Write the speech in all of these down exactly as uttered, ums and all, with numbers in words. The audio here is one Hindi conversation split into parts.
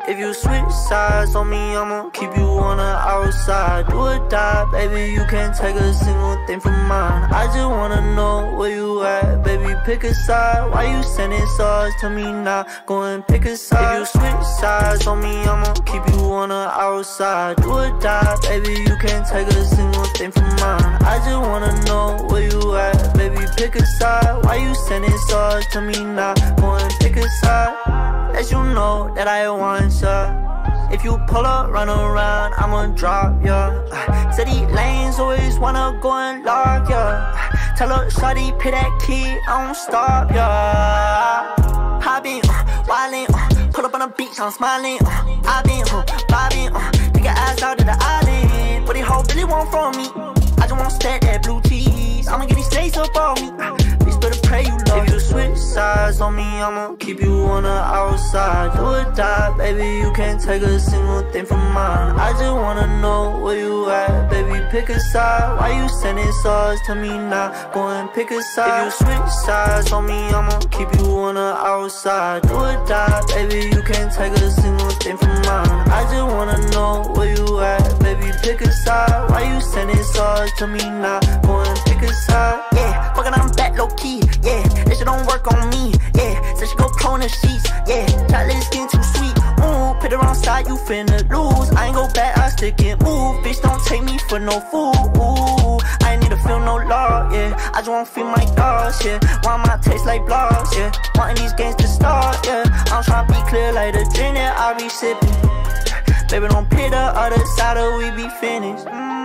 If you switch sides on me, I'ma keep you on the outside. Do or die, baby, you can't take a single thing from mine. I just wanna know where you at, baby, pick a side. Why you sending stars to me now? Go and pick a side. If you switch sides on me, I'ma keep you on the outside. Do or die, baby, you can't take a single thing from mine. I just wanna know where you at, baby, pick a side. Why you sending stars to me now? Go and pick a side. Let you know that I want ya. If you pull up, run around, I'ma drop ya. Uh, City lanes always wanna go and lock ya. Uh, tell her shawty, pay that key, I don't stop ya. I been uh, wildin', uh, pull up on the beach, I'm smiling. Uh, I been uh, bobbing, uh, take your ass out to the island. What they hoe really want from me? I just want stack that blue cheese. I'ma get these snakes up on me. Uh, bitch, better pray you love. If you switch sides on me, I'ma keep you on the outside. Do or die, baby, you can't take a single thing from mine. I just wanna know where you at, baby, pick a side. Why you sending stars to me now? Go and pick a side. If you switch sides on me, I'ma keep you on the outside. Do or die, baby, you can't take a single thing from mine. I just wanna know where you at, baby, pick a side. Why you sending stars to me now? Go and pick a side. Yeah, fucking I'm back low key. Yeah, this shit don't work on me. Yeah, said she go pro in the sheets. Yeah, chocolate skin too sweet. Ooh, put her on side, you finna lose. I ain't go back, I still get moved. Bitch, don't take me for no fool. Ooh, I ain't need to feel no law. Yeah, I just wanna feel my dogs. Yeah, want my taste like blogs. Yeah, wanting these games to start. Yeah, I'm tryna be clear like the drink that I be sipping. Baby, don't pit the other side or we be finished. Mm.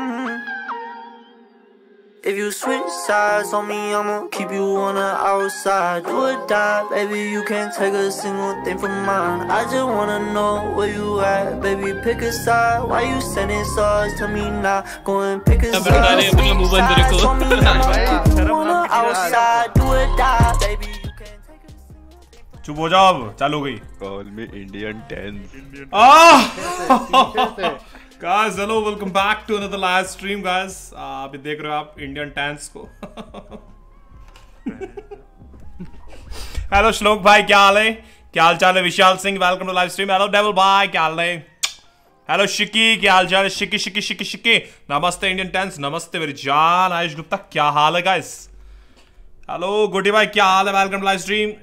If you switch sides on me, I'ma keep you on the outside. Do or die, baby, you can't take a single thing from mine. I just wanna know where you at, baby, pick a side. Why you sending stars to me now? Go and pick a side. If you switch sides on me, I'ma keep you on the outside. Do or die, baby, you can't take a single thing from mine. चुप हो जाओ, अब चालू गई. Call me Indian tense. Ah! Guys, hello, welcome back to another live stream, guys. अभी देख रहे हो आप इंडियन टैंस को. हेलो श्लोक भाई, क्या हाल है? क्या हाल चाल है? Vishal Singh, welcome to live stream. Hello Devil भाई, क्या हाल है? हेलो शिकी, क्या हाल चाल है? शिकी शिकी शिकी शिकी, नमस्ते इंडियन टैंस, नमस्ते मेरी जान. आयुष गुप्ता, क्या हाल है गाइस? हेलो गुडी भाई, क्या हाल है? Welcome to live stream.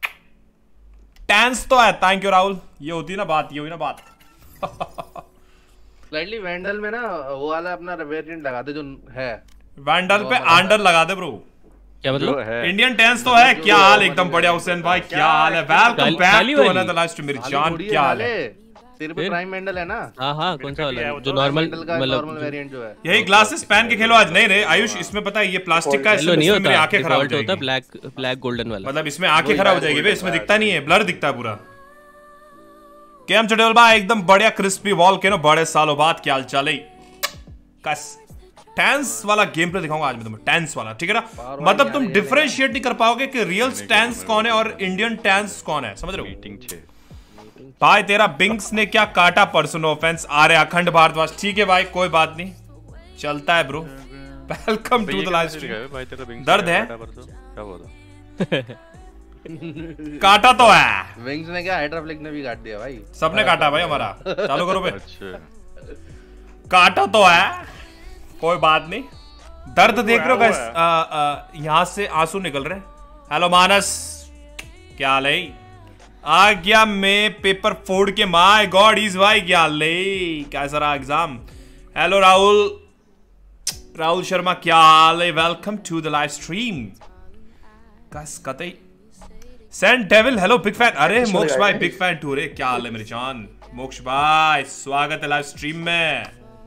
टैंस तो है, थैंक यू राहुल. ये होती है ना बात, ये हुई ना बात. स्लाइटली वैंडल में ना वो वाला अपना वेरिएंट लगा दे जो है. वैंडल पे आंडर लगा दे ब्रो. क्या मतलब? इंडियन टेंस तो है. क्या हाल? एकदम बढ़िया हुसैन भाई, क्या हाल है? Welcome back to another live stream मेरी जान. क्या हाल है? तेरे पे प्राइम वैंडल है ना? हां हां, कौन सा वाला? जो नॉर्मल मतलब वेरिएंट जो है. यही ग्लासेस पहन के खेलो आज. नहीं रे आयुष, इसमें पता है ये प्लास्टिक का है, इसमें मेरी आंखें खराब हो जाएगी. ब्लैक ब्लैक गोल्डन वाला, मतलब इसमें आंखें खराब हो जाएगी बे. इसमें दिखता नहीं है, ब्लर दिखता है पूरा. केम चटेल भाई, एकदम बढ़िया क्रिस्पी वॉल के ना, बड़े सालों बाद क्या हाल चाल है? कस टैंस वाला गेम प्ले दिखाऊंगा आज मैं तुम्हें, टैंस वाला, ठीक है ना? मतलब तुम डिफरेंशिएट नहीं कर पाओगे कि रियल टैंस कौन है और इंडियन टैंस कौन है, समझ रहे हो? भाई तेरा बिंग्स ने क्या काटा परसों, नो ऑफेंस. आ रहे अखंड भारद्वाज, ठीक है भाई, कोई बात नहीं, चलता है bro. Welcome to the live stream. दर्द है? क्या बोला? काटा तो है. विंग्स ने क्या, हाइड्रोफ्लिक ने भी काट दिया भाई. सबने काटा भाई हमारा. चालू करो बे. काटा तो है, कोई बात नहीं. दर्द देख रहे हो गाइस, यहाँ से आंसू निकल रहे. हेलो मानस, क्या हाल है? आ गया मैं पेपर फोड़ के. माय गॉड इज भाई, क्या हाल है? कैसा रहा एग्जाम? हेलो राहुल, राहुल शर्मा, क्या हाल है? Welcome to the live stream. कस कतई saint Devil, hello big fan. अरे मोक्ष भाई बिग फैन टू रे, क्या हाल है मेरी जान? मोक्ष भाई स्वागत है लाइव स्ट्रीम में.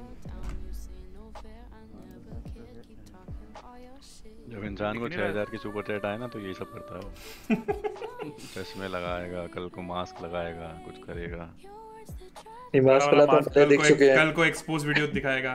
जब इंसान को छह हजार की सुपर चैट आए ना तो यही सब करता है. चश्मे लगाएगा, कल को मास्क लगाएगा, कुछ करेगा. ये मास्क वाला तो पहले देख चुके हैं. कल को एक्सपोज वीडियो दिखाएगा.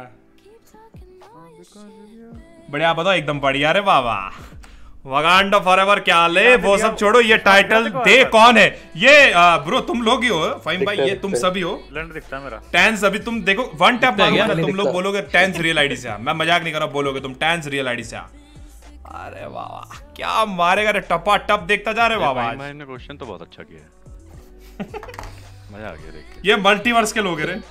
बढ़िया बताओ, एकदम बढ़िया रे बाबा. वगांडा फॉरएवर, क्या हाल है? वो सब छोड़ो, ये टाइटल दे कौन है ये? ब्रो तुम लोग ही हो फाइम भाई, ये तुम सभी हो. दिखता है मेरा टैंस. अभी तुम देखो वन टैप मारूंगा ना, तुम लोग बोलोगे टैंस रियल आईडी से आ. मैं मजाक नहीं कर रहा, बोलोगे तुम टैंस रियल आईडी से आ. अरे वाह, क्या मारेगा रे, टपा टप देखता जा रहे बाबा. मैंने क्वेश्चन तो बहुत अच्छा किया. मजा आ गया देख के। ये मल्टीवर्स के लोग हैं रे।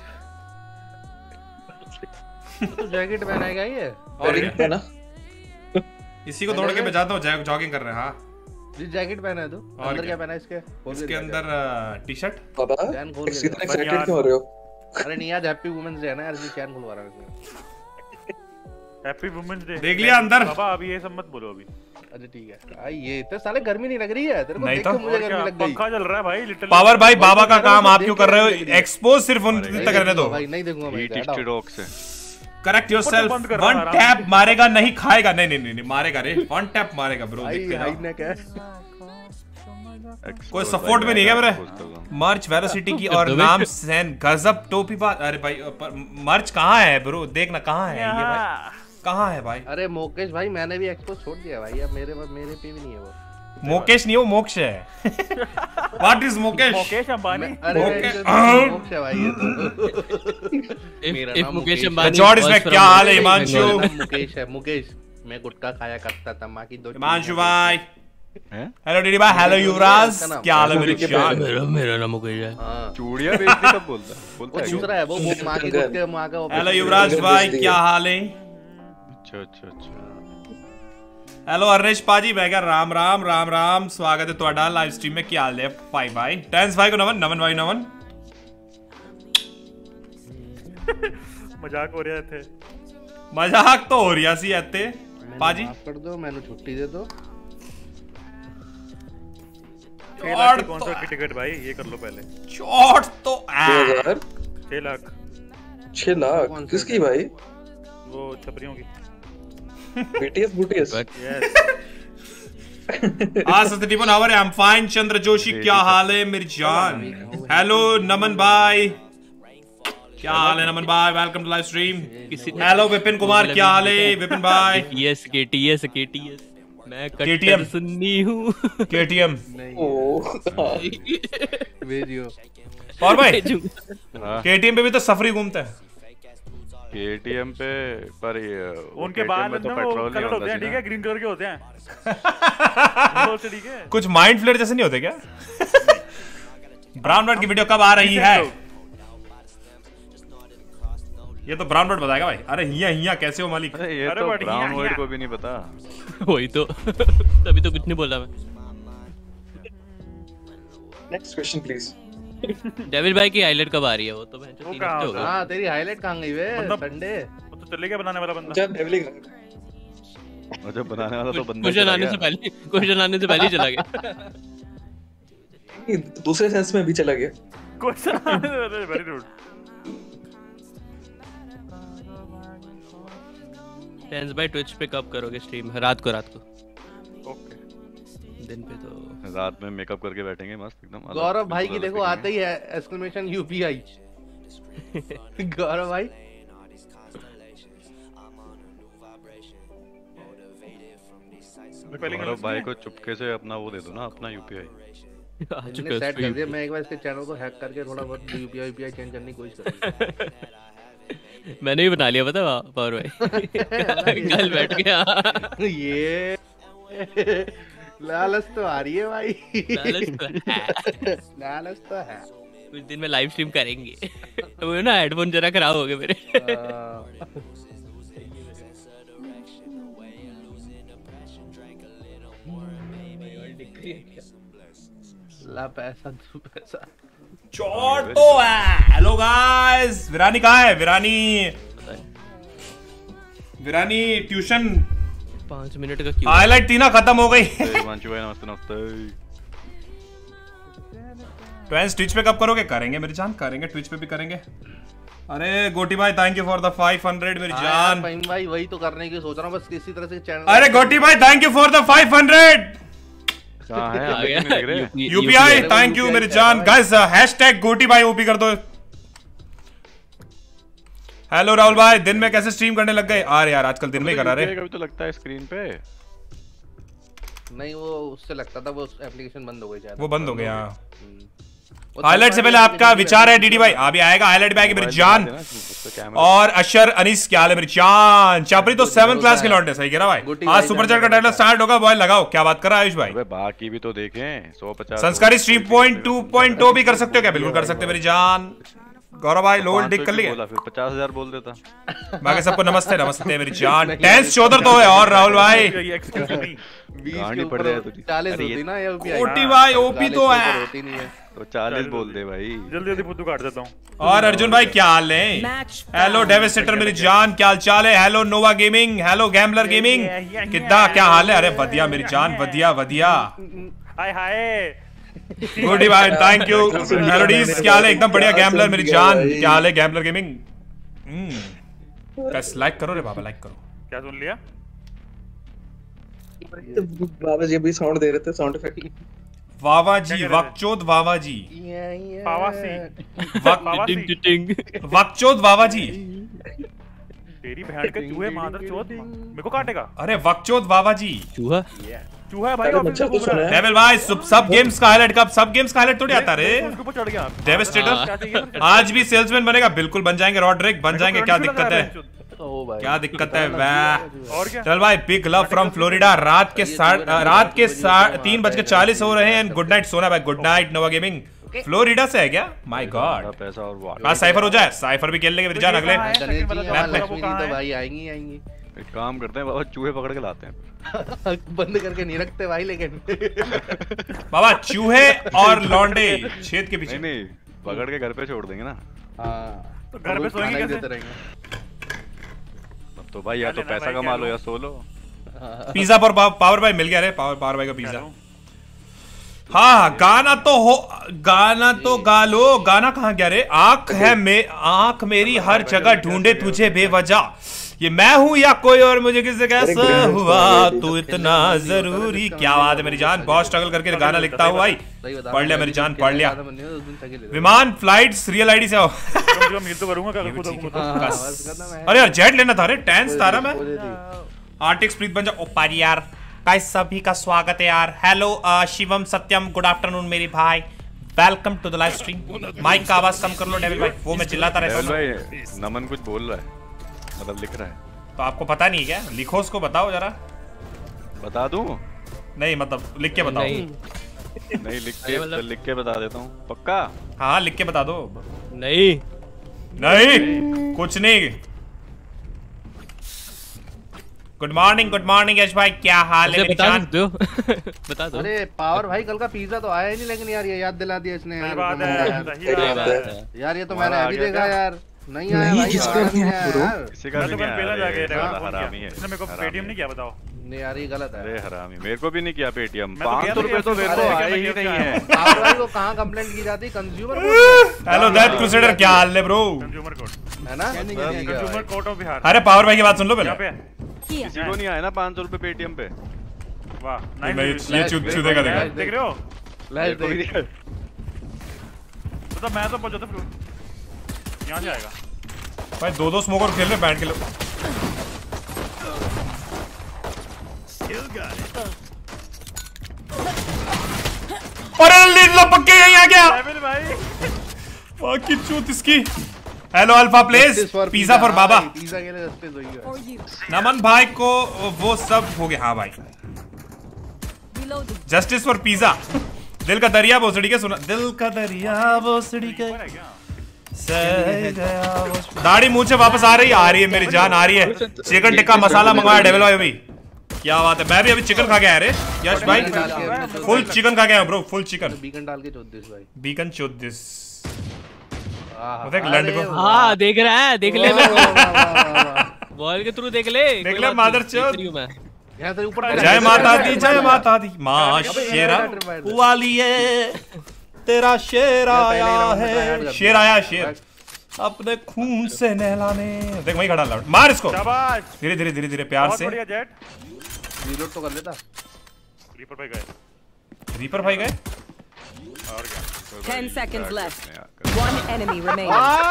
तो जैकेट पहनाएगा ये और क्या ना, इसी को दौड़ के बजाता हूँ, जॉगिंग कर रहे हैं। हाँ जी जैकेट पहना है तू, अंदर क्या पहना है इसके? इसके अंदर टी शर्ट। बाबा इसकी तरह एक्साइटेड क्यों हो रहे हो? अरे नहीं आज हैप्पी वुमेन्स डे है ना यार, जी चैन खुलवा रहा है। हैप्पी वुमेन्स डे देख लिया अंदर। बाबा अभी ये सब मत बोलो अभी। अच्छा ठीक है। भाई ये तो साले गर्मी नहीं लग रही है तेरे को? नहीं देख तो के मुझे गर्मी लग गई। पंखा चल रहा है भाई लिटिल पावर भाई। बाबा का काम आप क्यों कर रहे हो? एक्सपोज सिर्फ उन तक करने दो भाई। नहीं देखूंगा भाई। Correct yourself. वन टैप मारेगा नहीं खाएगा। नहीं नहीं नहीं मारेगा रे, वन टैप मारेगा ब्रो। देखते हैं कोई सपोर्ट में नहीं है मेरे। मर्च वेलोसिटी की और नाम सैन गजब टोपी बात। अरे भाई मर्च कहाँ है ब्रो? देखना कहाँ है ये भाई, कहाँ है भाई? अरे मोकेश भाई मैंने भी एक्सपोज छोड़ दिया भाई, अब मेरे मेरे पे भी नहीं है वो। मोकेश नहीं, वो मोक्ष है। What is Mokesh? मुकेश अंबानी। अरे मोक्ष है भाई ये तो। मेरा नाम मुकेश अंबानी। जॉर्ज में क्या हाल है हिमांशु? मुकेश है मुकेश। मैं गुटखा खाया करता था माँ की दो। हिमांशु भाई hello D D. Hello Yuvraj क्या हाल है मेरे जान? मेरा मेरा नाम मुकेश है। चूड़िया बेचती कब बोलता बोलता है दूसरा है वो माँ की गुटके माँ का। हेलो युवराज भाई क्या हाल है? अच्छा अच्छा अच्छा। हेलो अरनेश पाजी मैं क्या राम राम राम राम। स्वागत है ਤੁਹਾਡਾ लाइव स्ट्रीम में। क्या हाल है भाई? भाई टेंस भाई को नमन। नमन भाई नमन। मजाक हो रहे थे। मजाक तो हो रही सी ऐते पाजी। माफ कर दो, मैंने छुट्टी दे दो। और कॉन्सर्ट की टिकट भाई ये कर लो पहले। चोट तो छह लाख। छह लाख किसकी भाई? वो छपरियों की। BTS BTS yes. आज सतीपन how are you? I am fine. Chandra Joshi क्या हाल है मेरी जान? हेलो नमन भाई क्या हाल है? नमन भाई welcome to live stream. Hello Vipin Kumar क्या हाल है? विपिन भाई केटीएस केटीएस केटीएस मैं केटीएम सुन्नी हूँ। केटीएम भेजियो। और भाई केटीएम पे भी तो सफरी घूमता है। केटीएम पे पर ये उनके बाल में तो पेट्रोल कलर होते हैं ठीक है, ग्रीन कलर के होते हैं। ठीक है कुछ माइंड फ्लेयर जैसे नहीं होते क्या? ब्राउन बर्ड की वीडियो कब आ रही है? ये तो ब्राउन बर्ड बताएगा भाई। अरे हिया हिया कैसे हो मालिक? अरे ये तो ब्राउन बर्ड को भी नहीं पता। वही तो तभी तो कुछ नहीं बोला मैं। Next question please. डेविड भाई की हाईलाइट कब आ रही है? वो तो तीन हफ्ते हो गए। हां तेरी हाईलाइट कहां गई वे? संडे वो तो चले गया बनाने वाला बंदा। जब डेविल और जब बनाने वाला तो बंदा क्वेश्चन आने से पहले क्वेश्चन आने से पहले ही चला गया। दूसरे सेंस में भी चला गया। क्वेश्चन आने से पहले वेरी रूड। टेंस भाई ट्विच पे कब करोगे स्ट्रीम? रात को रात को ओके। दिन पे तो रात में मेकअप करके बैठेंगे मस्त एकदम। गौरव भाई की देखो आते ही है एक्सक्लेमेशन यूपीआई। गौरव भाई गौरव भाई को चुपके से अपना वो दे दो ना, अपना यूपीआई। मैंने सेट कर दिया। मैं एक बार इसके चैनल को हैक करके थोड़ा बहुत यूपीआई यूपीआई चेंज करने की कोशिश करूंगा। मैंने भी बना लिया पता है पावर भाई। कल बैठ गया ये लालच तो आ रही है भाई। लालच तो है। लालच तो है। कुछ दिन में लाइव स्ट्रीम करेंगे। वो ना हेडफोन जरा खराब हो गए मेरे। ला पैसा तू पैसा चोट तो है। हेलो गाइस विरानी कहाँ है? विरानी विरानी ट्यूशन पांच मिनट का क्यों? हाईलाइट थी ना खत्म हो गई। हिमांशु भाई नमस्ते नमस्ते। ट्वेंस ट्विच पे कब करोगे? करेंगे मेरी जान, करेंगे ट्विच पे भी करेंगे। अरे गोटी भाई thank you for the five hundred मेरी जान। भाई वही तो करने की सोच रहा हूँ बस किसी तरह से चैनल। अरे गोटी भाई thank you for the five hundred. कहाँ है? आ गया यूपीआई थैंक यू मेरी जान। गाइस हैशटैग गोटी भाई ओपी कर दो। हेलो राहुल भाई दिन में कैसे स्ट्रीम करने लग गए? अरे यार आजकल दिन में ही करा रहे। कभी तो लगता है स्क्रीन पे नहीं वो उससे लगता था वो एप्लीकेशन बंद हो गई शायद। वो बंद हो गया। हाईलाइट से पहले आपका विचार है डीडी भाई? अभी आएगा हाईलाइट भी आएगी मेरी जान। और अशर अनीस क्या हाल है मेरी जान? चापरी तो सेवन क्लास के लौटे, सही कह रहा भाई। आज सुपर चैट का टाइटल स्टार्ट होगा, बॉय लगाओ। क्या बात कर रहा है आयुष भाई? बाकी भी तो देखें। सौ पचास संस्कारी stream point two point two भी कर सकते हो क्या? बिल्कुल कर सकते हो मेरी जान। गौरव भाई लोल डिक कर लिया, फिर पचास हजार बोल देता। बाकी सबको नमस्ते नमस्ते मेरी जान। टेंस चौधर तो है। और राहुल भाई गांडी पड़ जाए तुझे। चालीस होती ना ये ओपी। ओटी भाई ओपी तो है तो चालीस बोल दे भाई। जल्दी जल्दी फुद्दू काट देता हूं। और अर्जुन भाई क्या हाल है? हेलो डेविस्टेटर मेरी जान, क्या हाल चाल है? Hello Nova gaming, hello Gambler gaming, कितना क्या हाल है? अरे वधिया मेरी जान, वधिया वधिया। हाय हाय गुड भाई, थैंक यू। मेलोडीज क्या हाल है? एकदम बढ़िया गैम्बलर मेरी जान, क्या हाल है गैम्बलर गेमिंग? बस लाइक करो रे बाबा, लाइक करो। क्या सुन लिया? बाबा जी अभी साउंड दे रहे थे, साउंड इफेक्ट। वावा जी, वकचोद वावा जी, वकचोद वावा जी। तेरी बहन के चूहे मादर चोद मेरे को काटेगा। अरे वकचोद वावा जी। चूहा चूहा है भाई। डेविल भाई सब गेम्स का हाईलाइट कब? सब गेम्स का हाईलाइट थोड़ी आता रे। चढ़ गया डेविस्टेटर आज भी सेल्समैन बनेगा? बिल्कुल बन जाएंगे। रॉड्रिक बन जाएंगे, क्या दिक्कत है? क्या दिक्कत है? वाह चल भाई, बिग लव फ्रॉम फ्लोरिडा। रात के रात के तीन बज के चालीस हो रहे हैं। गुड नाइट सोना भाई, good night Nova gaming. Florida से है क्या? My God. पैसा और हाँ साइफर हो जाए, साइफर भी खेल लेंगे मेरी जान अगले। तो भाई आएंगी आएंगी। एक काम करते हैं बाबा, चूहे पकड़ के लाते हैं। बंद करके नहीं रखते भाई, लेकिन बाबा चूहे और लौंडे छेद के पीछे। नहीं पकड़ के घर पे छोड़ देंगे ना। हाँ तो घर पे सोएंगे कैसे? तो भाई या तो पैसा कमा लो या सो लो। पिज्जा पर पावर भाई मिल गया रे। पावर पावर भाई का पिज्जा। हाँ गाना तो हो, गाना तो गा लो। गाना कहाँ गया रे? आंख है मे आंख मेरी हर जगह ढूंढे तुझे बेवजह। ये मैं हूँ या कोई और, मुझे किससे कैसा हुआ तू इतना जरूरी। क्या बात है मेरी जान, बहुत स्ट्रगल करके गाना लिखता हूँ भाई। पढ़ लिया मेरी जान, पढ़ लिया। विमान फ्लाइट्स रियल आईडी से आओ। अरे यार जेट लेना था रे, टेंस था मैं। आर्टिक्स प्रीत बन जा। ओ पारी यार गाइस सभी का स्वागत है यार। Hello Shivam Satyam, good afternoon मेरी भाई, welcome to the live stream. Mic का आवाज कम कर लो डेविल भाई, वो मैं चिल्लाता रहता हूं भाई। नमन कुछ बोल रहा है, मतलब लिख रहा है। तो आपको पता नहीं है क्या? लिखो उसको, बताओ जरा। बता दूं? नहीं मतलब लिख के बताओ। नहीं, नहीं लिख के तो लिख के बता देता हूँ पक्का। हाँ लिख के बता दो। नहीं नहीं कुछ नहीं। Good morning, good morning Yash भाई, क्या हाल है? बता दो बता दो। अरे पावर भाई कल का पिज्जा तो आया ही नहीं, लेकिन यार ये याद दिला दिया इसने यार। बात है यार ये तो मैंने अभी देखा यार, नहीं आया भाई। किसी का भी पहला जाके हरामी है। इसने मेरे को पेटीएम नहीं किया, बताओ। नहीं यार ये गलत है। अरे हरामी, मेरे को भी नहीं किया पेटीएम। मैं तो पाँच सौ रुपए तो मेरे को आए ही नहीं है। पावर भाई को कहाँ कंप्लेंट की जाती? कंज्यूमर हेलो दैट क्रूसेडर, क्या हाल है ब्रो? कंज्यूमर कोड है ना? Consumer court of Bihar. अरे पावर भाई की बात सुन लो पहले। यहाँ पे किसी को नहीं आया ना पाँच सौ रुपए पेटीएम पे। वाह मैं नाइस। ये चुद चुदेगा देखा। देख रहे हो? मेरे को भी नहीं आया। मतलब मैं तो पहुंचा था फ्लोर। यहाँ से आएगा भाई। दो दो स्मोकर खेल रहे बैठ के लोग। अरे लीड लो पक्के यहीं आ गया। डेविल भाई बाकी चूत इसकी। Hello alpha place, pizza for बाबा। पिज्जा के लिए जस्टिस हुई है। नमन भाई को वो सब हो गया। हाँ भाई जस्टिस फॉर पिज्जा। दिल का दरिया भोसड़ी के सुना। दिल का दरिया भोसड़ी के दाढ़ी मुंह से वापस आ रही है। आ रही है मेरी जान, आ रही है। चिकन टिक्का मसाला मंगवाया डेविल भाई अभी। क्या बात है, मैं भी अभी चिकन खा के आया रे यश भाई। फुल चिकन खा के आया ब्रो, फुल चिकन। बीकन डाल के चौदीस भाई। बीकन चौदीस अरे को। हाँ देख रहा है, देख ले। बॉल के थ्रू देख ले, देख ले मादर चोद। यहाँ से ऊपर। जय माता दी, जय माता दी। माँ शेरा वालिए तेरा शेर आया है। शेर आया, शेर अपने खून से नहलाने। देख वहीं खड़ा लौट, मार इसको। शाबाश। धीरे धीरे धीरे धीरे प्यार बहुत से। बढ़िया जेट। रीलोड तो कर लेता। रीपर भाई गए। रीपर भाई गए। और क्या? Ten seconds left. One enemy remaining.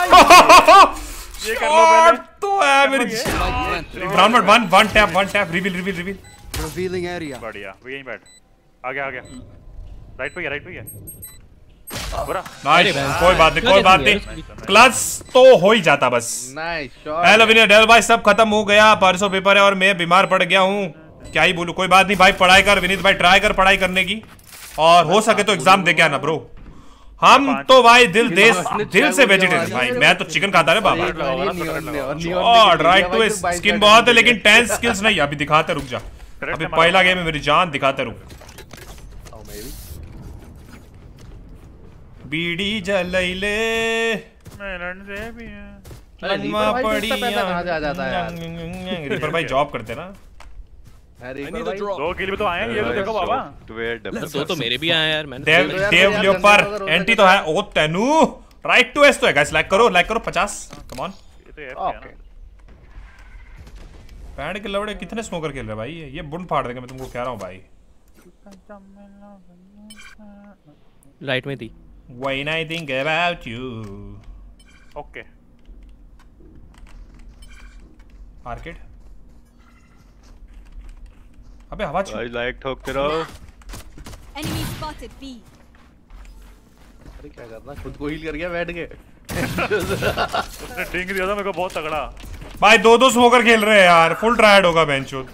ये कर लो पहले। तो है मेरी ग्राउंड में one one tap one tap reveal reveal reveal. Revealing area. बढ़िया, वो यहीं बैठ। आ गया आ गया। राइट पे गया, राइट पे गया। नाइस, कोई बात नहीं, कोई बात नहीं, क्लच तो हो ही जाता बस। हेलो विनय डेल भाई, सब खत्म हो गया, परसों पेपर है और मैं बीमार पड़ गया हूँ, क्या ही बोलूं। कोई बात नहीं भाई, पढ़ाई कर विनीत भाई, ट्राई कर पढ़ाई करने की, और हो सके तो एग्जाम दे के आना ब्रो। हम तो भाई दिल देश दिल से वेजिटेरियन भाई, मैं तो चिकन खाता है बाबा। राइट टू स्किन बहुत है लेकिन टेन स्किल्स नहीं, अभी दिखाते, रुक जा, अभी पहला गेम है मेरी जान, दिखाते रुक। बीड़ी जलैले रिपर भाई जॉब करते ना, दो किल भी तो आए हैं, ये तो देखो बाबा। दो तो मेरे भी आए यार, मैंने देव देव लियोपर एंटी तो है। ओ तेनू राइट टू एस तो है गाइस, लाइक करो लाइक करो पचास, कम ऑन। ओके पैड के लवड़े कितने स्मोकर खेल रहे भाई, ये बुंड फाड़ देंगे, मैं तुमको कह रहा हूं भाई। राइट में थी। When I think about you। Okay arcade, अबे हवा भाई लाइक ठोकते रहो। Enemy spotted B। अरे क्या करना, खुद को हील कर गया बैठ के। उसने डिंग दिया था मेरे को बहुत तगड़ा भाई, दो दो स्मोकर खेल रहे हैं यार, फुल ट्रायड होगा बेंचो।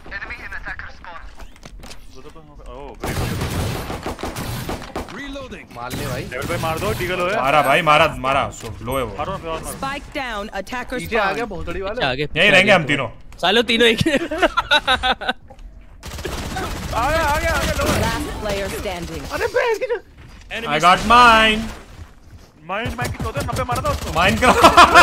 मार ले भाई, डेविड भाई मार दो, डीगल है। मारा भाई, मारा मारा, सो लो है वो। मारो मारो मारो। Spike down, attacker पीछे आ गया spawn। भोसड़ी वाला। आगे यही रहेंगे हम तीनों, सालों तीनों एक। आ गया आ गया आ गया। Last player standing। अरे बहन की जो I got mine। Mine mine की चौदह नब्बे मारा था उसको। माइन का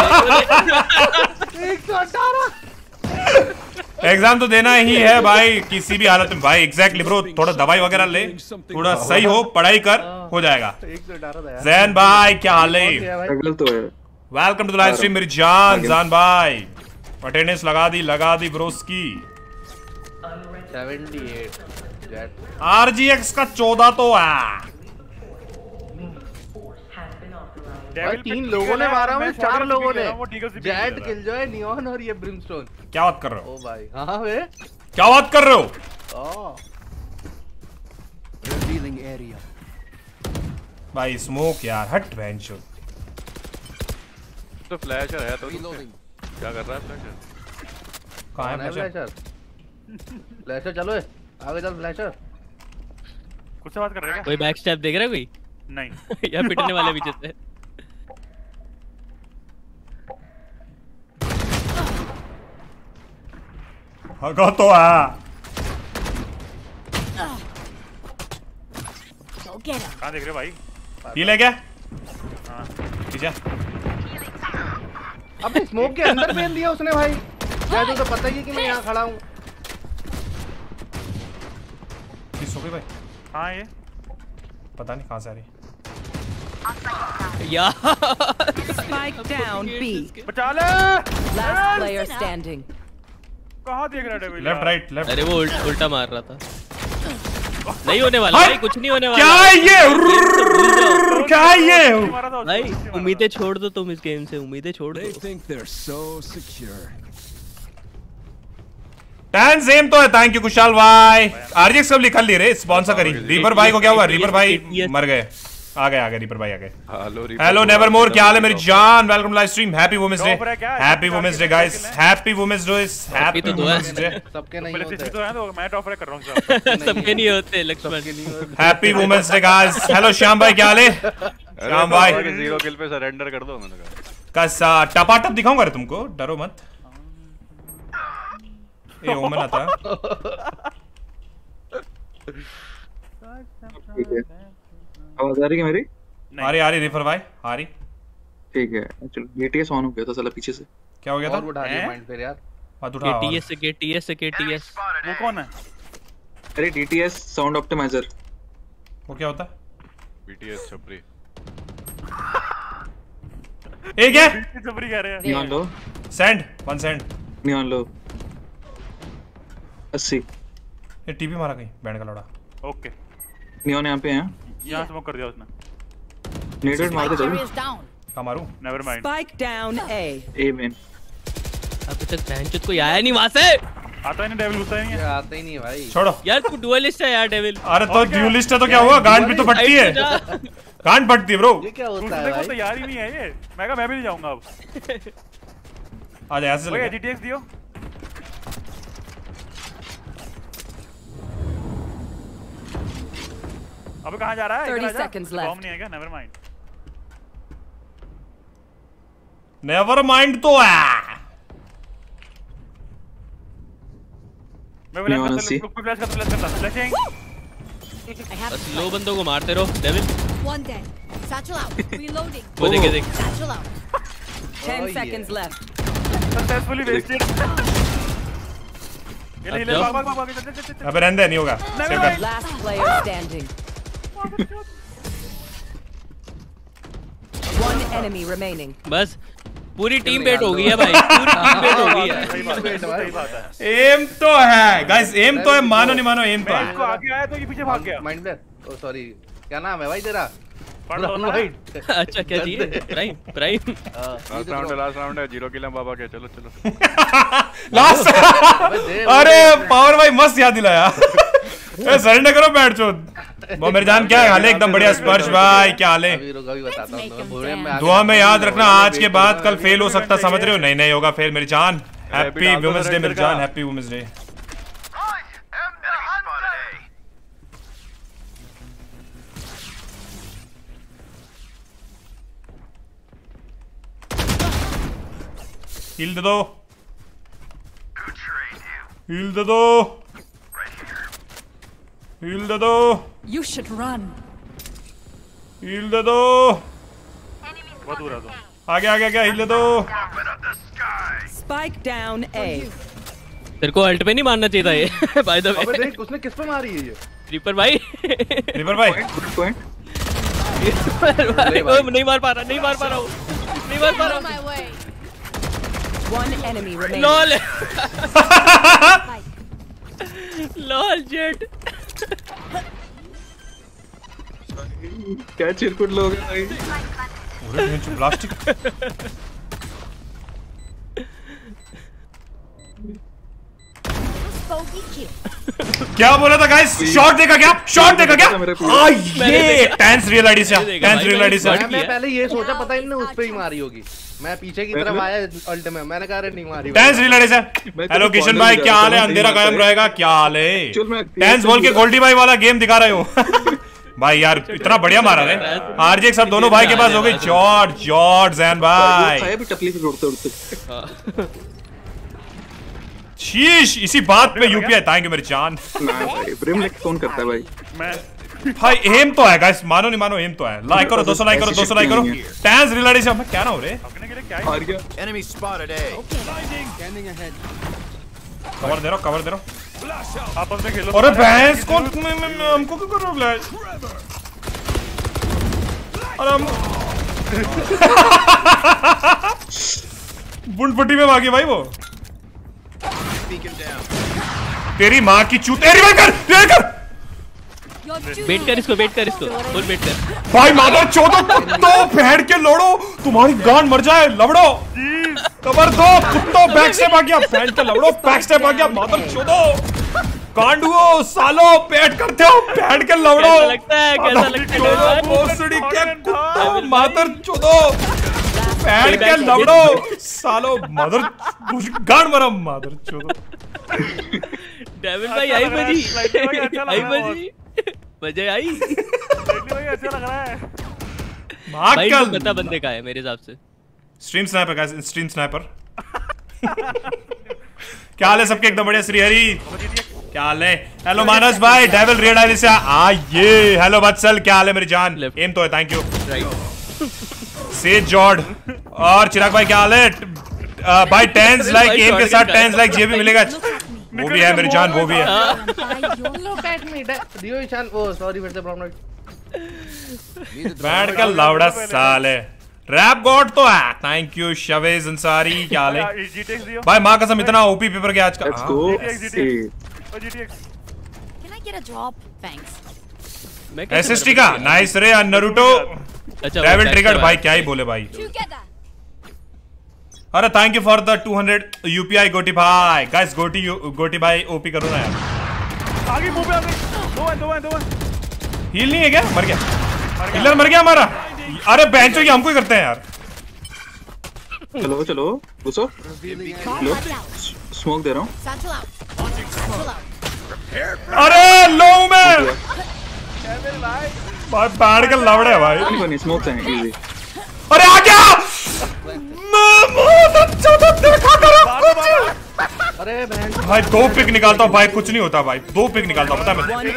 एक सौ अठारह। एग्जाम तो देना ही है भाई किसी भी हालत में भाई। एग्जैक्टली ब्रो, थोड़ा दवाई वगैरह ले, थोड़ा सही हो, पढ़ाई कर, हो जाएगा। एक सौ अठारह था यार। जैन भाई क्या हाल है? स्ट्रगल तो है। Welcome to the live stream मेरी जान। जान भाई अटेंडेंस लगा दी लगा दी ब्रोस की। अठहत्तर आरजीएक्स का चौदह तो है भाई, तीन लोगों ने मारा, हमें चार लोगों ने, जेट, किलजॉय, नियॉन और ये ब्रिमस्टोन। क्या बात कर रहे हो? ओ भाई हाँ वे क्या बात कर रहे हो? रिवीलिंग एरिया भाई स्मोक यार, हट बेंचो। तो फ्लैशर है तो क्या कर रहा है फ्लैशर? कहां है फ्लैशर? फ्लैशर चलो है, आगे चल फ्लैशर। कुछ से बात कर रहे हैं क्या? कोई बैक स्टेप देख रहा है कोई? नहीं यार पिटने वाले पीछे से। हगा तो है। कहां देख रहे भाई? ये ले गया हां पीछे। अबे स्मोक के अंदर फेंक दिया उसने भाई, जैसे तो पता ही कि मैं यहाँ खड़ा हूँ। किस हो गई भाई? हां ये पता नहीं कहां से आ रही। यार Spike down B। बचा ले। Last player standing। कहां देख रहा है डेविड? Left right left. अरे वो उल्ट, उल्टा मार रहा था। नहीं होने वाला भाई, कुछ नहीं होने वाला। क्या है ये? क्या है ये? भाई उम्मीदें छोड़ दो तुम इस गेम से, उम्मीदें छोड़ दो। They think they're so secure। Ten same तो है। थैंक यू कुशाल भाई। आरजेक्स सब लिखा ले रे, स्पॉन्सर करी। रीपर भाई को क्या हुआ? रीपर भाई मर गए। आ गए आ गए रीपर भाई आ गए। हेलो नेवर मोर, क्या हाल है मेरी जान? Welcome live stream. Happy women's day. Happy women's day guys. Happy women's day. Happy women's day. सबके नहीं होते होते तो है, तो मैं टॉप कर रहा हूं। सबके नहीं होते Lakshman. Happy women's day guys. Hello Shyam भाई क्या हाल है? श्याम भाई जीरो किल पे सरेंडर कर दो मैंने कहा। कैसा टपाटप दिखाऊंगा रे तुमको, डरो मत। ये ओमन आता है। ठीक है, आवाज आ रही है मेरी? आ रही आ रही रीफर भाई आ रही। ठीक है चलो। एटीएस ऑन हो गया था साला पीछे से। क्या हो गया था? और उठा लिया पॉइंट फिर यार। हाथ उठा। केटीएस से केटीएस से केटीएस। वो कौन है? अरे टीटीएस साउंड ऑप्टिमाइजर। वो क्या होता है? बीटीएस छपरी। एक है छपरी कह रहे हैं। नियॉन लो। Send one send. नियॉन लो अस्सी। ये टीपी मारा कहीं बैंड का लौड़ा। ओके नियॉन यहाँ पे हैं। यहाँ स्मोक कर दिया उसने। नेटेड मार दे जल्दी। कहाँ मारूं? Never mind. Spike down A। A main. अभी तक बहनचोद कोई आया नहीं वहां से। आता ही नहीं डेविल, घुसता ही नहीं है। आता ही नहीं है भाई। छोड़ो यार तू डुअलिस्ट है यार डेविल। अरे तो ड्यूलिस्ट है तो क्या हुआ? गांड भी तो फटती है। कान फटती है ब्रो। ये क्या होता है देखो भाई? तैयार ही नहीं है ये। मैं कहा मैं भी नहीं जाऊंगा अब। आ जा ऐसे ओए लगे। जीटीएक्स दियो। अब कहां जा रहा है? thirty seconds left. बॉम्ब नहीं है क्या? Never mind. नेवर माइंड तो है। मैं फ्लैश करता हूं, फ्लैश करता फ्लैश करता फ्लैशिंग। बस लो बंदों को मारते रहो devil. One dead. Satchel out. Reloading. वो देखे देख। Satchel out. Ten seconds left. Successfully wasted. ये ले ले भाग भाग भाग चल चल चल। अबे रहने दे, नहीं होगा। सेव कर। Last player standing. One enemy remaining. बस पूरी टीम बेट हो गई है भाई, पूरी टीम बेट हो गई है। सही बात है, सही बात है। एम तो है गाइस, एम तो है, मानो नहीं मानो एम तो मैं है। इसको आगे आया तो ये पीछे भाग गया। Mind Blair. ओ सॉरी, क्या नाम है भाई तेरा? पढ़ लो ना। अच्छा क्या चाहिए? Prime prime. लास्ट राउंड है, लास्ट राउंड है, जीरो किल है बाबा के। चलो चलो लास्ट। अरे पावर भाई मस्त याद दिलाया। ए सरेंडर करो बैठ चोद। वो मेरी जान क्या हाल है? एकदम बढ़िया। स्पर्श भाई क्या हाल है? अभी रुको, अभी बताता हूं। दुआ में याद रखना, आज के बाद कल फेल हो सकता, समझ रहे हो? नहीं नहीं होगा फेल मेरी जान। हैप्पी वुमेन्स डे मेरी जान, हैप्पी वुमेन्स डे। हील दे दो, हील दे दो, हील दे दो, You should run. हील दे दो। बहुत दूर है तो। आगे आगे आगे हील दे दो। Spike down A. तेरे को अल्ट पे नहीं मारना चाहिए था ये। बाय द अबे वे देख उसने किस पे मारी है ये? रिपर भाई। रिपर भाई पॉइंट। ओ नहीं मार पा रहा, नहीं मार पा रहा हूँ, नहीं मार पा रहा On my way. One enemy हूँ। remaining. लॉल। Lol jet. क्या चिरकुट लोग हैं भाई। अरे प्लास्टिक। Bogey kill. क्या बोला था गाइस? शॉट देखा क्या? शॉट देखा क्या? आ ये टेंस रियल आईडी से, टेंस रियल आईडी से। मैं पहले ये सोचा पता ही नहीं उस पे ही मारी होगी। मैं पीछे की तरफ आया अल्ट में, मैंने कहा अरे नहीं मारी। टेंस रियल आईडी से। हेलो किशन भाई क्या हाल है? अंधेरा कायम रहेगा, क्या हाल है? टेंस बोल के गोल्डी भाई वाला गेम दिखा रहे हो। भाई यार इतना बढ़िया मारा रे। आरजे सब दोनों भाई के पास हो गई। जॉर्ज जॉर्ज जैन भाई खाया भी टपली पे उड़ते उड़ते। शीश, इसी बात पे यूपीआई थैंक यू मेरी जान। ना भाई ब्रिम लेके कौन करता है भाई? मैं भाई एम तो है गाइस, मानो नहीं मानो एम तो है। लाइक करो, दो सौ लाइक करो, दो सौ लाइक करो। टेंस रियल आईडी से मैं क्या ना हो रे? अपने के लिए क्या हार गया। Enemy spotted A. Scanning ahead. Cover दे रहा हूं, कवर दे रहा हूं। आपस में खेलो। अरे भैंस कौन मैं, मैं, मैं, हमको क्यों कर रहा हूँ फ्लैश? अरे हम बुंड पट्टी में भागी भाई वो। तेरी माँ की चूत। तेरी भाई कर, तेरी कर। बेट कर इसको, बेट कर इसको, फुल बेट कर। भाई माधो चौदह कुत्तों फेंड के लोड़ो, तुम्हारी गांड मर जाए लवड़ो। कबर दो कुत्तों, बैक से भाग गया फेंड के लवड़ो, बैक से भाग गया माधो चौदह। गांडुओ सालो पेट करते हो फेंड के लवड़ो। कैसा लगता है? कैसा लगता है? भोसड़ी के कुत्तों, माधर चौदह फेंड के लवड़ो सालो मदर गांड मरा माधर चौदह। डेविल भाई आई बजी, आई बजी, मजा आई। अच्छा लग रहा है। भाई तो पता बंदे का है मेरे हिसाब से। Stream sniper guys, stream sniper. क्या हाल है सबके? एकदम बढ़िया। श्री हरि क्या हाल है? हेलो मानस भाई, डेविल रेड आईडी से आइए। हेलो वत्सल क्या हाल है मेरी जान? एम तो है, थैंक यू। सेज जॉर्ड और चिराग भाई क्या हाल है? भाई टेंस लाइक एम के साथ टेंस लाइक जे भी मिलेगा। वो भी है मेरी जान, वो भी है। Look at me, दियो ईशान। ओ सॉरी फिर से प्रॉब्लम। बैठ कर लवड़ा साले। रैप गॉड तो है, थैंक यू शवेज अंसारी क्या हाल है? जीटीएक्स दियो भाई माँ कसम इतना ओपी पेपर के आज का। Let's go. और GTX. Can I get a drop? Thanks. मैं कैसे एसएसटी का नाइस रे नरूटो। अच्छा डेविल ट्रिगर्ड भाई क्या ही बोले भाई। Together. अरे thank you for the two hundred UPI Goti भाई। गाइस गोटी गोटी भाई ओपी करो ना यार। आगे मुंह पे आ गई। दो है, दो है, दो है। हील नहीं है क्या? मर गया। मर किलर मर गया हमारा। अरे बेंचो ये हमको ही करते हैं यार। चलो चलो घुसो। लो स्मोक दे रहा हूँ। अरे लो में भाई बैठ के लवड़े है भाई। नहीं बनी स्मोक है इजी। अरे आ गया। मैं बहुत अच्छा तो देखा करो कुछ। अरे बहन भाई दो पिक निकालता हूँ भाई कुछ नहीं होता भाई। दो पिक निकालता हूँ पता है मैं।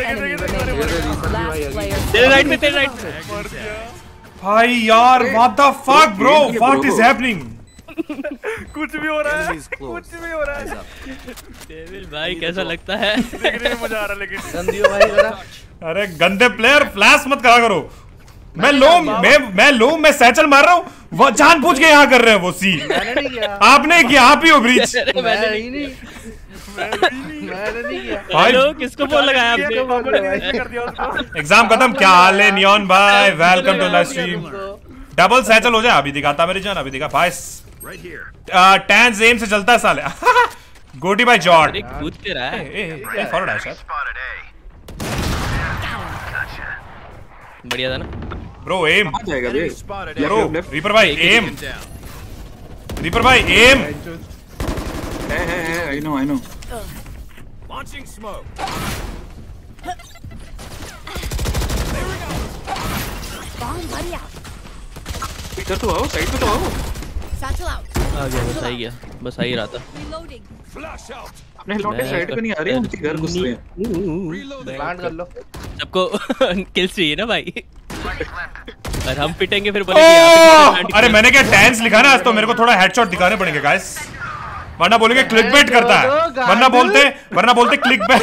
तेरे राइट में तेरे राइट में भाई यार what the fuck bro what is happening. कुछ भी हो रहा है कुछ भी हो रहा है। डेविल भाई कैसा लगता है? देखने में मजा आ रहा है लेकिन गंदियो भाई जरा। अरे गंदे प्लेयर फ्लैश मत करा करो। मैं लो मैं मैं लो मैं सैचल मार रहा हूँ वो जानबूझ के यहाँ कर रहे हैं वो सी। मैंने नहीं किया। आपने किया आप ही हो ब्रीच। मैंने ही नहीं मैंने नहीं किया। हेलो किसको बोल लगाया आपने? कर दिया उसको। एग्जाम खत्म। क्या हाल है नियॉन भाई welcome to live stream. Double satchel हो जाए अभी दिखाता मेरी जान अभी दिखा भाई। टैंस एम से चलता है साले। गोटी भाई जॉर्ड कूद के रहा है। फॉरवर्ड है शायद। बढ़िया था ना ब्रो एम आ जाएगा बे। ब्रो रीपर भाई एम रीपर भाई एम है है है I know I know. Launching smoke. इधर तो आओ साइड पे तो आओ। आ गया बस आ ही गया बस आ ही रहा था। Flash out. अपने लौटे साइड पे नहीं आ रहे उनके घर घुस रहे हैं। प्लांट कर लो। सबको किल्स चाहिए ना भाई। और हम पिटेंगे फिर बोलेंगे। अरे मैंने क्या टैंस लिखा ना आज तो मेरे को थोड़ा हेडशॉट दिखाने पड़ेंगे गाइस वरना बोलेंगे क्लिकबेट करता है। वरना बोलते वरना बोलते क्लिकबेट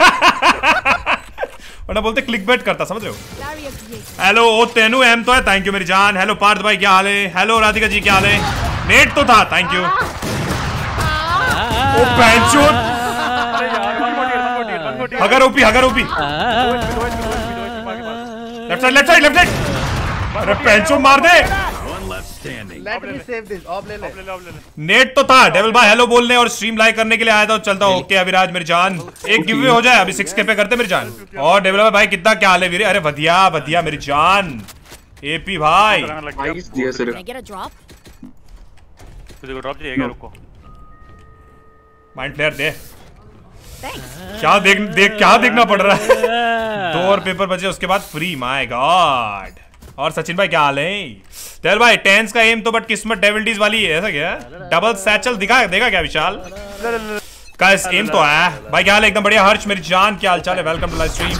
वरना बोलते क्लिकबेट करता समझ रहे हो। हेलो ओ तेनू एम तो है थैंक यू मेरी जान। हेलो पार्थ भाई क्या हाल है। हेलो राधिका जी क्या हाल है। नेट तो था थैंक यू। ओ पैंचोट हगर ओपी हगर OP left side left side left side. अरे पैंचो मार दे। Let me save this off ले ले। नेट तो था डेविल भाई हेलो बोलने और स्ट्रीम लाइव करने के लिए आया था। चलता हूँ ओके अभिराज मेरी जान। एक गिवअवे हो जाए अभी सिक्स के पे करते मेरी जान। और डेविल भाई भाई कितना क्या हाल है वीरे। अरे बढ़िया बढ़िया मेरी जान। एपी भाई दिया सिर्फ। Can I get a drop? तुझे को ड्रॉप चाहिए क्या रुको। माइंड फ्लेयर दे। क्या देख देख क्या देखना पड़ रहा है। दो और पेपर बचे उसके बाद फ्री माय गॉड। और सचिन भाई क्या हाल है। डेविल भाई टेंस का एम तो बट किस्मत डेविल्टीज वाली है ऐसा क्या। डबल सैचल दिखा देगा क्या विशाल का एम तो है भाई। क्या हाल है एकदम बढ़िया। हर्ष मेरी जान क्या हाल चाल है। Welcome to live stream.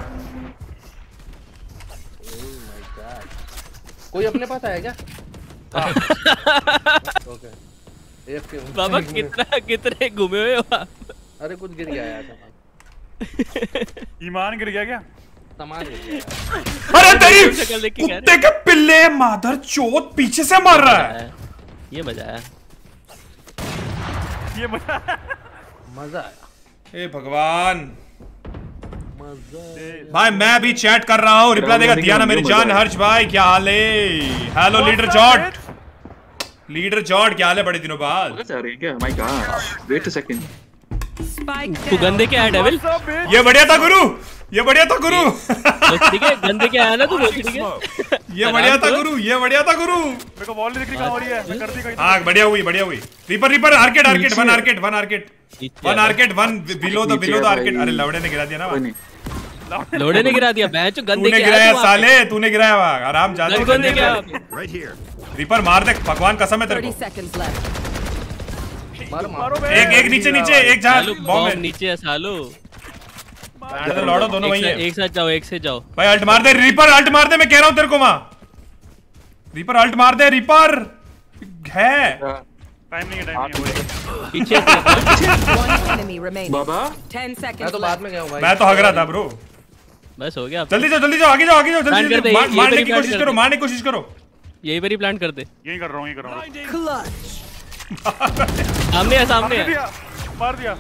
कोई अपने पास आया क्या? ओके एफके बाबा कितना कितने घूमे हुए हो आप? अरे कुछ गिर गया यार सामान। ईमान गिर गया क्या? सामान गिर गया। अरे तेरी कुत्ते के पिल्ले मादर चोत पीछे से मार रहा है। ये मजा आया। ये मजा मजा आया। ए भगवान भाई मैं भी चैट कर रहा हूँ रिप्लाई देगा दिया ना मेरी जान। हर्ष भाई क्या हाल है। हेलो लीडर जॉट लीडर जॉट क्या हाल है बड़े दिनों बाद। क्या my God wait a second. तू गंदे क्या है डेविल। ये बढ़िया था गुरु ये बढ़िया था गुरु। ठीक है गंदे क्या है ना तू ठीक है। ये बढ़िया था गुरु ये बढ़िया था गुरु। मेरे को बॉल नहीं दिख रही कहां हो रही है। मैं कर दी कहीं। हां बढ़िया हुई बढ़िया हुई। Reaper reaper arcade arcade one arcade one arcade one arcade one below the below the arcade. अरे लवड़े ने गिरा दिया ना। लोड़े ने गिरा दिया बैच गंदे तूने गिराया साले तूने गिराया आराम जाने गंदे क्या। रीपर मार दे भगवान कसम है तेरे को। एक एक नीचे नीचे एक जहां बॉम्ब है नीचे है सालो। लौड़ो दोनों वहीं है। एक साथ जाओ एक से जाओ भाई अल्ट मार दे रीपर अल्ट मार दे मैं कह रहा हूं तेरे को मां रीपर अल्ट मार दे रीपर है। टाइम नहीं है टाइम नहीं है। पीछे बाबा ten seconds मैं तो बाद में गया हूं भाई। मैं तो हग रहा था ब्रो। बस हो गया। जल्दी जाओ जल्दी जाओ आगे जाओ आगे जाओ जल्दी मारने की कोशिश करो मारने की कोशिश करो। यही पर ही प्लांट कर दे। यही कर रहा हूं यही कर रहा हूं। सामने है सामने है मार दिया।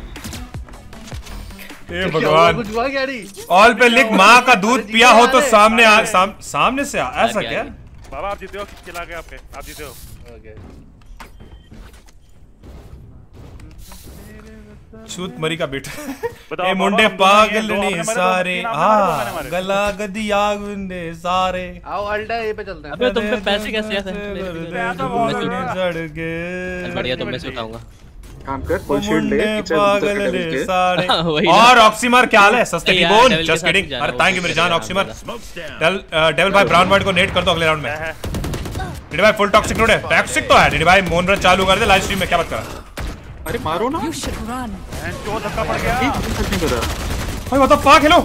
ए भगवान ऑल पे लिख माँ का दूध पिया हो तो सामने आ, साम, सामने से आ, ऐसा क्या। बाबा आप जीते हो खिला के आपके आप जीते हो। छूत मरी का बेटा। ए मुंडे पागल ने सारे हाँ गला गदिया गुंडे सारे। आओ अल्टा ए पे चलते हैं। अबे तुम पे पैसे कैसे आते हैं? बढ़िया तुम में से उठाऊंगा। काम कर फुल शील्ड ले पागल ने सारे। और ऑक्सीमर क्या हाल है? सस्ते की बोन जस्ट किडिंग। अरे थैंक यू मेरी जान ऑक्सीमर। डेविल भाई ब्राउन वर्ड को नेट कर दो अगले राउंड में। डिडी भाई फुल टॉक्सिक लोड है। टॉक्सिक तो है डिडी भाई। मोन रन चालू कर दे लाइव स्ट्रीम में। क्या बात कर रहा? अरे मारो ना। जो धक्का पड़ गया भाई व्हाट द फक हेलो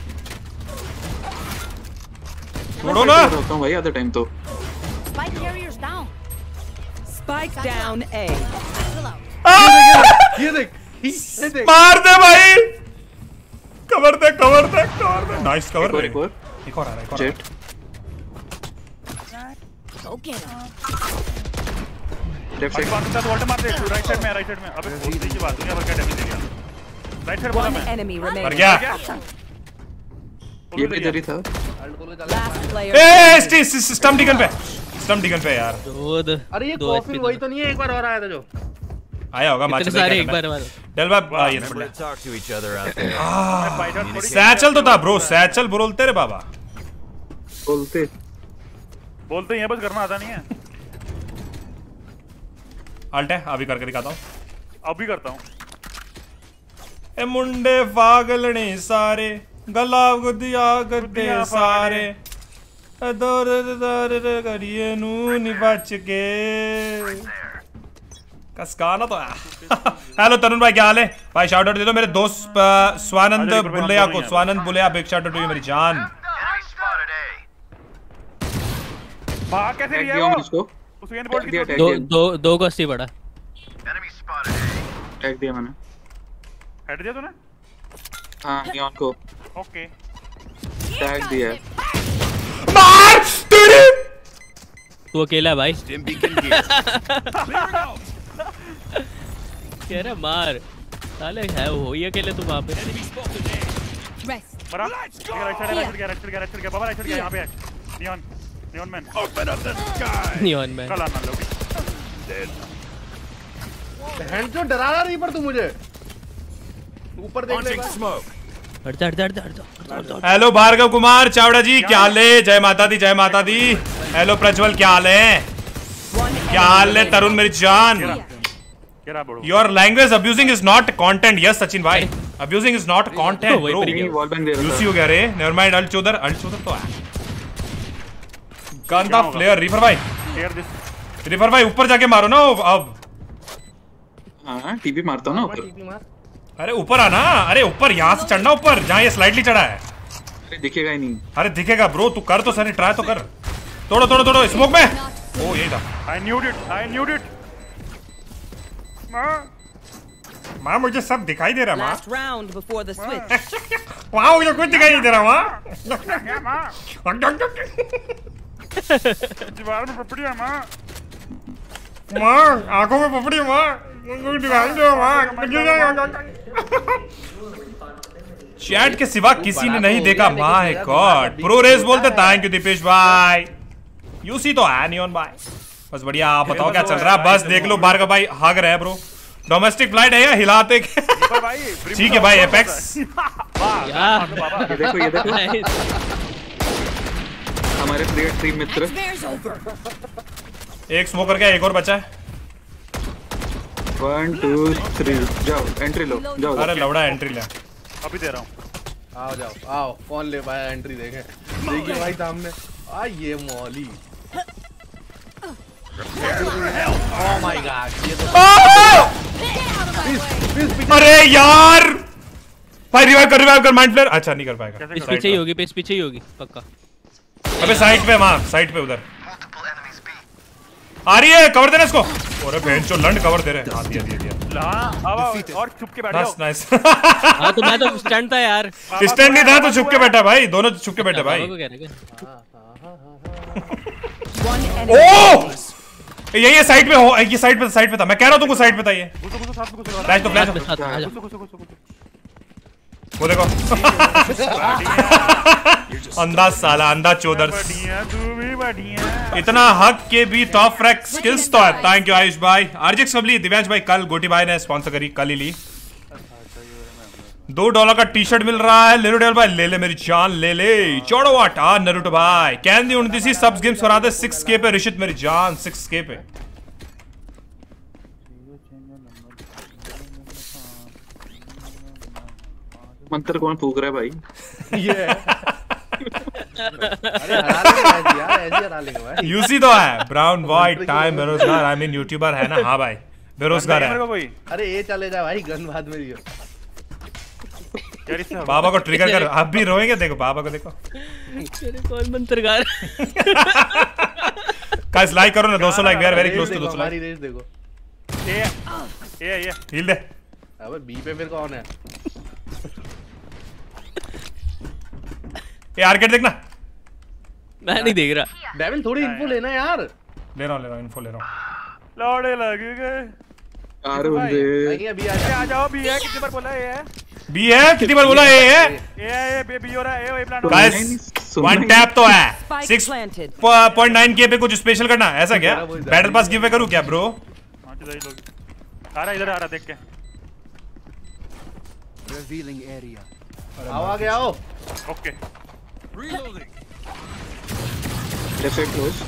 छोड़ो ना होता हूं भाई आधा टाइम तो। Spike carriers down. Spike down A. ये देख ये देख मार दे भाई। कवर दे कवर दे कवर दे। नाइस कवर एक और एक और आ रहा है एक और। Jet Go get him. Left भाई साइड बात करता तो वोल्ट मार दे। राइट साइड में राइट साइड में। अबे बहुत सही बात है। अब क्या डैमेज दे गया? राइट साइड बोला One मैं। enemy मर remaining. गया। ये भी इधर ही था। Last player. ए सिस्टम डिगन पे सिस्टम डिगन पे यार। दो अरे ये कॉफी वही तो नहीं है एक बार और आया था जो आया होगा इतने सारे एक बार बार। डेल बाबा ये Remember to talk to each other out there. Satchel तो था ब्रो। सैचल बोलते रे बाबा। बोलते बोलते हैं बस करना आता नहीं है। अल्ट है अभी करके दिखाता हूँ। अभी करता हूँ। ए मुंडे पागल ने सारे गला गुदिया गद्दे सारे दौर दौर करिए नूनी बच के कसकाना तो हेलो तरुण भाई क्या हाल है भाई? शाउट आउट दे दो मेरे दोस्त स्वानंद बुल्लेया को। Swanand Bulleya big shout out to you मेरी जान। भाग कैसे टैग लिया दिया वो? मैंने इसको। उस वेन बोल्ट की टैग दो दिया दो दो को अस्सी पड़ा। टैग दिया मैंने। हेड दिया तूने? हाँ नियॉन को ओके। टैग दिया है। मार तेरे तू अकेला है भाई। Stim beacon here. Clear out. कह रहा मार साले है हो ही अकेले तू वहां पे। Rest. मरा। Right side right side right side right side बाबा राइट साइड यहां पे है। Neon Neon man. Open up the sky. Neon man. कल आना लोग। बहन क्यों डरा रहा रीपर तू मुझे? ऊपर देख ले। Launching smoke. हट जा हट जा हट जा हट जा। हेलो भार्गव कुमार चावड़ा जी क्या हाल है? जय माता दी जय माता दी। हेलो प्रज्वल क्या हाल है? क्या हाल है तरुण मेरी जान? Your language abusing is not content. Yes Sachin भाई abusing is not content bro. Wall bang दे रहा यूसी हो गया रे। Never mind alt Chaudhar alt Chaudhar तो है गंदा प्लेयर। रिफर भाई रिफर भाई ऊपर जाके मारो ना अब। हाँ टीपी मारता हूँ ना ऊपर। टीपी मार। अरे ऊपर आना। अरे ऊपर यहाँ से चढ़ना ऊपर जहाँ ये स्लाइडली चढ़ा है। अरे दिखेगा ही नहीं। अरे दिखेगा ब्रो तू कर तो सर ट्राई तो कर। तोड़ो तोड़ो तोड़ो स्मोक में। ओ यही था। I need it I need it. मां माँ मुझे सब दिखाई दे रहा है Last round before the switch. माँ वहाँ मुझे कुछ दिखाई नहीं दे रहा माँ। क्या मां? दीवार में पपड़ी है मां। माँ आंखों में पपड़ी माँ दिखाई दे माँ। चैट के सिवा किसी ने नहीं देखा। माय गॉड प्रो रेस बोलते थैंक यू दीपेश भाई। यूसी तो है नियॉन भाई। बस बढ़िया आप बताओ क्या चल रहा है? बस देख लो भार्गव भाई हाग रहे हैं ब्रो। डोमेस्टिक फ्लाइट है या हिलाते? ठीक है भाई एपेक्स। ये देखो ये देखो हमारे प्रिय टीम मित्र। एक स्मोकर क्या एक और बचा है। वन टू थ्री जाओ एंट्री लो जाओ। अरे लौड़ा एंट्री ले। अभी दे रहा हूँ। आओ जाओ आओ कौन ले पाया एंट्री देखे देखिए भाई सामने आ ये मौली। ओह माय गॉड ये तो अरे यार भाई रिवाइव कर रिवाइव कर माइंड फ्लेयर। अच्छा नहीं कर पाएगा। इस पीछे ही होगी इस पीछे ही होगी पक्का। अबे साइड पे मां साइड पे उधर आ रही है। कवर देना इसको। अरे बेंचो लंड कवर दे रहे। हां दिया दिया दिया। हां अब और छुप के बैठ जाओ। नाइस। हां तो मैं तो स्टैंड था यार। स्टैंड नहीं था तो छुप के बैठा भाई। दोनों छुप के बैठे भाई। ओह ये ये साइड पे हो। ये साइड पे साइड पे था। मैं कह रहा हूं तुमको साइड पे था ये। फ्लैश तो फ्लैश वो देखो। अंदाज साला अंदाज चौधर। इतना हक के भी टॉप रैक स्किल्स तो है। थैंक यू आयुष भाई। आरजेक्स कबली दिव्यांश भाई कल गोटी भाई ने स्पॉन्सर करी कल ही ली। दो डॉलर का टी शर्ट मिल रहा है। ले लो डेल भाई, ले ले मेरी जान, ले ले। चौड़ो वाट आ नरूटो भाई कैन दी उनतीस सब्स गेम्स करा दे सिक्स के पे। ऋषित मेरी जान सिक्स के पे। मंत्र कौन फूक रहा है भाई? ये अरे हरा लेंगे यार, ऐसे हरा लेंगे भाई। यूसी तो है ब्राउन वाइट टाइम बेरोजगार। आई मीन यूट्यूबर है ना। हाँ भाई बेरोजगार है। अरे ये चले जा भाई, गन बाद में दियो। बाबा को ट्रिगर कर। आप भी रोएंगे, देखो बाबा को देखो। तेरे कौन मंत्रगार। गाइस लाइक करो ना, दो सौ like. We are very close to दो सौ लाइक। हमारी रेस देखो। ये ये ये हील दे। अबे बी पे फिर कौन है? ये आर्केड देखना। मैं नहीं देख रहा। डेविल थोड़ी इन्फो लेना यार। ले रहा हूं ले रहा हूं इन्फो ले रहा हूं। लौड़े लगे गए। अरे बंदे नहीं अभी आ जा। आ जाओ। बी है, कितनी बार बोला है? ये है बी है, कितनी बार बोला ए है? ये ये बी बी हो रहा है। ये प्लान गाइस वन टैप तो है। सिक्स पॉइंट नाइन के पे कुछ स्पेशल करना ऐसा क्या? बैटल पास गिव अवे करूं क्या ब्रो? हां तो लोग आ रहा, इधर आ रहा, देख के। Revealing area. आओ आगे आओ। Okay Reloading. Left side close.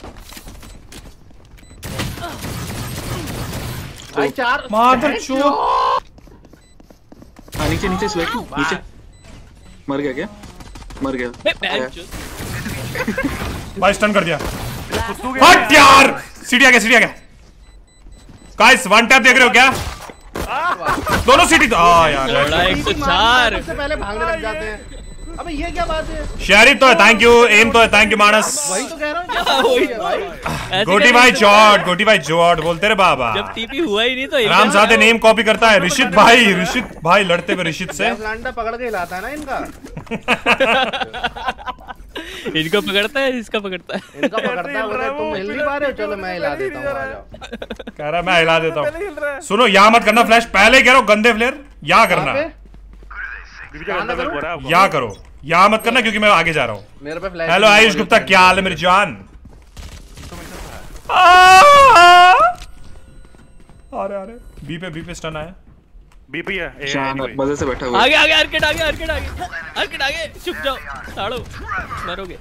भाई चार मादर चोद। हाँ नीचे नीचे स्वेट नीचे। मर गया क्या? मर गया। भाई स्टन कर दिया। हट यार। सीढ़ी आ गया, सीढ़ी आ गया। गाइस वन टैप देख रहे हो क्या? दोनों सीढ़ी तो आ यार। एक सौ चार सबसे पहले भागने लग जाते हैं। अबे ये क्या बात है? शेरिफ तो है, थैंक यू। एम तो है, थैंक यू मानस। वही तो कह रहा हूं। वही है भाई। गोटी भाई जॉर्ड, गोटी भाई जॉर्ड बोलते रे बाबा। जब टीपी हुआ ही नहीं तो राम साथे नेम कॉपी करता है। ऋषित भाई, ऋषित भाई लड़ते हुए ऋषित से। लांडा पकड़ के हिलाता है ना इनका। इनको पकड़ता है, इसका पकड़ता है। इनका पकड़ता है। बोले तुम हिल नहीं पा रहे हो, चलो मैं हिला देता हूं, आ जाओ। कह रहा मैं हिला देता हूं। सुनो यहाँ मत करना फ्लैश, पहले कह रहा हूं गंदे फ्लेयर यहाँ करना। यहाँ करो, यहाँ मत करना क्योंकि मैं आगे जा रहा हूँ। मेरे पे फ्लैश। हेलो आयुष गुप्ता, क्या हाल है मेरी जान? अरे अरे बी पे बी पे स्टन आया। बी पे है। ए शान मजे से बैठा हुआ। आगे आगे आर्केड आगे आर्केड आगे आर्केड आगे। चुप जाओ साड़ो, मरोगे।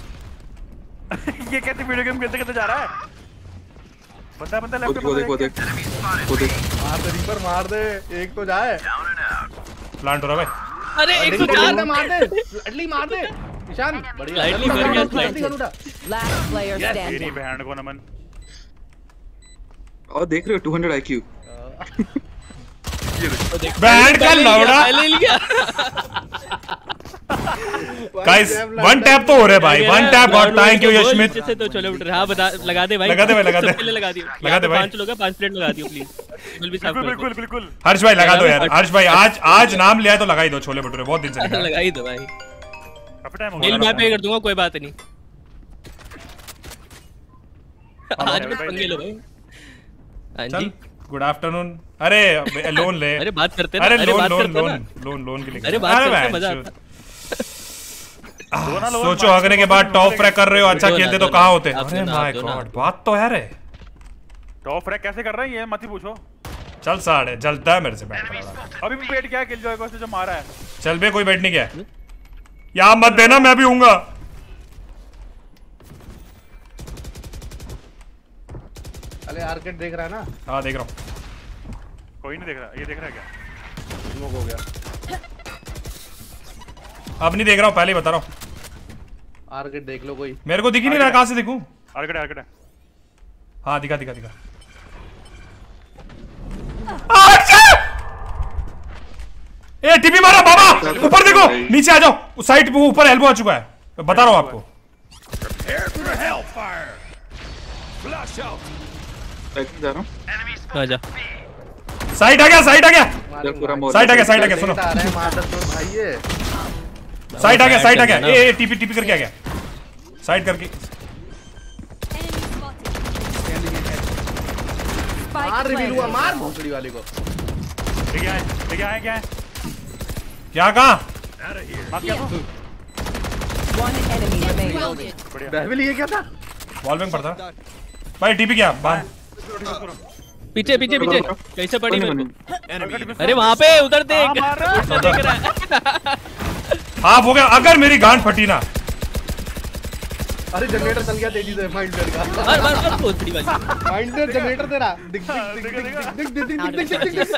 ये कैसे वीडियो गेम खेलते खेलते जा रहा है? बंदा बंदा लेफ्ट को देख, वो देख, वो देख। मार दे रीपर, मार दे। एक तो जाए। प्लांट हो रहा भाई। अरे एक सौ चार मार दे। स्लाइटली मार दे। ईशान बढ़िया। स्लाइटली मर गया, स्लाइटली। Last player तेरी standing. बहन को नमन। और देख रहे हो टू हंड्रेड आईक्यू। बैंड का लौड़ा ले लिया। गाइस वन टैप तो हो रहा है भाई। वन टैप और थैंक यू यशमित। से तो चलो उठ रहा। हां बता, लगा दे भाई, लगा दे भाई, लगा दे। सबके लिए लगा दियो, लगा दे भाई। पांच लोग हैं, पांच प्लेट लगा दियो प्लीज। बिल्कुल भी साफ बिल्कुल कर बिल्कुल। हर्ष भाई लगा दो यार। हर्ष भाई आज आज नाम लिया है तो लगा ही दो। छोले भटूरे बहुत दिन से दो। लगा ही दो भाई। काफी टाइम हो बिल गया। मैं पे कर दूंगा, कोई बात नहीं। आज में पंगे लो भाई। हां जी गुड आफ्टरनून। अरे लोन ले। अरे बात करते ना। अरे अरे लोन बात लोन करते ना। लोन लोन लोन के लिए। अरे बात करते मजा आता। सोचो हगने के बाद टॉप फ्रैग कर रहे हो, अच्छा खेलते तो कहाँ होते। आप अरे दो ना, माय आप दो ना। गॉड बात तो है रे। टॉप फ्रैग कैसे कर रहा है ये मत ही पूछो। चल साढ़े जलता है मेरे से बैठ कर। अभी भी पेट क्या है किल जॉय को से जो मारा है। चल बे कोई बैठने क्या है यहाँ मत देना, मैं भी हूँगा। अरे आर्केड देख रहा है ना? हाँ देख रहा हूँ। कोई नहीं देख रहा। ये देख रहा है क्या? स्मोक हो गया। अब नहीं देख रहा हूँ, पहले ही बता रहा हूँ। आर्केड देख लो कोई। मेरे को दिख ही नहीं रहा, कहाँ से देखूं? आर्केड आर्केड है। हाँ दिखा दिखा दिखा। ए टीपी मारा बाबा, ऊपर देखो, नीचे आ जाओ। साइड पे ऊपर एल्बो आ चुका है, मैं बता रहा हूँ आपको। जा रहा हूँ। आजा। साइड आ गया, साइड आ गया, साइड आ गया, साइड आ गया। सुनो, साइड आ गया, साइड आ गया। ए टीपी टीपी करके आ गया, साइड करके। मार रिवील हुआ, मार भोंसड़ी वाले को। ठीक है, ठीक है, क्या है? क्या कहा? One enemy remaining. डेविल ये क्या था? वॉल बैंग पड़ता भाई। टीपी क्या बाहर? पीछे पीछे पीछे कैसे पड़ी मेरे को? अरे वहाँ पे उधर देख, उधर देख रहा है। हाँ हो गया। अगर मेरी गांड फटी ना। अरे जनरेटर चल गया तेजी से माइंडर का। मार मार मार बहुत बड़ी बात। माइंडर जनरेटर तेरा दिख दिख दिख दिख दिख दिख दिख दिख दिख।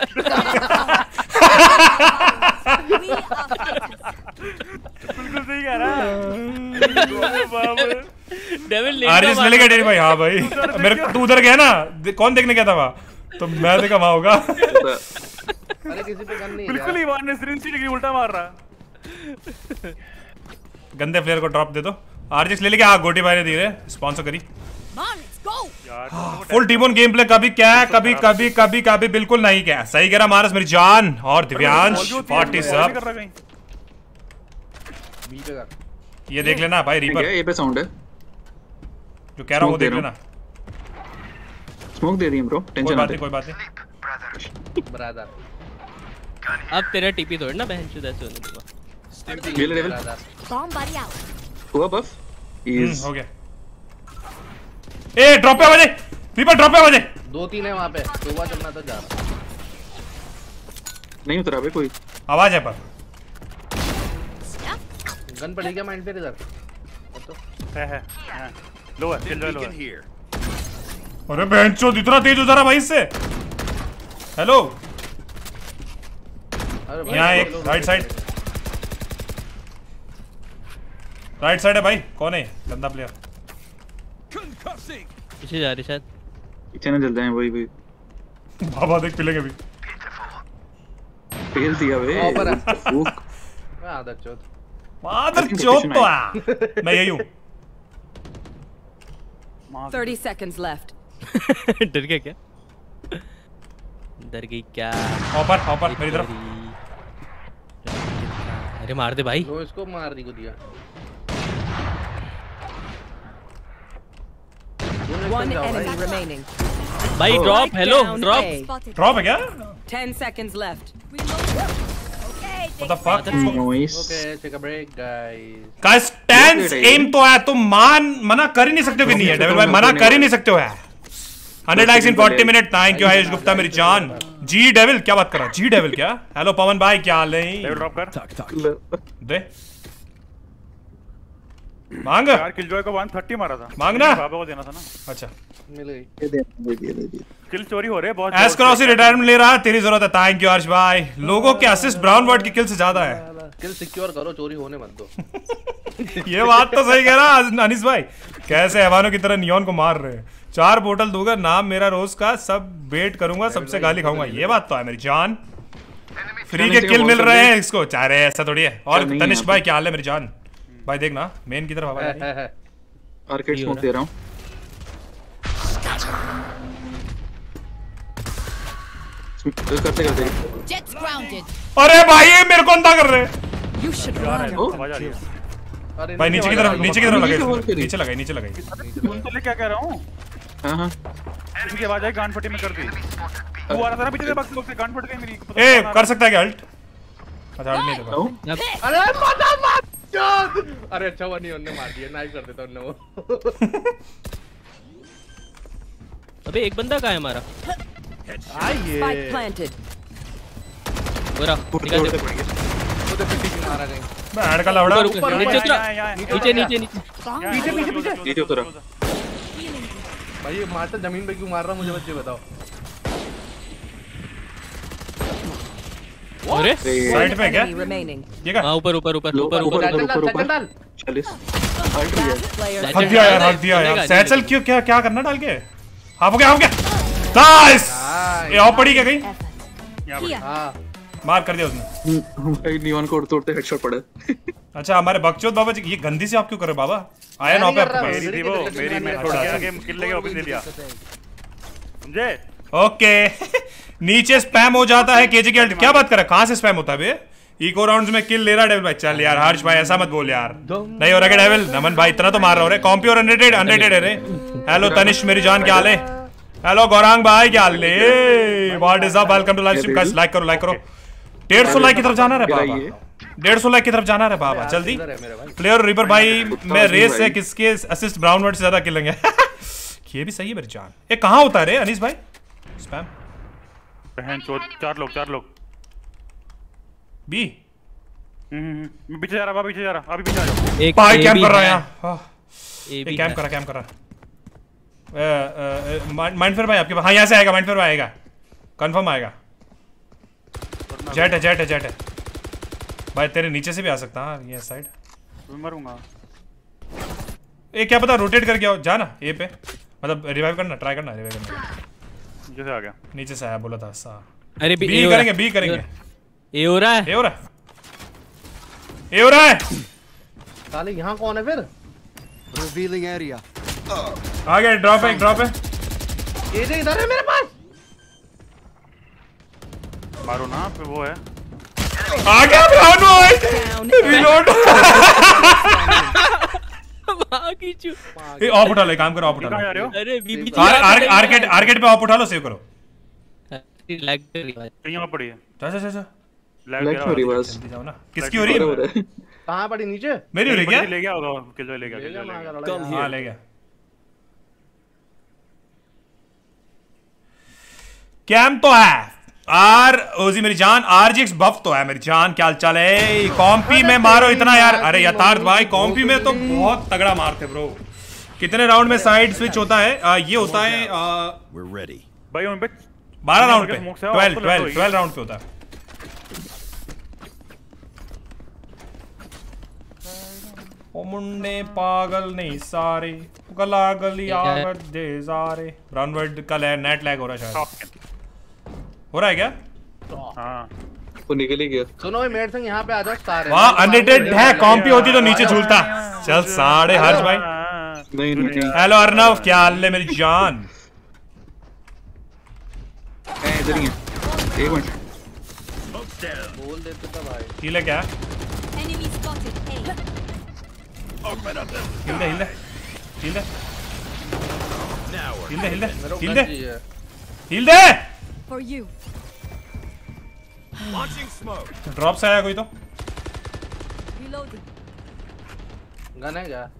बिल्कुल सही कह रहा है। डेविल ले आरजेस ले लेगा डेरी भाई। हाँ भाई मेरे तू उधर गया ना, कौन देखने गया था वहाँ, तो मैं देखा वहाँ होगा। अरे किसी पे गन नहीं है बिल्कुल ही वन ने सिरिंज से डिग्री उल्टा मार रहा। गंदे प्लेयर को ड्रॉप दे दो। आरजेस ले लेके। हाँ गोटी भाई ने दी है स्पॉन्सर करी। Full team on game play. कभी क्या कभी कभी कभी कभी बिल्कुल नहीं क्या। सही कह रहा मानस मेरी जान। और दिव्यांश फोर्टी सब ये देख लेना भाई। रीपर ये पे साउंड है जो कह रहा हूँ वो देख लेना। स्मोक दे रही है ब्रो, टेंशन मत ले। कोई बात नहीं ब्रदर। अब तेरा टीपी तोड़ ना बहन चोद ऐसे होने दूंगा। ये लेवल Bomb buddy out. हुआ बफ इज हो गया। ए ड्रॉप पे बजे रीपर ड्रॉप पे बजे। दो तीन है वहां पे। सुबह चलना तो जा रहा नहीं उतरा बे कोई। आवाज है पर गन पड़ी क्या माइंड पे इधर? है है लो है किल लो है। अरे बेंचो इतना तेज हो जा रहा भाई इससे। हेलो यहाँ एक राइट साइड राइट साइड है भाई। कौन है गंदा प्लेयर? पीछे जा रही शायद। पीछे ना चल जाए वही वही। बाबा देख पिलेंगे भी। फेल दिया बे। ऊपर है। फूक आदत चोद। मादर चोद तो आ। मैं यही हूँ। thirty seconds left. डर गया क्या? डर गई क्या? ऊपर ऊपर मेरी तरफ। अरे मार दे भाई। लो इसको मारने को दिया। One enemy remaining. भाई ड्रॉप। Hello drop. ड्रॉप है क्या? Ten seconds left. What the fuck? Noise. Okay, take a break guys. का स्टैंस एम तो है, तुम मान मना कर ही नहीं सकते हो कि नहीं है डेविल भाई। मना कर ही नहीं सकते हो यार। Hundred likes in forty minute. Thank you Ayush Gupta मेरी जान। जी डेविल क्या बात कर रहा है? जी डेविल क्या? हेलो पवन भाई क्या हाल है? ड्रॉप कर दे मांग यार। किलजॉय को एक सौ तीस मारा था। मांगना बाबा को देना था ना। अच्छा मिल गई। ये दे दे दिया दे दिया। किल चोरी हो रहे हैं बहुत। एस क्रॉसी रिटायरमेंट ले रहा है, तेरी जरूरत है। थैंक यू हर्ष भाई। लोगों के असिस्ट ब्राउन वर्ड की किल से ज्यादा है। किल सिक्योर करो, चोरी होने मत दो। ये बात तो सही कह रहा अनिस भाई। कैसे हैवानों की तरह नियॉन को मार रहे हैं। चार बोतल दूंगा नाम मेरा रोज का, सब वेट करूंगा, सबसे गाली खाऊंगा। ये बात तो है मेरी जान। फ्री के किल मिल रहे हैं इसको। चारे ऐसा थोड़ी है। और तनिष भाई क्या हाल है मेरी जान? भाई देखना मेन की तरफ हवा है है आर्केड स्मोक दे रहा हूं। करते करते Jets grounded. अरे भाई ये मेरे को अंधा कर रहे हैं। You should run. आवाज आ रही है। भाई नीचे की तरफ नीचे की तरफ लगाई। नीचे लगाई नीचे लगाई। सुन तो ले क्या कह रहा हूं। हां हां किसी की आवाज आई गांड फटी में कर दी। तू आ रहा था ना पीछे से बक्स से गांड फट गई मेरी। ए कर सकता है क्या अल्ट? अच्छा अल्ट नहीं था। अरे मत मत चोद। अरे अच्छा वो नहीं उन्होंने मार दिया। नाइस कर देता उन्होंने वो। अबे एक बंदा कहाँ है हमारा? आइए। Spike planted. बोरा निकाल दे। वो तो पिटी की मारा गई। मैं ऐड का लवड़ा। नीचे उतरा। नीचे नीचे नीचे। पीछे पीछे पीछे। नीचे उतरा। भाई ये मारता जमीन पे क्यों मार रहा मुझे बच्चे बताओ। अरे साइड पे क्या? ये क्या? हाँ ऊपर ऊपर ऊपर ऊपर ऊपर ऊपर ऊपर ऊपर चालीस। हट गया। हट दिया यार हट दिया यार। सैचल क्यों क्या क्या करना डाल के? हाफ हो गया हाफ हो गया। नाइस। ये ऑफ पड़ी क्या कहीं? हां मार कर दिया उसने। भाई नियॉन को तोड़ते हेडशॉट पड़ा। अच्छा हमारे बकचोद बाबा जी ये गंदी से आप क्यों कर रहे बाबा? आया ना पे आपको मेरी थी वो मेरी मैं छोड़ गया गेम किल लेके वापस ले लिया। समझे? ओके नीचे स्पैम हो जाता है केजी के अल्ट। क्या बात कर रहा है? कहां से स्पैम होता है बे? इको राउंड्स में किल ले रहा डेविल भाई। चल यार हर्ष भाई ऐसा मत बोल यार। नहीं हो रहा क्या डेविल? नमन भाई इतना तो मार रहा हो रे। कॉम्पी और अनरेटेड अनरेटेड है रे। हेलो तनिष मेरी जान क्या हाल है? हेलो गौरांग भाई क्या हाल है? What is up? Welcome to live stream guys. Like करो लाइक करो। डेढ़ सौ लाइक की तरफ जाना है बाबा। डेढ़ सौ लाइक की तरफ जाना है बाबा जल्दी। प्लेयर रिपर भाई मैं रेस है किसके असिस्ट ब्राउन वर्ड से ज्यादा किलेंगे। ये भी सही है मेरी जान। ये कहाँ होता है रे अनीस भाई? स्पैम बहन चोद, चार लोग चार लोग बी। हम्म मैं पीछे जा रहा, पीछे जा रहा, अभी पीछे आ जाओ। एक पाई कैंप कर रहा है यहां। एक कैंप कर रहा, कैंप कर रहा। माइंड फेयर भाई आपके पास? हाँ यहाँ से आएगा, माइंड फेयर आएगा, कंफर्म आएगा। जेट है, जेट है, जेट है भाई, तेरे नीचे से भी आ सकता है ये साइड। मैं मरूंगा। ए क्या पता रोटेट करके आओ, जा ना ए पे, मतलब रिवाइव करना, ट्राई करना रिवाइव करना। नीचे से आ गया, नीचे से आया, बोला था सा। अरे बी करेंगे, बी करेंगे। ए हो रहा है, ए हो रहा है, ए हो रहा है। साले यहाँ कौन है फिर? Revealing area. आ गया, ड्रॉप है, ड्रॉप है। ये जे इधर है मेरे पास। मारो ना पे, वो है। आ गया ब्राउन बॉय, रीलोड। भागी चू। ए ऑफ उठा लो, काम करो, ऑफ उठा लो। अरे बीबी आर्केड आर्केड पे ऑफ उठा लो, सेव करो। लैग कर रही है, यहाँ पड़ी है। जा जा जा, लैग हो रही है बस। जल्दी जाओ ना। किसकी हो रही है? कहाँ पड़ी? नीचे मेरी हो रही क्या? ले गया होगा, किल ले गया, किल ले गया। हां ले गया। कैम तो है आर ओजी मेरी जान, आरजीएक्स बफ तो है मेरी जान। क्या चाल है? कॉम्पी में मारो इतना यार। अरे यथार्थ भाई कॉम्पी में तो बहुत तगड़ा मारते ब्रो। कितने राउंड में साइड स्विच होता है? आ, ये होता है भाई उन पे बारह राउंड पे, ट्वेल्व ट्वेल्व ट्वेल्व राउंड पे होता है। ओ मुंडे पागल नहीं सारे, गला गली आवत दे सारे। रनवर्ड का नेट लैग हो रहा है शायद, हो रहा है क्या? हाँ वो निकल ही गया। सुनो मेरे संग यहाँ पे आ जाओ सारे। वहाँ अनडेटेड है, कॉम्पी होती तो नीचे झूलता। चल साढ़े हर्ष भाई। नहीं नहीं। हेलो अर्नव, क्या हाल है मेरी जान? मैं इधर ही हूँ, एक मिनट। बोल देते तो भाई। हील है क्या? Enemy spotted. A. हील दे, हील दे, हील दे, हील दे, हील दे, हील दे, हील दे। For you. ड्रॉप से आया कोई तो? Reloading. गन है क्या?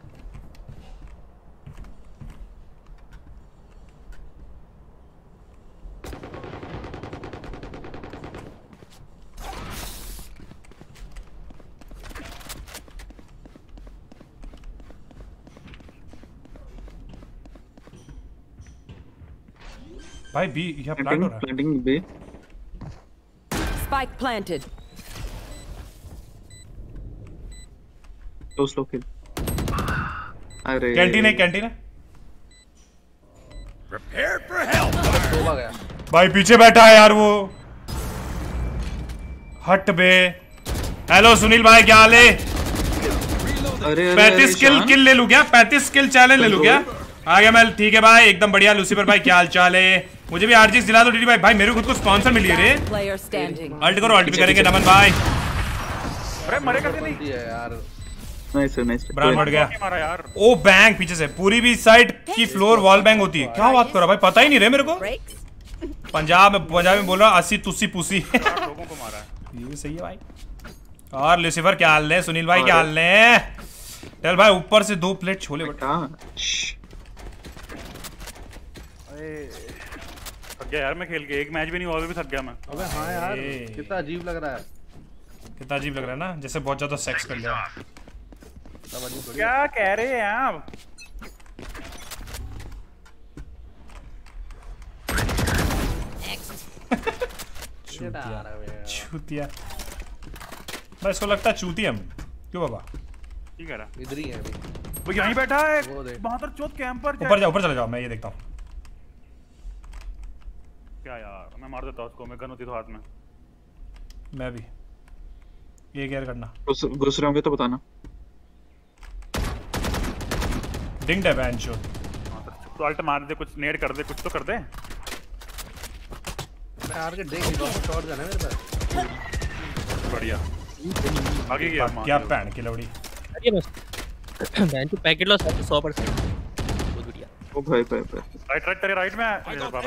भाई बी यहाँ प्लांट हो रहा है। Planting B. Spike planted. तो स्लो किल। अरे कैंटीन है, कैंटीन है। Prepared for hellfire. गया। भाई पीछे बैठा है यार वो। हट बे। हेलो सुनील भाई, क्या हाल है? अरे पैंतीस किल किल ले लूं क्या? पैंतीस किल चैलेंज ले लूं क्या? आ गया मैं, ठीक है भाई, एकदम बढ़िया। लूसीफर भाई क्या हाल चाल है? मुझे भी आरजीएक्स दिला दो डीडी भाई। भाई मेरे खुद को स्पॉन्सर मिली है रे। Player standing. अल्ट करो, अल्ट भी करेंगे नमन भाई। अरे मरे कैसे नहीं यार? Nice nice. ब्रांड बढ़ गया। मारा यार। ओ बैंग पीछे से, पूरी भी साइड की फ्लोर वॉल बैंग होती है। क्या बात कर रहा भाई, पता ही नहीं रे मेरे को। पंजाब में पंजाबी में बोल रहा अस्सी तुस्सी पुसी। लोगों को मारा है। ये भी सही है भाई। और लूसीफर क्या हाल है? सुनील भाई क्या हाल है? चल भाई ऊपर से दो प्लेट छोले बटा। थक गया यार मैं खेल के, एक मैच भी नहीं हुआ भी थक गया मैं। अबे हाँ यार, कितना अजीब लग रहा है। कितना अजीब लग रहा है ना, जैसे बहुत ज्यादा सेक्स कर लिया। क्या कह रहे हैं आप? चूतिया भाई, इसको लगता है चूती हम। क्यों बाबा? ठीक है ना, इधर ही है अभी। वो यहीं बैठा है बहादुर चौथ कैंपर। ऊपर जाओ, ऊपर चले जाओ, मैं ये देखता हूँ। क्या यार, मैं मार देता उसको, मैं गन होती तो हाथ में। मैं भी ये गेयर करना। घुस घुस रहे होंगे तो बताना। डिंग है बैंड शो। तो अल्ट मार दे, कुछ नेड कर दे, कुछ तो कर दे। यार के देख लो, शॉट जाना मेरे पास। बढ़िया आगे गया। क्या पैन की लौड़ी। अरे बस बैंड टू पैकेट लॉस सौ परसेंट। बहुत बढ़िया। ओ भाई भाई भाई। राइट राइट तेरे राइट में बाबा।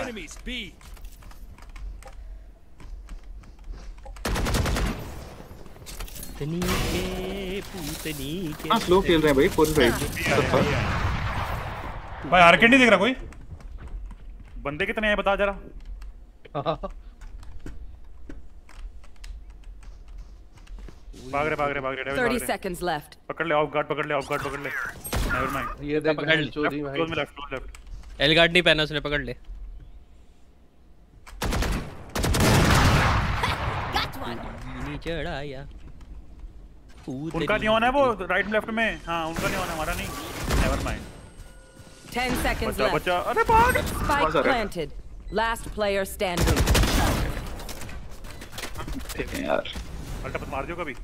पूतनी के पूतनी के। हां स्लो खेल रहे हैं भाई, फोर फाइव। भाई आर्केड नहीं दिख रहा कोई? बंदे कितने हैं बता जरा। भाग रहे भाग रहे भाग रहे thirty seconds left. पकड़ ले ऑफ गार्ड पकड़ ले ऑफ गार्ड पकड़ ले। Never mind. ये देख पकड़ ले चोरी भाई। क्लोज में लेफ्ट क्लोज लेफ्ट। एल गार्ड नहीं पहना उसने पकड़ ले। नीचे चढ़ाया। उनका नहीं होना है वो राइट लेफ्ट में। हाँ उनका नहीं होना हमारा नहीं। Never mind. Ten seconds बचा left. बचा अरे भाग। Spike planted. Last player standing. ठीक है यार। अल्टा मत मार दियो कभी।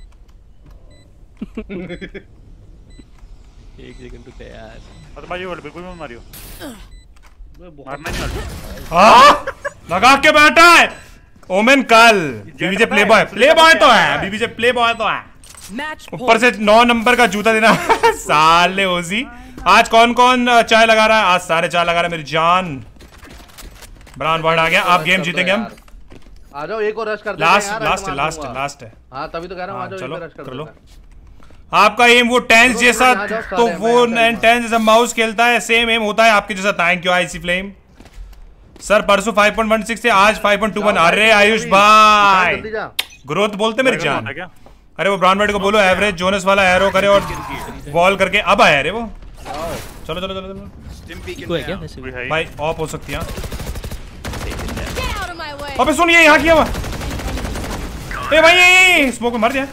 एक सेकंड रुक यार। अरे भाई ये बिल्कुल मत मारियो। मारना नहीं अल्टा। हाँ लगा के बैठा है ओमेन कल। बीबीजे प्ले बॉय प्ले बॉय तो है। बीबीजे प्ले बॉय तो है। ऊपर से नौ नंबर का जूता देना। साले ओजी आज कौन कौन चाय लगा रहा है? आज सारे चाय लगा रहा है मेरी जान। ब्राउन बॉर्ड आ गया। आप गेम जीतेंगे हम। आ जाओ एक और रश कर देते हैं यार। लास्ट लास्ट लास्ट लास्ट है। हां तभी तो कह रहा हूं आ जाओ एक और रश कर लो। आपका एम वो टेंस जैसा तो वो टेंस जैसा माउस खेलता है सेम एम होता है आपके जैसा। Thank you IC flame sir. परसों फाइव पॉइंट वन सिक्स से आज फाइव पॉइंट टू वन। अरे आयुष भाई ग्रोथ बोलते मेरी जान। अरे वो ब्राउन बॉर्ड को बोलो एवरेज जोनस वाला एरो करे और वॉल करके अब आया रे वो। चलो चलो चलो चलो कोई क्या वैसे भी भाई ऑफ हो सकती है। अबे सुन ये यहाँ किया हुआ। ए भाई ये स्मोक में मर दिया।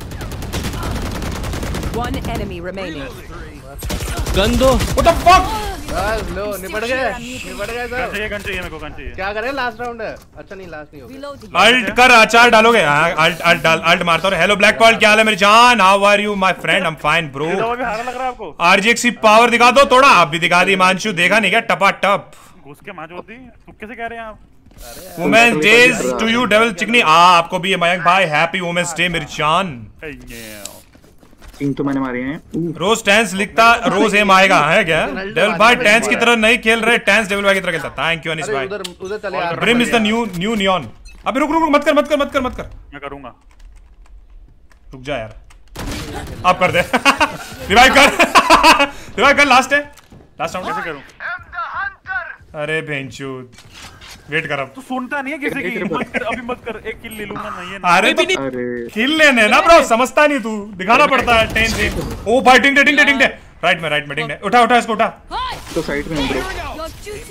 One enemy remaining. गंदो What the fuck? बस लो निपट गए निपट गए सर। चाहिए गन चाहिए मेरे को गन चाहिए। क्या करें लास्ट राउंड है। अच्छा नहीं लास्ट नहीं होगा। अल्ट कर अचार डालोगे। अल्ट अल्ट डाल अल्ट मारता हूं। हेलो ब्लैक पॉल क्या हाल है मेरी जान? How are you my friend? I am fine bro. अभी हारा लग रहा है आपको। आरजीएक्स की पावर दिखा दो थोड़ा। आप भी दिखा दी मानशु। देखा नहीं क्या टपा टप घुस के मार दी। तुम कैसे कह रहे हैं आप? Women's days to you devil चिकनी। आ आपको भी मयंक भाई हैप्पी वुमेन्स डे मेरी जान। तीन तो मैंने मारे हैं। रोज टेंस लिखता रोज एम आएगा है क्या? डेविल भाई टेंस की तरह नहीं खेल रहे। टेंस डेविल भाई की तरह खेलता। थैंक यू अनिस भाई। उधर उधर चले यार। Brim is the new new Neon. अबे रुक रुक रुक मत कर मत कर मत कर मत कर। मैं करूंगा। रुक जा यार। अब कर दे। रिवाइव कर। रिवाइव कर लास्ट है। लास्ट राउंड कैसे करूं? अरे बेंचूद वेट कर। अब तू सुनता नहीं है किसी की। मत कर अभी मत कर। एक किल ले लूंगा नहीं है। अरे तो किल लेने ना ब्रो समझता नहीं तू। दिखाना पड़ता है टेन से। ओ भाई टिंग टिंग टिंग राइट में राइट में टिंग उठा उठा इसको उठा। तो साइड में ब्रो।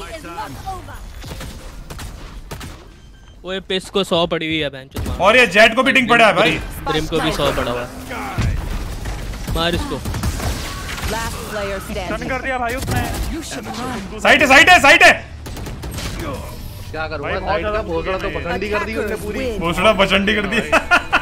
ओए पिस को सौ पड़ी हुई है बेंच। और ये जेट को भी टिंग पड़ा है भाई। ब्रिम को भी सौ पड़ा हुआ है। मार इसको। Last player standing. टर्न कर दिया भाई उसने। साइड है साइड है साइड है। क्या करूंगा साइड का भोसड़ा तो बचंडी कर दी उसने पूरी। भोसड़ा बचंडी कर दी।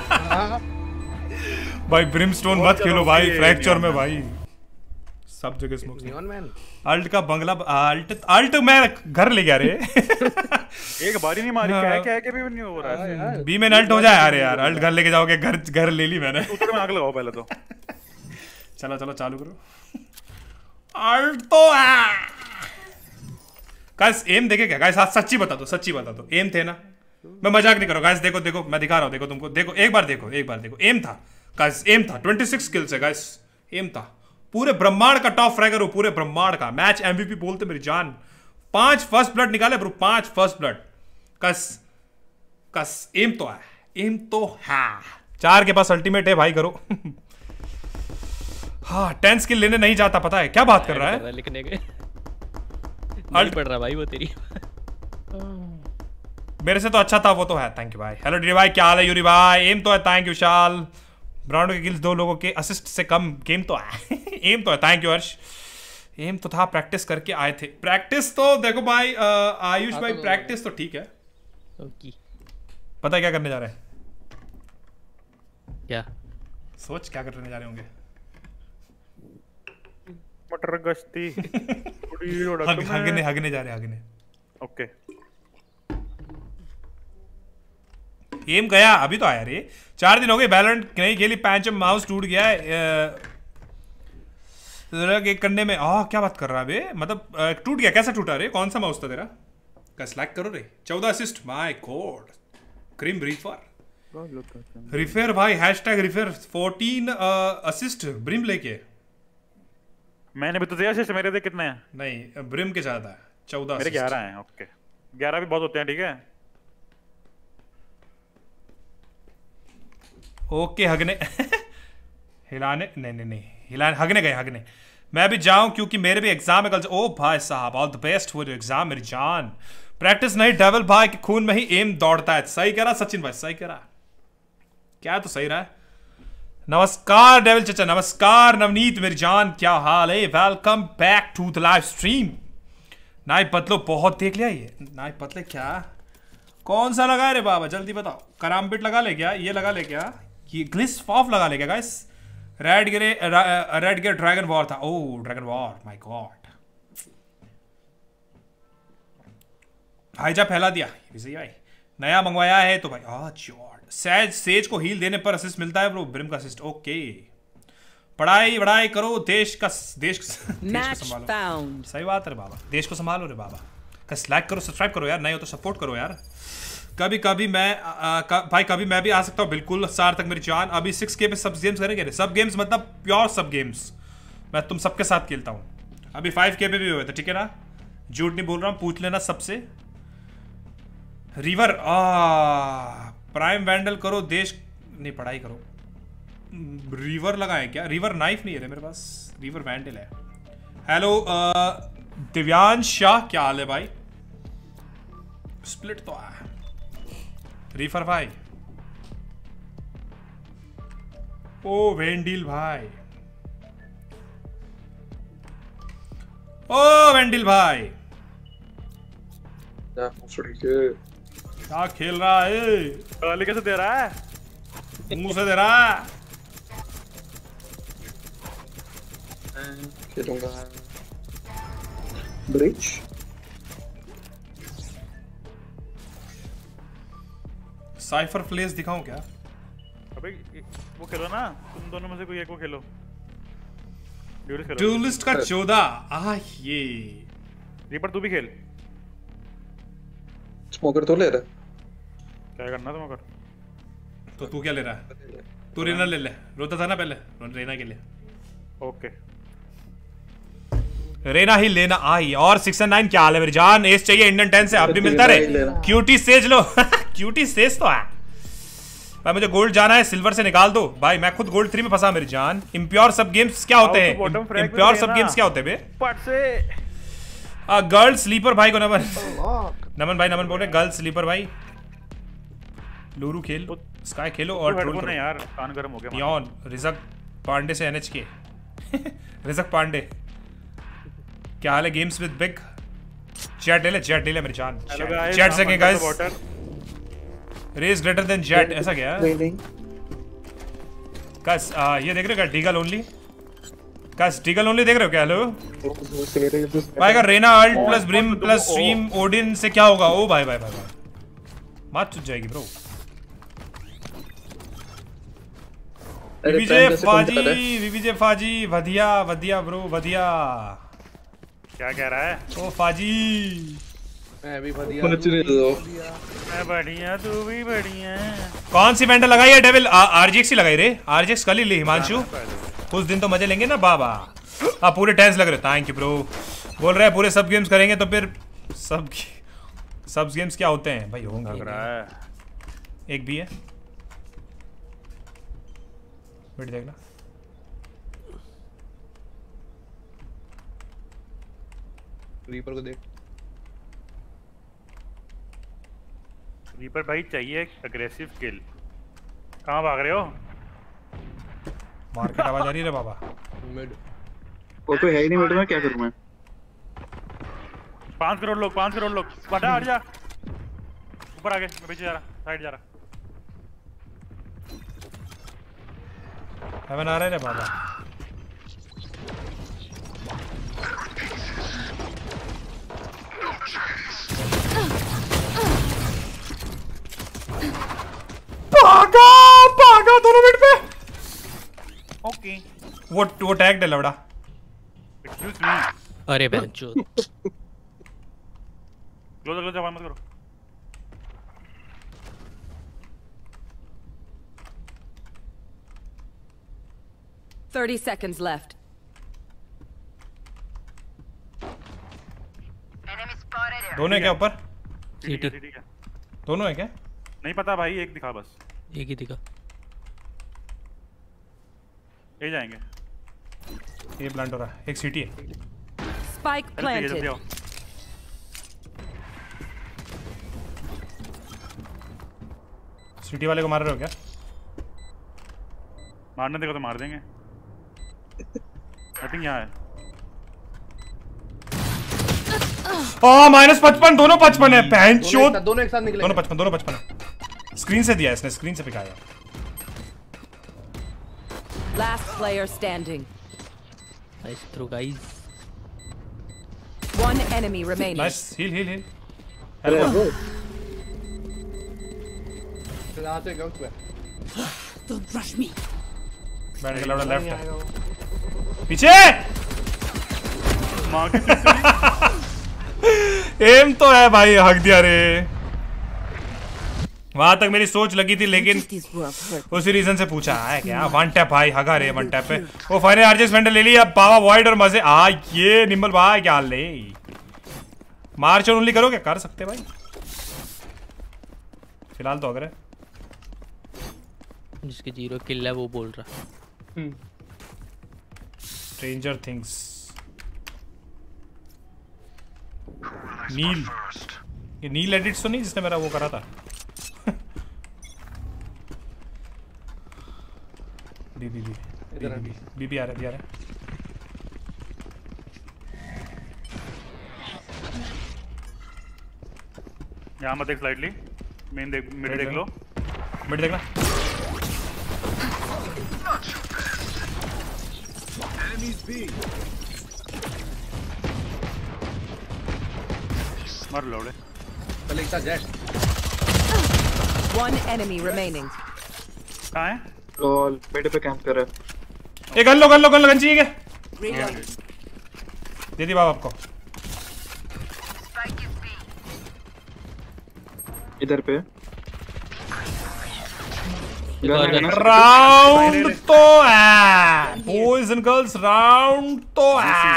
भाई ब्रिमस्टोन मत खेलो भाई फ्रैक्चर में भाई सब जगह स्मोक। नियॉन मैन अल्ट का बंगला अल्ट अल्ट मैं घर ले गया रे। एक बारी नहीं मारी क्या है क्या है कि भी नहीं हो रहा है। बी में अल्ट हो जाए। अरे यार अल्ट घर लेके जाओगे। घर घर ले ली मैंने। ऊपर में आग लगाओ पहले तो। चलो चलो चालू करो। अल्ट तो है गाइस। एम देखे क्या गाइस? सच्ची बता दो सच्ची बता दो एम थे ना? मैं मजाक नहीं कर रहा गाइस। देखो देखो मैं दिखा रहा हूँ। देखो तुमको देखो एक बार देखो एक बार देखो। एम था गाइस। एम था छब्बीस किल्स है गाइस। एम था पूरे ब्रह्मांड का टॉप फ्रैगर हो। पूरे ब्रह्मांड का मैच एमवीपी बोलते मेरी जान। पांच फर्स्ट ब्लड निकाले ब्रो। पांच फर्स्ट ब्लड। कस कस एम तो है। एम तो है। चार के पास अल्टीमेट है भाई करो। हाँ टेन स्किल लेने नहीं जाता पता है क्या बात कर रहा है? लिखने के नहीं पढ़ रहा भाई वो तेरी। मेरे से तो अच्छा था वो तो है। थैंक यू भाई। हेलो डी भाई क्या हाल है? यूरी भाई एम तो है। Thank you Vishal. ब्राउन के किल्स दो लोगों के असिस्ट से कम। गेम तो है। एम तो है। Thank you Harsh. एम तो था प्रैक्टिस करके आए थे। प्रैक्टिस तो देखो भाई आयुष भाई प्रैक्टिस तो ठीक है। ओके पता है क्या करने जा रहे हैं? क्या सोच क्या करने जा रहे होंगे? मटर गश्ती। हग, हगने हगने जा रहे हैं हगने। ओके एम गया अभी तो आया रे। चार दिन हो गए बैलेंट नहीं खेली। पैंच माउस टूट गया है एक करने में। आ क्या बात कर रहा है बे? मतलब टूट गया कैसा टूटा रे? कौन सा माउस था तेरा? लाइक करो रे। चौदह assist my god. Cream refer refer भाई hashtag refer. Fourteen assist Brim लेके। मैंने भी तो दिया असिस्ट। मेरे दे कितने हैं? नहीं ब्रिम के ज्यादा है। चौदह मेरे ग्यारह हैं। ओके ग्यारह भी बहुत होते हैं। ठीक है ओके हगने हिलाने नहीं नहीं नहीं हिलाने हगने गए हगने। मैं भी जाऊं क्योंकि मेरे भी एग्जाम है कल से। ओ भाई साहब all the best for your exam मेरी जान। प्रैक्टिस नहीं डेविल भाई के खून में ही एम दौड़ता है। सही कह रहा सचिन भाई सही कह रहा। क्या तो सही रहा है। नमस्कार डेविल चचा नमस्कार नवनीत मेरी जान क्या हाल है। Welcome back to the live stream. नाई पतलो बहुत देख लिया ये। नाई पतले क्या कौन सा लगा रे बाबा जल्दी बताओ। करामबिट लगा ले क्या ये लगा ले क्या ये ग्लिस फॉफ लगा ले क्या गाइस। रेड गिरे रेड गियर ड्रैगन वॉर था। Oh dragon war my god. भाईजा फैला दिया सही भाई नया मंगवाया है तो भाई आ जॉर्ड सेज सेज को हील देने पर असिस्ट मिलता है ब्रो ब्रिम का असिस्ट। ओके पढ़ाई वढ़ाई करो देश का देश, देश को संभालो। सही बात है रे बाबा देश को संभालो रे बाबा। कस लाइक करो सब्सक्राइब करो यार नए हो तो सपोर्ट करो यार। कभी कभी मैं आ, का, भाई कभी मैं भी आ सकता हूँ बिल्कुल सार तक मेरी जान। अभी सिक्स के पे सब गेम्स करेंगे सब गेम्स मतलब प्योर सब गेम्स मैं तुम सबके साथ खेलता हूँ। अभी फाइव के पे भी हुए थे ठीक है ना झूठ नहीं बोल रहा हूँ पूछ लेना सबसे। रिवर आ प्राइम वैंडल करो देश नहीं पढ़ाई करो। रिवर लगाए क्या रिवर नाइफ नहीं है रे मेरे पास रिवर वैंडल है। हेलो दिव्यांश शाह क्या हाल है भाई। स्प्लिट तो आया रिफर भाई। ओ वेंडिल भाई ओ वेंडिल भाई क्या खेल रहा है। गाली कैसे दे रहा है मुंह से दे रहा है। खेलूंगा ब्रिज साइफर फ्लेस दिखाऊं क्या। अबे वो खेलो ना तुम दोनों में से कोई एक वो खेलो। ड्यूलिस्ट का चौदह आ ये रिपर तू भी खेल। स्मोकर तो ले रहा क्या करना स्मोकर तो तू क्या ले रहा है। तू रेना ले ले रोता था ना पहले रेना के लिए। ओके रेना ही लेना आई। और सिक्स एंड नाइन क्या हाल है मेरी जान। एस चाहिए इंडियन टेन से अब भी मिलता रहे। क्यूटी सेज लो क्यूटी सेज तो है भाई। मुझे गोल्ड जाना है सिल्वर से निकाल दो भाई। मैं खुद गोल्ड थ्री में फंसा मेरी जान। इम्प्योर सब गेम्स क्या होते हैं इम्प्योर सब गेम्स क्या होते हैं बे। पट से गर्ल स्लीपर भाई को नमन नमन भाई नमन बोल रहे गर्ल स्लीपर भाई। लूरू खेल स्काई खेलो और ट्रोल करो यार कान गरम हो गया। यौन रिजक पांडे से एनएच के रिजक पांडे क्या हाल है गेम्स विद बिग। जेट ले ले जेट ले ले मेरी जान। जेट से के guys Raze greater than Jett ऐसा क्या गाइस ये देख रहे हो क्या Deagle only guys Deagle only देख रहे हो क्या। हेलो भाई अगर Reyna ult plus Brim plus stream Odin से क्या होगा। ओ भाई भाई भाई भाई मार चुट जाएगी ब्रो। विजय फाजी विजय फाजी वधिया वधिया ब्रो वधिया। क्या कह रहा है ओ फाजी मैं भी बढ़िया मैं बढ़िया तू भी बढ़िया। कौन सी वेंडर लगाई है डेविल आरजीएक्स ही लगाई रे। आरजीएक्स कल ही ली हिमांशु कुछ दिन तो मजे लेंगे ना बाबा। आप पूरे टेंस लग रहे थैंक यू ब्रो। बोल रहे हैं पूरे सब गेम्स करेंगे तो फिर सब सब गेम्स क्या होते हैं भाई होंगे लग रहा है। एक भी है वेट देखना रीपर को देख। रीपर भाई चाहिए अग्रेसिव किल। कहाँ भाग रहे हो मार्केट आवाज आ रही है रे बाबा। मिड वो तो है ही नहीं मिड में क्या करूं मैं। पांच करोड़ लोग पांच करोड़ लोग बटा हट जा ऊपर आगे मैं पीछे जा रहा साइड जा रहा। हेवन आ रहा है रे बाबा। भागा भागा दोनों मिनट पे। ओके वो वो टैग दे लवड़ा। एक्सक्यूज मी अरे बंचो क्लोज क्लोज आवाज मत करो। thirty seconds left. Enemy दोनों है क्या ऊपर? सीटी दोनों है क्या? नहीं पता भाई, एक दिखा बस। एक ही दिखा। ये जाएंगे। ये प्लांट हो रहा है, एक सीटी है। Spike planted. सीटी वाले को मार रहे हो क्या? मारने देगा तो मार देंगे। आई थिंक यहाँ है। ओ माइनस पचपन, दोनों पचपन है। पहन चोद, दोनों एक साथ निकले। दोनों पचपन, दोनों पचपन है। स्क्रीन से दिया इसने, स्क्रीन से पिकाया। Last player standing. Nice throw guys. One enemy remaining. Nice, heal, heal, heal. Hello. Don't rush me. बैठ के लौड़ा लेफ्ट है। पीछे। एम तो है भाई, हक दिया रे। वहां तक मेरी सोच लगी थी, लेकिन उसी रीजन से पूछा है क्या। वन टैप भाई, हगा रे वन टैप पे। वो फाइनल आरजेस वेंडर ले लिया, पावा वॉइड और मजे। आ ये निम्बल भाई क्या ले मार्च ओनली करोगे? कर सकते भाई, फिलहाल तो अगर जिसके जीरो किल है वो बोल रहा। Stranger things. नील, ये नील एडिट्स तो नहीं जिसने मेरा वो करा था? B B B B B B आ रहा है, बी आ रहा है। यहाँ मत देख, स्लाइडली मेन देख, मिड देख लो। मिड देखना। मर लोड़े। चल एक साथ जेट। One enemy remaining. कहाँ है? लॉल बेटे पे कैंप कर रहा है। एक गन लो, गन लो, गन लो, गन चाहिए क्या? दे दी बाब आपको। इधर पे राउंड तो है बॉयज एंड गर्ल्स, राउंड तो है।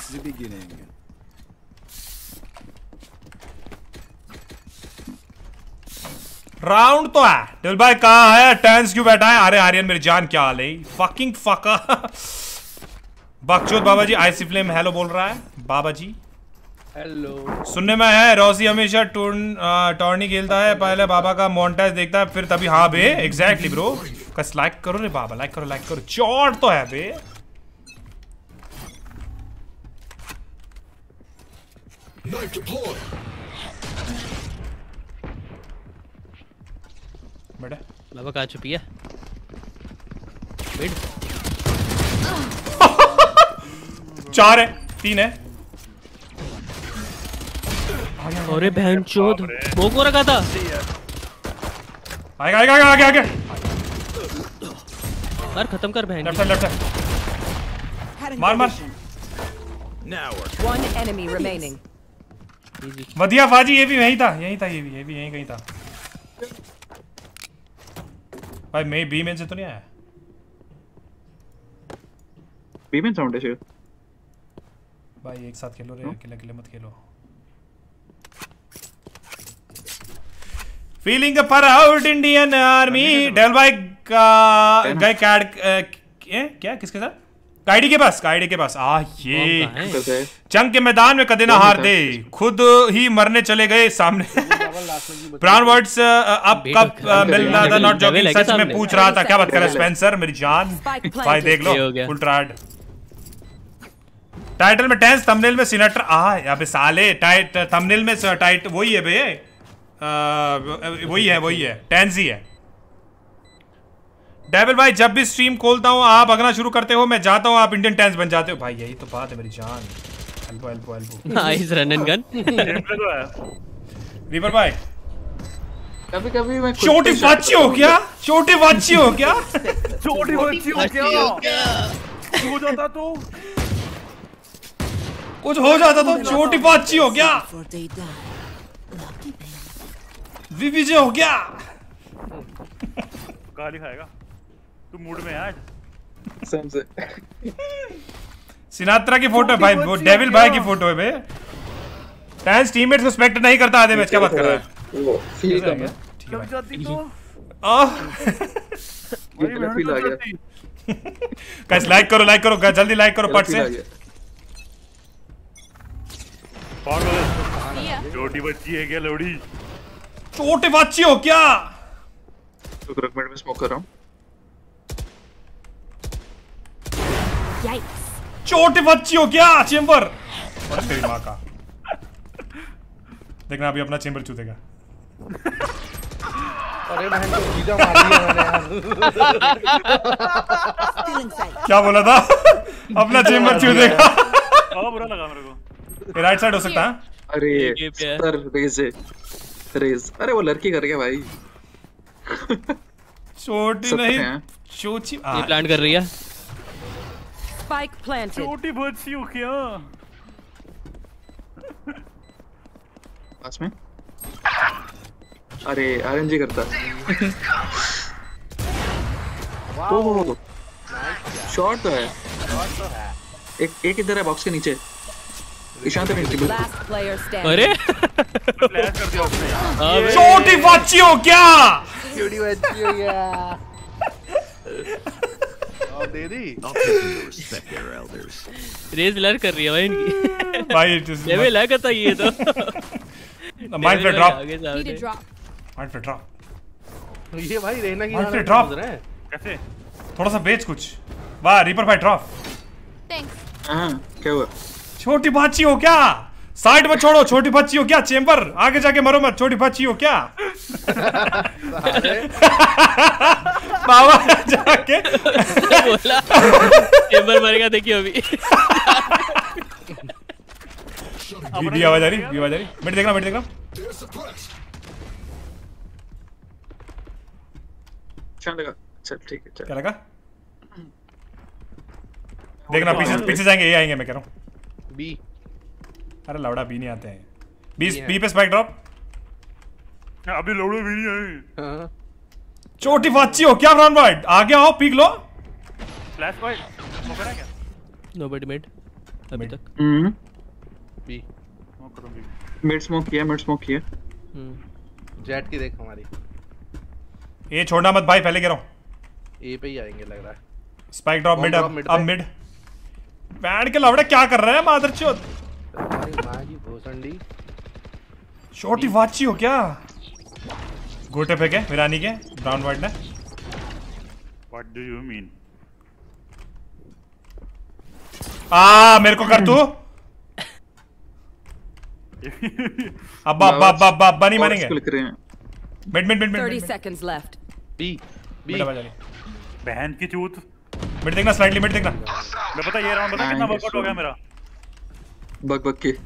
राउंड तो है। दिल भाई कहाँ है? टेंस क्यों बैठा है? अरे आर्यन मेरी जान, क्या हाल है? फकिंग फका बकचोद बाबा जी। आईसी फ्लेम हेलो बोल रहा है बाबा जी। हेलो। सुनने में है रॉसी हमेशा टूर्न टॉर्नी खेलता है, पहले बाबा का मोन्टाज देखता है फिर तभी। हाँ बे एग्जैक्टली ब्रो। कस लाइक करो रे बाबा, लाइक करो, लाइक करो। चौड़ तो है बे। बेटा बाबा कहाँ छुपी है? मिड। चार है, तीन है। अरे बहन चोद, स्मोक हो रखा था। आएगा आएगा आगे आगे। मार खत्म कर बहन। Left side, left side. मार मार। One enemy remaining. वधिया फाजी, ये भी यहीं था, यहीं था, ये भी ये भी यहीं कहीं था भाई। मैं बी में से तो नहीं आया। बी में साउंड है शायद। भाई एक साथ खेलो रे, अकेले अकेले मत खेलो। Feeling proud Indian army. डेल भाई का गए कैड क्या किसके साथ? काइडी के पास, काइडी के पास। आ ये जंग के मैदान में कदे ना हार दे, खुद ही मरने चले गए सामने। ब्राउन वर्ड्स अब कब मिलना था? नॉट जॉकिंग, सच में पूछ रहा था। क्या बात कर रहा है स्पेंसर मेरी जान? भाई देख लो फुल ट्राड। टाइटल में टेंस, थंबनेल में सिनेटर। आ अबे साले, टाइट थंबनेल में टाइट वही है बे, वही है वही है, टेंस ही है। डेविल भाई जब भी स्ट्रीम खोलता हूँ आप अगना शुरू करते हो, मैं जाता हूँ आप इंडियन टेंस बन जाते हो। भाई यही तो बात है मेरी जान। Elbow elbow elbow. Nice run and gun. Reaper भाई कभी कभी मैं छोटी बच्ची हो क्या? छोटी बच्ची हो क्या? छोटी बच्ची हो क्या? हो जाता तो कुछ हो जाता तो छोटी बच्ची हो क्या? विविजे हो क्या? गाली खाएगा तू, मूड में आज। समझे। सिनात्रा की फोटो है भाई, वो डेविल भाई की फोटो है बे। टैंस टीममेट्स को रिस्पेक्ट नहीं करता आधे मैच, क्या बात कर रहा है? वो फील कम है। ठीक है भाई। जाती तो आह ये गलत फील आ गया। गाइस लाइक करो लाइक करो गाइस, जल्दी लाइक करो पट से। छोटी बच्ची है क्या लोड़ी? छोटी बच्ची हो क्या? तो क्रिकेट में स्मोक कर रहा हूं। Yikes. छोटी बच्ची हो क्या चेंबर? और तेरी माँ का देखना अभी अपना चेंबर चूतेगा। अरे बहन को जीजा मार दिया मैंने यार। क्या बोला था? अपना चेंबर चूतेगा। बहुत बुरा लगा मेरे को। ये राइट साइड हो सकता है। अरे सर रेज रेज, अरे वो लड़की कर गया भाई। छोटी नहीं चोची ये प्लांट कर रही है। Spike planted. छोटी बच्ची हो क्या? पास में अरे आरएनजी करता। ओह शॉट तो है। एक एक इधर है बॉक्स के नीचे। ईशान तो नहीं। Last player standing. अरे फ्लैश कर दिया उसने। छोटी बच्ची हो क्या? छोटी बच्ची हो क्या? और दे दी। रेज लर कर रही है भाई इनकी। भाई ये भी लग करता ये तो। माइंड पे drop. Need a drop. Mind पे ड्रॉप। ये भाई रहना की माइंड पे ड्रॉप। कैसे? थोड़ा सा बेच कुछ। वाह रिपर भाई ड्रॉप। Thanks. हां क्या हुआ? छोटी बच्ची हो क्या? साइड में छोड़ो, छोटी बच्ची हो क्या? चेंबर आगे जाके मरो मत, छोटी बच्ची हो क्या? बाबा जाके बोला चेंबर मरेगा देखियो अभी। भी आवाज आ रही, भी आवाज आ रही। मिड देखना, मिड देखना। शान लगा। चल ठीक है चल। क्या लगा? देखना पीछे पीछे जाएंगे, ये आएंगे मैं कह रहा हूँ। बी। अरे लौड़ा बी नहीं आते हैं। बी बी पे स्पाइक ड्रॉप। अभी लोड़ो भी नहीं आए। हां छोटी बच्ची हो क्या? ब्राउन वाइट आगे आओ, पीक लो। फ्लैश पॉइंट वो करा क्या? नोबडी मिड अभी तक। हम्म बी स्मोक करूंगी। मिड स्मोक किया, मिड स्मोक किया। हम्म जेट की देख हमारी। ये छोड़ना मत भाई, पहले कह रहा हूँ। ए पे ही आएंगे लग रहा है। स्पाइक ड्रॉप मिड, drop अब mid अब पे। मिड। बैंड के लौड़े क्या कर रहे हैं मादरचोद? अरे मां की भोसंडी। छोटी बच्ची हो क्या? गोटे पे के वीरानी के ब्राउन वाइट ने। What do you mean? आ मेरे को कर तू। अब अब अब अब अब नहीं मानेंगे। क्लिक कर रहे हैं। Mid mid mid thirty mid seconds left. B B mid बजा ली। बहन की चूत। मिड देखना, स्लाइडली मिड देखना। मैं पता ये राउंड पता कितना वर्कआउट हो गया मेरा। बग बग के।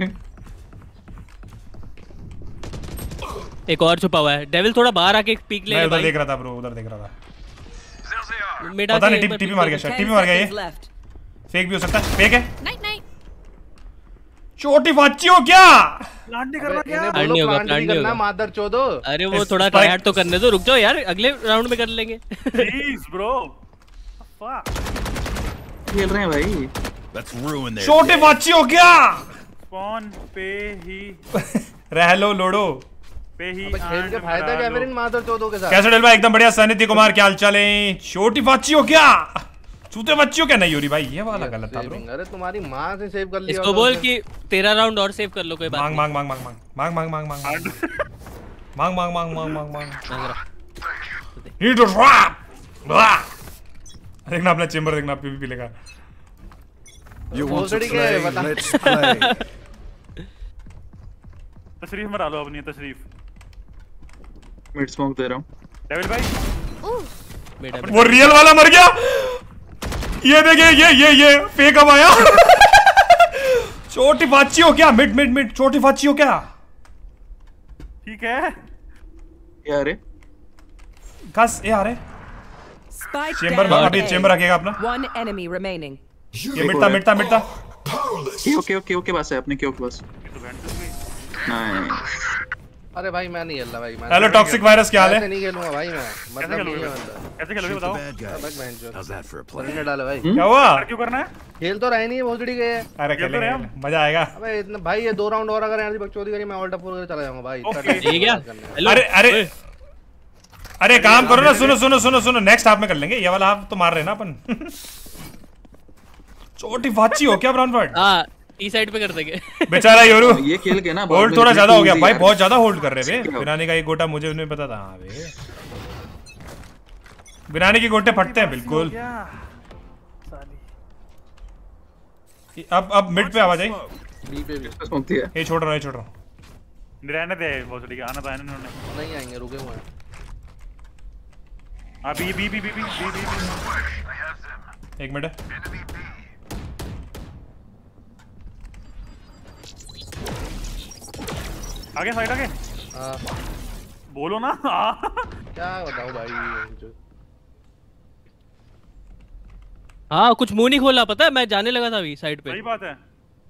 एक और छुपा हुआ है। डेविल थोड़ा बाहर आके पीक ले मैं उधर भाई। देख रहा था ब्रो, उधर देख रहा था। मिड पता आके नहीं एक टीपी बार टीपी peek मार गया ले। शायद, Ten टीपी मार गया ये। seconds left. फेक भी हो सकता है, फेक है। Night night. छोटी बच्ची हो क्या? प्लांट नहीं करना क्या? प्लांट नहीं होगा, प्लांट नहीं होगा। मादर चोदो। अरे वो थोड़ा ट्राई तो करने दो, रुक जाओ यार, अगले राउंड में कर लेंगे। Please bro. फक। खेल रहे हैं भाई। छोटी बच्ची हो क्या? स्पॉन पे ही रह लो लोडो। पे ही अबे खेल के फायदा क्या मेरे इन मादर चोदों के साथ? कैसे डलवा? एकदम बढ़िया सनिधि कुमार, क्या हाल चाल है? छोटी बच्ची हो क्या? चूते बच्ची हो क्या? नहीं हो रही भाई, ये वाला गलत था ब्रो। अरे तुम्हारी माँ से सेव कर लिया। इसको बोल कि तेरा राउंड और सेव कर लो, कोई बात मांग नहीं। मांग मांग मांग मांग मांग मांग मांग मांग मांग मांग मांग मांग मांग मांग नीड टू ड्रॉप। देखना अपना चेंबर, देखना पीवीपी लेगा। You want to भोसड़ी के play? बता। Let's play. तशरीफ मरा लो अपनी तशरीफ। मिड स्मोक दे रहा हूँ। डेविल भाई बेटा वो रियल वाला मर गया। ये देखिए, ये ये ये फेक अब आया। छोटी बच्ची हो क्या? मिड मिड मिड छोटी बच्ची हो क्या? ठीक है। क्या रे? कस ये आ रहे Spike चेंबर down अभी A. चेंबर रखेगा अपना। One enemy remaining. ये मिटता मिटता मिटता। ओके ओके ओके बस है अपने, क्यों के बस। नाइस। अरे भाई मैं नहीं खेल रहा भाई। हेलो टॉक्सिक वायरस क्या हाल है? ऐसे नहीं खेलूंगा भाई मैं। मतलब नहीं है अंदर। कैसे खेलोगे बताओ? How's that for a play? ने डाले भाई। क्या हुआ? क्यों करना है? खेल तो रहे नहीं है भोसड़ी के। अरे खेलेंगे मजा आएगा। अबे इतना भाई ये दो राउंड और अगर ऐसी बकचोदी करी मैं ऑल्ट अप कर चला जाऊंगा भाई। ठीक है। अरे अरे अरे काम करो ना, सुनो सुनो सुनो सुनो नेक्स्ट हाफ में कर लेंगे। ये वाला हाफ तो मार रहे हैं ना अपन। छोटी बाची हो क्या ब्राउन बर्ड? हां टी साइड पे कर देंगे। बेचारा योरू ये खेल के ना होल्ड थोड़ा ज्यादा हो गया भाई, बहुत ज्यादा होल्ड कर रहे बे। बिनानी का एक गोटा मुझे उन्हें पता था। हां बे बिनानी के गोटे फटते हैं बिल्कुल। अब अब मिड पे आवाज आई। बी पे भी सुनती है। ये छोड़ रहा है छोड़ रहा हूं। रहने दे भोसड़ी का, आना तो आने उन्होंने। नहीं आएंगे, रुके हुए हैं। हां B B B B B B. एक मिनट आगे साइड आगे। हां बोलो ना। क्या बताऊं भाई। हाँ कुछ मुंह नहीं खोला, पता है मैं जाने लगा था अभी साइड पे। सही बात है।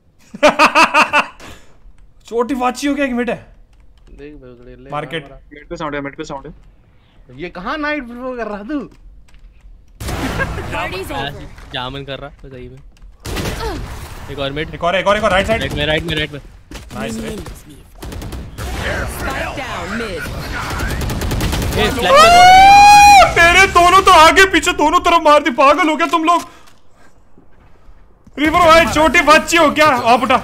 छोटी वाची हो क्या? एक मिनट है देख भोसड़ी ले मार्केट मिड पे साउंड है, मिड पे साउंड है। ये कहां नाइट प्रो कर रहा तू? जामन कर रहा तो सही में। एक और मिड, एक और एक और एक और राइट साइड राइट में राइट में राइट में। नाइस रे। Spike down mid. A flash तेरे दोनों तो आगे पीछे दोनों तरफ मार दी। पागल हो क्या तुम लोग? रिवर भाई छोटी बच्ची हो क्या? आप उठा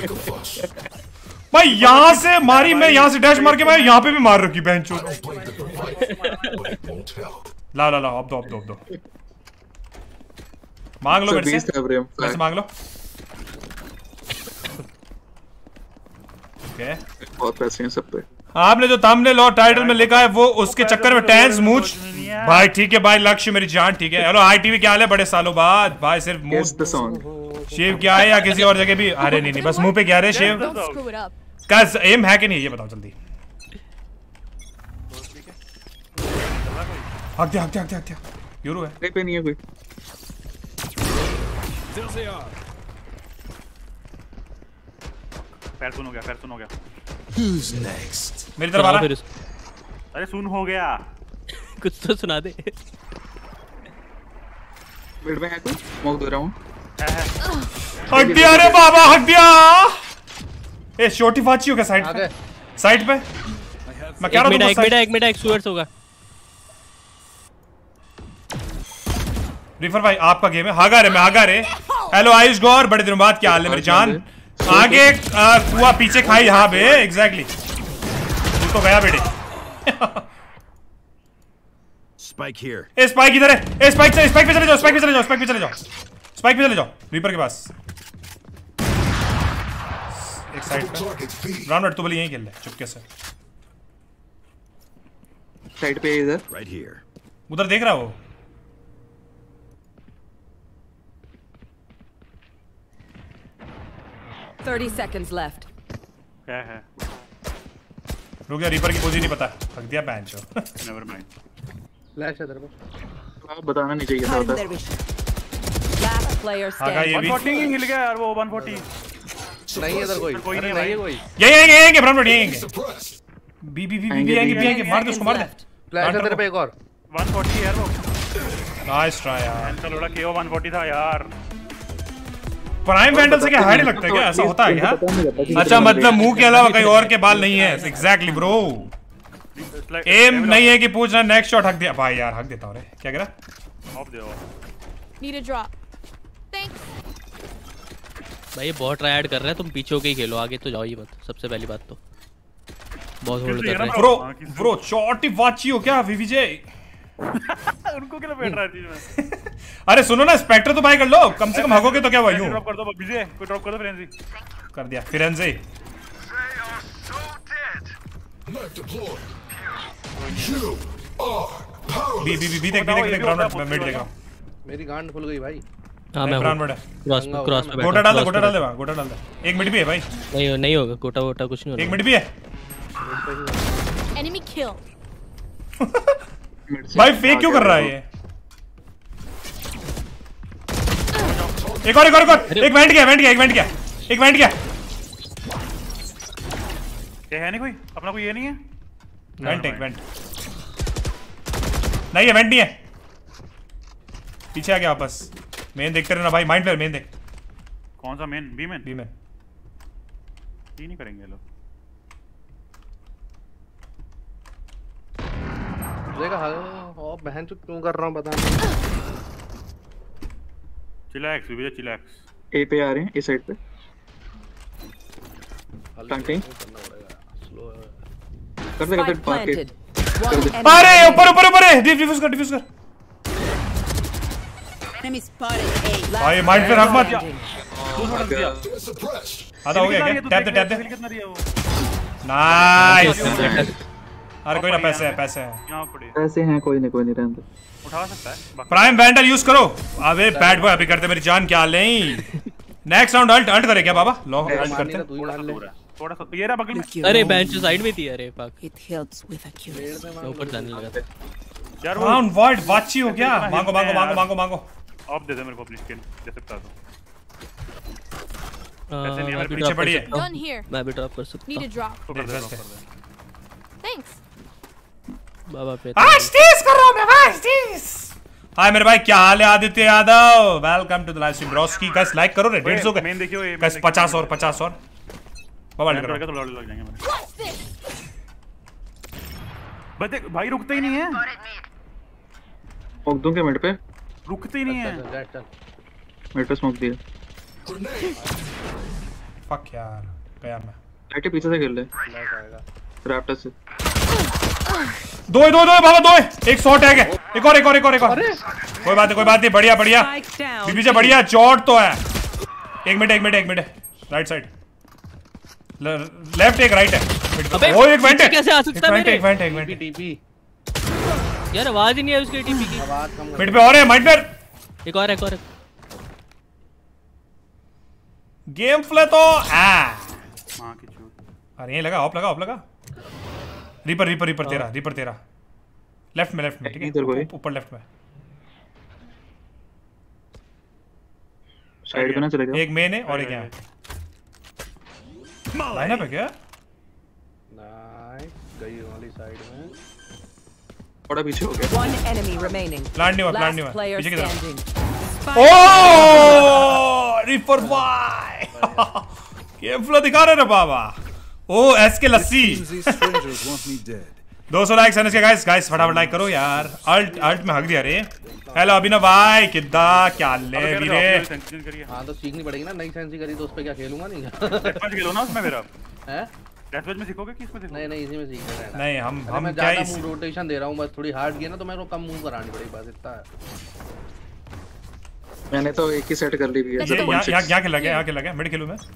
भाई। यहाँ से मारी मैं, यहाँ से डैश मार के मैं यहाँ पे भी मार रखी बहन चोद। ला ला ला अब दो अब दो अब दो मांग लो मेरे से, मेरे से मांग लो। ओके बहुत पैसे हैं सब पे। आपने जो थंबनेल और टाइटल में लिखा है वो उसके चक्कर में टेंस मूछ भाई। ठीक है भाई लक्ष्य मेरी जान। ठीक है हेलो आई टीवी क्या हाल है? बड़े सालों बाद भाई सिर्फ मुंह शेव क्या है या किसी और जगह भी? अरे नहीं नहीं बस मुंह पे क्या है शेव? क्या एम है कि नहीं ये बताओ जल्दी। हक दिया हक दिया हक दिया हक दिया। यूरो है नहीं पे नहीं है कोई। पैर सुन हो गया, पैर सुन हो गया। Who's next? मेरी तरफ आ रहा। अरे सुन हो गया। कुछ तो सुना दे। मिड में है कोई? स्मोक दे रहा हूं। हक दिया रे बाबा हक दिया। ए छोटी फाची हो क्या साइड पे? साइड पे मैं कह रहा हूं एक मिनट एक मिनट एक सुअर्स होगा। रिफर भाई आपका गेम है। हागा रे मैं हागा रे। हेलो आयुष गौर बड़े दिनों बाद क्या हाल है मेरी जान? आगे कुआ पीछे खाई। हाँ बे एग्जैक्टली तू तो गया बेटे। Spike here. ए स्पाइक इधर है। ए स्पाइक से स्पाइक पे चले जाओ, स्पाइक पे चले जाओ, स्पाइक पे चले जाओ, स्पाइक पे चले जाओ रीपर के पास। एक साइड पे राउंड तू बोली यहीं खेल ले चुपके से। साइड पे इधर Right here. उधर देख रहा हो? thirty seconds left. क्या है? रुक जा रीपर की पोजीशन नहीं पता। हक दिया पैंच। Never mind. फ्लैश है तेरे को। आप बताना नहीं चाहिए था। Last player standing. one forty हिल गया यार वो one forty। नहीं है इधर कोई। कोई नहीं है कोई। ये ये ये ये ब्राउन ये ये बी बी बी बी आएंगे बी आएंगे मार दे उसको मार दे। फ्लैश है तेरे पे एक और। one forty यार वो। नाइस ट्राई यार। चलोड़ा केओ one forty था यार। प्राइम वैंडल से क्या हाइड लगता है क्या? ऐसा होता है क्या? अच्छा मतलब मुंह के अलावा कहीं और के बाल नहीं है। Exactly bro. एम नहीं है कि पूछना नेक्स्ट शॉट हक दिया भाई यार। हक देता हूं रे। क्या कह रहा? ऑफ दे off. Need a drop. Thanks. भाई ये बहुत ट्राई ऐड कर रहा है। तुम पीछे होके ही खेलो, आगे तो जाओ ही मत। सबसे पहली बात तो बहुत होल्ड कर रहा है ब्रो। ब्रो चोटी वाची हो क्या वीवीजे? उनको क्या बैठ रहा है चीज में? अरे सुनो ना स्पेक्टर तो बाय कर लो कम से कम। हगोगे तो क्या हुआ? यूं ड्रॉप कर दो बिजी। कोई ड्रॉप कर दो फ्रेंजी। कर दिया फिरेंजे। बी बी बी देख देख देख ग्राउंड में मिड देखा। मेरी गांड खुल गई भाई। हां मैं ग्राउंड में क्रॉस पे क्रॉस पे गोटा डाल दे गोटा डाल दे वहां गोटा डाल दे। एक मिनट भी है भाई। नहीं नहीं होगा गोटा वोटा कुछ नहीं होगा। एक मिनट भी है। Enemy kill. भाई फेक क्यों कर रहा है ये? एक और एक और एक और एक वेंट गया वेंट गया एक वेंट गया एक वेंट गया। ये है नहीं कोई अपना कोई ये नहीं है वेंट एक वेंट नहीं है वेंट नहीं है पीछे आ गया वापस मेन देखते रहना भाई माइंड प्लेयर मेन देख कौन सा main B main B main ये नहीं करेंगे लोग देखा ओ बहन चुप क्यों कर रहा हूं पता नहीं चिलैक्स विजय चिलैक्स ए पे आ रहे हैं इस साइड पे टंकिंग कर दे कर दे पार्क अरे ऊपर ऊपर ऊपर है डिफ्यूज कर डिफ्यूज कर Enemy spotted A. भाई माइंड पे रख मत दिया आधा हो गया क्या टैप दे टैप दे नाइस अरे कोई ना पैसे है पैसे है यहां पड़े पैसे हैं कोई नहीं कोई नहीं रहने दो उठा सकता है प्राइम वेंडर यूज करो अबे बैड बॉय अभी करते मेरी जान क्या ले नेक्स्ट राउंड अल्ट अल्ट करे क्या बाबा लॉन्ग अल्ट करते थोड़ा सा ये रहा बगल में अरे बेंच साइड में थी अरे पाक It helps with accuracy. ऊपर जाने लगा था यार राउंड वाइड वाची हो क्या मांगो मांगो मांगो मांगो मांगो ऑफ दे दे मेरे को अपनी स्किन दे सकता तो मैं भी पीछे ड्रॉप पड़ी कर है सकता Done here. हूं मैं भी ड्रॉप कर सकता Need a हूं drop. Thanks. बाबा पे आज टीस कर रहा हूं मैं आज टीस हाय मेरे भाई क्या हाल है Aditya Yadav welcome to the live stream brosky guys like करो रे डेढ़ सौ के मेन देखियो ये गाइस पचास और पचास और बाबा लग लग तो लड़ लग जाएंगे मेरे बस भाई रुकते ही नहीं है स्मोक दूं क्या मिड पे रुकते ही नहीं है चल मिड पे स्मोक दिया फक यार गया मैं लाइट के पीछे से खेल ले लाइट आएगा रैप्टर से दो है, दो दो है, बाबा दो है। एक सौ टैग है एक और एक और एक और एक और कोई बात नहीं कोई बात नहीं बढ़िया बढ़िया बीबी से बढ़िया चोट तो है एक मिनट एक मिनट एक मिनट राइट साइड लेफ्ट एक राइट है वो एक वेंट है कैसे आ सकता है मेरे एक वेंट एक वेंट टीपी यार आवाज ही नहीं है उसके टीपी की आवाज कम मिड पे और है माइंड पर एक और एक और गेम प्ले तो आ मां की चूत अरे ये लगा ऑफ लगा ऑफ लगा रिपर रिपर रिपर तेरा रिपर तेरा लेफ्ट में लेफ्ट में ठीक है ऊपर लेफ्ट में साइड पे ना चले जाओ एक मेन है और एक यहाँ लाइनअप है क्या नाइस गई वाली साइड में थोड़ा पीछे हो गया One enemy remaining. प्लान नहीं हुआ प्लान नहीं Last हुआ player पीछे की तरफ standing. ओह रिपर बाय गेम फ्लो दिखा रहे ना बाबा ओ एस के लस्सी दो सौ लाइक सनस के गाइस गाइस फटाफट लाइक करो यार अल्ट अल्ट में हक दिया रे हेलो अभिनव भाई किद्दा क्या ले वीरे हां तो सीखनी पड़ेगी ना नई सेंसी करी तो उस पे क्या खेलूंगा नहीं डेथ खेलो ना उसमें मेरा हैं डेथ में सीखोगे किस में सीखोगे नहीं नहीं इसी में सीखना है नहीं हम हम मैं क्या ज्यादा मूव रोटेशन दे रहा हूं बस थोड़ी हार्ड गेम ना तो मेरे को कम मूव करानी पड़ेगी बस इतना है मैंने तो एक ही सेट कर ली भी है ये यहां यहां क्या खेल रहा है यहां खेल रहा है मिड खेलूं मैं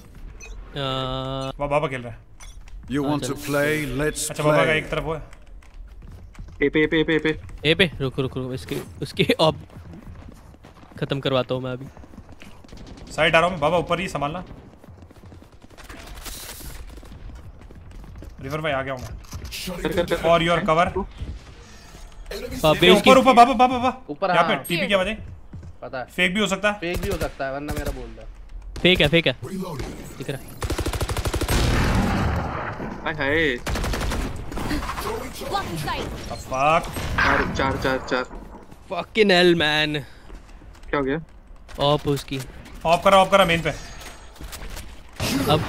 अ बाबा खेल रहा है You want to play? Let's अच्छा बाबा का play. एक तरफ वो है ए पे ए पे ए पे ए पे ए पे रुक रुक रुक इसके उसके ऑफ खत्म करवाता हूं मैं अभी साइड आ रहा हूं मैं बाबा ऊपर ही संभालना रिवर भाई आ गया हूं मैं कर कर कर और योर कवर बेस ऊपर ऊपर बाबा बाबा बाबा ऊपर यहां पे हाँ। टीपी क्या बजे पता है फेक भी हो सकता है फेक भी हो सकता है वरना मेरा बोल दे फेक है फेक है दिख रहा है hi hi Blocking sight. Fuck चार चार चार चार फकिंग हेल मैन क्या हो गया ऑफ उसकी ऑफ करा ऑफ करा मेन पे अब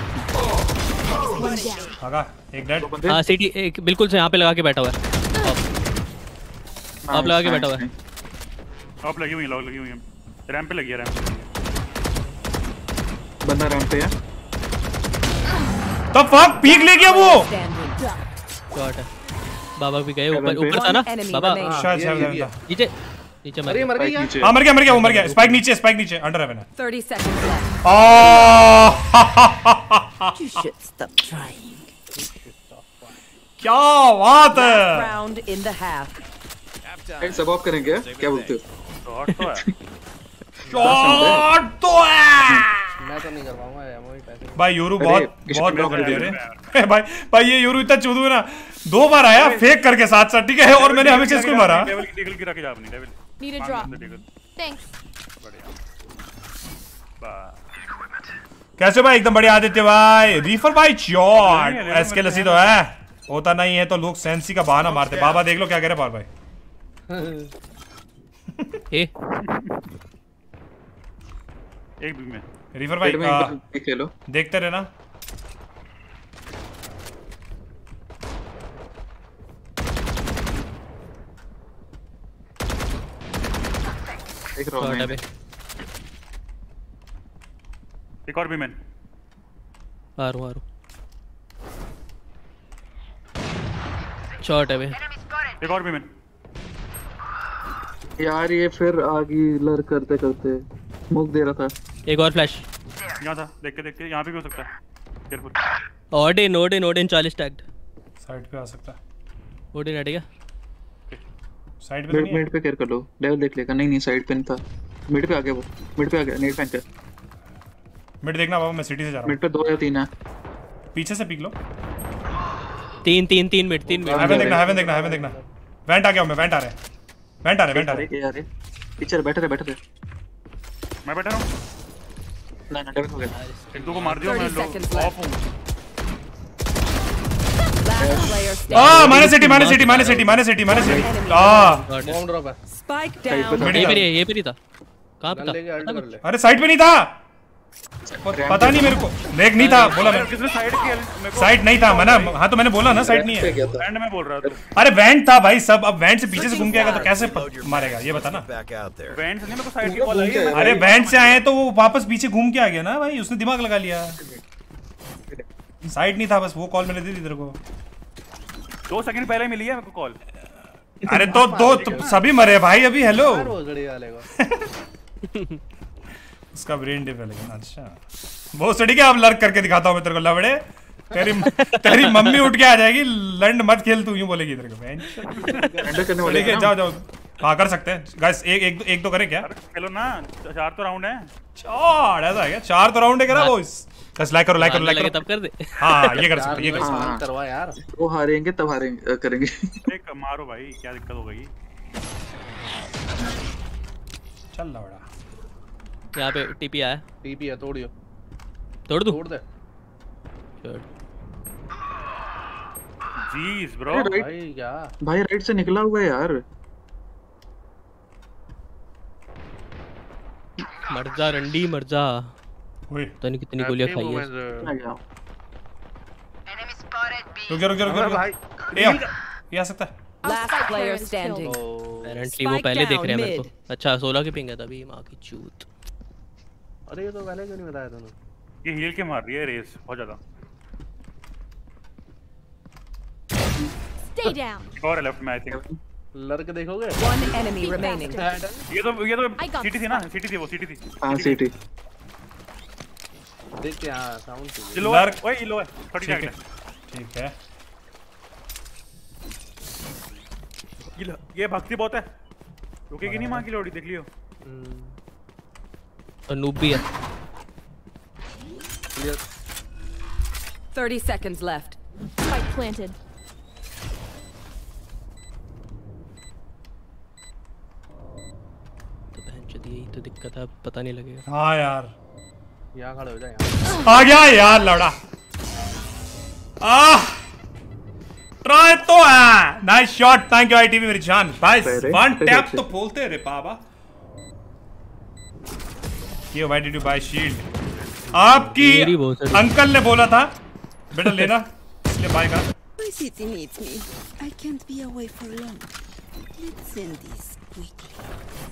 भागा एक डेड हां सिटी एक बिल्कुल से यहां पे लगा के बैठा हुआ है ऑफ लगा के बैठा हुआ है ऑफ लगी हुई लॉक लगी हुई है रैंप पे लगी है रैंप बंदा रैंप पे है तो फक पीक ले गया वो शॉट है बाबा भी गए ऊपर ऊपर था ना बाबा शायद शायद नीचे नीचे मर अरे मर गई नीचे हां मर गया मर गया वो मर गया स्पाइक नीचे स्पाइक नीचे अंडर हेवन है thirty seconds left. Oh You should stop trying. क्या बात है Last round in the half. एक सब ऑफ करेंगे क्या बोलते हो शॉट तो है शॉट तो है मैं तो नहीं कर पाऊंगा एमओ ही पैसे भाई यूरू अरे, बहुत इसको बहुत block कर दिया कर रे दिया। भाई भाई ये यूरू इतना चूदू है ना दो बार आया फेक करके साथ साथ ठीक है और मैंने हमेशा इसको मारा डेविल की डेविल गिरा के जा अपनी devil Need a drop. Thanks. बढ़िया कैसे भाई? एकदम बढ़िया आदित्य भाई। रीफर भाई चॉट एस के लसी तो है, होता नहीं है तो लोग सेंसी का बहाना मारते। बाबा देख लो क्या कह रहे पार भाई। ए एक भी में रीफर भाई खेलो, देखते रहना। एक रहा है, एक और भी मैन आ रहा हूं शॉट है बे। एक और भी मैन यार ये फिर आगे लर करते करते स्मोक दे रहा था। एक और फ्लैश यहाँ था, देख के देख के यहाँ पे भी हो सकता है, केयरफुल। ओडिन ओडिन ओडिन चालीस टैग्ड साइड पे आ सकता है। ओडिन हटेगा साइड पे तो नहीं है। मिड पे केयर कर लो, लेवल देख लेगा। नहीं नहीं साइड पे नहीं था, मिड पे आ गया वो, मिड पे आ गया। नेट फेंक के मिड देखना बाबा, मैं सिटी से जा रहा हूं। मिड पे दो या तीन है, पीछे से पीक लो। तीन तीन तीन मिड तीन मिड। हेवन देखना हेवन देखना हेवन देखना। वेंट आ गया हूं मैं, वेंट आ रहा है वेंट आ रहा है वेंट आ रहा है यार। पीछे बैठे रहे बैठे रहे मैं बैठा हूं। ना ना डेविड हो गया। एक दो को मार दिया मैं, ऑफ हूं। आ minus sixty minus sixty minus sixty minus sixty minus sixty. आ बॉम्ब ड्रॉप है। Spike down. ये पे ये पे नहीं था, कहां पे लेके अल्ट कर ले। अरे साइड पे नहीं था, पता नहीं मेरे को। देख नहीं था बोला मैं, किसने साइड किया मेरे को? साइड नहीं था मना। हाँ तो मैंने बोला ना साइड नहीं है। एंड में बोल रहा था। अरे वेंट था भाई सब। अब वेंट से पीछे से घूम के आएगा तो कैसे मारेगा ये बता ना। वेंट से नहीं, मेरे को साइड की कॉल आई है। अरे वेंट से आए तो वो वापस पीछे घूम के आ गया ना भाई, उसने दिमाग लगा लिया। साइड नहीं था बस, वो कॉल मैंने दे दी तेरे को। दो सेकंड पहले मिली है मेरे को कॉल। अरे तो दो तो सभी मरे भाई अभी। हेलो वो गड़ी वाले को उसका ब्रेन डिप है लेकिन। अच्छा बहुत सड़ी के अब लर्क करके दिखाता हूँ मैं तेरे को लवड़े। तेरी तेरी मम्मी उठ के आ जाएगी, लंड मत खेल तू, यूं बोलेगी तेरे को। एंडर करने वाले ठीक है जाओ जाओ। हाँ कर सकते हैं गाइस। एक एक एक दो करें क्या? चलो ना, चार तो राउंड है। चार ऐसा है क्या? चार तो राउंड है करा वो। बस लाइक करो लाइक करो लाइक करो तब कर दे। हाँ ये कर सकते ये कर सकते करवा यार। वो हारेंगे तब हारेंगे करेंगे। एक मारो भाई, क्या दिक्कत हो गई? चल लवड़ा। यहाँ पे टीपी आया। टीपी है, तोड़ियो। तोड़ दूं? तोड़ दे। छोड़। जीस ब्रो भाई क्या भाई राइट से निकला हुआ है यार। मर जा रंडी मर जा। ओए तो नहीं कितनी गोलियां खाई है। रुक जा रुक जा रुक जा भाई। ए आओ, ये आ सकता है। Last player standing. Apparently वो पहले देख रहे हैं मेरे को। अच्छा सोलह की पिंग है तभी मां की चूत। अरे ये तो पहले क्यों नहीं बताया तूने? ये हील के मार रही है रेस बहुत ज्यादा। Stay down. और लेफ्ट में आई थिंक। लड़के देखोगे? One enemy remaining. ये तो ये तो सीटी थी ना, सीटी थी वो, सीटी थी। हां सीटी देख के। हां साउंड थी। लो ओए ये लो है थोड़ी ठीक है जगह। ठीक है। ये लो, ये भक्ति बहुत है, रुकेगी नहीं मां की लोड़ी, देख लियो। और नूब भी है। Thirty seconds left. Spike planted. तो बहनचोद यही तो दिक्कत है, पता नहीं लगेगा। हाँ यार यहाँ खड़े हो जा यहाँ। आ गया यार लौड़ा। आह ट्राई तो है। Nice shot, thank you ITV मेरी जान भाई। वन टैप तो बोलते रे बाबा। ये why did you buy shield? आपकी अंकल ने बोला था बेटा लेना, इसलिए बाय का। My city needs me. I can't be away for long. Let's end this quickly.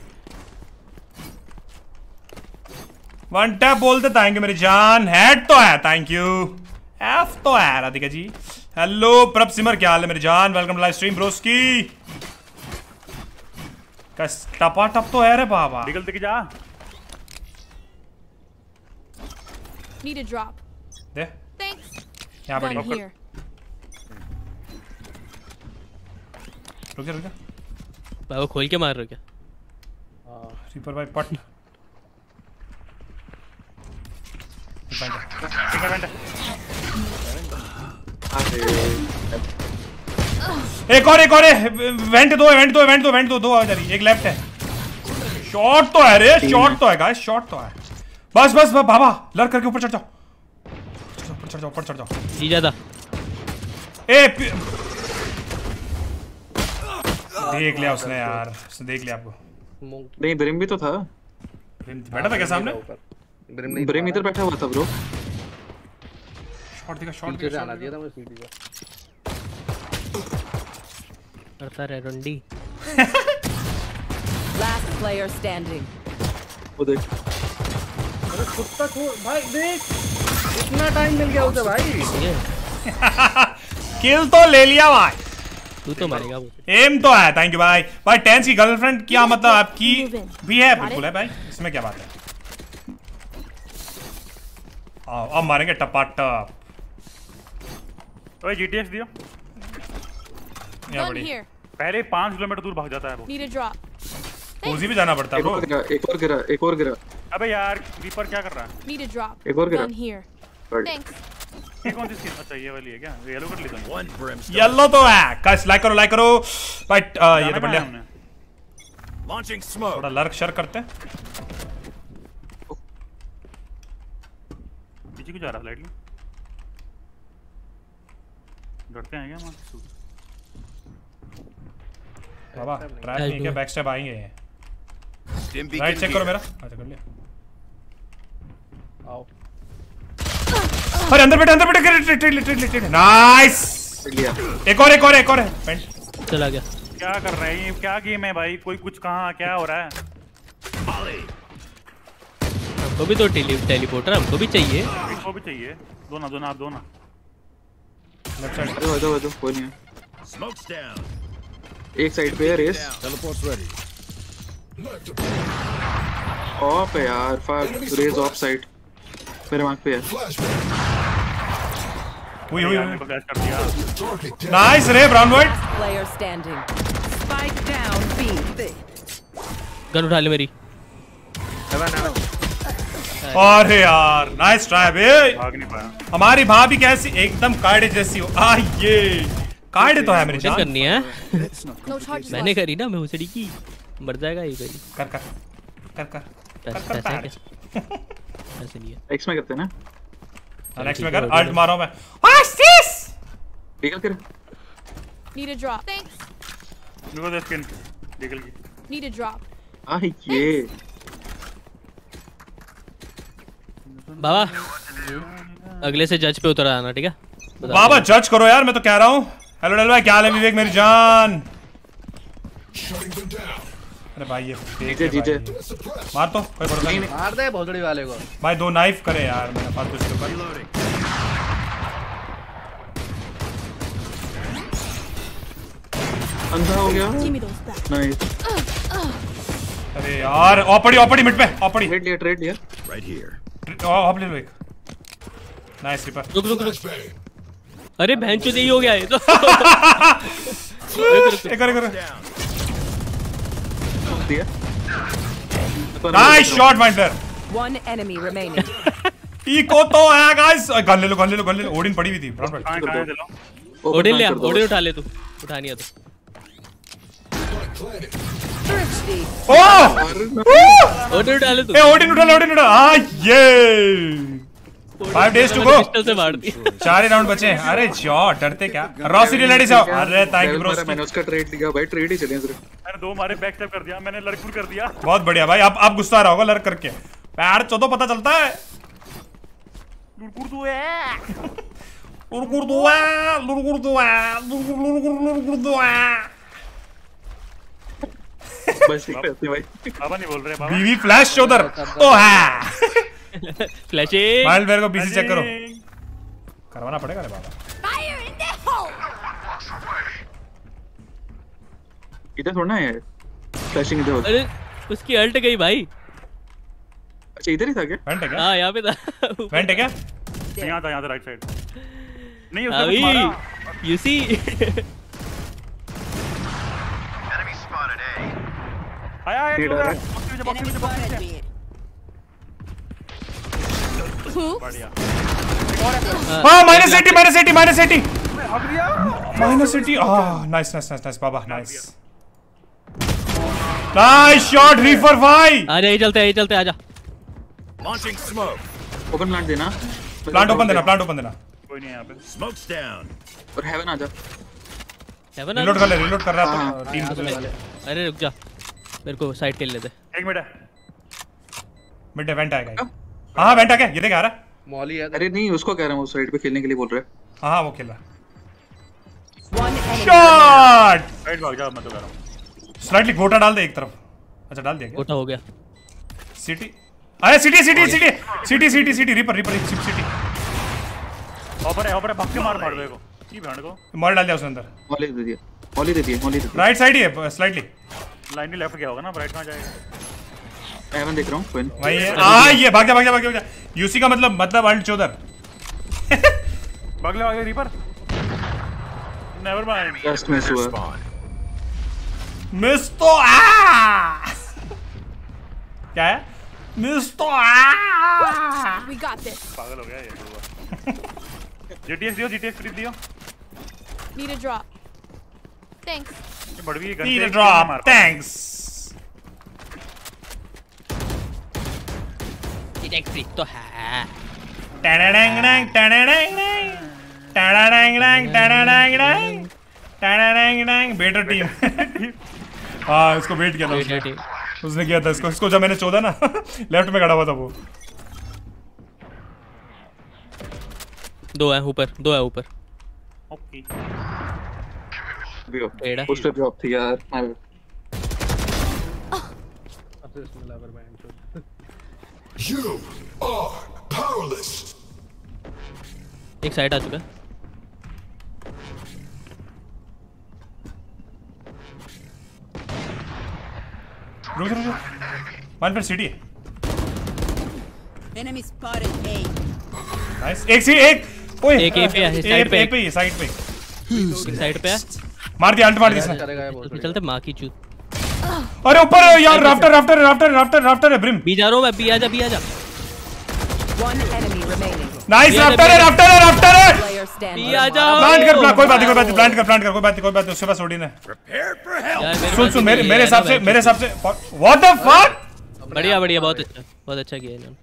One tap बोलते थैंक यू मेरी जान। हेड तो है थैंक यू। एफ तो है राधिका जी। हेलो प्रभ सिमर क्या हाल है मेरी जान? Welcome live stream brosky. कस टपा टप तो है रे बाबा। निकल के जा। Need a drop. They Thanks. यहाँ Gun बढ़िया। here. रुक जा रुक जा। भाई वो खोल के मार रहे हो क्या? रीपर भाई पट। ठीक है बेटा। एक और एक और है। वेंट दो वेंट दो वेंट दो वेंट दो दो आ जा रही, एक लेफ्ट है। शॉट तो है रे, शॉट तो है गाइस, शॉट तो है। बस बस बस बाबा लड़ करके ऊपर चढ़ जाओ। चढ़ जाओ ऊपर चढ़ जाओ जी ज्यादा ए देख लिया उसने यार उसने देख लिया आपको नहीं ब्रिम भी तो था बैठा था क्या सामने ब्रिम इधर बैठा हुआ था ब्रो शॉट दिखा शॉट दिखा आना दिया था मुझे सीटी का करता रे रंडी लास्ट प्लेयर स्टैंडिंग वो देख अरे कुत्ता छोड़ भाई देख इतना टाइम मिल गया उसे भाई किल तो ले लिया भाई तू तो मारेगा वो एम तो है थैंक यू भाई भाई टेंस की गर्लफ्रेंड क्या मतलब आपकी भी है बिल्कुल है भाई इसमें क्या बात है आओ अब मारेंगे टपाटप ओए जीटीएस दियो यहाँ बड़ी पहले पाँच किलोमीटर दूर भाग जाता है वो Need a drop. कोजी भी जाना पड़ता है ब्रो एक और गिरा एक और गिरा अबे यार रीपर क्या कर रहा है Need a drop. एक और गिरा Gun here. Thanks. ये कौन सी स्किन अच्छा ये वाली है क्या येलो कर ली तूने येलो तो है गाइस लाइक करो लाइक करो भाई ये तो बढ़िया Launching smoke. थोड़ा लर्क शर करते हैं पीछे क्यों जा रहा है लाइटली डरते हैं क्या मां बाबा ट्रैप नहीं क्या बैक स्टेप आएंगे राइट चेक करो मेरा अच्छा कर लिया आओ अरे अंदर बैठे अंदर बैठे trade trade trade trade nice एक और एक और एक और है पेंट चला गया क्या कर रहे हैं ये क्या गेम है भाई कोई कुछ कहां क्या हो रहा है हमको भी तो टेली टेलीपोर्टर हमको भी चाहिए इसको भी चाहिए दो ना दो ना दो ना लेफ्ट साइड दो दो दो कोई नहीं Smoke's down. एक साइड पे है रेस Teleport's ready. ऑफ है यार फक रेस ऑफ साइड मेरे मार्क पे है हुई हुई फ्लैश कर दिया नाइस रे ब्राउन वाइट player standing spike down B gun उठा ले मेरी अरे यार नाइस ट्राई बे भाग नहीं पाया हमारी भाभी कैसी एकदम काड़े जैसी हो आ ये काड़े तो है मेरी जान करनी है No charges. मैंने करी ना मैं उसड़ी की मर जाएगा ये भाई कर कर कर कर पैसे कर पैसे कर पैसे नहीं है एक्स में करते हैं ना नेक्स्ट में कर अल्ट मारो मैं व्हाट्स दिस निकल कर Need a drop. Thanks. देखो दे स्किन निकल गई Need a drop. आ ये बाबा अगले से जज पे उतर आना ठीक है बाबा जज करो यार मैं तो कह रहा हूँ हेलो डेल भाई क्या हाल है विवेक मेरी जान अरे भाई ये जीजे जीजे मार तो कोई भरोसा नहीं मार दे भोसड़ी वाले को भाई दो नाइफ करे यार मेरे पास कुछ ऊपर अंधा हो गया Give me those back. Nice अरे यार ओपड़ी ओपड़ी मिड पे ओपड़ी ट्रेड लिया ट्रेड लिया Right here. ऑप ले लो एक नाइस रिपर रुक रुक रुक अरे बहन चोद यही हो गया ये तो एक और एक और दिया नाइस शॉट माइंडर वन एनिमी रिमेनिंग इको तो है गाइस गन ले लो गन ले लो गन ले लो ओडिन पड़ी हुई थी ब्राउन कहां कहां चलो ओडिन ले ओडिन उठा ले तू उठानी है तो ओह ओडिन उठा ले तू ए ओडिन उठा ओडिन उठा आ ये five days to go pistol से मार दी चार ही राउंड बचे हैं अरे जॉ डरते क्या रॉसी लेडीज आओ अरे थैंक यू ब्रो मैंने उसका ट्रेड लिया भाई ट्रेड ही चले सिर्फ मैंने दो मारे बैक स्टेप कर दिया मैंने लड़कुर कर दिया बहुत बढ़िया भाई अब अब गुस्सा आ रहा होगा लड़क करके पैर चौदह पता चलता है लड़कुर तो है लुरकुर दुआ लुरकुर दुआ लुरकुर लुरकुर लुरकुर दुआ बस ठीक है भाई बाबा नहीं बोल रहे बाबा बीवी फ्लैश चौधर तो है फ्लैशिंग माइल्ड वेयर को बीसी चेक करो करवाना पड़ेगा रे बाबा Fire in the hole. इधर थोड़ा है फ्लैशिंग इधर अरे उसकी अल्ट गई भाई अच्छा इधर ही था क्या वेंट है क्या हाँ यहाँ पे था वेंट है क्या यहाँ था यहाँ था राइट साइड नहीं अभी उसने मारा यू सी आया आया Need क्यों a है बॉक्स में बॉक्स में बॉक्स में Who? बढ़िया हाँ minus eighty minus eighty minus eighty minus eighty हाँ नाइस नाइस नाइस नाइस बाबा नाइस नाइस शॉट रीफर भाई आ जा ये चलते ये चलते आजा Launching smoke. ओपन प्लांट देना प्लांट ओपन देना, प्लांट ओपन देना। कोई नहीं यहाँ पे। Smoke's down. और हेवन आ जा। हेवन रिलोड कर ले, रिलोड कर रहा था टीम को। अरे रुक जा, मेरे को साइड किल ले दे। एक मिनट है। मिड इवेंट आएगा। हां वेंट आ गया, ये देख आ रहा। मॉली है। अरे नहीं उसको कह रहा हूँ, साइड पे खेलने के लिए बोल रहा है। हां हां वो खेल रहा। शॉट। राइट भाग जा, मैं तो कह रहा हूं। स्लाइटली गोटा डाल दे एक तरफ। अच्छा डाल दिया क्या? गोटा हो गया। सिटी, अरे CT city city city city CT Reaper Reaper CT. ऊपर है, ऊपर है, भाग के मार मार देखो। की भांड को मॉल डाल दिया उसने अंदर। मॉली दे दिया, मॉली दे दिया, मॉली दे दिया। राइट साइड ही है स्लाइटली। लाइन लेफ्ट गया होगा ना, राइट कहां जाएगा? हेवन देख रहा हूं। कोई वही है। आ ये भाग जा भाग जा भाग जा। यूसी का मतलब मतलब अंड चौधर। भाग ले भाग ले Reaper. Never mind. Just miss हुआ। मिस तो आ क्या है? मिस तो आ We got this. पागल हो गया ये। जीटीएक्स दियो, जीटीएक्स खरीद दियो। Need a drop. Thanks. ये बढ़ भी gun. Need a drop. Thanks. GTX free तो है। टडडंग डंग टडडंग डंग टडडंग डंग टडडंग डंग टडडंग डंग। Better team. हाँ इसको वेट किया था उसने, उसने किया था इसको इसको जब मैंने चौदह ना लेफ्ट में खड़ा हुआ था वो। दो है ऊपर, दो है ऊपर। ओके उस पे ड्रॉप थी यार। You are powerless. एक साइड आ चुका है। रुक रुक रुक। वन पर सिटी है। Enemy spotted A. नाइस। एक सी एक ओए एक ए पे है, साइड पे पे ही साइड पे। एक साइड पे है। मार दिया, अल्ट मार दिया इसने। चलते मां की चूत। अरे ऊपर यार, rafter rafter rafter rafter rafter है ब्रिम। बी जा रहा हूं मैं, बी आजा बी आजा। One enemy remaining. Nice rafter है राफ्टर है राफ्टर है। Player standing. बी आजा। प्लांट कर, प्लांट कोई बात नहीं कोई बात नहीं, प्लांट कर प्लांट कर कोई बात नहीं कोई बात नहीं। उसके पास ओडिन है। सुन सुन मेरे मेरे हिसाब से मेरे हिसाब से व्हाट द फक। बढ़िया बढ़िया, बहुत अच्छा बहुत अच्छा किया इन्होंने।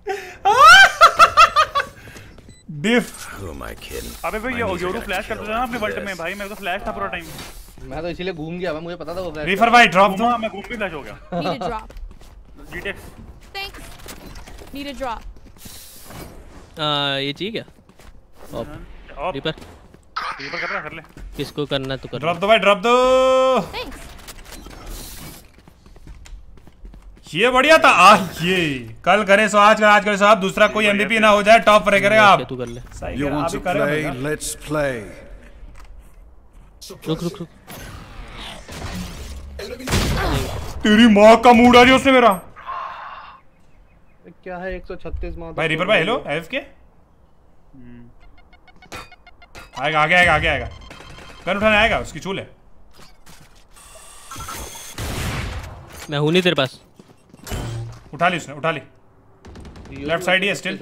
डिफ। Who am I kidding? अबे भाई ये योरू फ्लैश करते थे ना अपने वर्ल्ड में भाई, मेरे को फ्लैश था पूरा टाइम। मैं तो इसीलिए घूम गया, मुझे पता था वो फ्लैश। रिफर भाई ड्रॉप दो। मैं घूम के फ्लैश हो गया। Need a drop. GTX. Thanks. Need a drop. हां ये ठीक है। ऑप रिपर रिपर कर रहा, कर ले। किसको करना तो कर। ड्रॉप दो भाई, ड्रॉप दो। Thanks. ये बढ़िया था। आ ये कल करे सो आज कर, आज करे सो आप। दूसरा कोई एमवीपी ना हो जाए, टॉप पर करेगा आप। तू कर ले। You want to play? Let's play. रुक रुक रुक। तेरी माँ का मूड आ रही है उसने मेरा। क्या है एक सौ छत्तीस मार। भाई रिपर भाई हेलो एफ के आएगा आगे आएगा आगे आएगा। गन उठाने आएगा, उसकी चूल है। मैं हूं नहीं तेरे पास। उठा ली उसने, उठा ली। लेफ्ट साइड ही है स्टिल।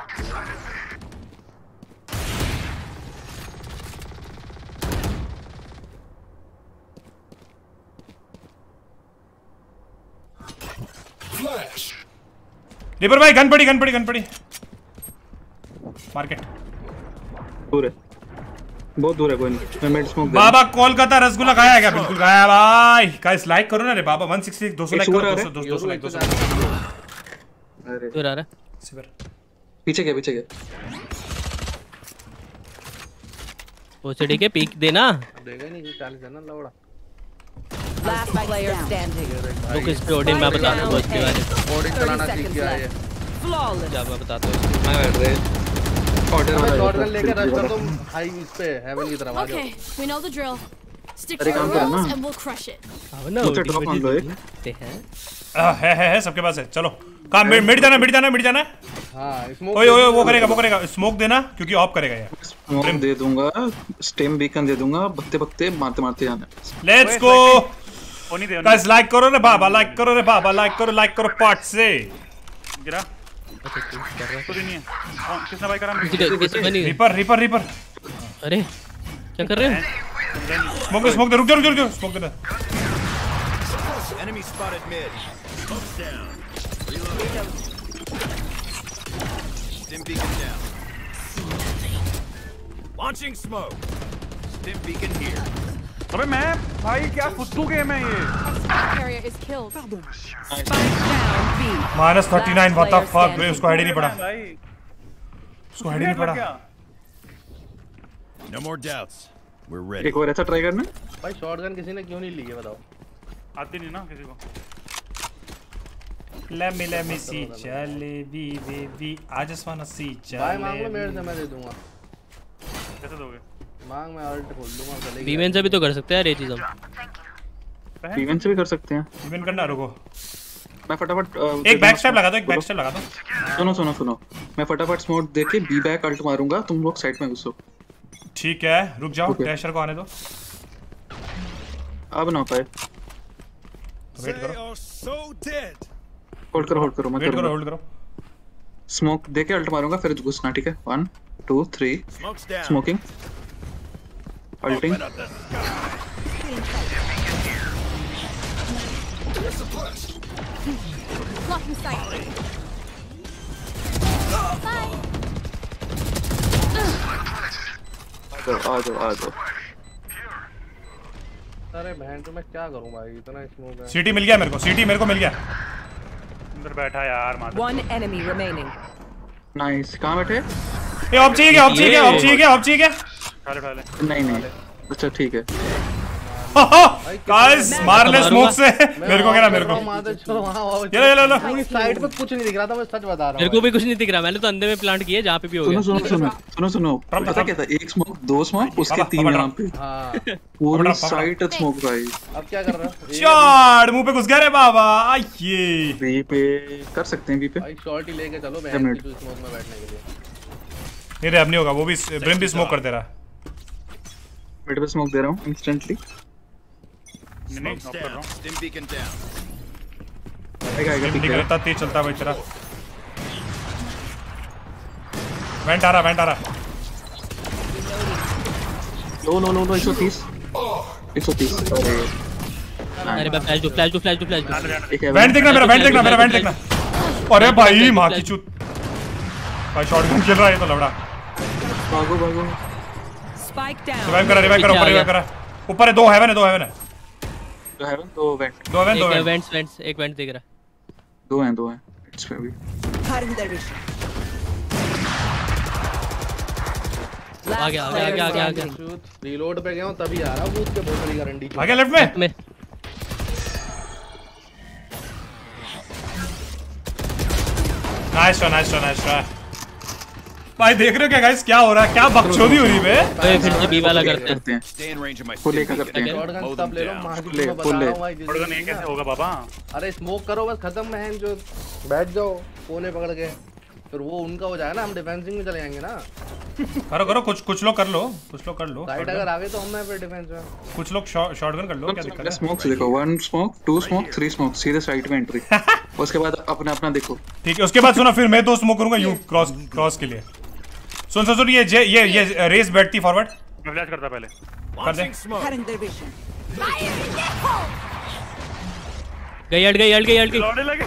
Flash. रिपर भाई गन पड़ी गन पड़ी गन पड़ी। मार्केट दूर है, बहुत दूर है। कोई नहीं, मैं मिड स्मोक। बाबा कोलकाता रसगुल्ला खाया है क्या? बिल्कुल खाया भाई। गाइस लाइक करो ना रे बाबा। एक सौ छियासठ दो सौ लाइक करो। दो सौ दो सौ लाइक दो सौ। अरे दूर आ रहा है। सिवर पीछे गया पीछे गया। ओसीडी के पीक देना। देगा नहीं, चालीस है ना लौड़ा। Last player standing. तो किस पे ओडिन मैं बता दूंगा उसके बारे में। ओडिन चलाना सीख गया है। Flawless. जा मैं बताता हूं। मैं बैठ रहे ऑर्डर मैं वाला शॉटगन लेकर रश कर तुम हाई इस पे हेवन की तरफ आ जाओ। Okay, we know the drill. Stick to अरे the काम करो rules ना। and we'll crush it. अब ना मुझे ड्रॉप मान लो एक। ते हैं। है है है सबके पास है। चलो काम मिड मिड जाना मिड जाना मिड जाना। हां स्मोक। ओए ओए वो करेगा वो करेगा। स्मोक देना क्योंकि ऑफ करेगा यार। स्मोक दे दूंगा, स्टेम बीकन दे दूंगा, बत्ते बत्ते मारते मारते जाना। लेट्स गो ओनी दे। गाइस लाइक करो रे बाबा, लाइक करो रे बाबा, लाइक करो लाइक करो पार्ट से। गिरा अच्छा तू कर रहा तो नहीं है। कौन किसने भाई करा? है। किसी बनी। Reaper ripper Reaper. अरे क्या कर रहे हो? स्मोक दे स्मोक दे। रुक जा रुक जा रुक जा। स्मोक दे। Enemy spotted mid. Smoke's down. Reload. Dim beacon down. Launching smoke. Stim beacon here. अबे मैं भाई क्या फुद्दू गेम है ये? Carrier is killed. Minus thirty nine what the fuck वे उसको हेड ही नहीं पड़ा उसको हेड ही नहीं पड़ा No more doubts. We're ready. एक और ऐसा ट्राई करना भाई शॉटगन किसी ने क्यों नहीं ली है बताओ आती नहीं ना किसी को let me let me see jalebi baby I just wanna see भाई मांग लो मेरे से jalebi मैं दे दूंगा कैसे दोगे मांग मैं अल्ट खोल दूंगा चलेगा बीमेन से भी तो कर सकते हैं यार ये चीज हम इवेंट से भी कर सकते हैं इवेंट करना रुको मैं फटाफट एक बैक स्टेप लगा दो एक बैक स्टेप लगा दो सुनो सुनो सुनो मैं फटाफट स्मोक देके बी बैक अल्ट मारूंगा तुम लोग साइड में घुसो ठीक है रुक जाओ डैशर को आने दो अब ना पाए वेट करो So dead. होल्ड करो होल्ड करो मैं वेट करो होल्ड करो स्मोक देके अल्ट मारूंगा फिर घुसना ठीक है one two three Smoke's down. Smoking ulting Open up the sky. Blocking sight. आ जाओ आ जाओ आ जाओ अरे बहन तो मैं क्या करूं भाई इतना स्मोक है सीटी मिल गया मेरे को सीटी मेरे को मिल गया अंदर बैठा यार माता One enemy remaining. नाइस कहां बैठे ए ऑफ चाहिए क्या ऑफ चाहिए क्या ऑफ चाहिए क्या ऑफ चाहिए क्या उठा ले उठा ले नहीं नहीं अच्छा ठीक है गाइस मार ले स्मोक से मेरे को क्या मेरे को माता चलो वहां आओ ये ले ले पूरी साइड पे कुछ नहीं दिख रहा था मैं सच बता रहा हूं मेरे को भी कुछ नहीं दिख रहा मैंने तो अंधे में प्लांट किया जहाँ पे भी हो गया सुनो सुनो सुनो सुनो सुनो पता क्या था एक स्मोक दो स्मोक उसके तीन यहाँ पे हां पूरी साइड स्मोक भाई अब क्या कर रहा है चार मुंह पे घुस गया रे बाबा ये वी पे कर सकते हैं वी पे भाई शॉट ही लेके चलो बहन की तू स्मोक में बैठने के लिए नहीं रे अब नहीं होगा वो भी ब्रिम भी स्मोक कर दे रहा मिड पे स्मोक दे रहा हूं instantly Smoke's down. Stim beacon down. आएगा आएगा नहीं करता तेज चलता भाई तेरा वेंट आ रहा वेंट आ रहा लो लो लो लो एक सौ तीस एक सौ तीस अरे अरे मैं फ्लैश दो फ्लैश दो फ्लैश दो फ्लैश दो वेंट देखना मेरा वेंट देखना मेरा वेंट देखना अरे भाई मां की चूत भाई शॉटगन खेल रहा है ये तो लवड़ा भागो भागो Spike down. रिवाइव करा रिवाइव करा ऊपर रिवाइव करा ऊपर है दो हेवन है दो हेवन है दो हेवन दो वेंट दो हेवन दो एक हेवन वेंट्स वेंट्स एक वेंट दिख रहा दो हैं दो हैं इट्स पे भी आ गया आ गया आ गया आ गया आ गया रीलोड पे गया हूं तभी आ रहा हूं कूद के बहुत बड़ी गारंटी आ गया लेफ्ट में में nice try nice try nice try भाई देख रहे हो क्या गाइस क्या हो रहा है क्या बकचोदी हो रही है ओए फिर से बी वाला करते हैं Stay in range of my full stim एक करते beacon. हैं शॉटगन Mow सब them ले लो down. मार ले, के फुल ले। शॉटगन ये कैसे होगा बाबा अरे स्मोक करो बस खत्म बहन जो बैठ जाओ कोने पकड़ के फिर वो उनका हो जाएगा ना हम डिफेंसिंग में चले जाएंगे ना करो करो कुछ कुछ लोग कर लो कुछ लोग कर लो साइड अगर आ गए तो हम मैं फिर डिफेंस में कुछ लोग शॉटगन कर लो क्या दिक्कत है स्मोक से देखो one smoke two smoke three smoke सीधे साइड में एंट्री उसके बाद अपना अपना देखो ठीक है उसके बाद सुनो फिर मैं दो स्मोक करूंगा यू क्रॉस क्रॉस के लिए सुन सुन सुन ये जे- ये ये रेस बैठती फॉरवर्ड मैं फ्लैश करता पहले कर दे गई हट गई हट गई हट गई लौड़े लगे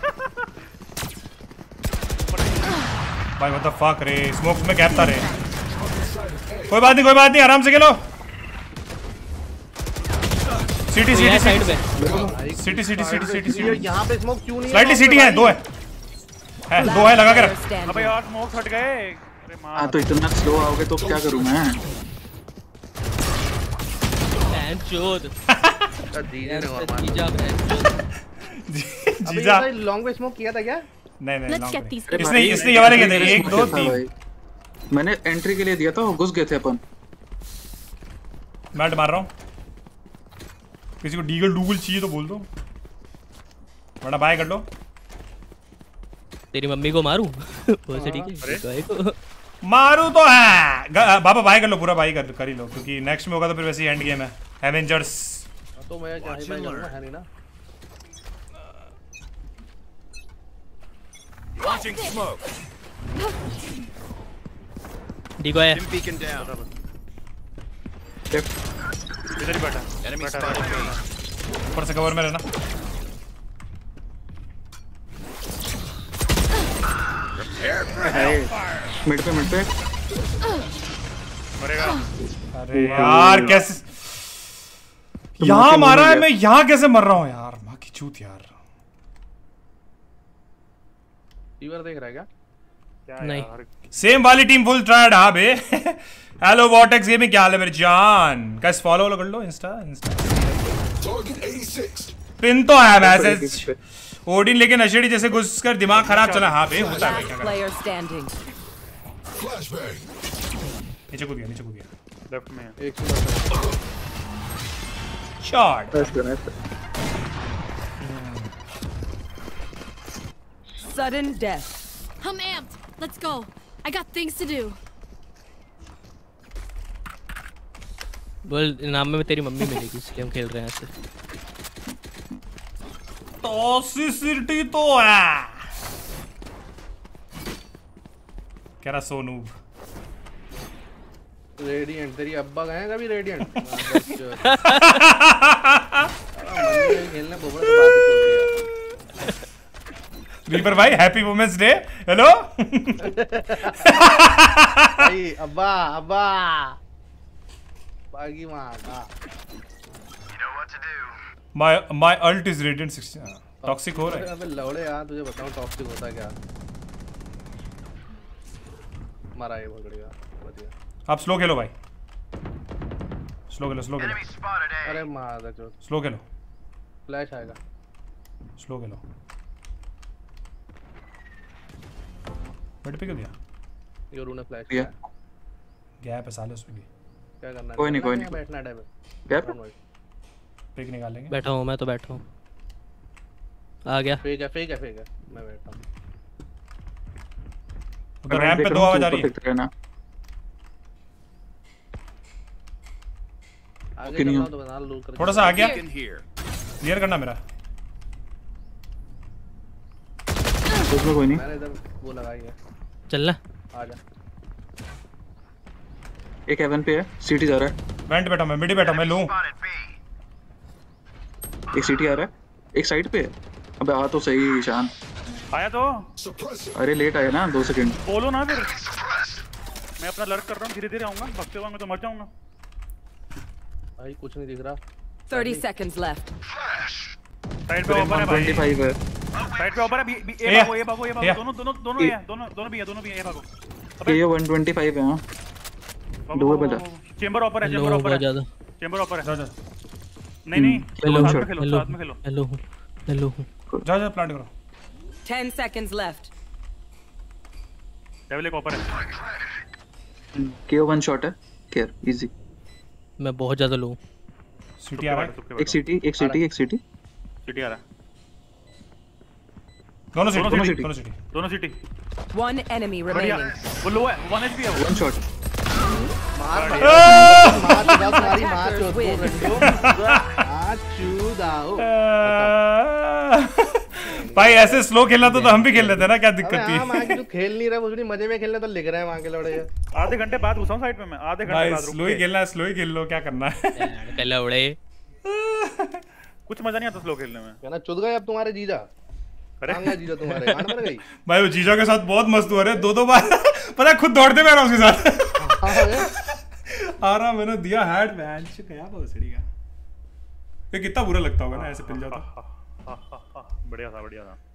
भाई व्हाट द फक रे स्मोक में गैप था रे कोई बात नहीं कोई बात नहीं आराम से खेलो सिटी सिटी साइड पे CT city city city CT यहाँ पे स्मोक क्यों नहीं है स्लाइटली सिटी है दो है है दो है लगा के रख अबे यार स्मोक हट गए अरे मार हाँ तो इतना स्लो आओगे तो क्या करूँ मैं बहन चोद जीजा ने और मार जीजा बहन अबे जीजा ये लॉन्ग पे स्मोक किया था क्या नहीं नहीं Let's long get break। these इसने इसने ये वाले किए थे एक दो था तीन भाई। मैंने एंट्री के लिए दिया था वो घुस गए थे अपन मैं मार रहा हूँ किसी को डीगल डूगल चाहिए तो बोल दो बड़ा बाय कर लो तेरी मम्मी को मारूं वो से ठीक है भाई को मारू तो है ग- बाबा बाय कर लो पूरा बाय कर कर ही लो क्योंकि नेक्स्ट में होगा तो फिर वैसे ही एंड गेम है एवेंजर्स तो मैं क्या ही भाई करूंगा है नहीं ना Launching smoke. ठीक है Stim beacon down. इधर ही बैठा Enemy बैठा spotted रहा। me. ऊपर से कवर में रहना Prepare for है hellfire. मिड पे मिड पे अरे यार कैसे यहाँ मारा है, मैं यहाँ कैसे मर रहा हूँ यार, माँ की चूत यार। फीवर देख रहा है क्या? नहीं सेम वाली टीम फुल ट्रायड। हाँ बे। हेलो वॉटेक्स गेमिंग, क्या हाल है मेरी जान? कैसे फॉलो कर लो इंस्टा इंस्टा। पिन तो है मैसेज। ओडिन लेके नशेड़ी जैसे घुसकर दिमाग खराब चला। हाँ बे होता है, क्या करें। नीचे कूद गया, नीचे कूद गया। लेफ्ट में एक shot. Sudden death. I'm amped. Let's go. I got things to do. बोल नाम में तेरी मम्मी मिलेगी इसलिए हम खेल रहे हैं ऐसे। टॉक्सिसिटी तो है। कह रहा सोनू। रेडिएंट तेरी अब्बा गए हैं कभी रेडिएंट? खेलने को बड़ा बात ही रीपर भाई हैप्पी वुमेन्स डे। हेलो भाई अब्बा अब्बा बागी मां का। My my ult is radiant sixty. Toxic हो रहा है। अबे लौड़े यार तुझे बताऊं टॉक्सिक होता क्या? मारा ये पकड़ेगा बढ़िया। आप स्लो खेलो भाई, स्लो खेलो स्लो खेलो। अरे मार दे जो स्लो खेलो, फ्लैश आएगा। स्लो खेलो। बैठ पे क्यों दिया? योरू ने फ्लैश दिया। गैप है साले उसमें भी। क्या करना है? कोई नहीं कोई नहीं बैठना है। गैप पिक निकालेंगे। बैठा हूँ मैं तो बैठा हूँ। आ गया। फेक है फेक है फेक है। मैं बैठा हूँ। उधर रैंप पे दो आवाज आ रही है। आगे चलना तो बना लो कर। थोड़ा सा आ गया। क्लियर करना मेरा। कोई नहीं। मैंने इधर वो लगाई है। चलना। आ जा। एक हेवन पे है, सीटी जा रहा है। वेंट बैठा मैं, मिडी बैठा मैं लूं। एक सीटी आ रहा है, एक साइड पे है। अबे आ तो सही ईशान। आया तो। अरे लेट आया ना, दो सेकंड। बोलो ना फिर। मैं अपना लर्क कर रहा हूँ, धीरे-धीरे आऊंगा, भगते हुए मैं तो मर जाऊंगा। भाई कुछ नहीं दिख रहा। thirty seconds left. साइड पे ऊपर है भाई। पच्चीस है। साइड पे ऊपर है, ए भागो ए भागो ए भागो, दोनों दोनों दोनों ही है, दोनों दोनों भी है, दोनों भी है, ए भागो। अबे ये एक सौ पच्चीस है। हां दो बजा। चेंबर ऊपर है, चेंबर ऊपर है, चेंबर ऊपर है। जा जा। नहीं नहीं हेलो साथ में खेलो, साथ में खेलो। हेलो हेलो जा जा प्लांट करो। ten seconds left. डेविल एक ऊपर है। केओ वन शॉट है, केयर इजी। मैं बहुत ज्यादा लो हूं। सिटी आ रहा है। एक सिटी एक सिटी एक सिटी सिटी आ रहा है। दोनों सिटी दोनों सिटी दोनों सिटी दोनों सिटी। One enemy remaining. वो लो है, वन एचपी है वो। One shot. मार मार चुदा तुम्हारी मार चोद को रंडो। आ चुदाओ। भाई ऐसे स्लो खेलना तो, तो हम भी खेल लेते हैं ना, क्या दिक्कत थी? हां मां की तू खेल नहीं रहा, मुझे मजे में खेलने तो लिख रहा है मां के लौड़े। आधे घंटे बाद घुसा हूं साइड में मैं, आधे घंटे बाद। स्लो ही खेलना है, स्लो ही खेल लो, क्या करना है? पहले उड़े। कुछ मजा नहीं आता स्लो खेलने में। कहना चुद गए अब तुम्हारे जीजा। अरे जीजा तुम्हारे कान पर गई। भाई वो जीजा के साथ बहुत मस्त हुआ रे, दो दो बार पता है खुद दौड़ते मैं रहा उसके साथ। आ रहा मैंने दिया हेड मैन से क्या भोसड़ी का। ये कितना बुरा लगता होगा ना ऐसे पिल जाता। बढ़िया था बढ़िया था।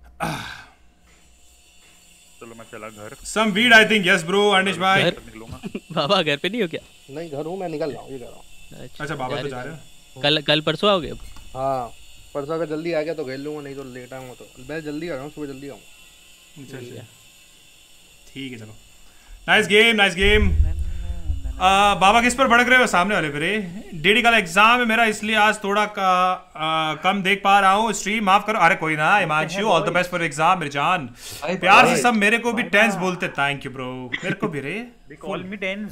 चलो मैं चला घर। Some weed I think yes bro अनिश भाई। बाबा घर पे नहीं हो क्या? नहीं घर हूँ मैं, निकल रहा हूँ, ये कह रहा हूँ। अच्छा बाबा तो जा रहे हैं। कल कल परसों आओगे? हाँ परसों अगर जल्दी आ गया तो खेल लूंगा, नहीं तो लेट आऊंगा तो मैं जल्दी आ रहा हूँ, सुबह जल्दी आऊँ। ठीक है चलो। Nice game nice game. बाबा किस पर भड़क रहे हो? सामने वाले पे। डेडी कल एग्जाम है मेरा, इसलिए आज थोड़ा का, आ, कम देख पा रहा हूँ स्ट्रीम, माफ करो। अरे कोई ना Himanshu, all the best for exam मेरे जान। प्यार से सब मेरे को भी टेंस बोलते, थैंक यू ब्रो। मेरे को भी रे कॉल मी टेंस।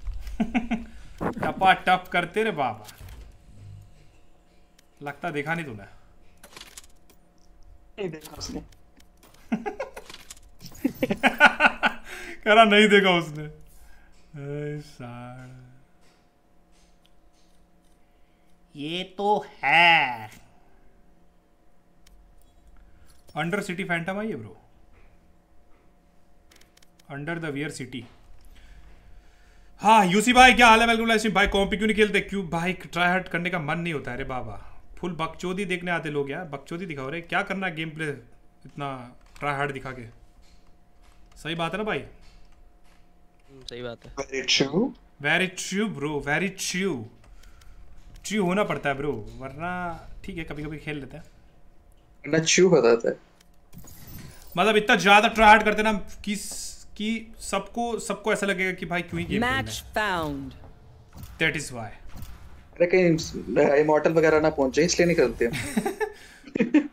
टपा टप करते रे बाबा। लगता देखा नहीं तूने? नहीं देखा उसने। कह रहा नहीं देखा उसने। ये तो है अंडर सिटी फैंटम आई है ब्रो। अंडर द वियर सिटी हाँ यूसी भाई क्या हाल है? वेलकम लाइव स्ट्रीम भाई। कॉम्पी क्यों नहीं खेलते? क्यों भाई? ट्राई हार्ड करने का मन नहीं होता है रे बाबा। फुल बकचोदी देखने आते लोग यार, बकचोदी दिखाओ रे। क्या करना है गेम प्ले इतना ट्राई हार्ड दिखा के? सही बात है ना भाई? सही बात है। Very true very true bro, very true. True होना पड़ता है ब्रो, वरना ठीक है कभी कभी खेल लेते हैं ना। ट्रू बताता है मतलब इतना ज्यादा ट्राई हार्ड करते ना कि कि सबको सबको ऐसा लगेगा कि भाई क्यों ही game match found. That is why. अरे कहीं इमॉर्टल वगैरह ना पहुंचे इसलिए नहीं करते हैं।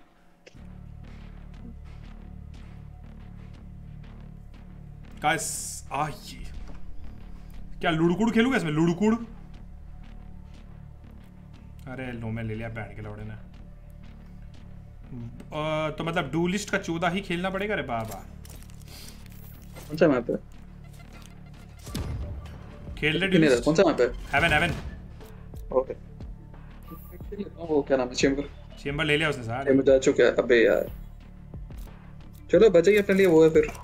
गाइस आ ये क्या लुड़कुड़ खेलूंगा इसमें? लुड़कुड़ अरे लो मैं ले लिया बैंड के लौड़े ने। तो मतलब डुलिस्ट का चौदह ही खेलना पड़ेगा रे बाबा। कौन सा मैप है? खेल ले डुलिस्ट। कौन सा मैप है? Heaven heaven. ओके वो क्या नाम है? चेंबर। चेंबर ले लिया उसने सारा। चेंबर जा चुका है। अबे यार चलो बचाइए अपने लिए। वो है फिर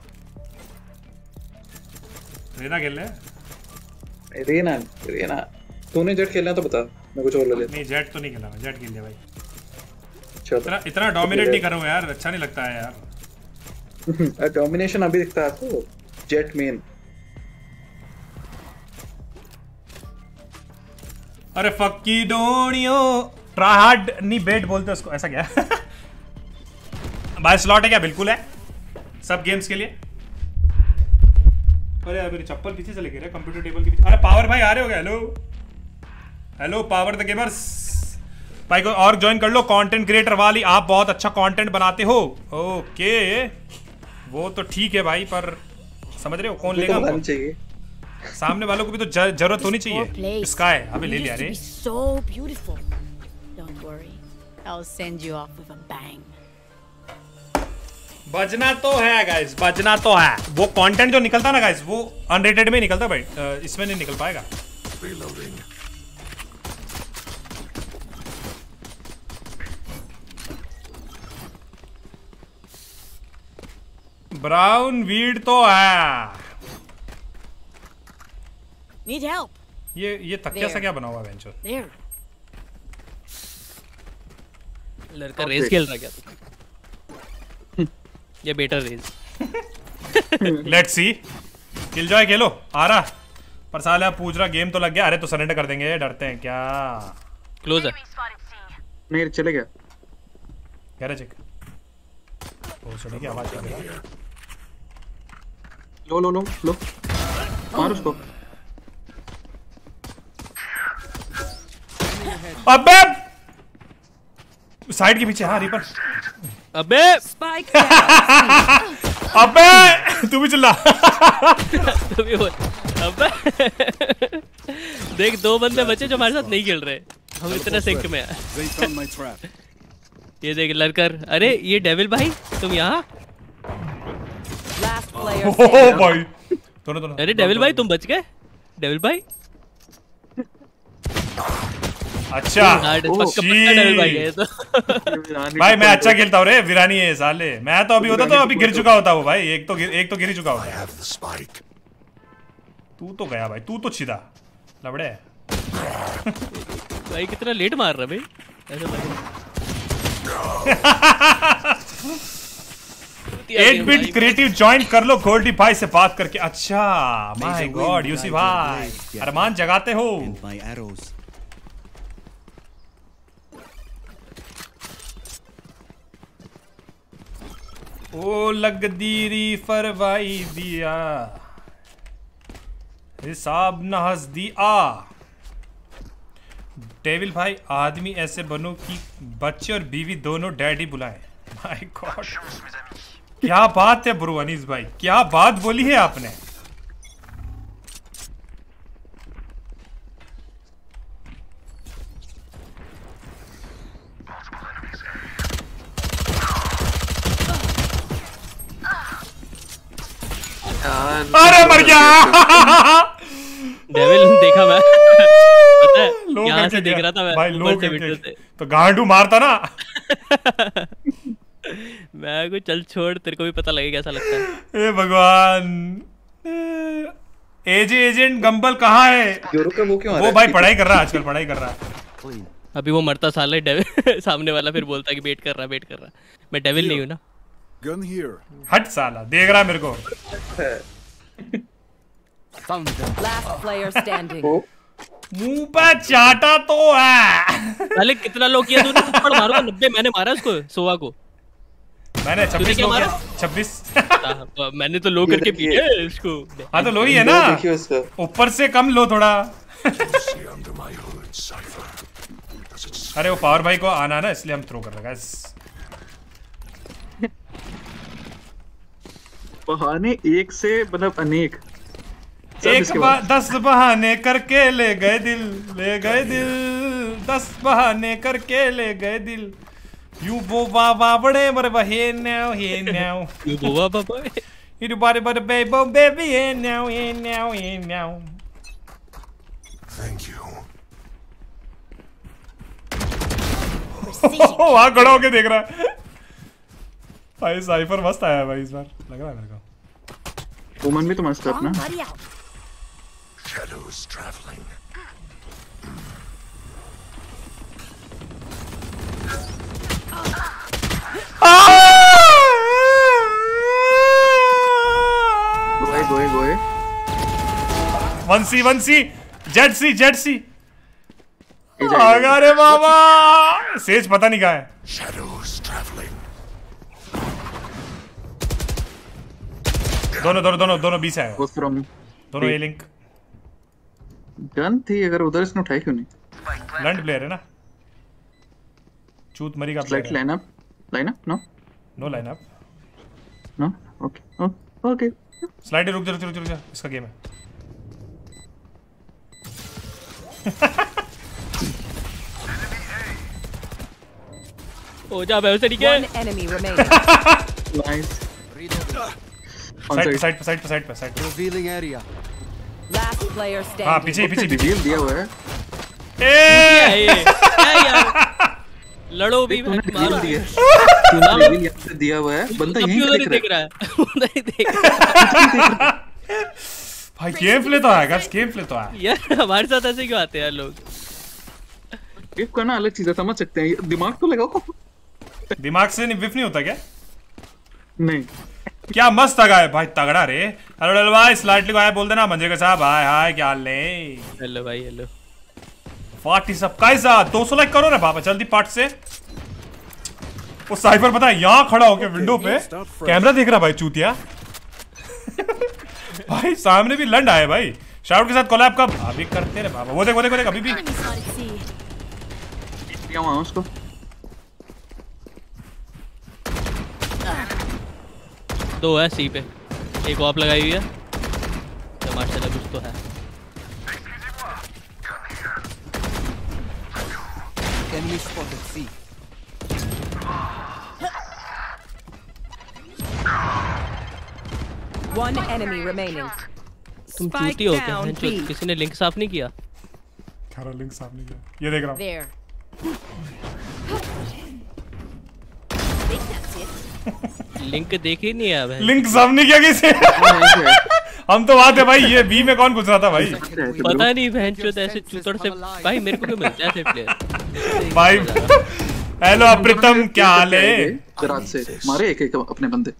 रेना खेल ले। रेना रेना तूने जेट खेलना तो बता, मैं कुछ और ले लेता। नहीं जेट तो नहीं खेला मैं, जेट खेल लिया भाई। इतना इतना डोमिनेट नहीं करूँ यार, अच्छा नहीं लगता है यार। डोमिनेशन अभी दिखता है आपको? Jett main. अरे फक्की डोनियो ट्राई हार्ड नहीं बेट बोलते उसको, ऐसा क्या? भाई स्लॉट है क्या? बिल्कुल है सब गेम्स के लिए। अरे यार मेरी चप्पल पीछे चले गए कंप्यूटर टेबल के पीछे। अरे पावर भाई आ रहे हो क्या? Hello hello power the gamers भाई को और ज्वाइन कर लो। कंटेंट क्रिएटर वाली आप बहुत अच्छा कंटेंट बनाते हो। ओके वो तो ठीक है भाई, पर समझ रहे हो कौन लेगा हमको? चाहिए सामने वालों को भी तो जरूरत होनी चाहिए। स्काई अबे ले लिया रे। So beautiful. Don't worry, I'll send you off with a bang. बजना तो है गाइस, बजना तो है। वो कंटेंट जो निकलता ना गाइस वो अनरेटेड में निकलता भाई, इसमें नहीं निकल पाएगा। ब्राउन वीड तो है। Need help. ये ये तकिया सा क्या बना हुआ है बेंचो? There. लड़का रेस खेल रहा क्या तू? ये better race. Let's see. Killjoy खेलो आ रहा। पर साले आप पूछ रहा गेम तो लग गया। अरे तो सरेंडर कर देंगे, डरते हैं क्या? क्लोज है। नहीं चले गया। कह रहे चेक ओ सुनिए की आवाज कर रही है। लो लो लो लो मार उसको। अबे साइड के पीछे। हाँ रिपर। अबे स्पाइक। अबे तू भी चिल्ला। तू भी बोल। अबे देख दो बंदे बचे जो हमारे साथ नहीं खेल रहे, हम इतना सिंक में हैं। ये देख लड़कर। अरे ये डेविल भाई तुम यहाँ? ओ भाई दोनों दोनों। अरे डेविल भाई तुम बच गए? डेविल भाई अच्छा डेविल भाई गए तो। भाई मैं अच्छा खेलता हूँ रे। वीरानी है साले। मैं तो अभी होता तो अभी गिर चुका होता वो भाई। एक तो गिर, एक तो गिर ही चुका होता। तू तो गया भाई, तू तो सीधा लबड़े। भाई कितना लेट मार रहा भाई ऐसा लग एट बिट क्रिएटिव ज्वाइन कर लो गोल्डी भाई से बात करके। अच्छा माय गॉड यूसी भाई अरमान जगाते हो। ओ लग दीरी फरवाई दिया हिसाब न हंस दी आ। डेविल भाई आदमी ऐसे बनो कि बच्चे और बीवी दोनों डैडी बुलाएं। माय गॉड क्या बात है ब्रो अनीस भाई, क्या बात बोली है आपने। अरे मर गया। डेविल देखा मैं पता है यहाँ से देख रहा था मैं भाई लो करके तो गांडू मारता ना। मैं को चल छोड़ तेरे को भी पता लगेगा कैसा लगता है। ए भगवान एजे एजेंट गंबल कहाँ है? यूरो का वो क्यों आ रहा वो है? भाई पढ़ाई कर रहा है आजकल, पढ़ाई कर रहा है। अभी वो मरता साला है डेविल सामने वाला फिर बोलता है कि वेट कर रहा वेट कर रहा। मैं डेविल नहीं हूँ ना। Gun here. हट साला, देख रहा मेरे को। Last player standing. मुंह पे चाटा तो है। साले कितना लो किया तूने? थप्पड़ मारो नब्बे, मैंने मारा उसको सोवा को। मैंने छब्बीस लो किया, छब्बीस। मैंने तो लो करके पीछे इसको। हाँ तो लो ही है ना, ऊपर से कम लो थोड़ा। अरे वो पावर भाई को आना ना, इसलिए हम थ्रो कर रहे हैं। बहाने एक से मतलब अनेक, एक बा, दस बहाने करके ले गए दिल, ले गए दिल, दस बहाने करके ले गए दिल। यू बो बाबा बड़े बड़े बहे नाउ हे नाउ, यू बो बाबा यू बड़े बड़े बेबो baby hey now hey now hey now. Thank you. वहाँ खड़ा होके देख रहा है भाई। साइफर मस्त आया भाई इस बार, लग रहा है मेरे को। वुमन भी तो मस्त है अपना। Shadows traveling. गोए गोए गोए। One C one C Z C Z C. अरे बाबा सेज पता नहीं कहाँ है। Shadows traveling. दोनों दोनों दोनों दोनों बीस है। दोनों ए लिंक। गन थी, अगर उधर इसने उठाई क्यों नहीं? लैंड प्लेयर है ना, चूत मरी का प्लेयर है। Line up line up no no line up no okay okay. Slide रुक जा रुक जा रुक जा, इसका गेम है। ओ जा बे उसे ठीक है। One enemy remaining. Nice. Side पे साइड पे साइड पे साइड पे साइड पे। Revealing area. Last player standing. हाँ पीछे पीछे रिवील दिया हुआ है। ए क्या यार लड़ो भी मारो दिया। तूने रिवील यहाँ पे दिया हुआ है, बंदा यहीं उधर ही देख रहा है, उधर ही देख रहा है। भाई गेम प्ले तो है गाइस, गेम प्ले तो है यार। हमारे साथ ऐसे क्यों आते हैं यार लोग? विफ करना अलग चीज है, समझ सकते हैं। दिमाग तो लगाओ। दिमाग से नहीं विफ नहीं होता क्या? नहीं। क्या मस्त तगा है भाई, तगड़ा रे। हेलो हेलो भाई, स्लाइटली को आया बोल देना मंजे के साहब। हाय हाय क्या हाल है? हेलो भाई हेलो। पार्टी सब कैसा? दो सौ लाइक करो रे बाबा जल्दी पार्ट से। वो साइफर पता है यहाँ खड़ा होके विंडो पे कैमरा देख रहा भाई चूतिया। भाई सामने भी लंड आए भाई। शाउट के साथ कोलैब कब? अभी करते रे बाबा। वो देख वो देख वो देख अभी भी क्या हुआ उसको? दो है सी पे, एक ऑप लगाई हुई है तो माशाल्लाह कुछ तो है। Enemy spotted C. One enemy remaining. तुम चूती हो क्या? किसी ने लिंक साफ नहीं किया? खरा लिंक साफ नहीं किया। ये देख रहा हूँ। There. लिंक देख ही नहीं है भाई। लिंक साफ नहीं किया किसी। हम तो वहाँ थे भाई, ये बी में कौन घुस रहा था भाई? पता नहीं बहन चोद ऐसे चूतड़ से भाई मेरे को क्यों मिलता है ऐसे प्लेयर भाई। हेलो अप्रितम क्या हाल है? रात से मारे एक एक अपने बंदे।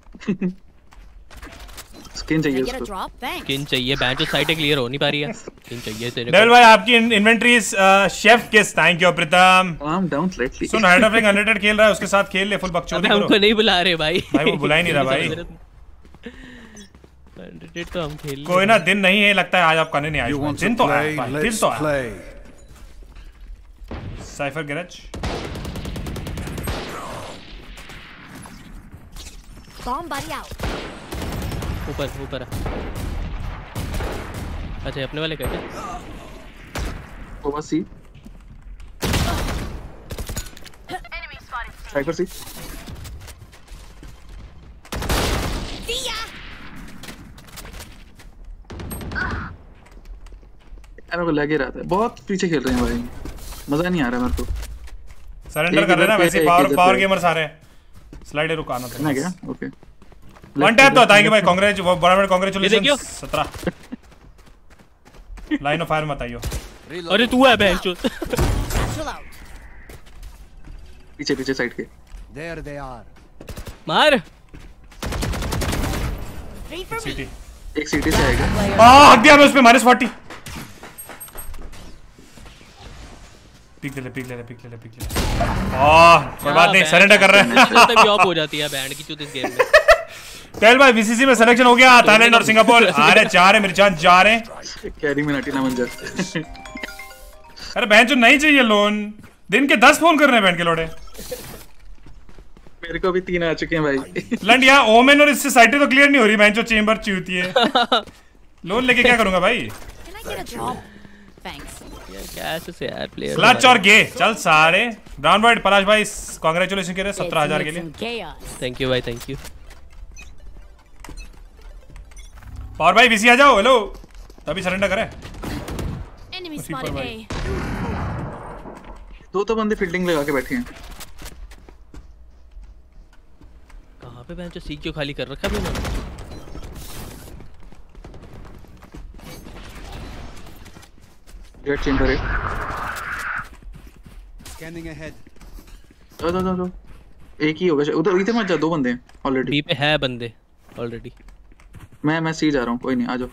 स्किन चाहिए उसको। स्किन चाहिए बहन चोद, साइट क्लियर हो नहीं पा रही है। स्किन चाहिए तेरे को। डेविल भाई आपकी inventory chef kiss? Thank you अप्रितम। Calm down slightly. सुन हेड ऑफ अनरेटेड खेल रहा है, उसके साथ खेल ले, फुल बकचोदी करो। हमको नहीं बुला रहे भाई। भाई वो बुला ही नहीं रहा भाई। अनरेटेड तो हम खेल कोई ना दिन नहीं है, लगता है आज आप करने नहीं आए। दिन तो है भाई, दिन तो है। Cypher garage Bomb buddy out. ऊपर ऊपर। अच्छा अपने वाले कैसे? Over C. Cypher C. यार को लग ही रहा था, बहुत पीछे खेल रहे हैं भाई, मजा नहीं आ रहा मेरे को। सरेंडर कर रहे ना वैसे। पावर पावर गेमर्स आ रहे हैं। स्लाइडर रुक आना था ना क्या? ओके वन टैप तो थैंक यू भाई, कांग्रेच बड़ा बड़ा कांग्रेचुलेशन। सत्रह लाइन ऑफ फायर मत आइयो। अरे तू है बहनचोद। पीछे पीछे साइड के। There they are. मार। सिटी एक सिटी से आएगा। आ हक दिया मैं उस पे माइनस फोर्टी। पिक ले ले पिक ले ले पिक ले ले पिक ले ले। आह कोई बात नहीं सरेंडर कर रहे हैं। तभी ऑफ हो जाती है बैंड की चूत इस गेम में। टेल भाई वीसीसी में सिलेक्शन हो गया थाईलैंड और सिंगापुर। अरे जा रहे मेरे जान जा रहे हैं। कैरी में नाटी ना बन जा। अरे बहन जो नहीं चाहिए लोन दिन के दस फोन कर रहे हैं बहन के लोड़े। मेरे को भी तीन आ चुके हैं भाई। लंड यहाँ ओमेन और इससे साइटें तो क्लियर नहीं हो रही बहन जो चेंबर चूती है। लोन लेके क्या करूंगा भाई? कैसे से यार प्लेयर क्लच और गे चल सारे ब्राउन वाइट पलाश भाई कांग्रेचुलेशन कह रहे हैं सत्रह हजार के लिए। थैंक यू भाई थैंक यू। पावर भाई वीसी आ जाओ। हेलो तभी सरेंडर करे। दो तो बंदे फील्डिंग लगा के बैठे हैं। कहाँ पे बेंच सी क्यों खाली कर रखा है मैंने? जेट चेंबर है। Scanning ahead. दो दो दो दो एक ही होगा उधर इधर मत जा। दो बंदे हैं ऑलरेडी। बी पे है बंदे ऑलरेडी। मैं मैं सी जा रहा हूँ कोई नहीं आ जाओ।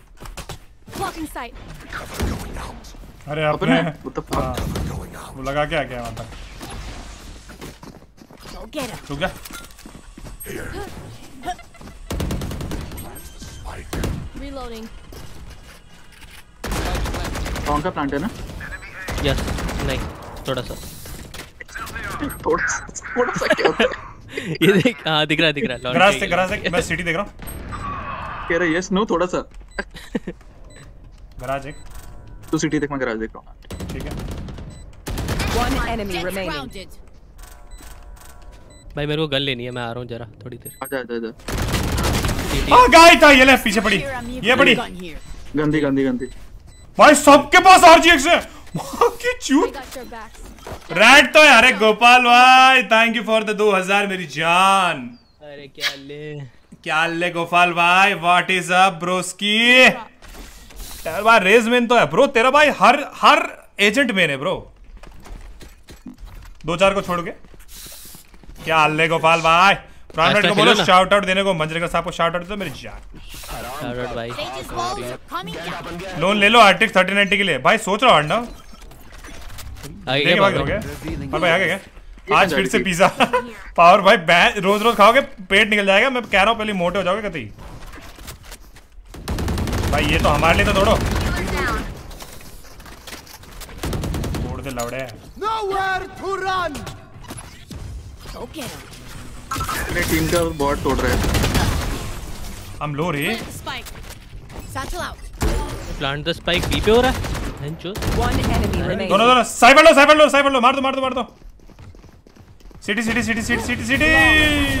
अरे आपने हाँ, वो लगा के आ गया वहाँ तक। रुक जा। कौन का प्लांट है ना? यस नहीं थोड़ा सा थोड़ा सा थोड़ा सा क्या होता है? ये देख हाँ दिख रहा है दिख रहा है। गराज से गराज से मैं सिटी देख रहा हूँ। कह रहा यस नो थोड़ा सा। गराज एक तू सिटी देख मैं गराज देख रहा हूँ। ठीक है। One enemy remaining. भाई मेरे को गन लेनी है मैं आ रहा हूँ जरा थोड़ी देर। आजा आजा आजा। हाँ गाय था ये ले पीछे पड़ी ये पड़ी। गंदी गंदी गंदी। भाई सबके पास आरजीएक्स है। की चूत। रेड तो है। अरे गोपाल भाई थैंक यू फॉर द दो हजार मेरी जान। अरे क्या ले क्या ले गोपाल भाई व्हाट इज अप ब्रोस्की। यार भाई रेज मेन तो है ब्रो तेरा भाई हर हर एजेंट मेन है ब्रो। दो चार को छोड़ के क्या ले गोपाल भाई प्राइवेट को बोलो शाउट आउट देने को मंजरेकर साहब को शाउट आउट दो मेरी जान। शाउट आउट भाई। लोन ले लो आर्टिक्स थर्टी नाइंटी के लिए भाई सोच रहा हूँ अर्णव। आगे भाग हो गया और भाई आगे गए आज फिर से पिज्जा पावर भाई रोज रोज खाओगे पेट निकल जाएगा। मैं कह रहा हूँ पहले मोटे हो जाओगे कतई भाई। ये तो हमारे लिए तो दौड़ो छोड़ दे लौड़े। Nowhere to run. मेरे टीम का बॉट तोड़ रहा है। हम लो रे। प्लांट द स्पाइक बी पे हो रहा है। One enemy remaining. दोनों दोनों साइबर लो साइबर लो साइबर लो मार दो मार दो मार दो। City city city city city city.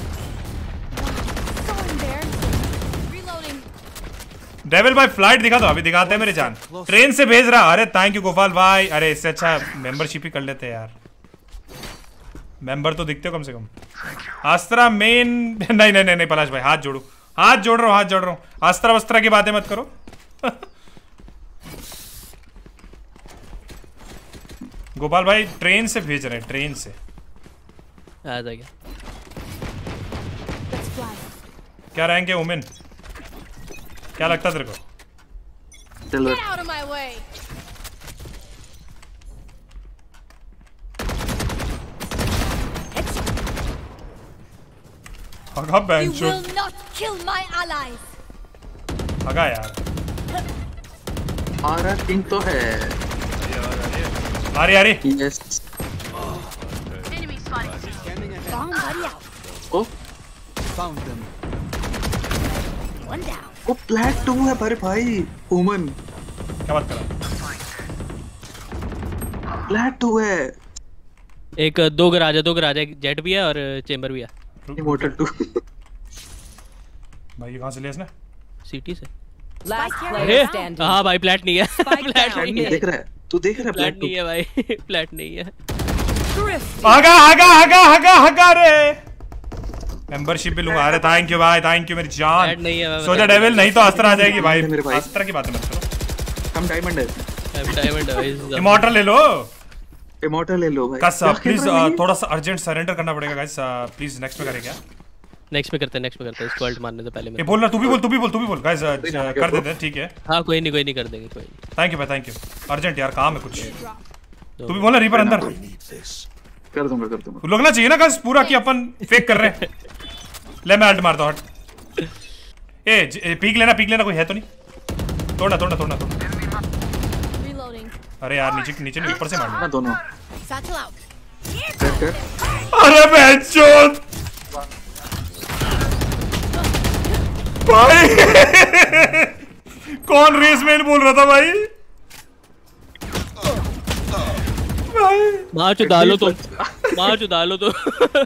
Devil भाई फ्लाइट दिखा दो अभी दिखाते हैं मेरे जान। ट्रेन से भेज रहा। अरे थैंक यू गोपाल भाई। अरे इससे अच्छा मेंबरशिप ही कर लेते यार। मेंबर तो दिखते हो कम से कम। आस्त्रा मेन नहीं नहीं नहीं पलाश भाई हाथ जोड़ो हाथ जोड़ रहा हूँ हाथ जोड़ रहा हूँ। आस्त्रा वस्त्रा की बातें मत करो। गोपाल भाई ट्रेन से भेज रहे हैं ट्रेन से। आ जाएगा। क्या रैंक है वुमेन क्या लगता तेरे को? चलो हगा बेंचो हगा यार। आ रहा किंग तो है। आ रही आ रही। Yes oh Found them. One down. वो प्लेट टू है पर भाई वुमन क्या बात कर रहा है? प्लेट टू है। एक दो गराज है दो गराज है एक जेट भी है और चेंबर भी है। इमोर्टल टू भाई ये कहाँ से लिया इसने? सिटी से। Last अरे player standing. हाँ भाई प्लेट नहीं है। प्लेट नहीं है। देख रहा है तू देख रहा है प्लेट नहीं है भाई प्लेट नहीं है। हगा हगा हगा हगा हगा रे मेंबरशिप भी लूंगा। अरे थैंक यू भाई थैंक यू मेरी जान। सोचा डेविल नहीं तो अस्त्र आ जाएगी भाई। अस्त्र की बातें मत करो। हम डायमंड है। डायमंड है। इमॉर्टल ले लो। इमॉर्टल ले लो भाई। गाइस प्लीज थोड़ा सा अर्जेंट सरेंडर करना पड़ेगा गाइस, प्लीज नेक्स्ट में करें क्या? नेक्स्ट में करते हैं, नेक्स्ट में करते हैं, इसको अल्ट मारने से पहले मैं। ये बोल ना, तू भी बोल, तू भी बोल, तू भी बोल गाइस, कर देते हैं ठीक है। हां कोई नहीं, कोई नहीं, कर देंगे, कोई नहीं। थैंक यू भाई, थैंक यू। अर्जेंट यार, काम है कुछ। तू भी बोल ना रीपर अंदर। कर दूंगा, कर दूंगा। लगना चाहिए ना गाइस पूरा कि अपन फेक कर रहे हैं। ले मैं अल्ट मारता हूं, हट। ए पीक लेना, पीक लेना, कोई है तो नहीं? तोड़ना तोड़ना तोड़ना तोड़ना। अरे यार नीचे नीचे नहीं, ऊपर से मारना दोनों। अरे बेंचोद भाई कौन रेस में बोल रहा था भाई? मार चो डालो तो, मार चो डालो तो।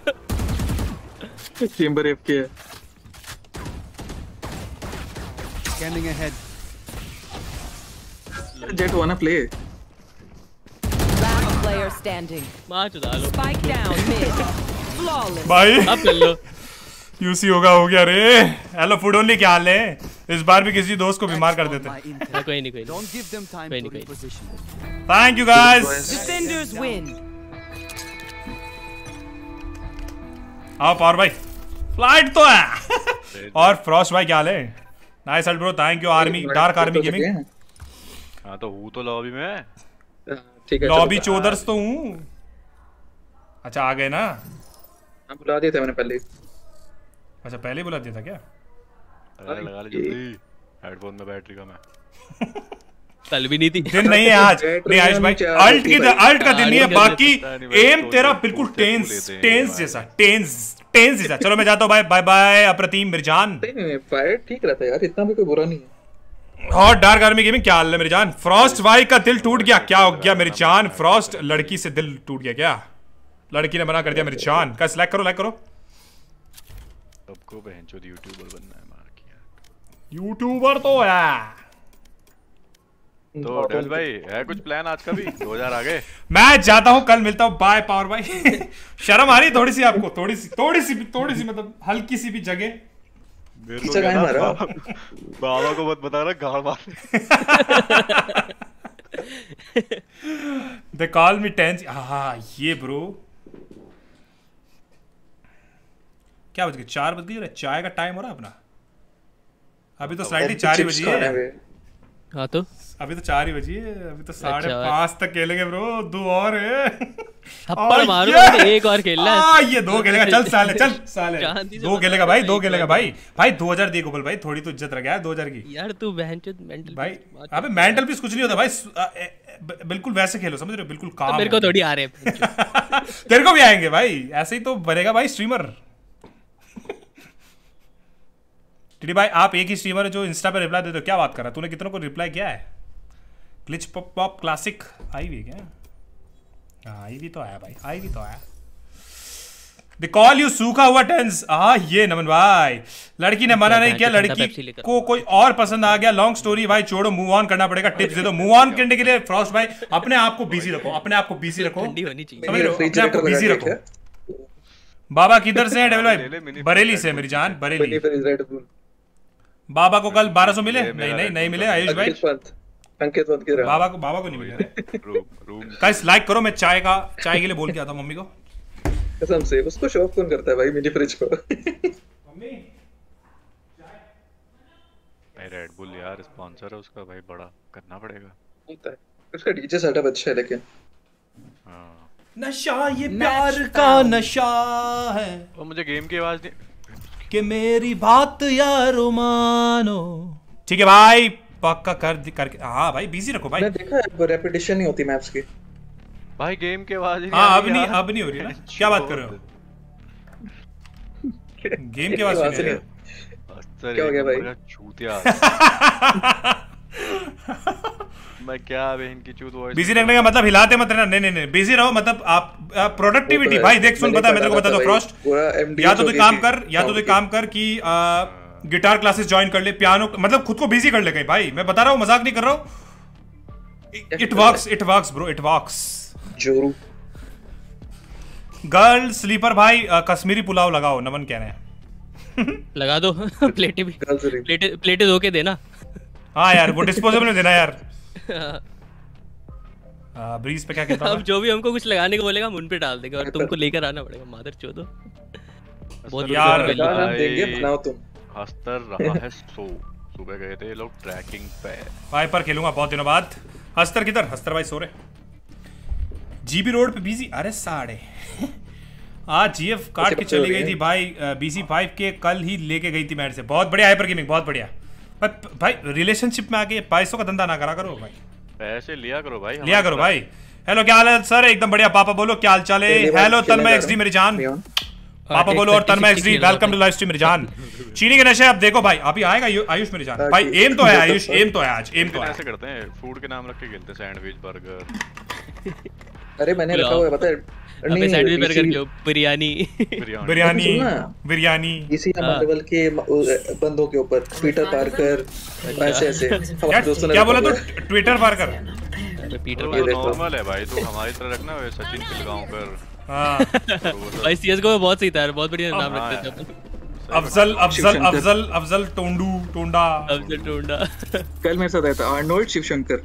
चेंबर एफके है। Scanning ahead. Jet wanna play? Last player standing. मार चो डालो। Spike down mid. Flawless. भाई अब कर लो। यूसी होगा, हो गया रे। हेलो फूड ओनली, क्या हाल है? इस बार भी किसी दोस्त को बीमार कर देते। कोई नहीं, कोई Don't give them time कोई to नहीं, कोई reposition. Thank you guys. Defenders win. आओ पावर भाई, फ्लाइट तो है। और फ्रॉस्ट भाई क्या हाल है? Nice help bro, thank you Army, Dark Army Gaming. हां तो हूं तो लॉबी में। ठीक है, लॉबी चौदर्स तो हूं। अच्छा आ गए ना? हां बुला दिया था मैंने पहले। अच्छा पहले बुला दिया था क्या? अरे लगा ले जल्दी, हेडफोन में बैटरी कम है। कल भी नहीं थी। दिन नहीं है आज। नहीं आयुष भाई, अल्ट की अल्ट का दिन नहीं है, बाकी एम तेरा बिल्कुल टेंस टेंस जैसा, टेंस टेंस जैसा। चलो मैं जाता हूं, बाय बाय बाय अप्रतिम मिर्जान। नहीं नहीं फायर ठीक रहता है यार, इतना भी कोई बुरा नहीं है। और डार्क आर्मी गेमिंग क्या हाल है मेरी जान? फ्रॉस्ट भाई का दिल टूट गया, क्या हो गया मेरी जान? फ्रॉस्ट लड़की से दिल टूट गया क्या? लड़की ने मना कर दिया मेरी जान। का लाइक करो, लाइक करो। सबको बहनचोद यूट्यूबर बनना है मार किया। यूट्यूबर तो है। तो डेल भाई है कुछ प्लान आज का भी? दो हज़ार आ गए। मैं जाता हूँ, कल मिलता हूँ, बाय पावर भाई। शर्म आ रही थोड़ी सी आपको? थोड़ी सी थोड़ी सी थोड़ी सी मतलब हल्की सी भी जगह। बाबा को मत बता रहा, गाड़ मार। They call me tense। हाँ ये ब्रो क्या बज गए? चार बज गई। चाय का टाइम हो रहा है अपना। अभी तो स्लाइडली चार ही बजी है। हाँ तो अभी तो चार ही बजी है, अभी तो साढ़े पाँच तक खेलेंगे ब्रो। दो और है। थप्पड़ मारो, एक और खेलना है। ये दो खेलेगा, चल साले, चल साले। दो खेलेगा भाई, दो खेलेगा भाई। भाई दो हज़ार दे गोपाल भाई, थोड़ी तो इज्जत रख यार दो हज़ार की। यार तू बहनचोद मेंटल भाई। अबे मेंटल पीस कुछ नहीं होता भाई, बिल्कुल वैसे खेलो, समझ रहे हो? बिल्कुल काम। मेरे को थोड़ी आ रहे हैं। तेरे को भी आएंगे भाई, ऐसे ही तो बनेगा भाई स्ट्रीमर। टीडी भाई आप एक ही स्ट्रीमर है जो इंस्टा पे रिप्लाई देते हो, क्या बात कर रहा है? तूने कितनों को रिप्लाई किया है? ग्लिच पॉप पॉप क्लासिक आई भी क्या? हाँ आई भी तो आया भाई, आई भी तो आया। दे कॉल यू सूखा हुआ टेंस। हाँ ये नमन भाई, लड़की ने मना नहीं किया, लड़की को कोई और पसंद आ गया। लॉन्ग स्टोरी भाई, छोड़ो, मूव ऑन करना पड़ेगा। टिप्स दे दो मूव ऑन करने के लिए। फ्रॉस्ट भाई अपने आप को बिजी रखो, अपने आप को बिजी रखो, समझ रहे हो? अपने आप को बिजी रखो। बाबा किधर से है डेविल भाई? बरेली से मेरी जान, बरेली। बाबा को कल बारह सौ मिले? नहीं नहीं नहीं मिले आयुष भाई। बाबा को बाबा को नहीं मिले। गाइस लाइक करो, मैं चाय का चाय के लिए बोल के आता हूं मम्मी को। कसम से उसको शो ऑफ कौन करता है भाई मिनी फ्रिज को? मम्मी भाई रेड बुल यार स्पॉन्सर है उसका भाई, बड़ा करना पड़ेगा। होता है उसका डीजे सेटअप अच्छा है लेकिन। हां नशा ये प्यार का नशा है। और मुझे गेम की आवाज नहीं कि मेरी बात यारो मानो। ठीक है भाई पक्का कर करके। हाँ भाई बिजी रखो भाई। मैं देखा है रेपिटेशन नहीं होती मैप्स की भाई, गेम की आवाज ही नहीं। हाँ अब नहीं, अब नहीं हो रही ना। क्या बात कर रहे हो? गेम की आवाज नहीं है। क्या हो गया भाई? चूतिया। मैं क्या बहन की चूत वॉइस। बिजी रखने का मतलब हिलाते मत रहना। नहीं नहीं नहीं बिजी रहो, मतलब आप प्रोडक्टिविटी भाई देख सुन, पता है मैं तेरे को बता दो फ्रॉस्ट, या तो तू काम कर या तो तू काम कर कि गिटार क्लासेस ज्वाइन कर ले, पियानो, मतलब खुद को बिजी कर ले कहीं भाई। मैं बता रहा हूँ, मजाक नहीं कर रहा हूँ। It works, it works bro, it works. जोरू गर्ल स्लीपर भाई कश्मीरी पुलाव लगाओ, नमन कह रहे हैं। लगा दो। प्लेटें भी प्लेटें प्लेटें धो के देना। हाँ यार वो डिस्पोजेबल में देना यार। ब्रीज पे क्या कहता हूँ? अब जो भी हमको कुछ लगाने को बोलेगा हम उन पे डाल देंगे और तुमको लेकर आना पड़ेगा मादर चोदो। बहुत यार देंगे बनाओ तुम। हस्तर रहा है सो सुबह गए थे लोग ट्रैकिंग पे। वाइपर खेलूंगा बहुत दिनों बाद। हस्तर किधर? हस्तर भाई सो रहे। जीबी रोड पे बिजी। अरे साढ़े आज जीएफ काट के चली गई थी भाई। बीसी फाइव के कल ही लेके गई थी मेरे से। बहुत बढ़िया हाइपर गेमिंग, बहुत बढ़िया भाई। रिलेशनशिप में आके पैसों का धंधा ना करा करो भाई, पैसे लिया करो भाई, लिया करो भाई। हेलो क्या हाल है सर? एकदम बढ़िया। पापा बोलो क्या हाल चाल है? हेलो तन्मय एक्सडी मेरी जान। पापा बोलो और Tanmay XD welcome to live stream मेरी जान। चीनी के नशे अब देखो भाई अभी आएगा आयुष मेरी जान। भाई एम तो है आयुष, एम तो है आज, एम तो है। ऐसे करते हैं फूड के नाम रख के खेलते हैं, सैंडविच बर्गर। अरे मैंने रखा हुआ है पता है। अबे सैंडविच बर्गर क्यों? बिरयानी बिरयानी बिरयानी इसी मार्वल के बंदों के ऊपर पीटर पार्कर ऐसे ऐसे हमारे दोस्तों ने क्या बोला तू? Twitter Parker Peter Parker normal है भाई, तू हमारी तरह रखना वे सचिन पिलगांवकर। हां भाई सीएसगो में बहुत सही था यार, बहुत बढ़िया नाम रखते थे। अफजल अफजल अफजल अफजल टोंडू टोंडा अफजल टोंडा। कल मेरे साथ आया था आर्नोल्ड शिवशंकर।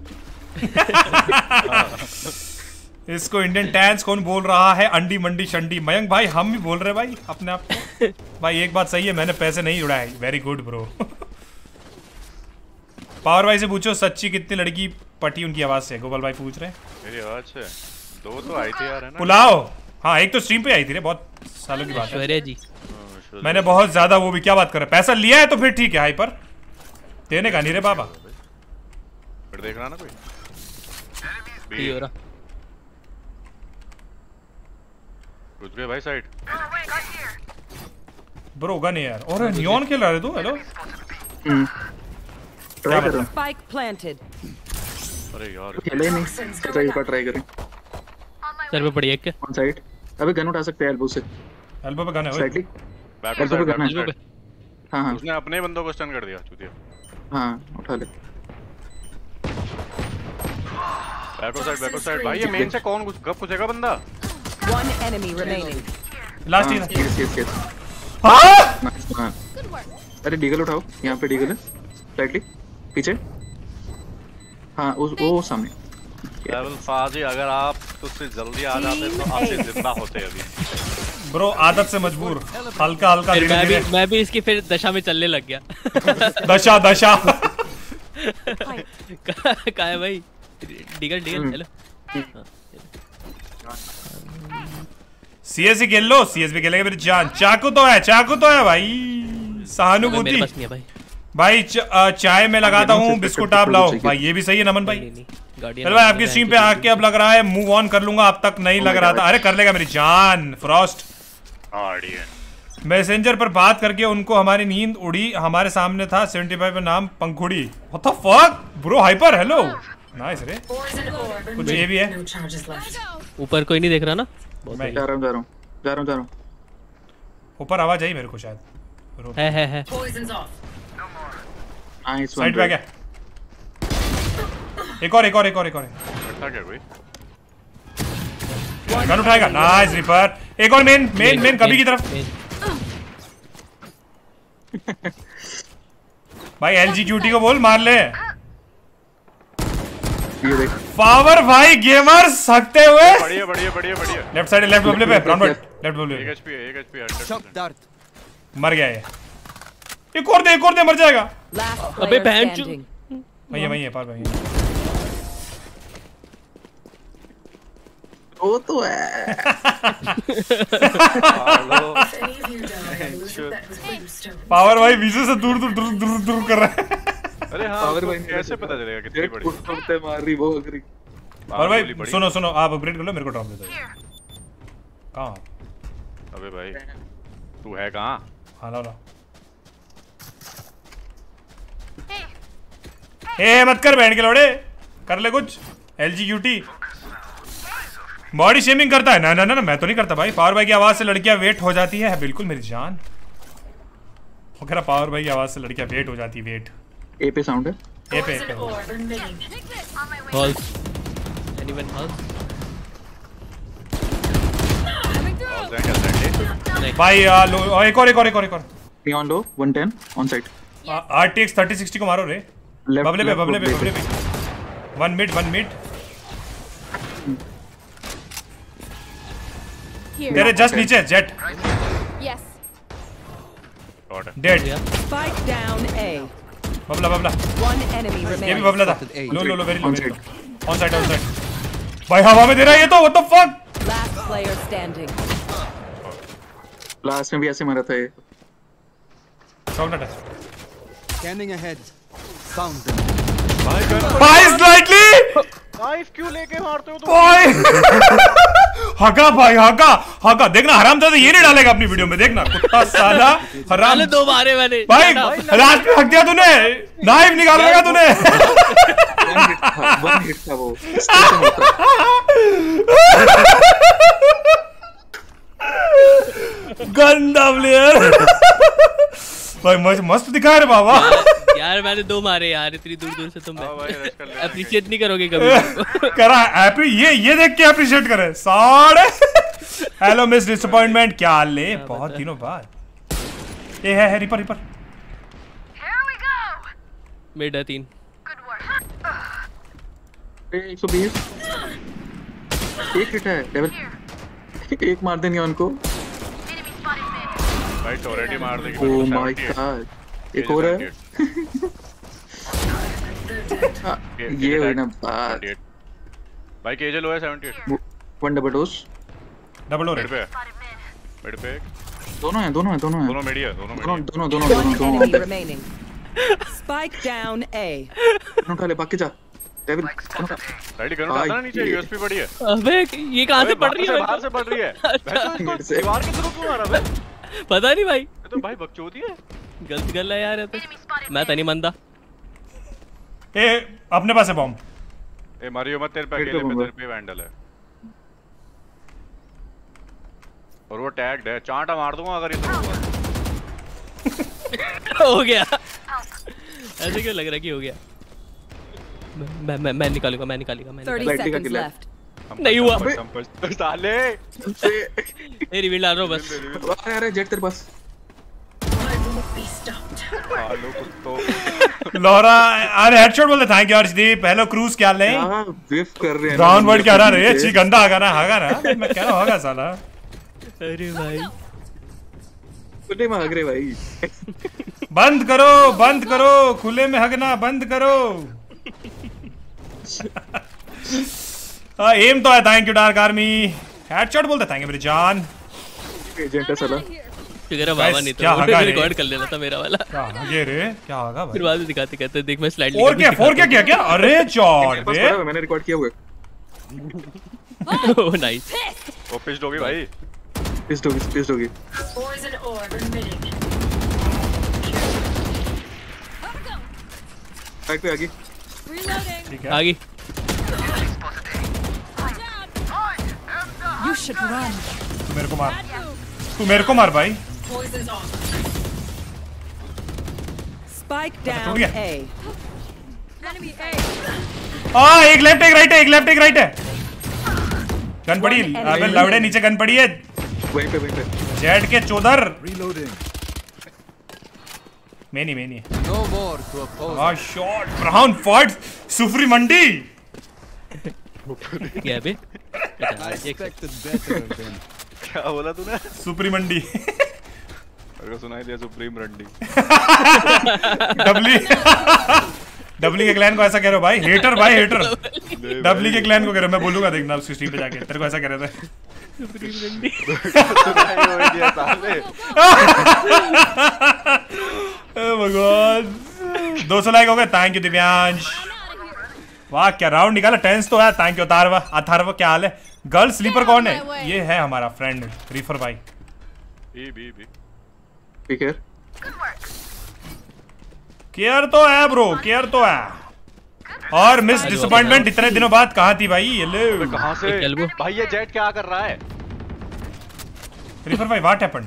इसको इंडियन टैंस कौन बोल रहा है? अंडी मंडी शंडी। मयंक भाई हम भी बोल रहे हैं भाई अपने आप को। भाई एक बात सही है, मैंने पैसे नहीं उड़ाए। Very good bro. पावर भाई से पूछो सच्ची कितनी लड़की पटी उनकी आवाज से। गोपाल भाई पूछ रहे हैं मेरी आवाज से। दो तो आई थी यार है ना। पुलाव हाँ एक तो स्ट्रीम पे आई थी रे, बहुत सालों की बात है। ऐश्वर्या जी मैंने बहुत ज्यादा वो भी क्या बात कर रहे, पैसा लिया है तो फिर ठीक है। हाइपर देने का नहीं रे बाबा। फिर देख रहा ना कोई बी हो रहा। कुछ गए भाई साइड ब्रो गन यार। और नियॉन खेल रहा है तू? हेलो ट्राई करो। Spike planted. अरे यार खेले नहीं, ट्राई कर ट्राई करें। सर पे पड़ी एक के ऑन साइड। अबे गन उठा सकते हैं एल्बो से। एल्बो पे गन है ओए। साइडली बैक एल्बो पे गन है। साइड। हां हां उसने अपने बंदों को स्टन कर दिया चूतिया। हां उठा ले। बैक साइड बैक साइड भाई। ये मेन से कौन कुछ गप पूछेगा बंदा? One enemy remaining. लास्ट ही यस यस यस। हां अरे डीगल उठाओ, यहाँ पे डीगल है साइडली पीछे। हाँ उस वो सामने। लेवल फाजी अगर आप उससे जल्दी आ जाते तो आपसे जिंदा होते अभी। ब्रो आदत से मजबूर, हल्का हल्का धीरे धीरे। मैं भी इसकी फिर दशा में चलने लग गया। दशा दशा कहाँ है भाई? डीगल डीगल चलो। सीएस ही खेल लो। सीएस भी खेलेगा मेरी जान। चाकू तो है, चाकू तो है भाई। सहानुभूति भाई, भाई चाय में लगाता हूँ बिस्कुट आप लाओ भाई। ये भी सही है नमन भाई। चलो भाई आपकी स्ट्रीम पे आके अब लग रहा है मूव ऑन कर लूंगा। अब तक नहीं लग रहा था। अरे कर लेगा मेरी जान। फ्रॉस्ट मैसेंजर पर बात करके उनको हमारी नींद उड़ी। हमारे सामने था पचहत्तर पे नाम पंखुड़ी। What the fuck bro? Hyper hello nice रे। कुछ ये भी है ऊपर कोई नहीं देख रहा ना? मैं जा रहा हूं जा रहा हूं जा रहा हूं जा रहा हूं। ऊपर आवाज आई मेरे को शायद। है है है साइड पे आ गया। एक और एक और एक और एक और बैठा क्या कोई? गन उठाएगा। Nice Reaper. एक और मेन मेन मेन कभी की तरफ। भाई एलजीक्यूटी को बोल मार ले। ये देख पावर भाई गेमर्स सकते हुए। बढ़िया बढ़िया बढ़िया बढ़िया। लेफ्ट साइड लेफ्ट बबले पे ब्राउन लेफ्ट बबले। एक एचपी है एक एचपी है। मर गया ये। एक और दे एक और दे मर जाएगा। अबे बहन चो। भैया भैया पार भैया। वो तो है। पावर भाई विजय से दूर दूर दूर दूर दूर कर रहा है। अरे हाँ पावर भाई कैसे पता चलेगा कितनी बड़ी उठते मार रही वो अगरी। पावर भाई सुनो सुनो आप अपग्रेड कर लो, मेरे को ड्रॉप दे दो। कहाँ? अबे भाई तू है कहाँ? हाँ ला ला। ए मत कर बहन के लोड़े, कर ले कुछ। एलजीक्यूटी बॉडी शेमिंग करता है। ना ना ना मैं तो नहीं करता भाई। पावर भाई की आवाज से लड़कियां वेट हो जाती है। बिल्कुल मेरी जान। वो कह रहा पावर भाई की आवाज से लड़कियां वेट हो जाती है। वेट ए पे साउंड है। ए पे हॉल्स एनीवन हॉल्स भाई लो एक और एक और एक और एक और beyond low one ten on site. RTX thirty sixty को मारो रे। बबले पे बबले पे बबले पे वन मिड वन मिड तेरे जस्ट नीचे Jett Yes. Dead Spike down A. बबला बबला One enemy remaining. ये भी बबला था low low low very low on side on side भाई हवा में दे रहा है ये तो what the fuck Last player standing. Last में भी ऐसे मारा था ये काउंटर है Scanning ahead. Found them. भाई स्लाइटली नाइफ क्यों लेके मारते हो तुम? भाई हगा भाई हगा हगा देखना हरामजादा ये नहीं डालेगा अपनी वीडियो में देखना कुत्ता साला हराम दो मारे मैंने भाई लास्ट में हक दिया तूने नाइफ निकाल लेगा तूने वन हिट था वो गंदा प्लेयर भाई मस्त मस्त दिखा रहे बाबा यार मैंने दो मारे यार इतनी दूर दूर से तुम अप्रिशिएट नहीं करोगे कभी करा एप्री ये ये देख के अप्रिशिएट करे साढ़े हेलो मिस डिसअपॉइंटमेंट क्या हाल है बहुत दिनों बाद ये है, है रिपर रिपर मिड है तीन एक सौ बीस एक हिट है लेवल एक मार देंगे उनको भाई ऑलरेडी मार देंगे ओह माय गॉड एक और है ये हुई ना बात भाई केजे लो है अठहत्तर one double dose double dose पे मिड पे दोनों हैं दोनों हैं दोनों हैं दोनों मिड है दोनों दोनों दोनों दोनों दोनों enemy remaining. Spike down A. उठा ले बाकी जा डेविल राइट गन उठाना नीचे यूएसपी पड़ी है अबे ये कहां से पड़ रही है बाहर से पड़ रही है दीवार के थ्रू क्यों मारा बे पता नहीं भाई ये तो भाई बकचोदी है गलत गल है यार ये तो मैं तो नहीं मानता ए अपने पास है बॉम्ब ए मारियो मत तेरे पे अकेले पे तेरे पे वैंडल है और वो टैग्ड है चांटा मार दूंगा अगर ये तो हुआ हो गया ऐसे क्यों लग रहा कि हो गया मैं मैं मैं निकालूंगा मैं निकालूंगा मैं thirty seconds left. नहीं हुआ साले ए रिवील डाल रहा हूं बस अरे जेट तेरे पास आलो कुत्तो लोरा अरे हेडशॉट बोलते थैंक यू अर्शदीप हेलो क्रूज क्या ले हां विफ कर रहे हैं राउंड वर्ड क्या रहा रे अच्छी गंदा आगा ना हागा ना मैं कह रहा होगा साला अरे भाई खुले में हग रहे भाई बंद करो बंद करो खुले में हगना बंद करो हाँ एम तो है thank you Dark Army headshot बोलते थैंक यू मेरी जान एजेंट है साला फिगर है बाबा नहीं तो रिकॉर्ड कर लेना था मेरा वाला क्या ये रे क्या होगा भाई फिर बाद में दिखाते कहते देख मैं स्लाइड फोर क्या फोर क्या क्या क्या अरे चौड़ बे मैंने रिकॉर्ड किया हुआ है ओह नाइस वो पिस्ड होगी भाई पिस्ड होगी पिस्ड होगी Poison orb emitting. बैक पे आगे ठीक है आगे You should run. तू मेरे को मार तू मेरे को मार भाई Poison's on. Spike down टूट गया। A. Enemy A. हाँ एक लेफ्ट एक राइट है एक लेफ्ट एक राइट है गन पड़ी अबे लवड़े नीचे गन पड़ी है वहीं पे वहीं पे जेट के चौधर Reloading. Many many No more to oppose. हाँ शॉट ब्राउन फॉर्ट सुफरी मंडी क्या बे I expected better than. क्या बोला तूने सुप्री मंडी अगर सुनाई दिया सुप्रीम रंडी डबली डबली के क्लैन को ऐसा कह रहे हो भाई हेटर भाई हेटर डबली के क्लैन को कह रहे हो मैं बोलूंगा देखना उसकी स्ट्रीम पे जाके तेरे को ऐसा कह रहे थे सुप्रीम रंडी भगवान दो सौ लाइक हो गए थैंक यू दिव्यांश वाह क्या राउंड निकाला टेंस तो है थैंक यू अथर्व अथर्व क्या हाल है गर्ल स्लीपर कौन है ये है हमारा फ्रेंड रिफर भाई बी बी बी ठीक है केयर तो है ब्रो केयर तो है और मिस डिसअपॉइंटमेंट इतने दिनों बाद कहाँ थी भाई ये ले कहाँ से भाई ये जेट क्या कर रहा है रिफर भाई व्हाट हैपेंड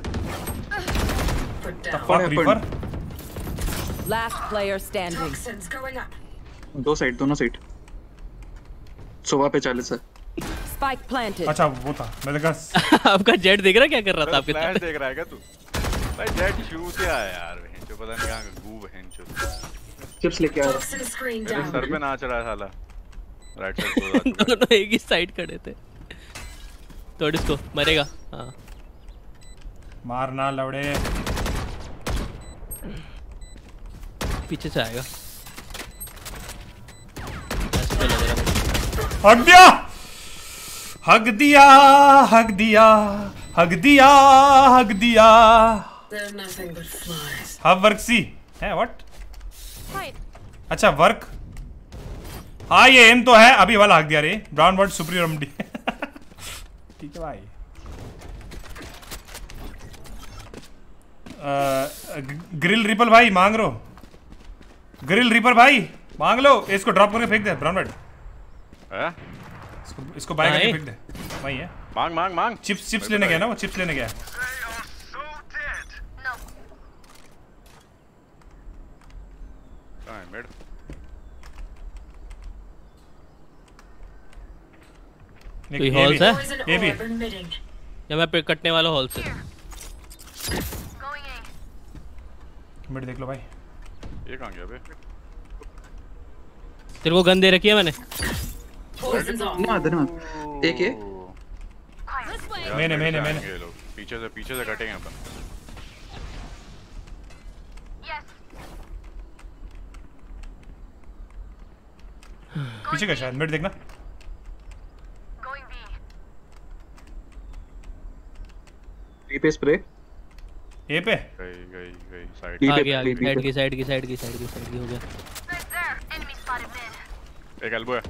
रिफर Last player standing. Toxins going up. दो साइड दोनों साइड सुबह पे चालीस है Spike planted. अच्छा वो था मैंने कहा आपका जेट देख रहा क्या कर रहा था आपके फ्लैश देख रहा है क्या तू भाई जेट शू से आया यार बहन जो पता नहीं कहां का गू बहन जो चिप्स लेके आ रहा Toxin screen मेरे down. सर पे नाच रहा है साला राइट साइड को दोनों एक ही साइड खड़े थे। तोड़ इसको, मरेगा। हाँ मारना लवड़े। पीछे से आएगा। हक दिया, हक दिया, हक दिया, हक दिया, हक दिया। हाँ वर्क सी है व्हाट? अच्छा वर्क। हाँ ये एम तो है, अभी वाला हक दिया रे। ब्राउन वर्ड सुप्रीम रमडी। ठीक है भाई। ग्रिल रिपल भाई मांग रो। ग्रिल रिपर भाई मांग लो। इसको ड्रॉप करके फेंक दे ब्राउन वर्ड। हैं? इसको इसको बाय करके फेंक दे। वही है। मांग मांग मांग। चिप्स चिप्स लेने गया ना वो, चिप्स लेने गया। कहाँ है मिड? कोई हॉल से? ये भी। या मैं पे कटने वाला हॉल से। मिड देख लो भाई। ये कहाँ गया बे? तेरे को गन दे रखी है मैंने। धन्यवाद धन्यवाद। एक है। मैंने मैंने मैंने पीछे से पीछे से कटेंगे अपन। पीछे का शायद। मिड देखना। बी पे स्प्रे। ए पे गई गई गई साइड। आ गया साइड की साइड की साइड की साइड की साइड की हो गया। एक एल्बो है।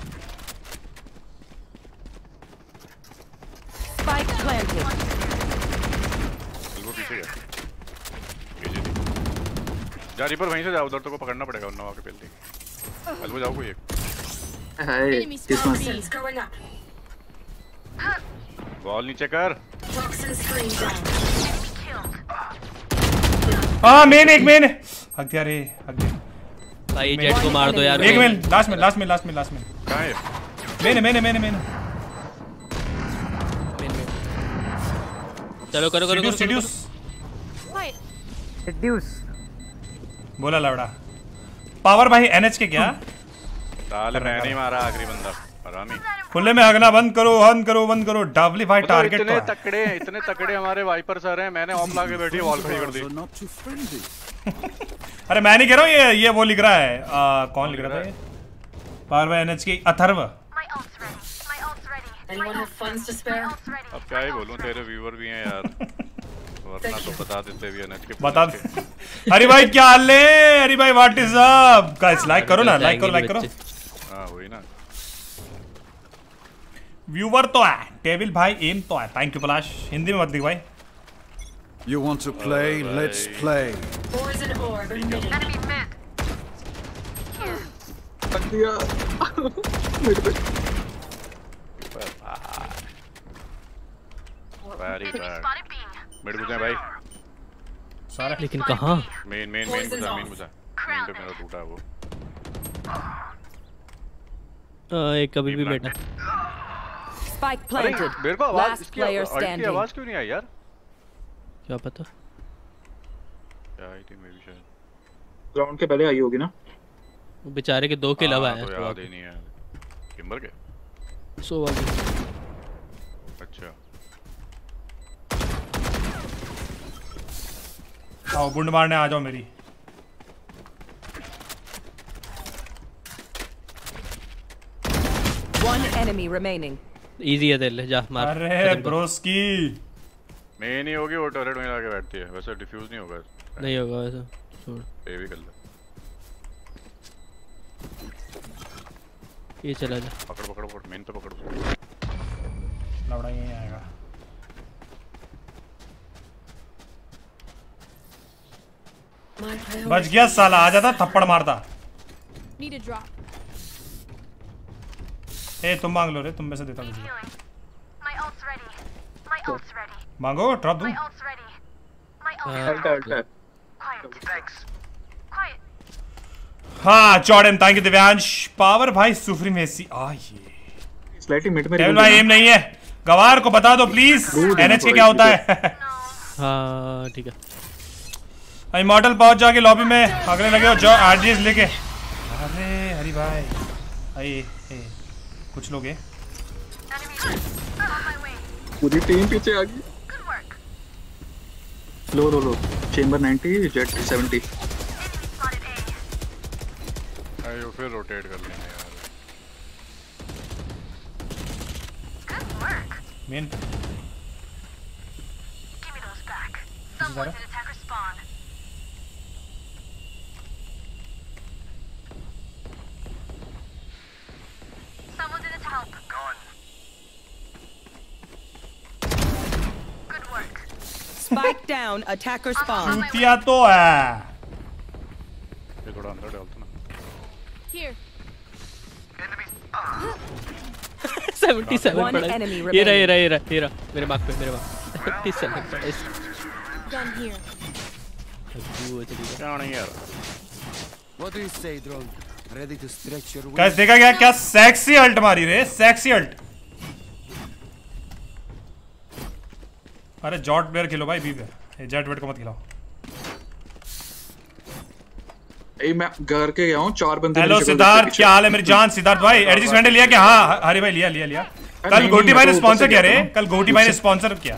Spike planted. एल्बो पीछे गया। पीछे जा रिपर वहीं से जाओ, उधर तो को पकड़ना पड़ेगा उन्हें आके पहले। एल्बो जाओ कोई एक। हाय किस्मत। बॉल नीचे कर। हाँ मेन एक मेन हक दिया रे, हक दिया भाई। जेट को मार दो यार। एक मेन लास्ट में लास्ट में लास्ट में लास्ट में। कहाँ है? मैंने मैंने मैंने मैंने चलो करो करो सीड्यूस सीड्यूस सीड्यूस बोला लवड़ा। पावर भाई एनएच के क्या? साले मैंने ही मारा आखिरी बंदा हरामी। खुले में हगना बंद करो, बंद करो, बंद करो। डबली भाई टारगेट इतने तकड़े इतने तकड़े हमारे वाइपर सर हैं। मैंने ऑफ लाके बैठी वॉल खड़ी कर दी। अरे मैं नहीं कह रहा हूँ, ये ये वो लिख रहा है। आ, कौन लिख रहा था ये? पावर भाई एनएच की अथर्व। अब क्या ही बोलूं, तेरे व्यूअर भी हैं यार। वरना तो बता देते भी एनएच के। बता दे। हरी भाई क्या हाल है? हरी भाई what is up? Guys like करो ना, लाइक करो लाइक करो। हां वही ना। व्यूअर तो है, टेबल भाई एम तो है। थैंक यू पलाश। हिंदी में मत दिख भाई। You want to play? Let's play. Very bad. Mid घुसे भाई। सारा लेकिन कहाँ? मेन मेन मेन घुसा मेन घुसा। मेन पे मेरा टूटा है वो। एक कभी भी बेटा। Spike planted. मेरे को आवाज Last इसकी player इसकी standing. आवाज क्यों नहीं आई यार? क्या पता? क्या आई थी मे भी शायद। ग्राउंड के पहले आई होगी ना। वो बेचारे के दो किल अब आए हैं। तो याद ही नहीं है। किम्बर के? सोवा के। अच्छा। आओ गुंड मारने आ जाओ मेरी। One enemy remaining. इजी है, ले जा मार। अरे ब्रोस्की मेन ही होगी वो, टॉयलेट में आके बैठती है। वैसे डिफ्यूज नहीं होगा। नहीं होगा वैसे। छोड़ ये भी कर ले। ये चला जा। पकड़ पकड़ पकड़ मेन पे पकड़। लौड़ा यहीं आएगा। बच गया साला। आ जाता थप्पड़ मारता। Need a drop. ए तुम मांग लो रे, तुम में से देता मुझे। मांगो ड्रॉप दूं। हाँ Jordan thank you. Divyansh Power भाई सुफरी मेसी आ ये स्लाइटली मिड में। टेबल भाई एम नहीं है। गवार को बता दो प्लीज एनएच के क्या होता है। हाँ ठीक है। इमॉर्टल पहुंच जाके लॉबी में भागने लगे हो जो आरजीएस लेके। अरे हरी भाई आई कुछ लोग हैं। पूरी टीम पीछे आ गई। Low low low Chamber ninety Jett seventy. आयो फिर रोटेट कर लेंगे यार। Main Spike down, attacker spawn. क्या तो है? ये थोड़ा अंदर डालता ना। Here. seventy-seven One पड़ा है। enemy ये रहा ये remaining. रहा ये रहा ये रहा मेरे मार्क पे मेरे मार्क seventy-seven पड़ा है इस Gun here. वो चली गया। क्या नहीं यार। What do you say, drone? Ready to stretch your wings? कैसे देखा गया क्या सेक्सी अल्ट मारी रे सेक्सी अल्ट। अरे जॉट बेयर खेलो भाई बी पे ये जेट वेट को मत खिलाओ। ए मैं घर के गया हूं चार बंदे। हेलो सिद्धार्थ क्या हाल है मेरी जान सिद्धार्थ भाई एडजिस वेंडे लिया क्या? हाँ हरी भाई लिया लिया लिया कल गोटी भाई ने स्पॉन्सर किया रे कल गोटी भाई ने स्पॉन्सर किया।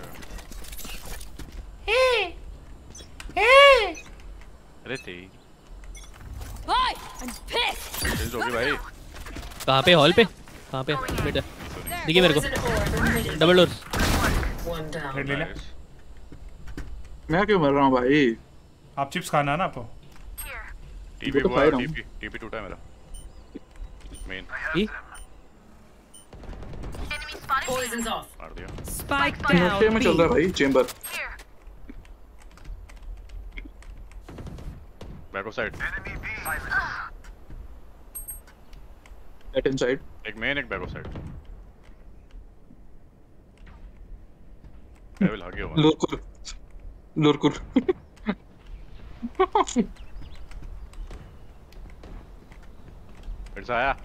अरे थे Bye. I'm pissed. चल होगी भाई। कहाँ पे हॉल पे कहाँ पे बेटा देखिए मेरे को डबल डोर हेड ले ले। मैं क्यों मर रहा हूं भाई? आप चिप्स खाना है ना आपको? टीपी तो हुआ खा रहा हूं। टीपी टीपी टूटा है मेरा मेन ये Poison's off. मार दिया। Spike नोटे down. में चल रहा है भाई Chamber. Back of side at inside. एक मेन एक बैक ऑफ साइड। डेविल हग गया। लुरकुर लुरकुर। फिर से आया।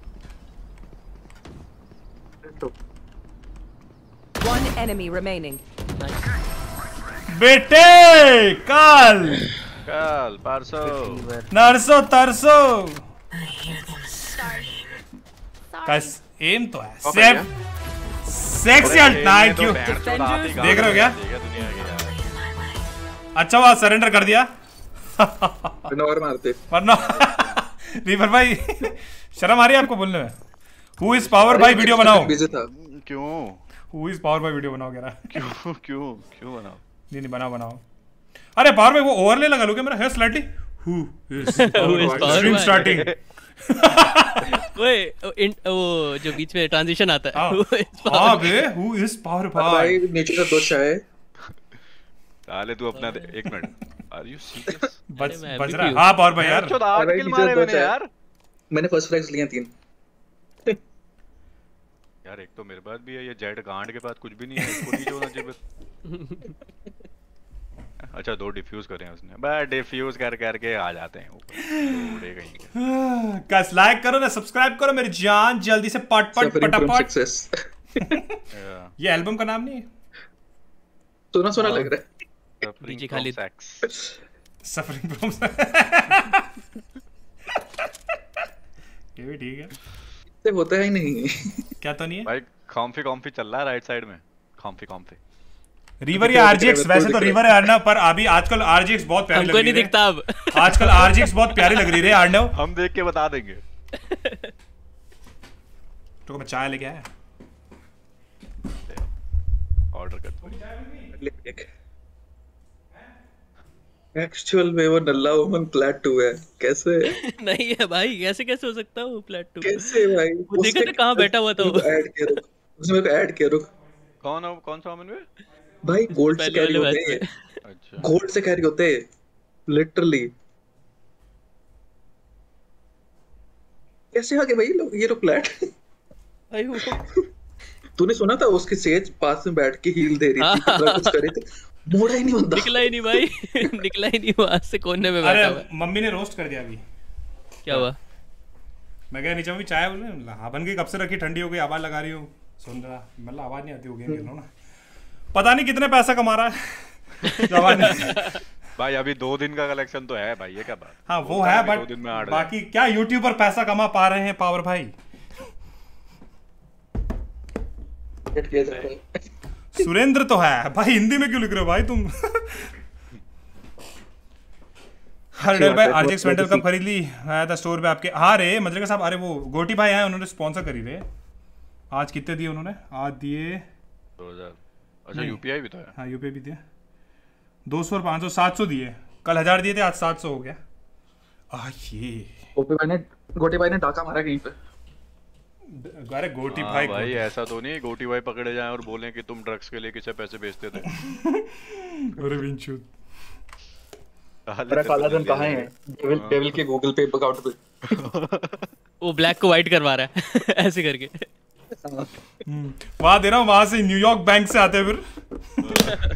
One enemy remaining. बेटे कल कल परसों नरसो तरसो कस एम तो है safe sexy ult thank you. देख रहे हो क्या? अच्छा हुआ सरेंडर कर दिया और मारते वरना रीवर भाई शर्म आ रही है आपको बोलने में? हु इज पावर भाई वीडियो बनाओ। क्यों हु इज पावर भाई वीडियो बनाओ कह रहा है। क्यों क्यों क्यों बनाओ? नहीं नहीं बनाओ बनाओ। अरे पावर भाई वो ओवरले लगा लो क्या मेरा है slightly. Who is stream starting. ओए वो जो बीच में ट्रांजिशन आता है हां बे हु इज पावर भाई नीचे का दोष है। साले तू अपना एक मिनट आर यू सीरियस? बच बच रहा हां पावर भाई यार चौदह आठ किल मारे मैंने यार। मैंने फर्स्ट फ्लैग्स लिए तीन। यार एक तो मेरे पास भी है ये जेट गांड के पास कुछ भी नहीं है इसको नहीं होना चाहिए। अच्छा दो डिफ्यूज करे हैं उसने बस डिफ्यूज कर करके आ जाते हैं ऊपर उड़े कहीं। गाइस लाइक करो ना सब्सक्राइब करो मेरी जान जल्दी से पट पट पटापट। ये एल्बम का नाम नहीं है? सुना सुना लग रहा है। डीजे खाली सफरिंग फ्रॉम ये भी ठीक है। ये होता है ही नहीं। क्या तो नहीं है भाई कॉम्फी कॉम्फी चल रहा है राइट साइड में कॉम्फी कॉम्फी। रिवर या आरजीएक्स वैसे तो रिवर है अर्णव पर अभी आजकल आरजीएक्स बहुत प्यारी लग रही है। हमको नहीं दिखता अब। आजकल आरजीएक्स बहुत प्यारी लग रही है अर्णव। हम देख के बता देंगे। तो मैं चाय लेके आया ऑर्डर कर। एक्चुअल में वो नल्ला वुमन प्लैट टू है कैसे? नहीं है भाई कैसे कैसे हो सकता है वो प्लैट टू? कैसे भाई? वो देखा था कहाँ बैठा हुआ था वो। ऐड किया रुक उसने को ऐड किया रुक। कौन है कौन सा वुमन में? भाई गोल्ड से कैरी होते हैं। अच्छा गोल्ड से कैरी होते हैं लिटरली। कैसे आ गए भाई लोग ये लोग प्लैट? भाई वो तूने सुना था उसके सेज पास में बैठ के हील दे रही थी मतलब कुछ कर रही थी मोड़ा ही नहीं बंदा। निकला ही नहीं भाई निकला ही नहीं वहां से कोने में बैठा हुआ। अरे मम्मी ने रोस्ट कर दिया अभी। क्या हुआ? मैं कह नीचे में चाय बोले हाँ बन गई कब से रखी ठंडी हो गई आवाज लगा रही हूँ सुन रहा मतलब आवाज नहीं आती हो गई ना पता नहीं कितने पैसा कमा रहा है। भाई अभी दो दिन का कलेक्शन तो है भाई ये क्या बात? हाँ वो है बट बाकी क्या यूट्यूबर पैसा कमा पा रहे हैं पावर भाई? टारगेट किया जा रहा है। सुरेंद्र तो है भाई, हिंदी में क्यों लिख रहे हो भाई तुम? हर भाई आरजेक्स वेंडल कब खरीद ली? आया था स्टोर पे आपके। हाँ रे मजरे का साहब, अरे वो गोटी भाई आए, उन्होंने स्पॉन्सर करी रे। आज कितने दिए उन्होंने? आज दिए दो हज़ार। अच्छा यूपीआई भी तो है। हाँ यूपीआई भी दिया। दो सौ और पाँच सौ, सात सौ दिए। कल हजार दिए थे, आज सात सौ हो गया। आ ये गोटी भाई ने गोटी भाई ने डाका मारा कहीं पे। अरे गोटी हाँ, भाई भाई ऐसा तो नहीं गोटी भाई पकड़े जाएं और बोलें कि तुम ड्रग्स के लिए किसे पैसे भेजते थे। अरे विंचू मेरा काला धन कहाँ है? डेविल डेविल के गूगल पे अकाउंट पे। वो ब्लैक को वाइट करवा रहा है ऐसे करके। वहां दे रहा हूँ, वहां से न्यूयॉर्क बैंक से आते हैं फिर।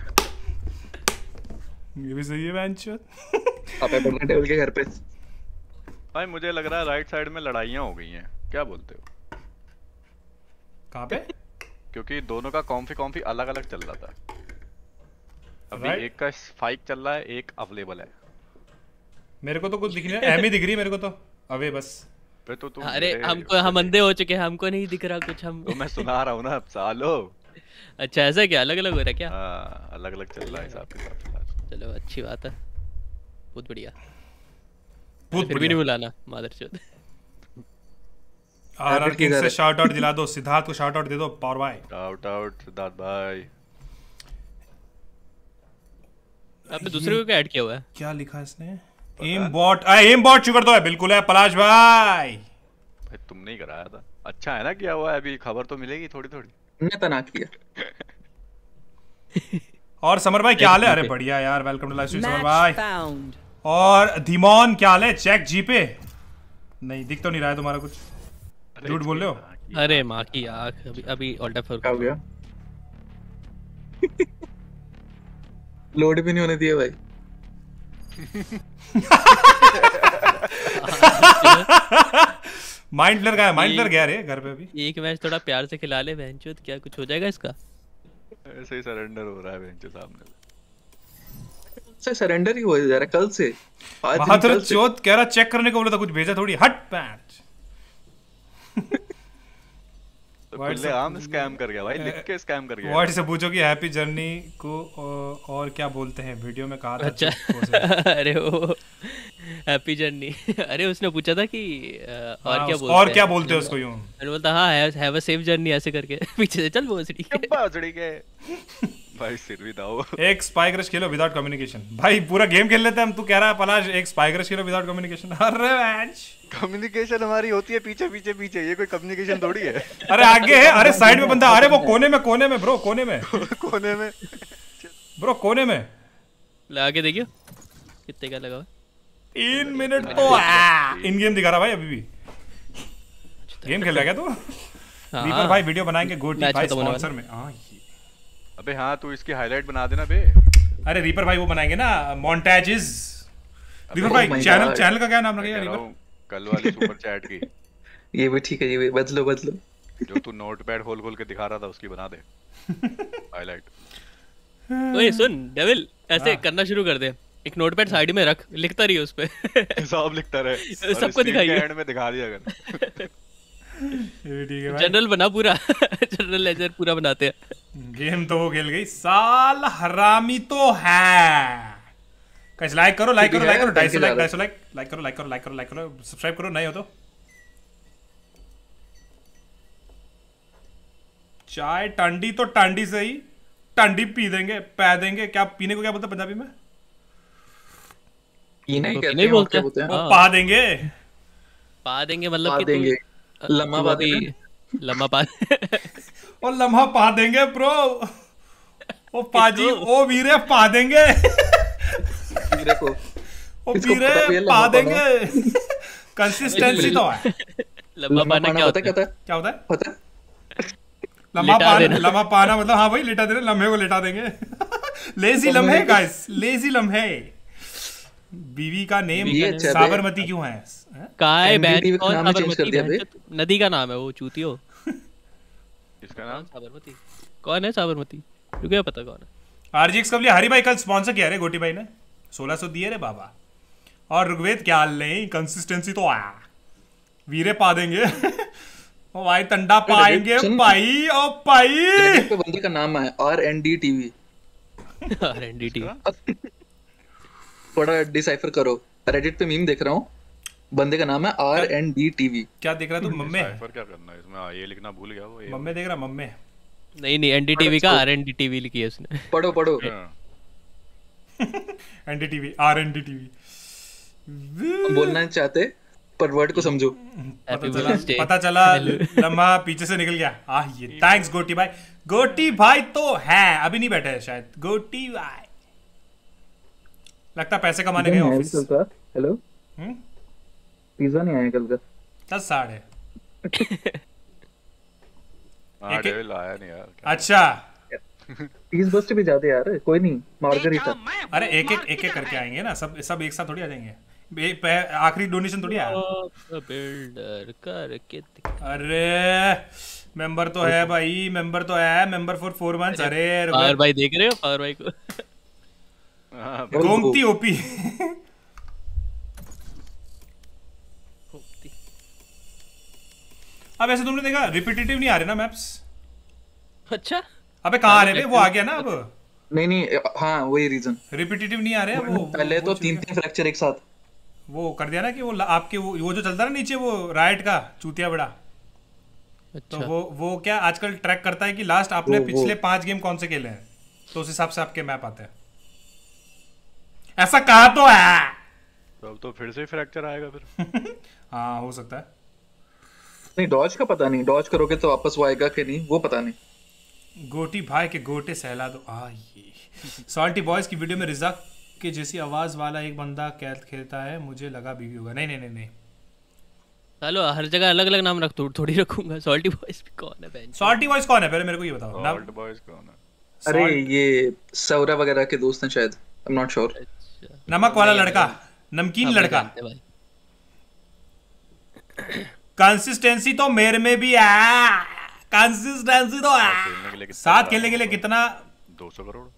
ये भी सही है वेंचर। आप अपने डेविल के घर पे। भाई मुझे लग रहा है राइट साइड में लड़ाइयाँ हो गई हैं, क्या बोलते हो? कहाँ पे? क्योंकि दोनों का कॉम्फी कॉम्फी अलग अलग चल रहा था। अभी right. एक का फाइक चल रहा है, एक अवेलेबल है। मेरे को तो कुछ दिख नहीं रहा, एम ही दिख रही है मेरे को तो। अबे बस पे तो तुम अरे हमको हम अंधे हो चुके हैं, हमको नहीं दिख रहा कुछ। हम तो मैं सुना रहा हूँ ना सालो। अच्छा ऐसा क्या अलग अलग हो रहा है क्या? हाँ अलग अलग चल रहा है हिसाब के साथ। चलो अच्छी बात है, बहुत बढ़िया। बहुत फिर भी नहीं बुलाना मादरचोद। आरआर किंग से शाउट आउट दिला दो, सिद्धार्थ को शाउट आउट दे दो पावर भाई। शाउट आउट सिद्धार्थ भाई। आपने दूसरे को क्या ऐड किया हुआ है? क्या लिखा है इसने? Aim bot, aim bot sugar तो है, बिल्कुल है पलाश भाई। भाई तुमने ही कराया था, अच्छा है ना किया हुआ है, अभी खबर तो मिलेगी थोड़ी थोड़ी। मैं तना किया। और समर भाई क्या हाल है? अरे बढ़िया यार, welcome to live stream Samar भाई। और धीमोन क्या हाल है? चेक जी पे नहीं दिख तो नहीं रहा है तुम्हारा कुछ, झूठ बोल रहे हो? अरे माँ की आँख, अभी अभी ऑल्टर फॉर क्या हो गया? लोड भी नहीं होने दिया भाई। माइंड फ्लेयर गया, माइंड फ्लेयर गया रे घर पे। अभी एक मैच थोड़ा प्यार से खिला ले बहनचोद, क्या कुछ हो जाएगा इसका? ऐसे ही सरेंडर हो रहा है बेंच सामने से। सरेंडर ही हो जा रहा है कल से। बहादुर चौथ कह रहा चेक करने को बोला था, कुछ भेजा थोड़ी। हट पैच। तो खुले आम स्कैम कर गया भाई, लिख के स्कैम कर गया। व्हाट्स से पूछो कि हैप्पी जर्नी को और क्या बोलते हैं, वीडियो में कहा था। अच्छा अरे वो हैप्पी जर्नी अरे उसने पूछा था कि और क्या बोलते और क्या बोलते हैं उसको? यूं मैंने बोलता हाँ हैव अ सेफ जर्नी ऐसे करके पीछे से चल भोसड़ी के भोसड़ी के भाई सिर भी दाओ। एक स्पाई क्रश खेलो विदाउट कम्युनिकेशन। भाई पूरा गेम खेल लेते हैं हम, तू कह रहा है पलाश एक स्पाई क्रश खेलो विदाउट कम्युनिकेशन। अरे मैच कम्युनिकेशन हमारी होती है पीछे पीछे पीछे, ये कोई कम्युनिकेशन थोड़ी है। अरे आगे है, अरे साइड में बंदा, अरे वो कोने में कोने में ब्रो, कोने में कोने में ब्रो, कोने में लगा के देखियो कितने का लगा। तीन मिनट तो इन गेम दिखा रहा भाई, अभी भी गेम खेल रहा है क्या तू? रीपर भाई वीडियो बनाएंगे गोटी भाई स्पॉन्सर में। हां अबे हाँ तू इसकी हाईलाइट बना देना बे। अरे रीपर भाई वो बनाएंगे ना मोंटेजेस। रीपर भाई चैनल चैनल का क्या नाम रखेगा रीपर? कल वाली सुपर चैट की। ये भी ठीक है, ये भी बदलो बदलो। जो तू नोटपैड खोल खोल के दिखा रहा था उसकी बना दे हाईलाइट। ओए सुन डेविल, ऐसे करना शुरू कर दे, एक नोटपैड साइड में रख, लिखता रही उस पे सब लिखता रहे, सबको दिखाइए। एंड में दिखा दिया कर। ये ठीक है भाई, जनरल बना पूरा जनरल लेजर पूरा बनाते हैं। गेम तो वो खेल गई, साल हरामी तो है। कैसे लाइक करो लाइक करो लाइक करो ढाई सौ लाइक ढाई सौ लाइक लाइक करो लाइक करो लाइक करो लाइक करो सब्सक्राइब करो नए हो तो। चाय टांडी तो टांडी से ही टांडी पी देंगे, पै देंगे। क्या पीने को क्या बोलते पंजाबी में? पीने ही नहीं बोलते हैं, वो पा देंगे। पा देंगे मतलब कि देंगे लम्हा पा देंगे, लम्हा पा और लम्हा पा देंगे ब्रो। ओ पाजी ओ वीरे पा देंगे, वीरे को ओ वीरे पा देंगे। कंसिस्टेंसी तो है। लम्हा पाना क्या होता है? क्या होता है पता? लम्हा पाना, लम्हा पाना मतलब हाँ भाई लिटा देना, लम्हे को लिटा देंगे। लेजी लम्हे गाइस, लेजी लम्हे। बीवी का नेम साबरमती क्यों है? काय बैंड कौन साबरमती? नदी का नाम है वो, चूतियो। इसका नाम साबरमती। कौन है साबरमती? तुझे क्या पता कौन है? आरजीएक्स कब लिया? हरी भाई कल स्पॉन्सर किया रे गोटी भाई ने, सोलह सौ दिए रे बाबा। और ऋग्वेद क्या हाल नहीं, कंसिस्टेंसी तो आया, वीरे पा देंगे। ओ भाई तंडा पाएंगे भाई ओ भाई। रेडिट पे बंदे का नाम है R N D TV. R N D TV थोड़ा डिसाइफर करो। रेडिट पे मीम देख रहा हूँ, बंदे का नाम है आर एन डी टीवी। क्या देख रहा तू मम्मे? डिसाइफर क्या करना है इसमें? हाँ ये लिखना भूल गया वो। मम्मे देख रहा मम्मे? नहीं नहीं एनडीटीवी का आरएनडीटीवी लिखी है उसने। पढ़ो पढ़ो। एनडीटीवी आरएनडीटीवी बोलना चाहते पर वर्ड को समझो। पता चला पता चला लम्हा पीछे से निकल गया। आह ये थैंक्स गोटी भाई। गोटी भाई तो है अभी नहीं बैठे है शायद। गोटी भाई लगता पैसे कमाने गए ऑफिस। हेलो हम्म पिज्जा नहीं आया कल का? दस साढ़े एक एक आया नहीं यार। अच्छा पीस बस्ट भी जाते यार, कोई नहीं मार्गरीटा। अरे एक एक एक एक करके आएंगे ना, सब सब एक साथ थोड़ी आ जाएंगे। आखिरी डोनेशन थोड़ी आया बिल्डर करके। अरे मेंबर तो है भाई, मेंबर तो है, मेंबर फॉर फोर मंथ्स। अरे पावर भाई देख रहे हो? पावर भाई को गोमती ओपी। अब ऐसे तुमने देखा रिपीटेटिव नहीं आ रहे ना मैप्स? अच्छा अबे कहाँ आ रहे? वो आ गया ना अब। नहीं नहीं हाँ वही रीजन, रिपीटेटिव नहीं आ रहे वो। पहले वो, तो तीन तीन फ्रैक्चर एक साथ वो कर दिया ना कि वो आपके वो, वो जो चलता है ना नीचे वो राइट का चूतिया बड़ा। अच्छा। तो वो वो क्या आजकल ट्रैक करता है कि लास्ट आपने वो, पिछले वो। पांच गेम कौन से खेले हैं, तो उस हिसाब से आपके मैप आते हैं। ऐसा कहा तो है। तो अब तो फिर से फ्रैक्चर आएगा फिर। हाँ हो सकता है। नहीं डॉज का पता नहीं, डॉज करोगे तो वापस वो आएगा कि नहीं वो पता नहीं। गोटी भाई के गोटे सहला दो। आ ये सॉल्टी बॉयज की वीडियो में रिजा के जैसी आवाज वाला एक बंदा कैद खेलता है, मुझे लगा बीवी होगा। नहीं नहीं नहीं नहीं हेलो हर जगह अलग अलग नाम रख थो, थोड़ी रखूंगा। सॉल्टी बॉयज भी कौन है बहन? सॉल्टी बॉयज कौन है पहले मेरे को ये बताओ। सॉल्ट बॉयज कौन है? अरे ये सौरा वगैरह के दोस्त हैं शायद, आई एम नॉट श्योर। नमक वाला लड़का, नमकीन लड़का। कंसिस्टेंसी तो मेरे में भी है, कंसिस्टेंसी तो है। साथ खेलने के लिए कितना? दो सौ करोड़।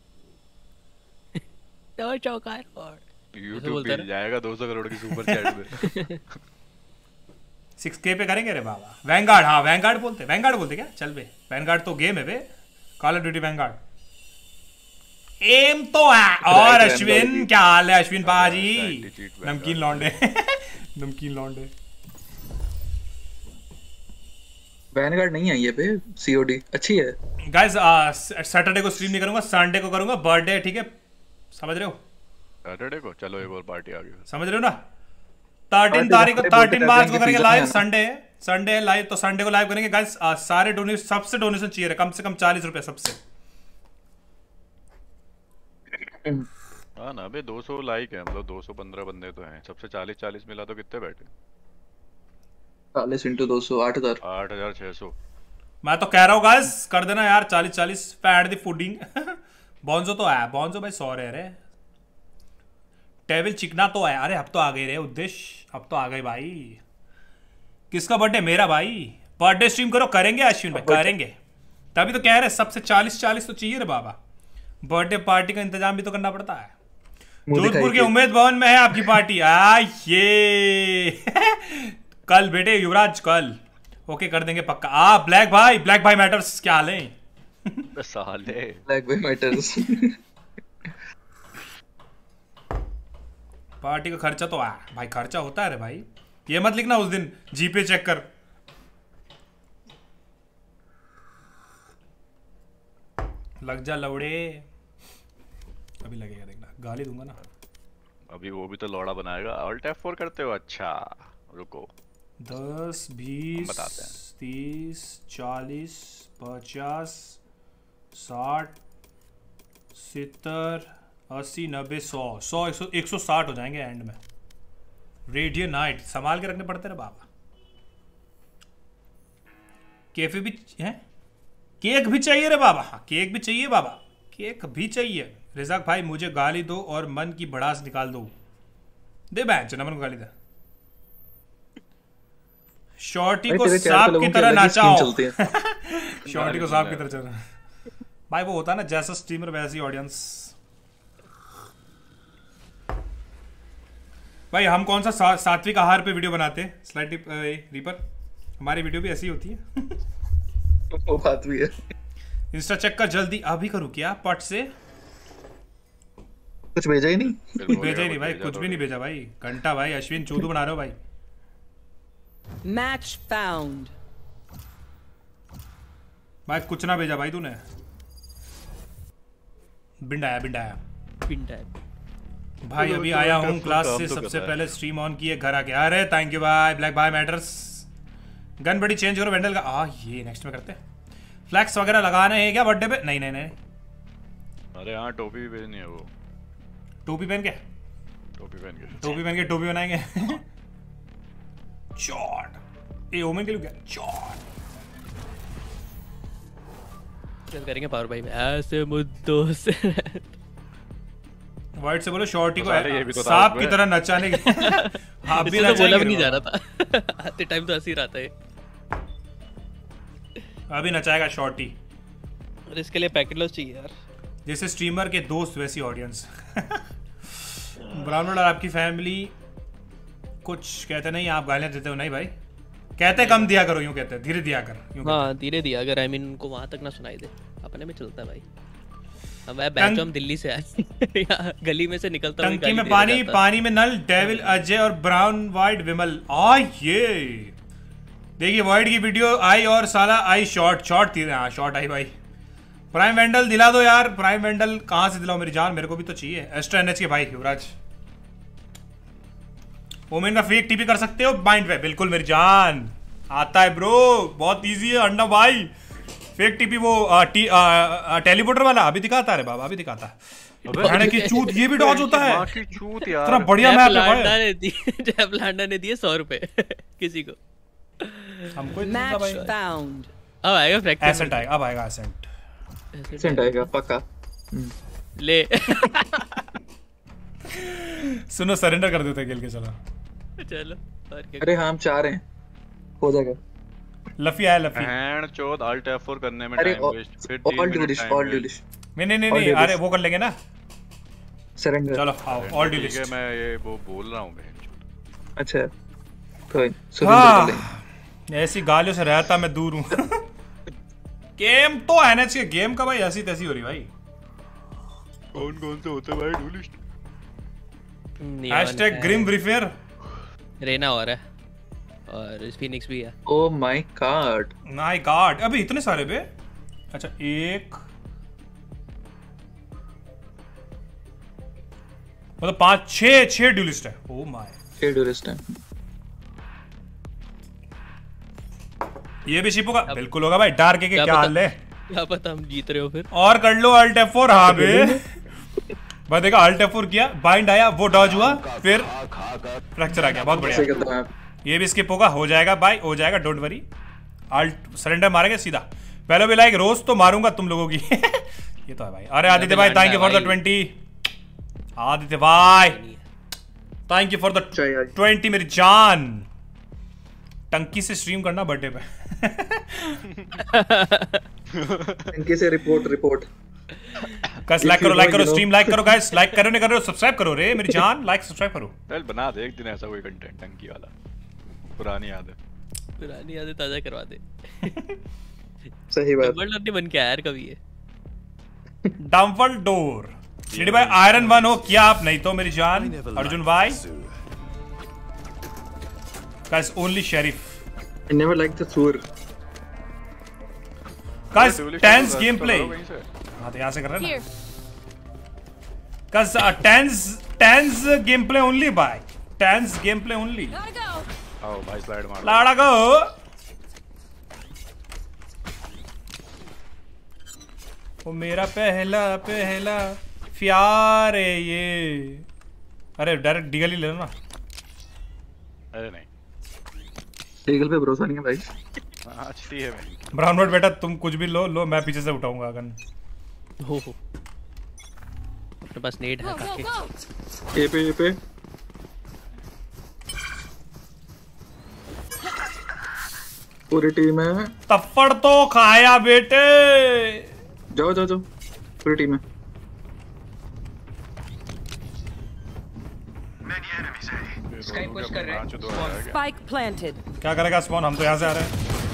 दो चौकार और यूट्यूब पे जाएगा दो सौ करोड़ की सुपर चैट में। सिक्स के पे करेंगे रे बाबा। वैंगार्ड, हाँ वैंगार्ड बोलते, वैंगार्ड बोलते क्या? चल बे वैंगार्ड तो गेम है बे, Call of Duty Vanguard. Aim तो है। और अश्विन क्या हाल है अश्विन बाजी? नमकीन लौंडे। नमकीन लौंडे। वैनगार्ड नहीं आई है पे, सीओडी अच्छी है। गाइस सैटरडे को स्ट्रीम नहीं करूंगा, संडे को करूंगा, बर्थडे ठीक है, समझ रहे हो? सैटरडे को चलो एक और पार्टी आ गई, समझ रहे हो ना? तेरह तारीख को तेरह मार्च को करेंगे लाइव। संडे है, संडे है लाइव, तो संडे को लाइव करेंगे गाइस। सारे डोनेशन, सबसे डोनेशन चाहिए, कम से कम चालीस रुपए सबसे। हाँ ना बे, दो सौ लाइक है, मतलब दो सौ पंद्रह बंदे तो हैं, सबसे चालीस चालीस मिला तो कितने बैठे? चालीस इंटू दो सौ आठ हजार आठ हजार छह सौ। मैं तो कह रहा हूँ गाइस कर देना यार चालीस चालीस पैड दी फूडिंग। बॉन्जो तो है, बॉन्जो भाई सौ रहे रे। टेबल चिकना तो है। अरे अब तो आ गए रे उद्देश्य, अब तो आ गए भाई। किसका बर्थडे? मेरा भाई। बर्थडे स्ट्रीम करो, करेंगे अश्विन भाई, करेंगे। तभी तो कह रहे सबसे चालीस चालीस तो चाहिए रे बाबा। बर्थडे पार्टी का इंतजाम भी तो करना पड़ता है। जोधपुर के उम्मेद भवन में है आपकी पार्टी। आ ये कल बेटे युवराज, कल ओके कर देंगे पक्का। आ ब्लैक भाई, ब्लैक भाई मैटर्स, क्या हाल है? साले ब्लैक भाई मैटर्स। पार्टी का खर्चा तो आ भाई, खर्चा होता है रे भाई। ये मत लिखना उस दिन जीपे चेक कर। लग जा लौड़े। अभी लगेगा देखना, गाली दूंगा ना। अभी वो भी तो लौड़ा बनाएगा। ऑल्ट एफ फोर करते हो? अच्छा रुको। दस बीस तीस चालीस पचास साठ सत्तर अस्सी नब्बे सौ सौ एक सौ एक सौ साठ हो जाएंगे एंड में। रेडियो नाइट संभाल के रखने पड़ते रे बाबा। कैफे भी है, केक भी चाहिए रे बाबा। हाँ केक भी चाहिए बाबा, केक भी चाहिए। रिजाक भाई मुझे गाली दो और मन की भड़ास निकाल दो। दे बैंच नमन को गाली दे। शॉर्टी को सांप की तरह नाचाओ। शॉर्टी को सांप की तरह चल भाई, वो होता है ना जैसा स्ट्रीमर वैसी ऑडियंस। भाई हम कौन सा सा, सात्विक आहार पे वीडियो बनाते हैं? स्लाइड रीपर हमारी वीडियो भी ऐसी होती है। वो बात भी है। इंस्टा चेक कर जल्दी। अभी करूँ क्या पट से? कुछ भेजा ही नहीं। भेजा ही नहीं भाई, कुछ भी नहीं भेजा भाई। घंटा भाई, अश्विन चूदू बना रहे हो भाई। Match found. भाई कुछ ना भेजा भाई तूने। बिंडाया बिंडाया बिंडाया भाई। अभी आया हूँ क्लास से, सबसे पहले स्ट्रीम ऑन किए घर आके। अरे थैंक यू भाई, ब्लैक भाई मैटर्स। गन बड़ी चेंज करो वेंडल का। आ ये नेक्स्ट में करते हैं। फ्लैक्स वगैरह लगाने हैं क्या बर्थडे पे? नहीं नहीं नहीं। अरे हाँ टोपी भी पहननी है वो। टोपी पहन के टोपी पहन के टोपी पहन के टोपी बनाएंगे। चॉट ये ओमेन के लिए क्या? चॉट चल करेंगे पावर भाई में ऐसे मुद्दों से। वाइट से बोलो शॉर्टी को तो सांप की तरह नचाने के। आप भी तो बोला भी नहीं जा रहा था। आते टाइम तो हंसी रहा था ये। अभी नचाएगा शॉर्टी। और इसके लिए पैकेट लॉस चाहिए यार। जैसे स्ट्रीमर के दोस्त वैसी ऑडियंस। ब्राउन और आपकी फैमिली कुछ कहते नहीं, आप गालियां देते हो? नहीं भाई, कहते कम दिया करो, यूं कहते हैं धीरे दिया कर। यूं हाँ धीरे दिया अगर आई मीन उनको वहां तक ना सुनाई दे। अपने में चलता है भाई। अब मैं बैच हम दिल्ली से आए। गली में से निकलता हूं। टंकी में पानी, पानी में नल, डेविल अजय और ब्राउन वाइट विमल। आ ये देखिए वाइट की वीडियो आई और साला आई शॉर्ट शॉर्ट थी। हाँ शॉर्ट आई भाई। प्राइम वेंडल दिला दो यार। प्राइम वेंडल कहाँ से दिलाओ मेरी जान? मेरे को भी तो चाहिए। एस्ट्रा एनएच के भाई युवराज। ओमेन का फेक टीपी कर सकते हो बाइंड पे? बिल्कुल मेरी जान, आता है ब्रो, बहुत इजी है अंडा भाई। फेक टीपी वो टेलीपोर्टर वाला अभी दिखाता है बाबा, अभी दिखाता है। खाने की चूत ये भी डॉज होता है। की चूत यार। इतना बढ़िया मैप है भाई। जैप लांडा ने दिए सौ रुपए किसी को। हमको Match found. अब आएगा फ्रैक्चर। एसेंट आएगा, अब आएगा एसेंट। एसेंट आएगा पक्का। ले सुनो सरेंडर कर देते खेल के। चलो चलो। अरे हाँ हम चाह रहे हैं, हो जाएगा। लफी आया लफी। हैंड चोद अल्ट एफ फोर करने में अरे टाइम वेस्ट। फिर तीन ऑल मिनट ड्यूलिश टाइम ऑल वेस्ट। ड्यूलिश। नहीं नहीं नहीं नहीं, अरे वो कर लेंगे ना सरेंडर। चलो आओ ऑल ठीक डिलीट। है मैं ये वो बोल रहा हूँ बहन। अच्छा कोई सरेंडर। ऐसी गालियों से रहता मैं दूर हूँ। गेम तो एनएच के गेम का भाई ऐसी तैसी हो रही भाई। कौन कौन से होते भाई ड्यूलिश? हैशटैग ग्रिम ब्रीफर। रेना हो रहा है और फिनिक्स भी है। Oh my god my god अभी इतने सारे बे। अच्छा एक मतलब पांच छह छह ड्यूलिस्ट है। ओ माय छह ड्यूलिस्ट है। ये भी शिपो का बिल्कुल होगा भाई। डार्क के क्या हाल है? क्या पता हम जीत रहे हो फिर। और कर लो अल्ट एफ फोर। हाँ बे बस देखा अल्ट एफ फोर किया, बाइंड आया, वो डॉज हुआ, फिर फ्रैक्चर आ गया। बहुत बढ़िया। ये भी स्किप होगा, हो जाएगा भाई, हो जाएगा, डोंट वरी। अल्ट सरेंडर मारेंगे सीधा। पहले भी लाइक रोज तो मारूंगा तुम लोगों की। ये तो है भाई। अरे आदित्य भाई thank you for the twenty. Aditya भाई thank you for the twenty मेरी जान। टंकी से स्ट्रीम करना बर्थडे पे। टंकी से रिपोर्ट रिपोर्ट। गाइस लाइक करो, लाइक करो, स्ट्रीम लाइक करो गाइस, लाइक करो नहीं कर रहे हो सब्सक्राइब करो रे मेरी जान। लाइक सब्सक्राइब करो। चल बना दे एक दिन ऐसा कोई कंटेंट टंकी वाला। पुरानी यादें पुरानी यादें ताजा करवा दे। सही बात। डम्बल डोर नहीं बन के आया यार कभी ये। Dumbledore. सीडी भाई आयरन वन हो क्या आप? नहीं तो मेरी जान। अर्जुन भाई guys only sheriff. I never liked the sewer. Guys, tense gameplay. हाँ तो यहाँ से कर रहे हैं ना। Guys, uh, tense, tense gameplay only by. Tense gameplay only. आओ भाई स्लाइड मार। लाड़ा को। वो मेरा पहला पहला प्यार है ये। अरे डायरेक्ट डीगल ही ले लो ना। अरे नहीं डीगल पे भरोसा नहीं है भाई। अच्छी है भाई। ब्राउन नोट बेटा तुम कुछ भी लो लो, मैं पीछे से उठाऊंगा गन। हो हो अपने पास नेट है काके। ए पे ए पे पूरी टीम है। तफ्फड़ तो खाया बेटे। जाओ जाओ जाओ पूरी टीम है। स्काई पुश कर रहे हैं। Spike planted. क्या करेगा स्पॉन? हम तो यहाँ से आ रहे हैं।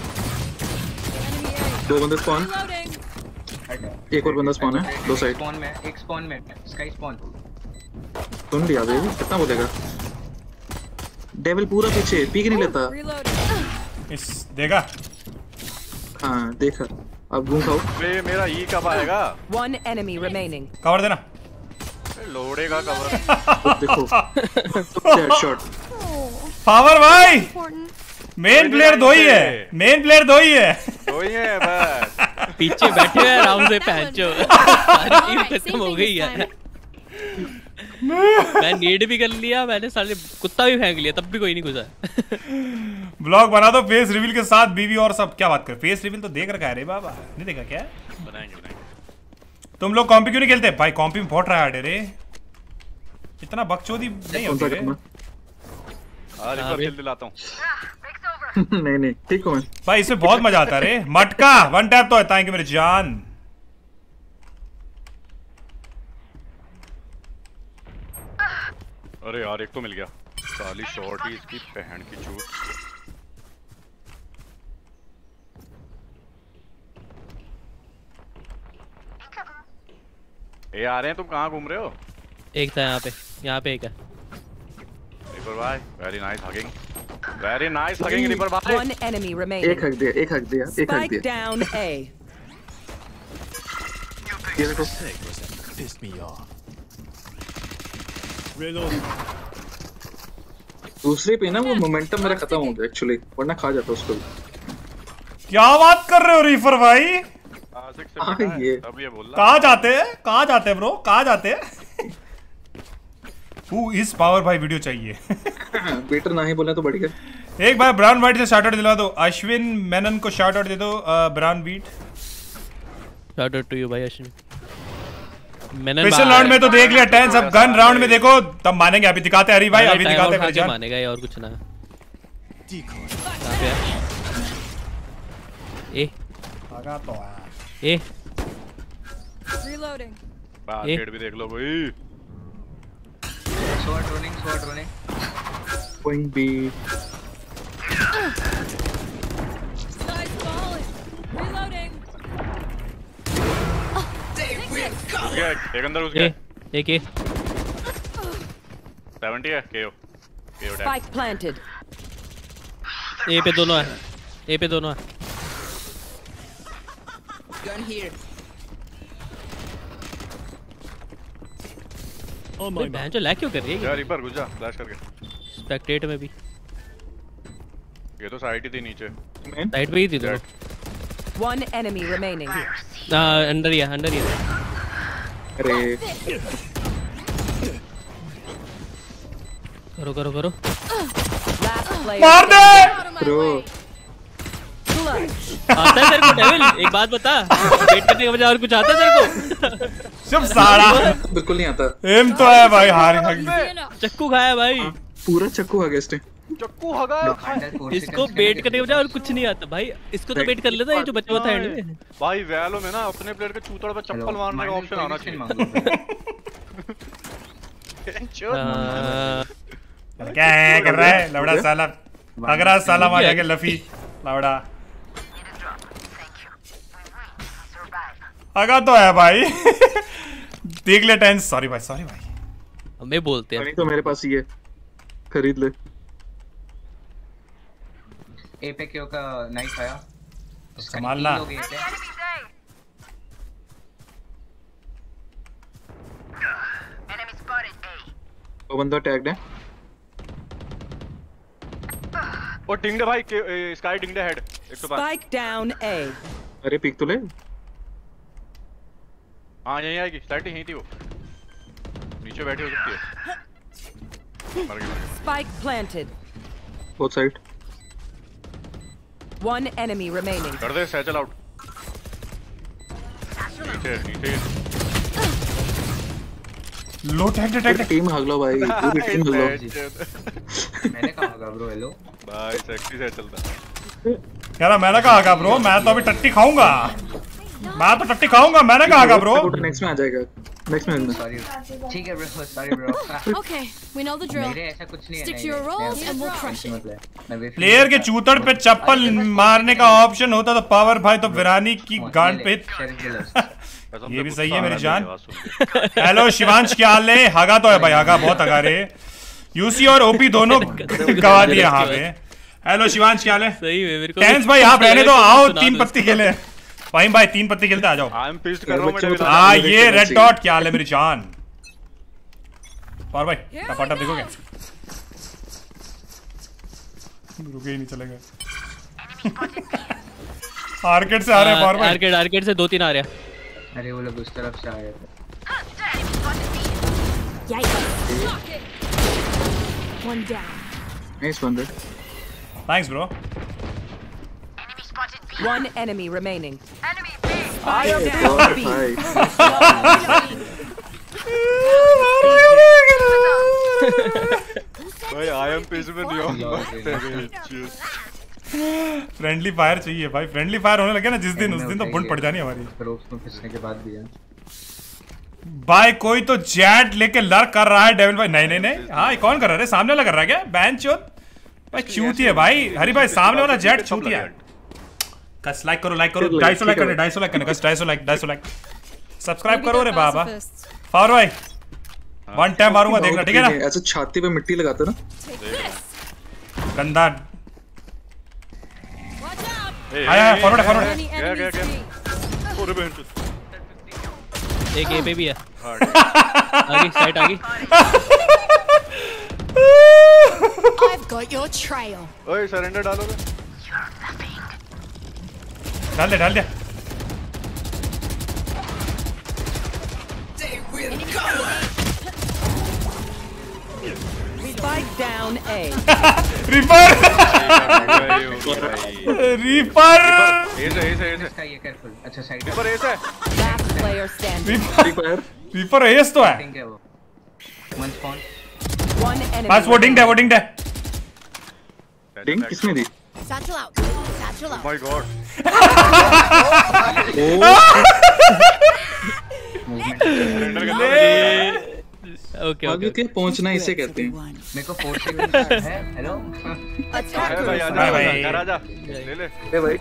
दो बंदे स्पॉन, एक और बंदा स्पॉन है, दो साइड। स्पॉन में एक स्पॉन में स्काई स्पॉन। सुन लिया बेबी, कितना बोलेगा? डेविल पूरा पीछे, पीक नहीं लेता। इस देगा? हाँ देखा। अब घूम खाओ। वे मेरा ई कब आएगा? One enemy remaining. कवर देना। लोड़ेगा कवर। देखो। शॉट। पावर भाई। मेन प्लेयर दो ही है, मेन प्लेयर दो ही है। दो ही है बस। पीछे बैठे हैं आराम से पैंचो। सारी टीम खत्म हो गई है। मैं नीड भी कर लिया, मैंने साले कुत्ता भी फेंक लिया, तब भी कोई नहीं घुसा। ब्लॉग बना दो फेस रिवील के साथ, बीवी और सब। क्या बात कर, फेस रिवील तो देख रखा है रे बाबा, नहीं देखा क्या? बनाएंगे बनाएंगे। तुम लोग कॉम्पी क्यों नहीं खेलते भाई? कॉम्पी में बहुत हार्ड है रे, इतना बकचोदी नहीं होती रे। आज एक बार खेल दिलाता हूं। नहीं नहीं ठीक हूं मैं भाई, इसमें बहुत मजा आता है रे। मटका वन टैप तो है। थैंक यू मेरी जान। अरे यार एक तो मिल गया। साली शॉर्ट ही इसकी बहन की चूत। ए आ रहे हैं, तुम कहाँ घूम रहे हो? एक था यहाँ पे, यहाँ पे एक है। रिपर भाई very nice hugging, very nice hugging reaper भाई। One enemy remaining. एक हक दिया, एक हक दिया, एक हक दिया। Spike down A. ये देखो। दूसरे पे ना वो मोमेंटम मेरा खत्म हो गया एक्चुअली, वरना खा जाता उसको। क्या बात कर रहे हो रीफर भाई? अब ये बोल रहा कहाँ जाते हैं, कहाँ जाते हैं ब्रो, कहाँ जाते हैं? Who is power भाई वीडियो चाहिए। बेटर ना ही बोले तो बढ़िया। एक बार ब्राउन वाइट से शाउट आउट दिला दो। अश्विन मेनन को शाउट आउट दे दो। Brown beat shout out to you भाई अश्विन। स्पेशल राउंड में तो देख लिया टेंस, अब गन राउंड में देखो तब मानेंगे। अभी दिखाते हैं हरी भाई, अभी दिखाते हैं मेरे जान। मानेगा ये और कुछ ना। ए आगा तो है ए रीलोडिंग। बास्केट भी देख लो भाई। Shot running, shot running. Point B. Nice ball. Reloading. गया एक अंदर घुस गया। एक ए सत्तर है केओ केओ डैम। Spike planted. ए पे दोनों है, ए पे दोनों है। Gun here. ओ माय बहन जो लैग क्यों कर रही है यार रिपर घुस जा फ्लैश करके। स्पेक्टेट में भी ये तो साइड ही थी नीचे, साइड पे ही थी दोनों। One enemy remaining. हां अंदर ही है, अंदर ही है। अरे करो करो करो मार दे ब्रो। आता है तेरे को डेविल? एक बात बता, वेट करने के बजाय और कुछ आता है तेरे को? सब सारा बिल्कुल नहीं आता। एम तो है भाई, हार चक्कू खाया भाई, पूरा चक्कू खा गया इसने। चक्कू हगा। इसको बेट करने के बजाय और कुछ नहीं आता भाई। इसको तो बेट कर लेता ये जो बचा हुआ था एंड में। भाई वैलो में ना अपने प्लेयर के चूतड़ पे चप्पल मारने का ऑप्शन आना चाहिए। क्या है कर रहा है लवड़ा साला, अगरा साला मार के लफी लवड़ा। आगा तो है भाई। देख ले टेंस। सॉरी भाई, सॉरी भाई, हमें बोलते हैं। नहीं तो मेरे पास ही है, खरीद ले। ए पे क्यों का नाइफ आया, संभालना। वो बंदा टैग्ड है। ओ डिंगडे भाई, स्काई डिंगडे हेड एक सौ पाँच। Spike down A. अरे पिक तो ले। हाँ यहीं आएगी, साइड यहीं थी वो, नीचे बैठी हो सकती है। मर गई, मर गई। Spike planted. Both side. One enemy remaining. कर दे सैचल आउट। नीचे नीचे लो टैग टैग टीम भाग लो भाई, पूरी टीम भाग लो। मैंने कहा होगा ब्रो हेलो भाई, सेक्सी सैचल था यार। मैंने कहा होगा ब्रो, मैं तो अभी टट्टी खाऊंगा, मैं तो टट्टी खाऊंगा। मैंने कहा होगा ब्रो, नेक्स्ट में आ जाएगा। नेक्स्ट में सॉरी ठीक है bro sorry bro Okay, we know the drill. मेरे ऐसा कुछ नहीं है Stick to your roles and we'll crush it. Player के चूतड़ पे चप्पल मारने का ऑप्शन होता तो पावर भाई तो विरानी की गांड पे ये भी सही है मेरी जान। हेलो शिवांश क्या हाल है? हगा तो है भाई, हगा बहुत हगा रे। यूसी और ओपी दोनों गवा दिए यहाँ पे। हेलो शिवांश क्या हाल है? सही है मेरे को। टेंस भाई आप रहने दो, आओ तीन पत्ती खेले। फाहिम भाई तीन पत्ती खेलते आ जाओ। आई एम पिस्ड कर रहा हूं मैं। हां ये रेड डॉट क्या हाल है मेरी जान? पावर भाई टपाटा देखोगे? रुके ही नहीं चलेगा। आर्केड से आ रहे हैं पावर भाई। आर्केड आर्केड से दो तीन आ रहे हैं। अरे वो लोग उस तरफ से आ रहे थे। One down. नाइस बंदे। Thanks bro. One enemy remaining. Enemy भाई आई एम पिस्ड में नहीं हूं। फ्रेंडली फायर चाहिए भाई, फ्रेंडली फायर होने लगे ना जिस दिन उस दिन तो बुंड पड़ जानी हमारी। रोप्स में फिसने के बाद भी है भाई कोई तो जैट लेके लर्क कर रहा है डेविल भाई। नहीं नहीं नहीं हाँ कौन कर रहा है? सामने वाला कर रहा है क्या? बैंच चोत भाई चूती है भाई। हरी भाई सामने वाला जेट चूती है। कस लाइक करो लाइक करो ढाई सौ लाइक करने ढाई सौ लाइक करने कस ढाई सौ लाइक ढाई सौ लाइक सब्सक्राइब करो रे बाबा। फावर भाई वन टाइम मारूंगा देखना ठीक है ना? ऐसे छाती पे मिट्टी लगाते ना गंदा। आया फॉरवर्ड फॉरवर्ड गया गया गया। पूरे बहन एक ए पे भी है। आगे साइड आगे। I've got your trail. ओए सरेंडर डालो रे। डाल दे डाल दे। Spike down A. Reaper reaper ऐसे ऐसे ऐसे इसका ये केयरफुल। अच्छा साइड रिपर ऐसे। Last player standing. Reaper reaper ace तो है। थिंक है वो वन स्पॉन One enemy. बस वो डिंग दे वो डिंग दे। डिंग किसने दी? Satchel out. Satchel out. My god. Surrender कर दे। ओके आगे ओके के पहुंचना इसे कहते हैं। मेरे को फोर सेकंड है। हेलो है भाई आजा भाई। घर आजा ले ले। ए भाई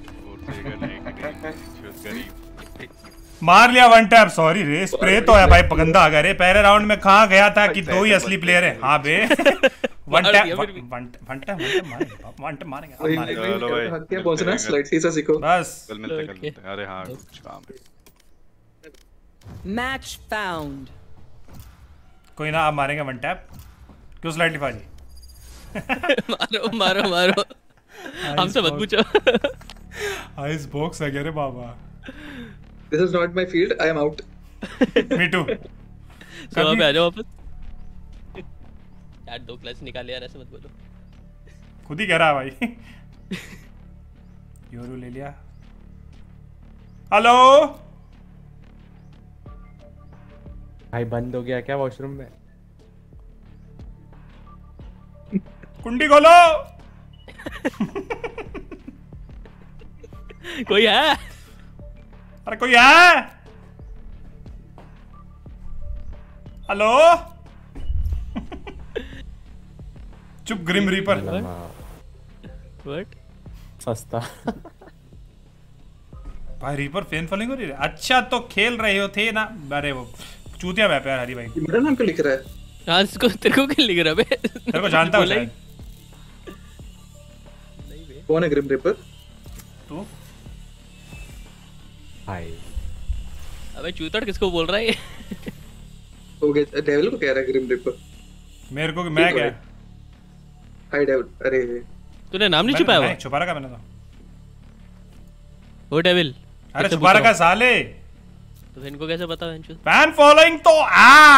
मार लिया वन टैप। सॉरी रे स्प्रे तो है भाई गंदा आ गया रे। पहले राउंड में कहां गया था कि दो ही असली प्लेयर है। हां बे one tap one one tap one tap मारेंगे चलो भाई हक के पहुंचना स्लाइड से सीखो बस। कल मिलते कल मिलते। अरे हां कुछ काम है। Match found. कोई ना आप मारेंगे वन टैप। क्यों स्लाइडली फाजी? मारो मारो मारो हमसे मत पूछो। आइस बॉक्स है रे बाबा। This is not my field I am out. Me too. So अब आ जाओ वापस। यार दो क्लच निकाल यार ऐसे मत बोलो। खुद ही कह रहा है भाई। योरू ले लिया। हेलो भाई बंद हो गया क्या वॉशरूम में? कुंडी खोलो। कोई है? अरे कोई है? हेलो चुप ग्रिम रीपर। व्हाट? सस्ता भाई रीपर फैन फॉलोइंग हो रही है। अच्छा तो खेल रहे हो थे ना? अरे वो चूतिया मैं प्यार हरी भाई। मेरा नाम क्यों लिख रहा है? हां इसको तेरे को क्यों लिख रहा है बे? तेरे को जानता हूं शायद। कौन है ग्रिम रिपर? तू भाई। अबे चूतड़ किसको बोल रहा है ये? वो डेविल को कह रहा है ग्रिम रिपर। मेरे को मैं क्या? Hi devil. अरे तूने नाम नहीं छुपाया हुआ? नहीं छुपा रखा मैंने तो। Oh devil. अरे छुपा रखा साले। तो फिर इनको कैसे पता है? फैन फॉलोइंग तो आ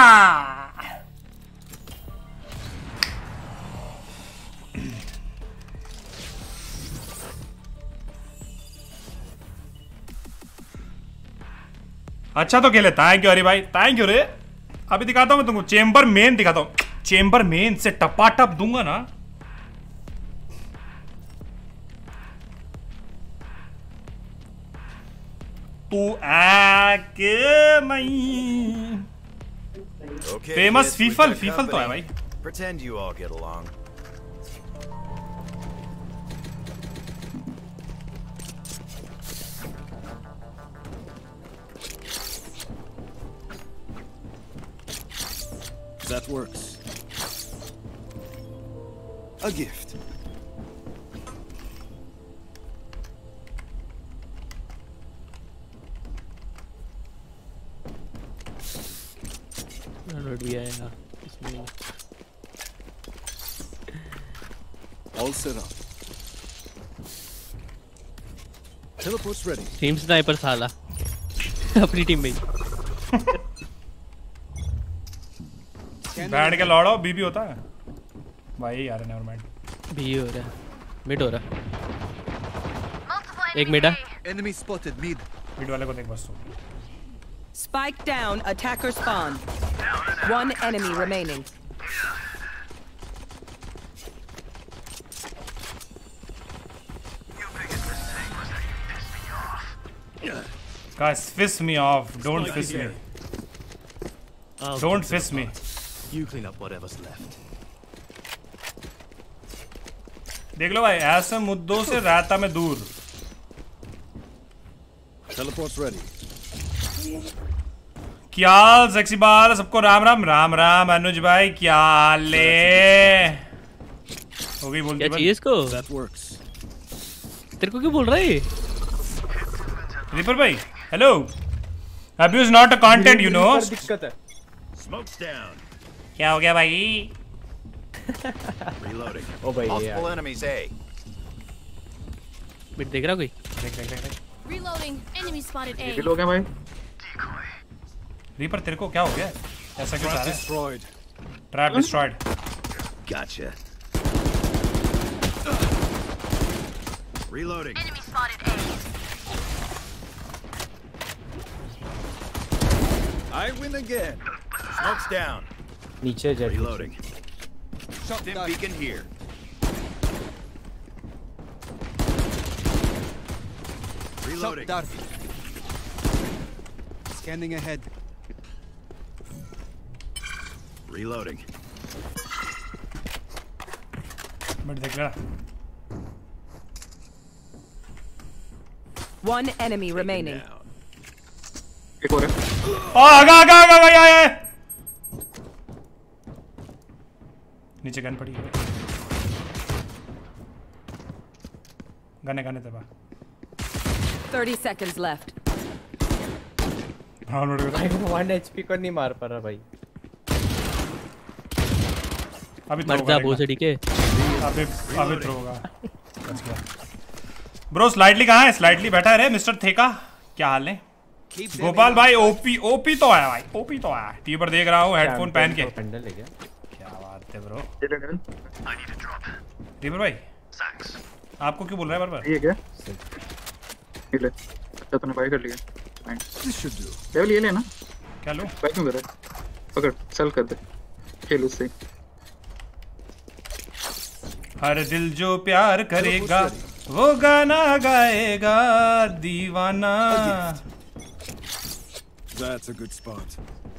अच्छा तो खेले। थैंक यू हरी भाई थैंक यू रे। अभी दिखाता हूं मैं तुमको चेंबर मेन दिखाता हूं। चेंबर मेन से टपाटप दूंगा ना। तू आक नहीं। फेमस फीफल फीफल तो है भाई। Pretend you all get along. That works. A gift. Download भी आएगा इसमें। All set up. Teleport's ready. Team sniper साला अपनी टीम में बैठ के लौड़ो। बीबी होता है भाई यार। Never mind. बी हो रहा है, मिड हो रहा है। एक मिड है। Enemy spotted mid. मिड वाले को देख बस। Spike down, attacker spawn. One enemy remaining. Guys, fist me off. Don't fist me. Don't fist me. You clean up whatever's left. देख लो भाई, ऐसे मुद्दों से रहता मैं दूर। Teleport's ready. क्या सेक्सी बाल सबको राम राम राम राम। अनुज भाई क्या ले हो गई बोलती। क्या चाहिए इसको? That works. तेरे को क्यों बोल रहा है ये? रिपर भाई hello. Abuse not a content you know. दिक्कत है। Smoke's down. क्या हो गया भाई? Reloading. ओ भाई Multiple यार। enemies A. मिड देख रहा कोई? देख देख देख। Reloading. Enemy spotted A. किल हो गया भाई। रिपर तेरे को क्या हो गया? ऐसा क्यों जा रहा है? Destroyed. Trap destroyed. Gotcha. Reloading. Enemy spotted A. I win again. Smoke's down. नीचे Jett. Reloading. Stim beacon here. Reloading. Scanning ahead. Reloading. Mid देख रहा। One enemy remaining. एक और है। ओ आगा आगा आगा आगा आया। नीचे गन पड़ी है। गन है गन है तेरे पास। Thirty seconds left. हाँ नोट कर। वन एचपी को नहीं मार पा रहा भाई। अभी मर जा भोसड़ी के। अभी अभी थ्रो होगा। बच गया। ब्रो स्लाइडली कहाँ है? स्लाइडली बैठा है रे मिस्टर थेका। क्या हाल है? गोपाल भाई ओपी ओपी तो आया भाई। ओपी तो आया। टीवी पर देख रहा हूँ हेडफोन पहन के। पेंडल ले गया। क्या बात है ब्रो। टीवी भाई आपको क्यों बोल रहा है बार बार? ये क्या? ये ले। अच्छा तूने बाय कर लिया। लेवल ये लेना। क्या लो? बाय क्यों कर रहा है? पकड़ सेल कर दे। खेल उससे। हर दिल जो प्यार करेगा वो गाना गाएगा दीवाना। That's a good spot.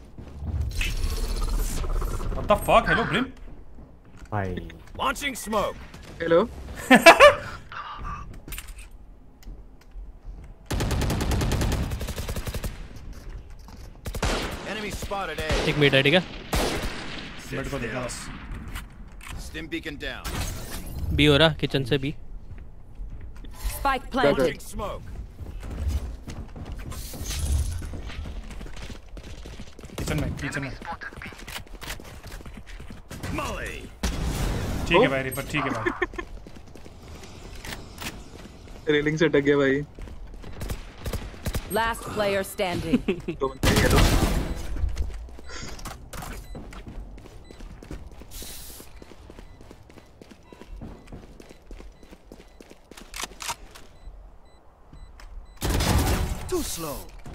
What the fuck? Hello, Brim. Hi. Launching smoke. Hello. Enemy spotted A. एक मिनट है ठीक है। मिनट को देखना बस। Stim beacon down. बी हो रहा किचन से B. Spike planted. Launching smoke. Kitchen में किचन में। Molly. ठीक है भाई रिपर ठीक है भाई। रेलिंग से टक गया भाई। Last player standing. दो बंदे हैं दो। Too slow.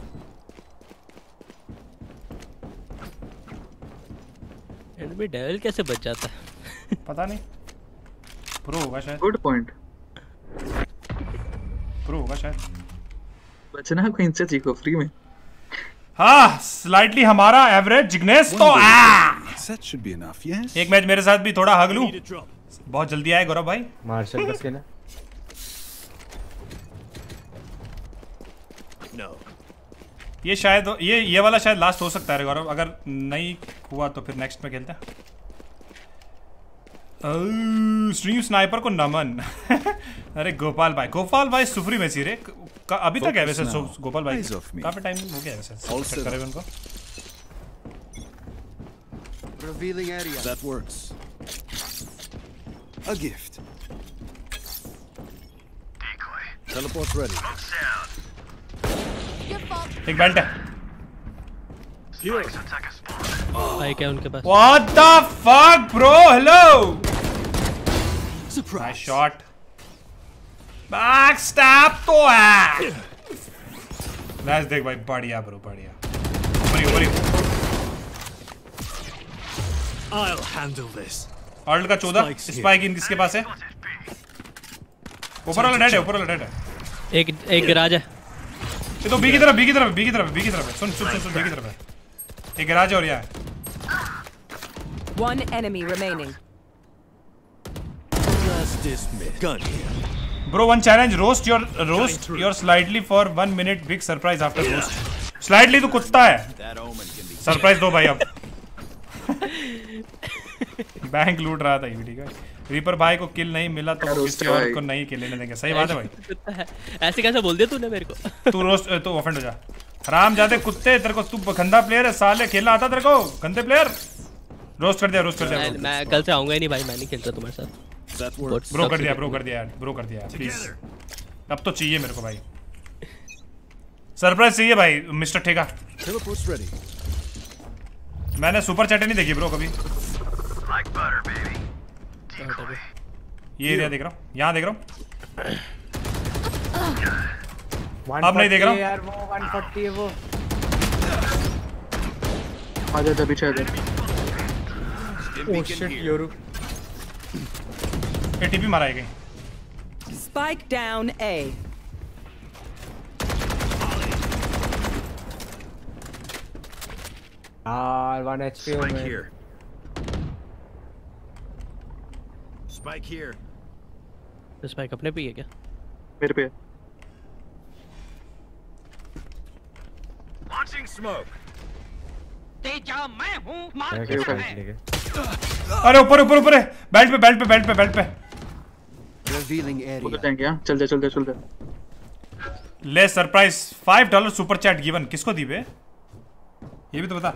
एनिमी डेविल कैसे बच जाता है? पता नहीं। प्रो होगा शायद। Good point. प्रो होगा शायद। बचना कोई इनसे सीखो फ्री में। हाँ स्लाइटली हमारा एवरेज जिग्नेस तो आ That should be enough, yes? एक मैच मेरे साथ भी थोड़ा हग लूं। बहुत जल्दी आए गौरव भाई। मार्शल का स्किन है। No. ये शायद ये ये वाला शायद लास्ट हो सकता है गौरव, अगर नहीं हुआ तो फिर नेक्स्ट में खेलते हैं। स्ट्रीम स्नाइपर को नमन। अरे गोपाल भाई, गोपाल भाई सुफरी में सी रे अभी तक है वैसे गोपाल भाई, काफी टाइम हो गया वैसे सेट करे उनको। Revealing area. That works. A gift. Decoy. Teleport ready. एक बेल्ट है। भाई क्या उनके पास? What the fuck bro? Hello. Nice shot. Backstab तो है। Nice देख भाई, बढ़िया ब्रो बढ़िया। ऊपर ऊपर I'll handle this. ऑल्ट का चौदह स्पाइक इन किसके पास है? ऊपर वाला डेड है, ऊपर वाला डेड है। एक एक गैराज है। ये तो बी की तरफ, बी की तरफ, बी की तरफ, बी की तरफ है। सुन सुन सुन सुन बी की तरफ है। एक गैराज है और यहाँ है। One enemy remaining. Just dismiss. Gun here. Bro, one challenge: roast your roast your slightly for one minute. Big surprise after roast. Slightly तो कुत्ता है। सरप्राइज दो भाई अब। बैंक लूट रहा था ये, ठीक है। रीपर भाई को किल नहीं मिला तो वो किसी और को नहीं किल लेने देंगे। सही बात है भाई। ऐसे कैसे बोल दिया तूने मेरे को? तू रोस्ट तो ऑफेंड हो जा। हराम जाते कुत्ते, तेरे को तू गंदा प्लेयर है साले, खेलना आता तेरे को? गंदे प्लेयर। रोस्ट कर दिया, रोस्ट कर दिया। मैं कल से आऊंगा ही नहीं भाई, मैं नहीं खेलता तुम्हारे साथ। ब्रो कर दिया, ब्रो कर दिया, ब्रो कर दिया प्लीज। अब तो चाहिए मेरे को भाई, सरप्राइज चाहिए भाई मिस्टर ठेका। मैंने सुपर चैट नहीं देखी ब्रो कभी। ये एरिया देख रहा हूँ, यहाँ देख रहा हूँ। अब नहीं देख रहा हूँ यार, वो एक सौ चालीस है वो। आ जा, पीछे आ जा। Oh shit Yoru. ये टीपी मारा है कहीं। Spike down A. यार वन एचपी हो मैं। Spike here. स्पाइक अपने पे है क्या? मेरे पे। Launching smoke. तेजा मैं हूँ, मार क्या क्या है? अरे ऊपर ऊपर ऊपर है, बेल्ट पे बेल्ट पे बेल्ट पे बेल्ट पे। Revealing area. उधर जाएंगे यार, चल जा चल जा चल जा। ले surprise five dollar super chat given. किसको दी बे? ये भी तो बता।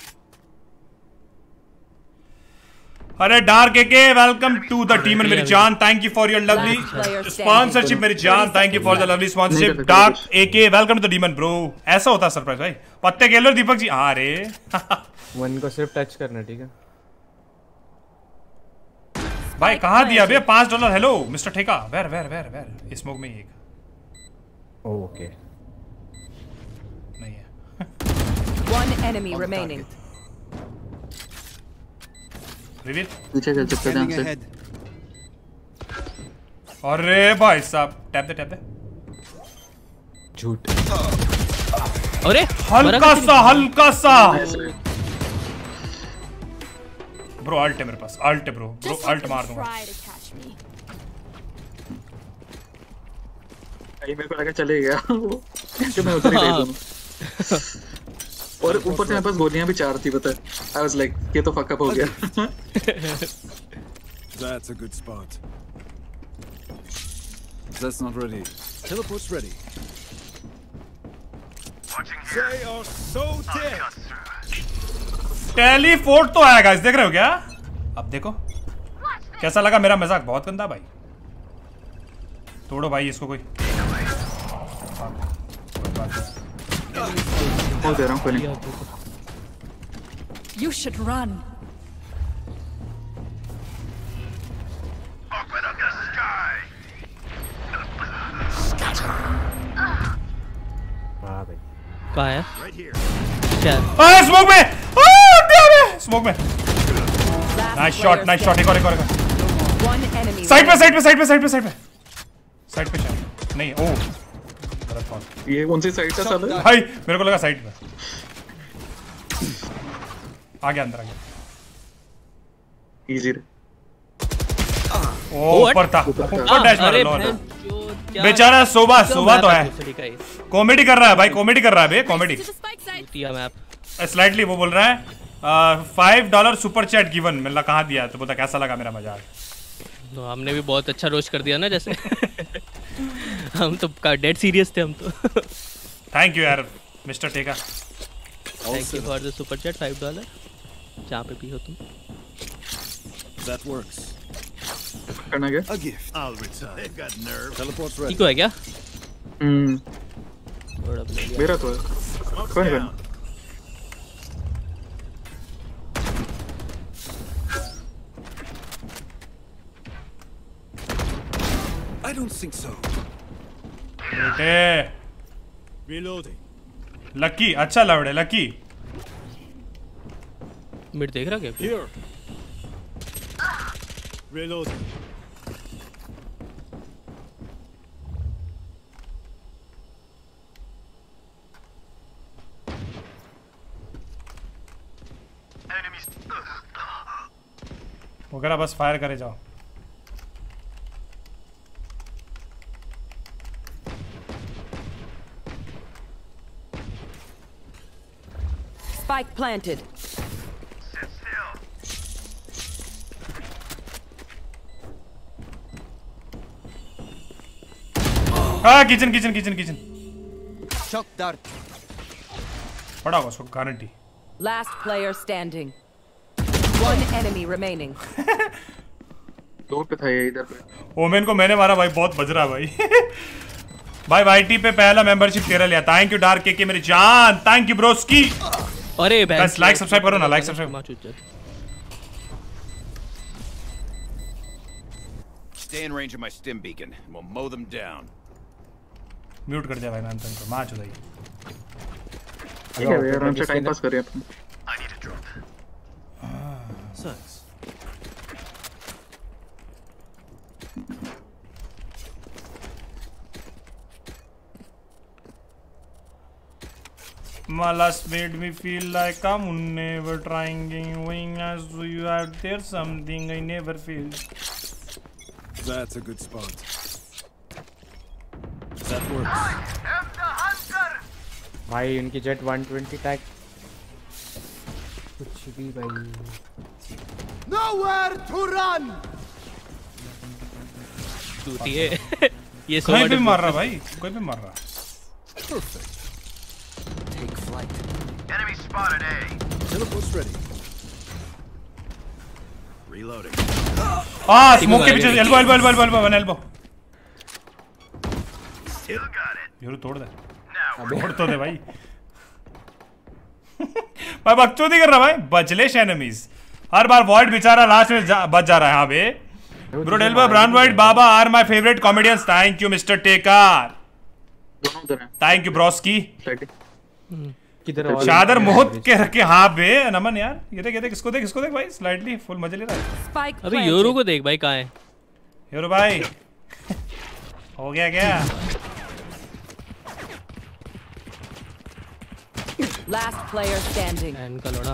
अरे dark AK welcome to the team मेरी जान, thank you for your lovely sponsorship मेरी जान, thank you for the lovely sponsorship. Dark AK welcome to the demon bro. ऐसा होता है सरप्राइज भाई। पत्ते खेल लो दीपक जी। हाँ रे वन को सिर्फ टच करना, ठीक है भाई। कहाँ दिया बे पांच डॉलर? हेलो मिस्टर ठेका। Where where where where smoke में एक। ओके नहीं है। One enemy remaining. रिवील पीछे चल सकते हैं ध्यान से। अरे भाई साहब टैप दे टैप दे। झूठ। अरे हल्का सा हल्का सा ब्रो। अल्ट है मेरे पास, अल्ट है ब्रो। ब्रो अल्ट मार दूंगा। भाई मेरे को लगा चले गया वो, ऐसे मैं उधर ही रह दूं। और ऊपर से मेरे पास गोलियां भी चार थी, पता है। आई वाज लाइक ये तो फक अप हो गया। That's a good spot. That's not ready. Teleport's ready. They are so dead. Teleport तो आया गाइस, देख रहे हो क्या? अब देखो कैसा लगा मेरा मजाक। बहुत गंदा भाई। तोड़ो भाई इसको कोई। बोल दे रहा हूं कोई। You should run. Open up the sky. वाह भाई। कहाँ है? Right here. क्या? अरे स्मोक में, स्मोक में। Nice shot, nice shot. एक और एक और साइड पे साइड पे साइड पे साइड पे साइड पे साइड पे शायद नहीं। ओ गलत फॉल। ये कौन सी साइड था साला? भाई मेरे को लगा साइड में। आ गया अंदर आ गया। इजी रे। ओ ऊपर था, ऊपर डैश मार लो। बेचारा सोबा सोबा तो है, कॉमेडी कर रहा है भाई, कॉमेडी कर रहा है बे, कॉमेडी। स्लाइटली वो बोल रहा है five dollar super chat given. मैंने कहाँ दिया तो बोलता कैसा लगा मेरा मजाक। तो हमने भी बहुत अच्छा रोस्ट कर दिया ना जैसे। हम तो डेड सीरियस थे हम तो। थैंक यू यार मिस्टर टेका। Thank you for the super chat five dollar. जहाँ पे भी हो तुम। That works. करना क्या? A gift. I'll return. They've got nerve. Teleport's ready. ठीक है क्या? हम्म। थोड़ा मेरा तो है। कौन है? I don't think so. बेटे। Reloading. लकी अच्छा लवड़े लकी। मिड देख रहा क्या? Here. Reloading. वगैरह बस फायर करे जाओ। Spike planted. हाँ kitchen kitchen kitchen kitchen. Shock dart. पड़ा होगा उसको guarantee. Last player standing. One enemy remaining. दो पे था ये इधर पे। ओमेन को मैंने मारा भाई, बहुत बज रहा भाई। भाई वाईटी पे पहला मेंबरशिप तेरा लिया। थैंक यू डार्क के मेरी जान। Thank you brosky. अरे बस लाइक सब्सक्राइब करो ना, like subscribe. Stay in range of my stim beacon and we'll mow them down. Mute कर दिया भाई मैंने तुमको, मार चुदाई। ठीक है यार, आराम से टाइम पास कर रहे हैं अपन। I need a drop. Thanks. My last made me feel like I'm never trying going as you are there something I never feel. That's a good spot. That works. I am the hunter. भाई उनकी जेट one twenty टैग कुछ भी भाई। Nowhere to run. टूटी है। ये कोई भी मार रहा भाई, कोई भी मार रहा। Perfect. Take flight. Enemy spotted A. Teleport's ready. Reloading. Ah, smoke के पीछे elbow elbow elbow elbow one elbow. Still got it. Yoru तोड़ दे। तोड़ तो दे भाई। भाई बकचोदी कर रहा भाई। बचलेश एनिमीज। हर बार वॉइड बेचारा लास्ट में जा, बच जा रहा है। हाँ बे। ब्रो डेल्बा ब्रांड वाइट बाबा are my favourite comedians. Thank you mister टेकर। दोनों उधर हैं। Thank you brosky. किधर और चादर मोहत के रखे। हाँ बे नमन यार। ये देख ये देख किसको देख किसको देख भाई। स्लाइडली फुल मजे ले रहा है। Spike अभी योरू को देख भाई कहाँ है। योरू भाई हो गया क्या? Last player standing. इनका लोड़ा।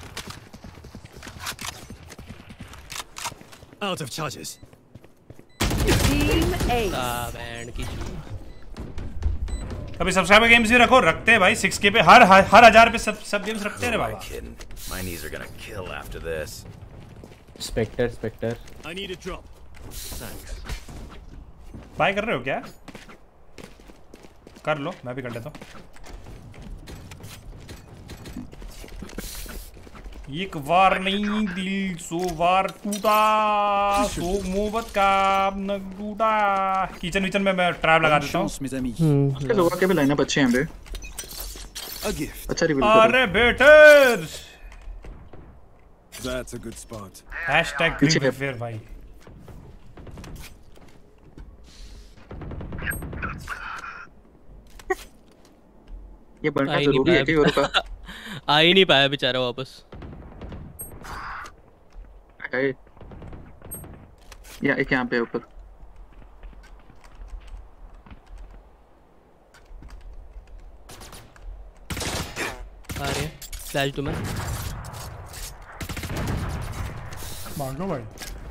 Out of charges. Team A. आ बैंड की चूत। अभी सब्सक्राइबर गेम्स भी रखो, रखते हैं भाई। सिक्स के पे हर हर हजार पे सब सब गेम्स रखते हैं रे बाबा। My knees are gonna kill after this. Spectre spectre. I need a drop. Thanks. Bye कर रहे हो क्या? कर लो, मैं भी कर लेता हूँ। एक बार नहीं दिल सो बार टूटा, सो मोहब्बत का न टूटा। किचन विचन में मैं ट्रैप लगा देता हूँ। उसके लोगों के भी लाइनअप अच्छे हैं बे। अच्छा रिवील करो। अरे better. That's a good spot. Hashtag green fair भाई। ये बढ़ना जरूरी है कि योरू का। आ ही नहीं पाया बेचारा वापस। या एक यहाँ पे ऊपर। आ रहे हैं फ्लैश टू में मांगो भाई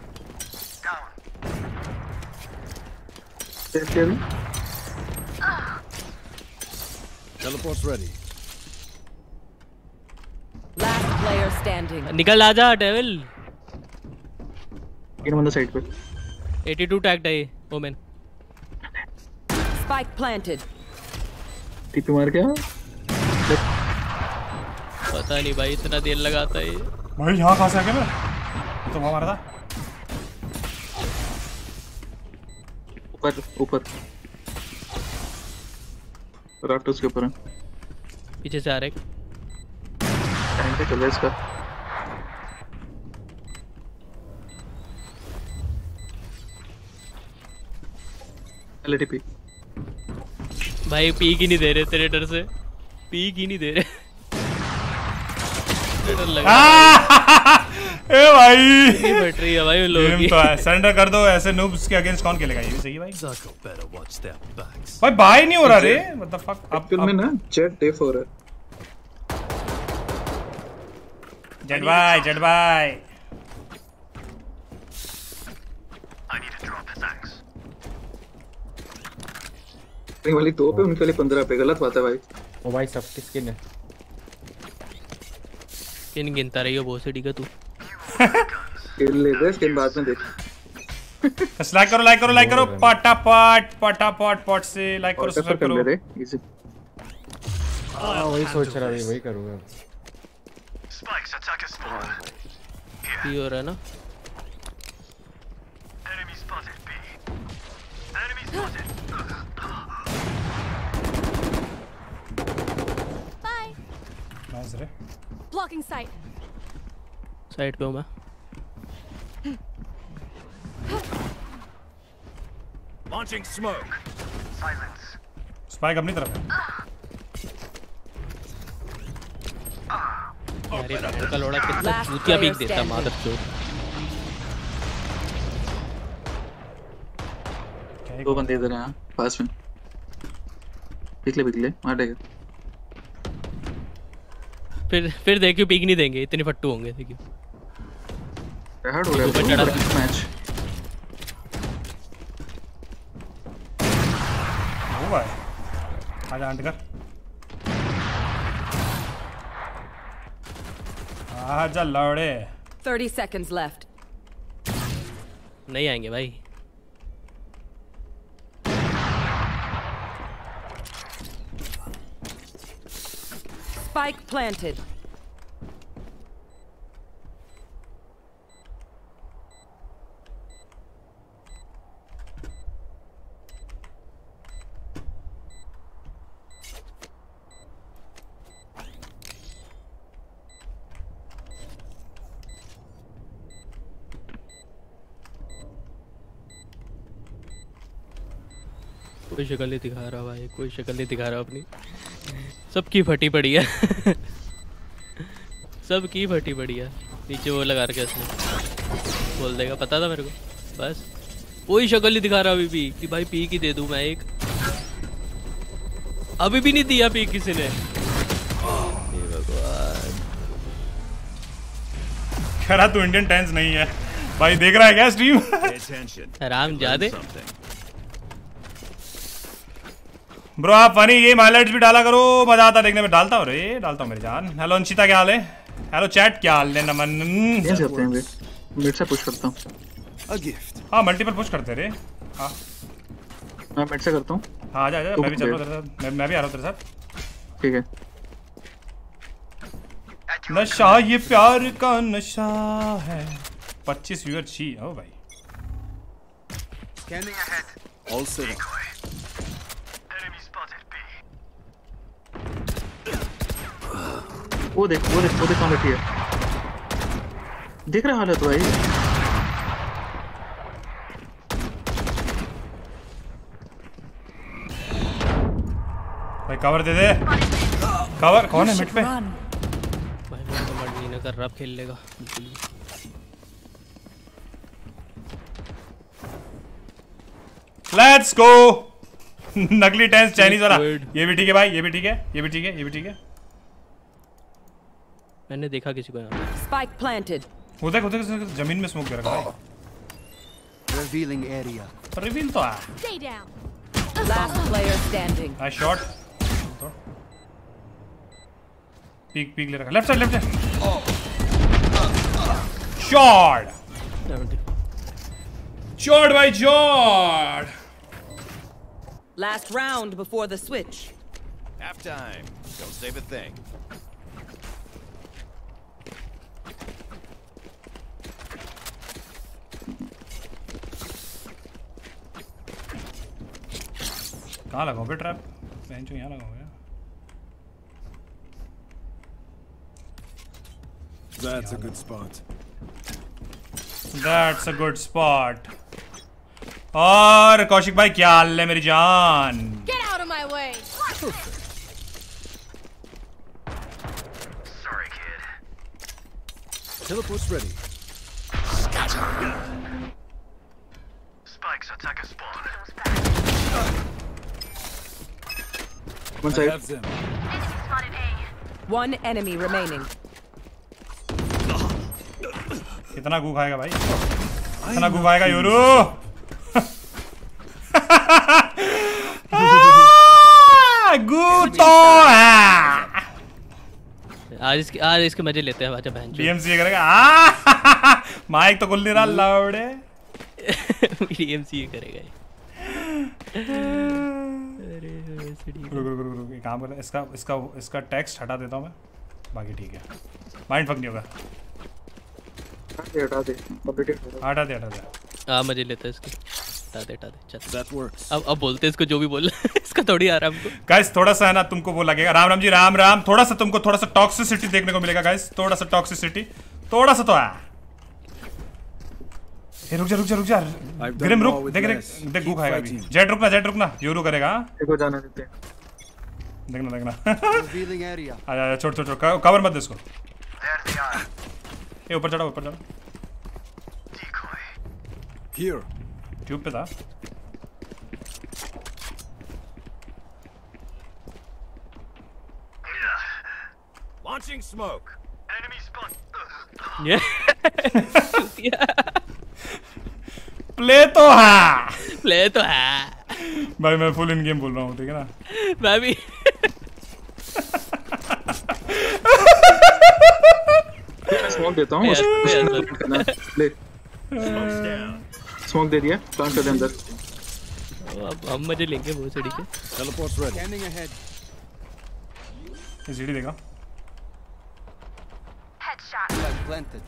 Teleport's ready. Last player standing. निकल आजा डेविल इन बंदा साइड पे बयासी टैग्ड है ओमेन Spike planted. टीपी मार क्या पता नहीं भाई इतना देर लगाता है भाई यहाँ कहाँ से आ गया मैं तो वहाँ मारा था ऊपर ऊपर राफ्टर्स के ऊपर है पीछे से आ रहा है टाइम पे चल रहा है इसका एलटीपी भाई पीक ही नहीं दे रहे तेरे डर से पीक ही नहीं दे रहे डर लगा ए भाई नहीं फट रही है भाई उन लोगों की तो सरेंडर कर दो ऐसे नूब्स के अगेंस्ट कौन खेलेगा ये भी सही है भाई भाई बाय नहीं हो रहा रे व्हाट द फक अब में ना जेट डे फोर है जेट बाय जेट बाय नहीं वाली दो पे उनके लिए पंद्रह पे गलत बात है भाई ओ भाई सब किसके ने किन गिनता रही हो बहुत से ठीक है तू खेल ले दे स्किन बाद में देख लाइक करो लाइक करो लाइक करो पटापट पटापट पट से लाइक करो सब्सक्राइब करो मेरे इजी हां वही सोच रहा था वही करूंगा Spikes attack us spawn. ये हो रहा है ना Enemy spotted B. Enemy spotted. Bye. Nice रे Blocking sight. साइड पे हूं मैं Launching smoke. Silence. स्पाइक अपनी तरफ है अरे बहन का लोड़ा कितना चूतिया पीक देता मादरचोद दो बंदे इधर हैं पास में पिछले पिछले मार देगा फिर फिर देखियो पीक नहीं देंगे इतने फट्टू होंगे देखियो हार्ड हो रहा है मैच ओ भाई आजा अंट कर आजा लौड़े thirty seconds left. नहीं आएंगे भाई Spike planted. कोई शक्ल नहीं दिखा रहा भाई कोई शक्ल नहीं दिखा रहा अपनी सबकी फटी पड़ी है सबकी फटी पड़ी है नीचे वो लगा रखे उसने बोल देगा पता था मेरे को बस कोई शक्ल नहीं दिखा रहा अभी भी कि भाई पी की दे दूं मैं एक अभी भी नहीं दिया पी किसी ने भगवान खरा तू इंडियन टाइम्स नहीं है भाई देख रहा है क्या स्ट्रीम आराम ज्यादा ब्रो आप फनी गेम हाइलाइट्स भी डाला करो मजा आता देखने में डालता हूँ रे डालता हूँ मेरी जान हेलो अंशिता क्या हाल है हेलो चैट क्या हाल है नमन क्या करते हैं वे मिड से पुश करता हूँ A gift. हाँ मल्टीपल पुश करते रे हाँ मैं मिड से करता हूँ हाँ आजा आजा मैं भी चल रहा हूँ तेरे साथ मैं मैं भी आ रहा हूँ तेरे साथ ठीक है नशा ये प्यार का नशा है पच्चीस व्यूअर छी ओ भाई Scanning ahead. All set up. वो देख वो देख वो देख कहाँ बैठी है देख रहा हालत भाई भाई कवर दे दे कवर कौन है मिड पे भाई मैं तो मर्जी ना कर रहा अब खेल लेगा बिल्कुल भी लेट्स गो नकली टेंस चाइनीज वाला ये भी ठीक है भाई ये भी ठीक है ये भी ठीक है ये भी ठीक है मैंने देखा किसी को यहाँ। Spike planted. उधर उधर जमीन में स्मोक कर रखा है। Revealing area. रिवील तो है। Stay down. Last player standing. I shot. Peek peek ले रखा। Left side left side. Shot. Shot भाई shot. Last round before the switch. Half time. Don't save a thing. कहाँ लगाऊं बे ट्रैप? बेंच में यहाँ लगाऊं क्या? That's a good spot. That's a good spot. और कौशिक भाई क्या हाल है मेरी जान? Get out of my way. Sorry, kid. Teleport's ready. Spikes attack a spawn. One I side. have them. One enemy remaining. कितना गू खाएगा भाई? कितना गू खाएगा यूरू? गू तो है। आज इसके आज इसके मजे लेते हैं बाजा बहन। डीएमसी करेगा। माइक तो खुल नहीं रहा लाउडे। डीएमसी करेगा। रुक रुक रुक रुक एक काम करते हैं। इसका इसका इसका टेक्स्ट हटा देता हूँ मैं। बाकी ठीक है। माइंड फक नहीं होगा। हटा दे हटा दे हटा दे। हाँ मजे लेते हैं इसके। हटा दे हटा दे चल। That works. अब अब बोलते हैं इसको जो भी बोल इसका थोड़ी आ रहा है हमको। गाइस थोड़ा सा है ना तुमको वो लगेगा। राम राम जी राम राम। थोड़ा सा तुमको थोड़ा सा टॉक्सिसिटी देखने को मिलेगा गाइस। थोड़ा सा टॉक्सिसिटी थोड़ा सा तो है। ए रुक जा रुक जा रुक जा। ग्रिम रुक देख देख देख गू खाएगा अभी। जेट रुकना जेट रुकना यूरू करेगा। देखो जाने देते हैं। देखना देखना। Revealing area. आजा छोड़ छोड़ छोड़ कवर मत दे इसको। ए ऊपर चढ़ा ऊपर चढ़ा। Here. ट्यूब पे था। Launching smoke. Enemy spawn. Play तो है। प्ले तो है। भाई मैं फुल इन गेम बोल रहा हूँ ठीक है ना। मैं भी। स्मोक देता हूँ। ले। स्मोक दे दिया। प्लांट कर दे अंदर। अब हम मजे लेंगे वो सीढ़ी के। Teleport's ready. Scanning ahead. ये सीढ़ी देखा। Headshot. Planted.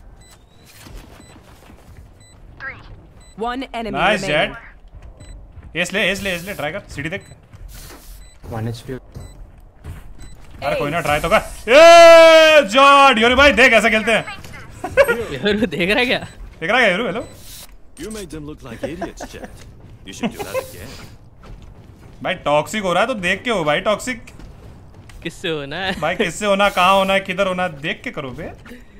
Three. One enemy nice remaining. Jett. एस ले एस ले एस ले ट्राई कर। सीढ़ी देख। One H P. अरे कोई ना ट्राई तो कर। ए जॉर्ड योरू भाई देख ऐसा खेलते हैं। योरू देख रहा है क्या? देख रहा है Yoru hello. You made them look like idiots, Jet. You should do that again. भाई टॉक्सिक हो रहा है तो देख के हो भाई टॉक्सिक। किससे होना है? भाई किससे होना कहाँ होना है किधर होना है देख के करो बे।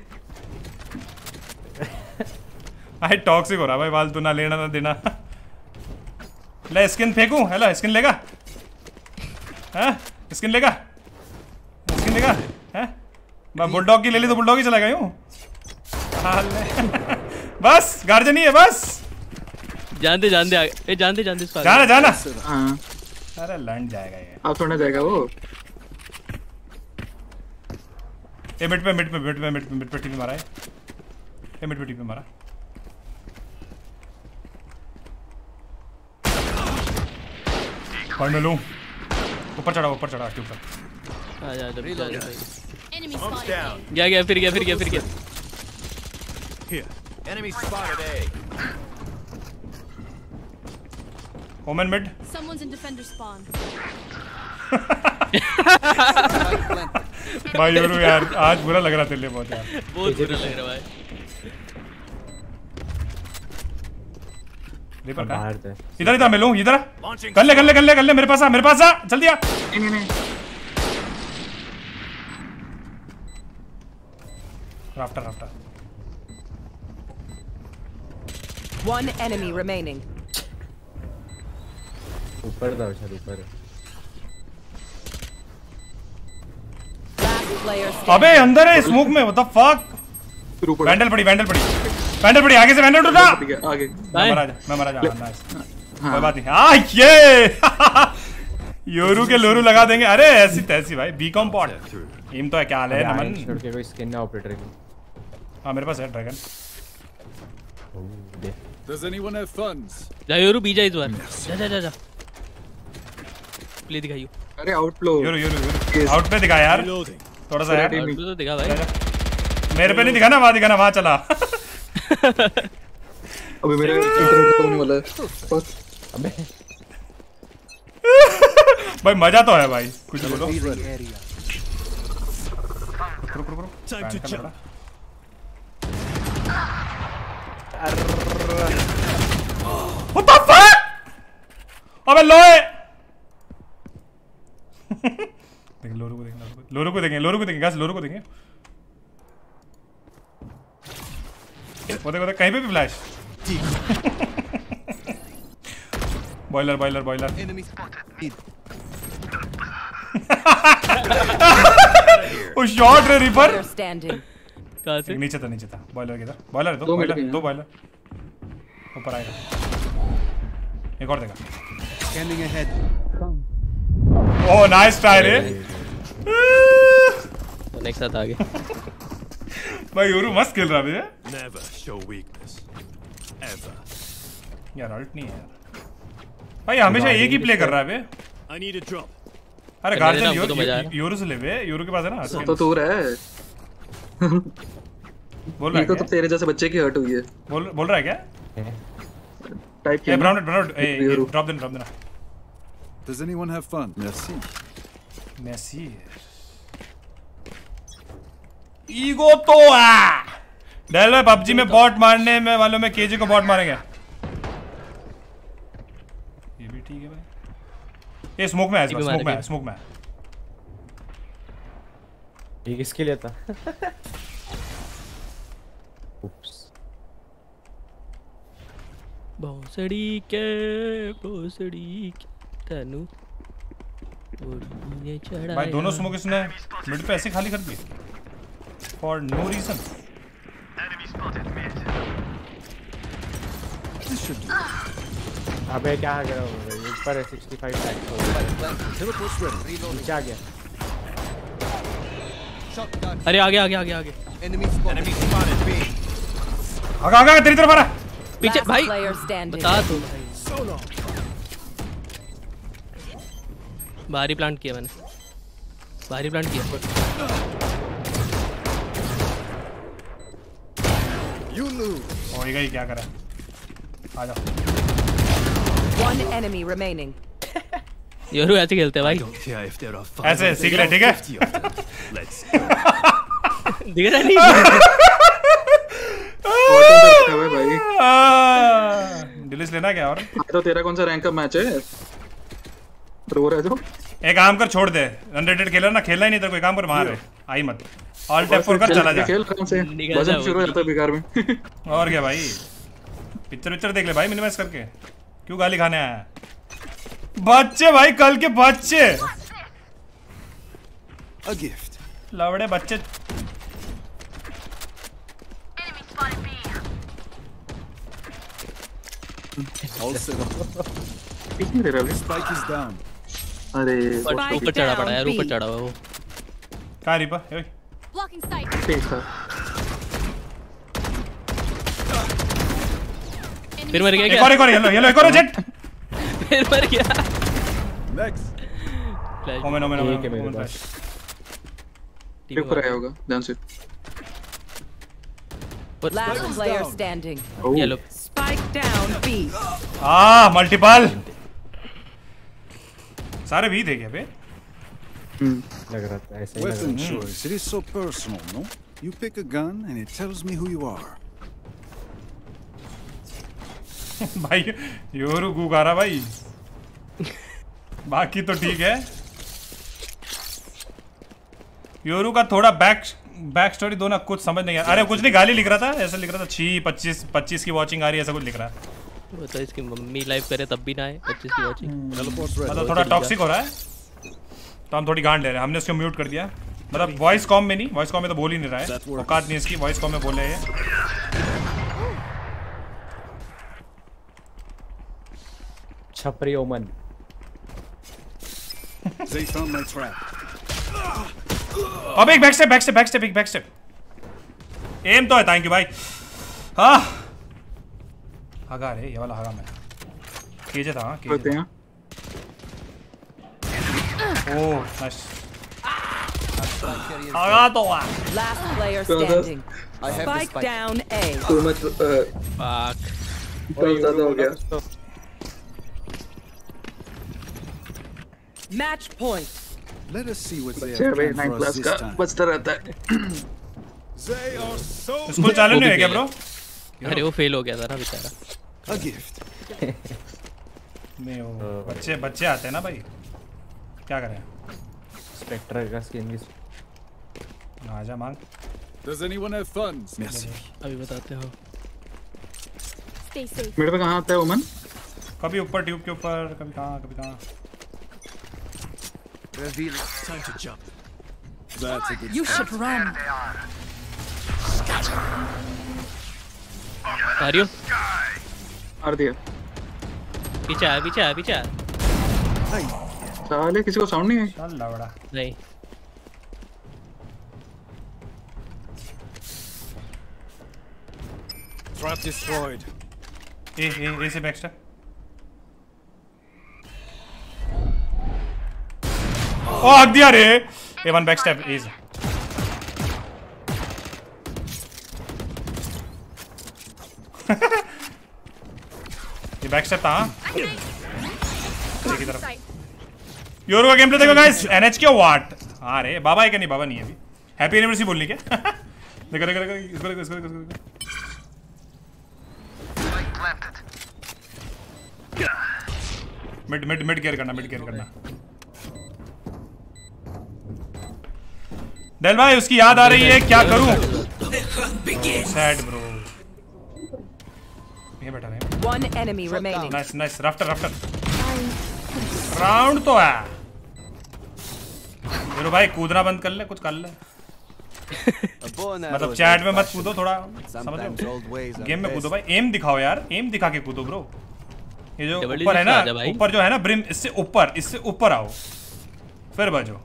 भाई टॉक्सिक हो रहा है भाई फालतू ना लेना ना देना। ले स्किन फेंकूं हेलो स्किन लेगा? हैं स्किन लेगा? स्किन लेगा? हैं बुलडॉग की ले ली तो बुलडॉग ही चला गया यूं। बस गार्जियन ही है बस। जान दे जान दे ए जान दे जान दे इसको। जाना जाना। हाँ। अरे लंड जाएगा ये। आप थोड़ा जाएगा वो। ए मिड पे मिड पे मिड पे मिड पे मिड पे टीपी मारा है। ए मिड पे टीपी मारा। फाइनल लूं। ऊपर चढ़ा ऊपर चढ़ा ट्यूब पर। आ जा जब जा Enemy spotted. गया गया फिर गया फिर गया फिर गया। Here. Enemy spotted A. Omen mid. Someone's in defender spawn. भाई योरू यार आज बुरा लग रहा तेरे लिए बहुत यार। बहुत बुरा लग रहा भाई। रिपर कहाँ? इधर इधर मैं लूँ इधर। कर ले कर ले कर ले कर ले मेरे पास आ मेरे पास आ जल्दी आ। नहीं नहीं। Rafter rafter. One enemy remaining. ऊपर था शायद ऊपर। Last अबे अंदर है स्मोक में, व्हाट द फक। वैंडल पड़ी वैंडल पड़ी वैंडल पड़ी आगे से वैंडल उठा आगे मैं मरा जा मैं मरा जा नाइस कोई बात नहीं। हां ये योरू के लोरू लगा देंगे। अरे ऐसी तैसी भाई बीकॉम पॉट एम तो है। क्या हाल है नमन? छोड़ के कोई स्किन ना ऑपरेटर की। हां मेरे पास है dragon. Does anyone have funds? जा योरू बी जा इस बार। जा जा जा जा प्ले दिखाइयो। अरे आउटफ्लो योरू योरू योरू आउट पे दिखा यार थोड़ा सा यार। आउट पे तो दिखा भाई। मेरे पे नहीं दिखा ना, वहां दिखा ना, वहां चला। अबे मेरा इंटरनेट होने वाला है। अबे भाई मजा तो है भाई, कुछ बोलो। रुक रुक रुक Time to jump. What the fuck? अबे लोए। देख लोरू को देख लोरू को देखेंगे लोरू को देखेंगे गाइस लोरू को देखेंगे। वो देखो कहीं पे भी फ्लैश। Boiler boiler boiler. वो शॉट रे रिपर। कहां से? नीचे था नीचे था बॉयलर किधर? बॉयलर दो बॉयलर दो बॉयलर ऊपर आएगा। एक और देगा। Scanning ahead. Oh nice try रे। नेक्स्ट साथ आ गए। भाई योरू मस्त खेल रहा है। Never show weakness. Ever. यार अल्ट नहीं है यार। भाई हमेशा एक ही प्ले कर रहा है बे। I need a drop. अरे गार्डियन योरू योरू से ले बे। योरू के पास है ना। तो तू रहा है। बोल रहा है तो तेरे जैसे बच्चे की हर्ट हुई है। बोल बोल रहा है क्या? टाइप किया ब्राउन ब्राउन ए ड्रॉप देना ड्रॉप देना। Does anyone have fun? Merci. Merci. ईगो तो आ। डेल में पबजी में बॉट मारने में वालों में केजी को बॉट मारेंगे। ये भी ठीक है भाई। ये स्मोक में है, स्मोक में है, स्मोक में है। ये किसके लिए था? उप्स। भोसड़ी के भोसड़ी के तनु उड़ने चढ़ा। भाई दोनों स्मोक इसने मिड पे ऐसे खाली कर दिए फॉर नो रीजन। अबे क्या कर रहा हूं ऊपर सिक्सटी फाइव टैक्स हो गया। नीचे आ गया। अरे आगे आगे आगे आगे आगे आगे तेरी तरफ आ रहा है। पीछे भाई बता तू। बाहरी प्लांट किया मैंने। बाहरी प्लांट किया। You lose. होएगा ही क्या करा। आ जाओ। One enemy remaining. योरू ऐसे खेलते हैं भाई। ऐसे सीख ले ठीक है। दिख रहा नहीं। भाई डिलीट लेना क्या और? तो तेरा कौन सा रैंक का मैच है? रो रहा है जो? एक काम कर छोड़ दे। अनरेटेड खेलर ना खेलना ही नहीं तो कोई काम कर मार रहे आई मत। ऑल टैप फोर कर चला जा। खेल काम से वजन शुरू हो जाता है बेकार में। और क्या भाई पिक्चर पिक्चर देख ले भाई मिनिमाइज करके। क्यों गाली खाने आया? बच्चे भाई कल के बच्चे। A gift. लवड़े बच्चे। All set up. कितने दे रहा है? Spike is down. अरे ऊपर चढ़ा पड़ा यार ऊपर चढ़ा हुआ वो। कहाँ रिपा? Blocking sight. देखा। फिर मर गया क्या? एक और एक और येलो येलो एक और जेट। फिर मर गया। Next. Omen Omen Omen Omen flash. टिक पर आया होगा ध्यान से। Last player standing. Yellow. Spike down B. ah multiple. सारे भी थे क्या बे? लग रहा था ऐसे ही। Weapon choice. It is so personal, no? You pick a gun and it tells me who you are. भाई योरू गुगारा भाई। बाकी तो ठीक है। योरू का थोड़ा बैक बैक स्टोरी दो ना कुछ समझ नहीं आ। अरे कुछ नहीं गाली लिख रहा था ऐसा लिख रहा था छी पच्चीस पच्चीस की वॉचिंग आ रही है ऐसा कुछ लिख रहा है। वो तो इसकी मम्मी लाइव करे तब भी ना है पच्चीस की वॉचिंग। मतलब थोड़ा टॉक्सिक हो रहा है तो हम थोड़ी गांड ले रहे हैं। हमने उसको म्यूट कर दिया मतलब वॉइस कॉम में नहीं, वॉइस कॉम में तो बोल ही नहीं रहा है, औकात नहीं इसकी, वॉइस कॉम में बोल रहे हैं। छपरी ओमन। They found my trap. अब एक back step, back step, back step, एक बैक स्टेप। एम तो है, थैंक यू भाई। हाँ हगा रे, ये वाला हगा मैं। केजे था, हाँ केजे था। Oh nice. हगा तो है। Last player standing. Spike down A. Too much. Fuck. बहुत ज़्यादा हो गया। Match point. Let us see what's there. अच्छा भाई नाइन प्लस का बचता रहता है। स्कूल चालू नहीं है क्या ब्रो? अरे वो फेल हो गया था ना बेचारा। A gift. नहीं वो बच्चे बच्चे आते हैं ना भाई, क्या करें? स्पेक्ट्रल का स्किन भी आजा मांग। Does anyone have funds? Merci. अभी बताते हो। Stay safe. मेरे पे कहाँ आता है ओमन? कभी ऊपर ट्यूब के ऊपर, कभी कहाँ, कभी कहाँ। Reveal. Time to jump. That's a good You start. should run. मारियो। मार दिया। पीछे आ, पीछे आ, पीछे आ। साले किसी को साउंड नहीं है? चल लवड़ा। नहीं। Trap destroyed. ए ए ए से बैक स्टेप। ओ हक दिया रे। A one back step is. ये बैक स्टेप था। की तरफ। योरो का गेम प्ले देखो गाइस, एनएच के व्हाट। हाँ रे बाबा है क्या? नहीं बाबा नहीं है अभी। हैप्पी एनिवर्सरी बोलनी क्या? देखो देखो देखो इसको देखो इसको देखो इसको देखो। मिड मिड मिड केयर करना, मिड केयर करना। डेल भाई उसकी याद आ रही है, क्या करूं? Sad bro. ये बैठा है। One enemy remaining. Nice nice, rafter rafter. Round तो है। मेरे भाई कूदना बंद कर ले, कुछ कर ले। मतलब चैट में मत कूदो, थोड़ा समझो। गेम में कूदो भाई, एम दिखाओ यार, एम दिखा के कूदो ब्रो। ये जो ऊपर है ना, ऊपर जो है ना ब्रिम, इससे ऊपर, इससे ऊपर आओ फिर बजो।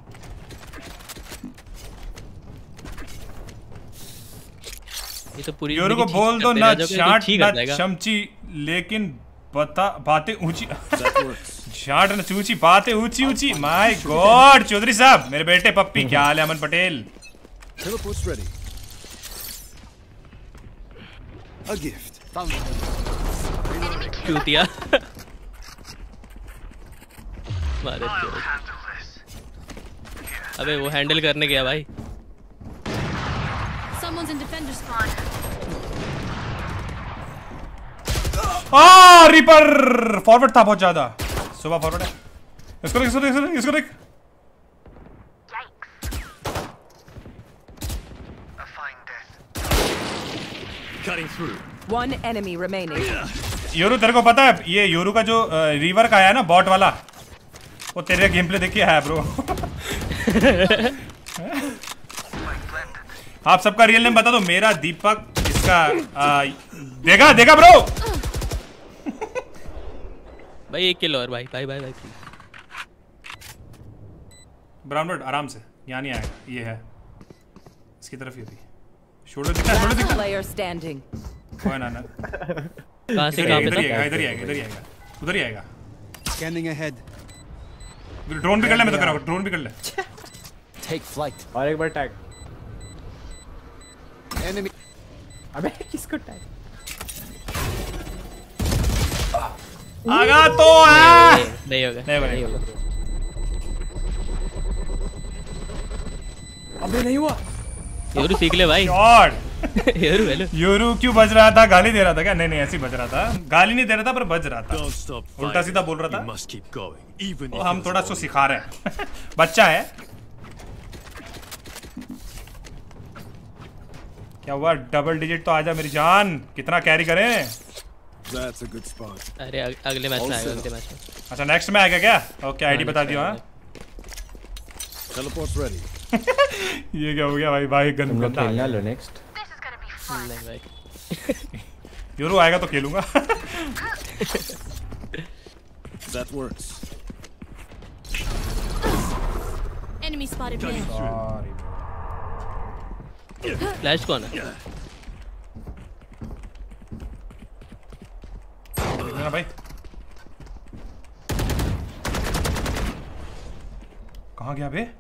ये तो पूरी योरू को बोल दो ना शांट ना चमची, लेकिन बता बातें ऊंची। शांट ना चूची, बातें ऊंची ऊंची। माय गॉड चौधरी साहब, मेरे बेटे पप्पी, क्या हाल है? अमन Patel. Teleport's ready. A gift. चूतिया। मारे अबे वो हैंडल करने गया भाई। Someone's in defender spawn. आ रिपर फॉरवर्ड था बहुत ज्यादा। सुबह फॉरवर्ड है। इसको देख, इसको देख, इसको देख। Cutting through. One enemy remaining. Yoru तेरे को पता है ये योरू का जो रिवर का आया ना बॉट वाला, वो तेरे गेम प्ले देख के आया ब्रो। आप सबका रियल नेम बता दो। मेरा दीपक, इसका आ, देखा देखा ब्रो। भाई एक किल और भाई भाई भाई भाई। ब्राउन रोड आराम से, यहाँ नहीं आएगा। ये है इसकी तरफ ही थी। शोल्डर दिखता है, शोल्डर दिखता है। Player standing. कोई ना ना, कहाँ से इधर ही आएगा, इधर ही आएगा, इधर ही आएगा, उधर ही आएगा। Scanning ahead. ड्रोन भी कर ले, मैं तो कर रहा हूँ, ड्रोन भी कर ले। Take flight. और एक बार टैग। Enemy. अबे किसको टैग? आगा तो है। नहीं होगा, नहीं होगा, नहीं होगा। अबे नहीं हुआ। योरू सीख ले भाई। शॉट। Yoru hello. योरू क्यों बज रहा था? गाली दे रहा था क्या? नहीं नहीं ऐसे ही बज रहा था। गाली नहीं दे रहा था पर बज रहा था। उल्टा सीधा बोल रहा था। तो हम थोड़ा सा सिखा रहे हैं। बच्चा है। क्या हुआ? डबल डिजिट तो आजा मेरी जान। कितना कैरी करें? That's a good spot. अरे अगले मैच में आएगा, अगले मैच में। अच्छा नेक्स्ट में आएगा क्या? ओके आईडी बता दियो। हाँ Teleport's ready. ये क्या हो गया भाई? भाई गन तुम लोग गंदा खेलना लो नेक्स्ट। नहीं भाई यूरो आएगा तो खेलूंगा। That works. Enemy spotted me. Flash कौन है? देखना भाई कहाँ गया बे?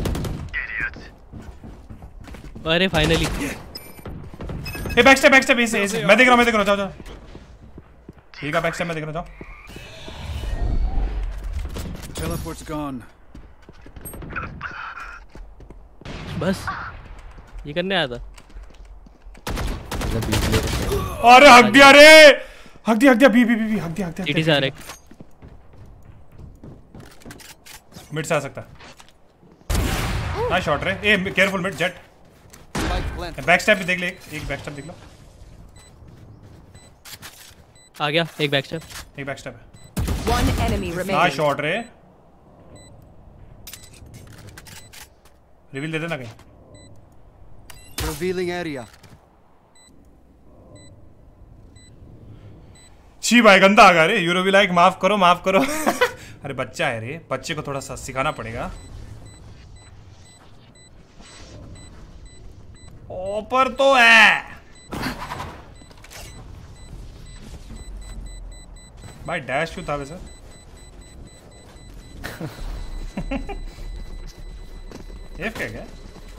अरे finally a back step back step ऐसे ऐसे मैं देख रहा हूं मैं देख रहा हूं जाओ जाओ ठीक है बैक स्टेप मैं देख रहा हूं जाओ। Teleport's gone. बस ये करने आया था। अरे हक दिया रे हक दिया हक दिया बी बी बी बी हक दिया हक दिया टीटी से आ रहे मिड से आ सकता ना शॉट रे a careful mid Jett back step भी देख ले एक बैक स्टेप देख लो आ गया एक बैक स्टेप एक back step One enemy remaining. ना शॉट रे रिवील दे देना कहीं Revealing area. छी भाई गंदा आ गया रे यूरो भी लाइक माफ करो माफ करो अरे बच्चा है रे बच्चे को थोड़ा सा सिखाना पड़ेगा। ऊपर तो है भाई डैश क्यों था वैसे? एफ क्या क्या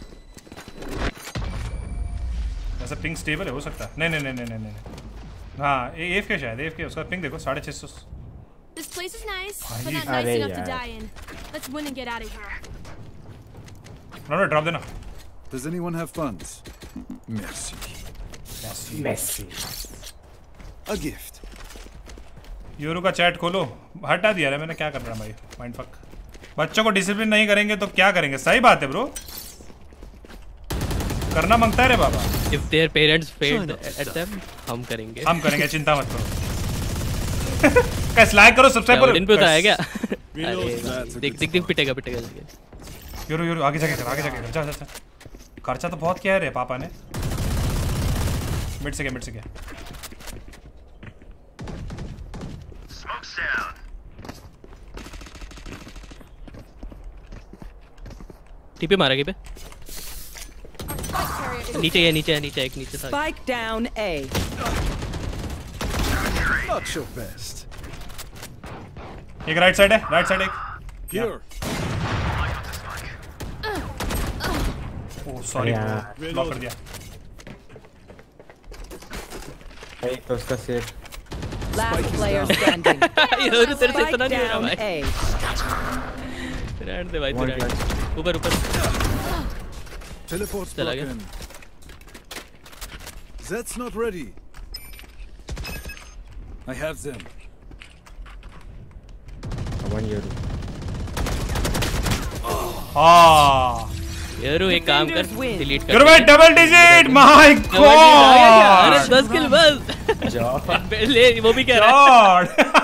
वैसे पिंग स्टेबल है हो सकता है नहीं नहीं नहीं नहीं नहीं नहीं हाँ एफ के शायद एफ के उसका पिंग देखो साढ़े छह सौ। This place is nice, but not nice enough to die in. Let's win and get out of here. No, no, drop देना। Does anyone have funds? Merci. Merci. Merci. A gift. Yoru का चैट खोलो हटा दिया रे मैंने क्या कर रहा भाई माइंड फक। बच्चों को डिसिप्लिन नहीं करेंगे तो क्या करेंगे? सही बात है ब्रो करना मांगता है रे बाबा। If their parents failed at them, हम करेंगे। हम करेंगे चिंता मत करो। कैसे लाइक करो सब्सक्राइब करो। दिन पे उतारा क्या? देख देख देख पिटेगा पिटेगा लगे। यूरो यूरो आगे जाके कर आगे जाके कर जा जा। खर्चा तो बहुत किया है रे पापा ने। मिड से गया मिड से गया। टीपी मारा के पे नीचे है नीचे है नीचे एक नीचे था। Spike down A. Not your best. एक राइट साइड है राइट साइड एक Here. ओह सॉरी ब्लॉक कर दिया। भाई तो उसका सेव Last player standing. ये तेरे से इतना नहीं हो रहा Down भाई। A. रहने दे भाई तेरा ऊपर ऊपर Teleport's चला गया। broken. That's not ready. I have them. One year. हाँ यारो एक काम कर डिलीट कर। करो भाई डबल डिजिट माय गॉड। अरे दस किल बस। ले वो भी कह रहा है।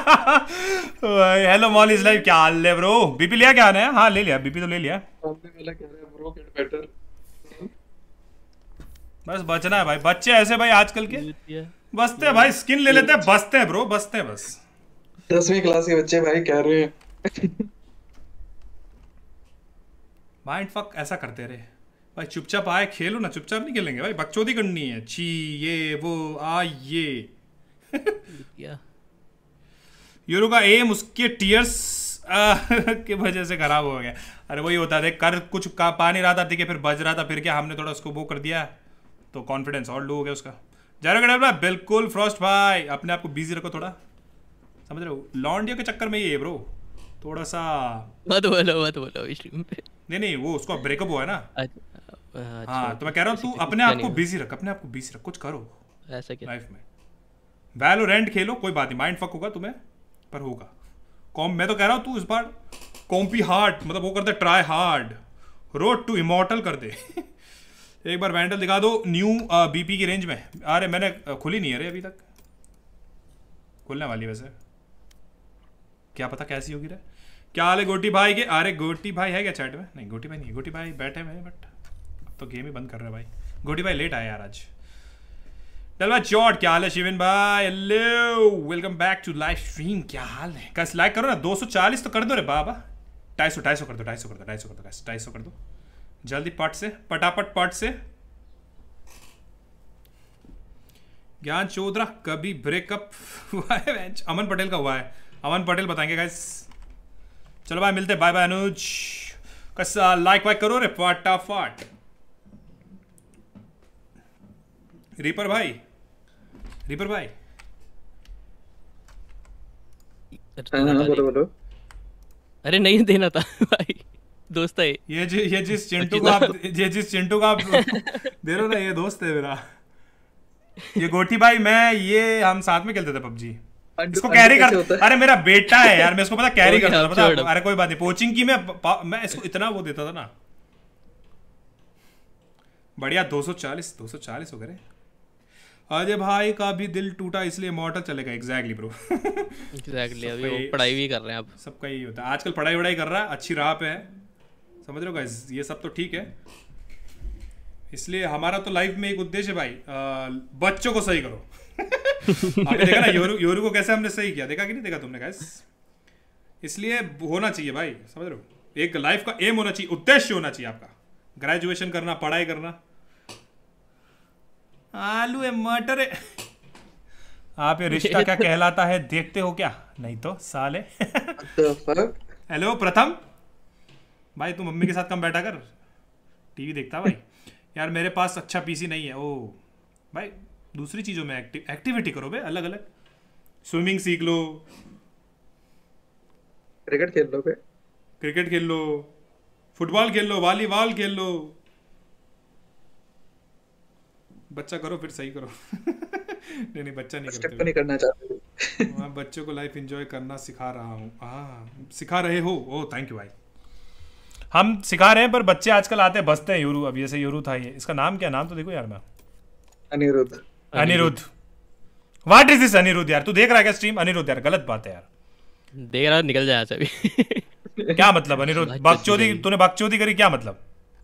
हेलो मॉल इज लाइव क्या हाल है ब्रो? बीपी लिया क्या है? हाँ ले लिया बीपी तो ले लिया। बस बचना है भाई बच्चे ऐसे भाई आजकल के बसते हैं भाई स्किन ले लेते हैं बसते हैं ब्रो बसते हैं बस। दसवीं क्लास के बच्चे भाई कह रहे हैं माइंड फक ऐसा करते रहे भाई चुपचाप आए खेलो ना चुपचाप नहीं खेलेंगे भाई बकचोदी करनी है छी ये वो आ ये यूरो का एम उसके टीयर्स की वजह से खराब हो गया। अरे वही होता है कर कुछ का पा नहीं रहा था ठीक है फिर बज रहा था फिर क्या हमने थोड़ा उसको वो कर दिया तो कॉन्फिडेंस और लो हो गया उसका। जा बिल्कुल फ्रॉस्ट भाई अपने आप को बिजी रखो थोड़ा समझ रहे हो लॉन्डिया के चक्कर में ये है ब्रो थोड़ा सा मत बोलो मत बोलो स्ट्रीम पे। नहीं नहीं वो उसका ब्रेकअप हुआ है ना। हाँ तो मैं कह रहा हूँ तू अपने आप को बिजी रख अपने आप को बिजी रख कुछ करो ऐसा क्या लाइफ में। वैलोरेंट खेलो कोई बात नहीं माइंड फक होगा तुम्हें पर होगा कॉम मैं तो कह रहा हूँ तू इस बार कॉम्पी हार्ड मतलब वो कर दे try hard road to immortal कर दे एक बार वैंडल दिखा दो न्यू बीपी की रेंज में। अरे मैंने खुली नहीं है रे अभी तक खुलने वाली वैसे क्या पता कैसी होगी रे। क्या हाल है गोटी भाई के? अरे गोटी भाई है क्या चैट में? नहीं गोटी भाई नहीं, गोटी भाई बैठे हैं बट अब तो गेम ही बंद कर रहे हैं भाई। गोटी भाई लेट आया यार आज। चल भाई चौट, क्या हाल है शिविन भाई? Hello welcome back to live stream. क्या हाल है? कैसे लाइक करो ना, दो सौ चालीस तो कर दो रे बाबा। ढाई सौ ढाई सौ कर दो, ढाई सौ कर दो, ढाई सौ कर दो, ढाई सौ कर दो जल्दी, पट से पटापट पट से। ज्ञान चौधरा कभी ब्रेकअप हुआ है? अमन पटेल का हुआ है, अमन पटेल बताएंगे गाइस। चलो भाई मिलते, बाय बाय अनुज। कैसा लाइक वाइक करो रे फटाफट। रीपर भाई, रीपर भाई बोलो बोलो। अरे नहीं देना था भाई, दोस्त है ये। जि, ये जिस चिंटू को आप ये जिस चिंटू को आप दे रहे हो ना, ये दोस्त है मेरा। ये गोटी भाई, मैं ये हम साथ में खेलते थे पबजी। इसको कैरी कर, अरे मेरा बेटा है यार, मैं इसको पता कैरी करता था पता। अरे कोई बात नहीं, कोचिंग की मैं मैं इसको इतना वो देता था ना। बढ़िया, दो सौ चालीस दो सौ चालीस हो गए। अजय भाई का भी दिल टूटा इसलिए मॉडल चलेगा। Exactly bro, exactly. अभी वो पढ़ाई भी कर रहे हैं, अब सबका यही होता है आजकल, पढ़ाई वढ़ाई कर रहा है, अच्छी राह पे है, समझ रहे हो गाइस? ये सब तो ठीक है, इसलिए हमारा तो लाइफ में एक उद्देश्य है भाई, आ, बच्चों को सही करो। आपने देखा ना योरू योरू को कैसे हमने सही किया, देखा कि नहीं देखा तुमने गाइस? इसलिए होना चाहिए भाई, समझ रहे हो? एक लाइफ का एम होना चाहिए, उद्देश्य होना चाहिए आपका, ग्रेजुएशन करना, पढ़ाई करना। आलू है मटर है। आप ये रिश्ता क्या कहलाता है देखते हो क्या? नहीं तो साले। हेलो प्रथम भाई, तू मम्मी के साथ कम बैठा कर, टीवी देखता भाई। यार मेरे पास अच्छा पीसी नहीं है। ओ भाई दूसरी चीजों में एक्टिव एक्टिविटी करो बे, अलग अलग। स्विमिंग सीख लो, क्रिकेट खेल लो बे, क्रिकेट खेल लो, फुटबॉल खेल लो, वॉलीबॉल खेल लो। बच्चा करो फिर सही करो। नहीं नहीं बच्चा नहीं करते, नहीं करना चाहते। मैं बच्चों को लाइफ एंजॉय करना सिखा रहा हूँ। हाँ सिखा रहे हो, ओ थैंक यू भाई। हम सिखा रहे हैं पर बच्चे आजकल आते हैं बसते हैं। यूरू, अब जैसे यूरू था, ये इसका नाम क्या? नाम तो देखो यार। मैं Anirudh. Anirudh, what is this Anirudh? यार तू देख रहा है क्या स्ट्रीम? अनिरुद्ध यार गलत बात है यार, देख रहा निकल जाए अभी। क्या मतलब अनिरुद्ध? बकचोदी, तूने बकचोदी करी क्या मतलब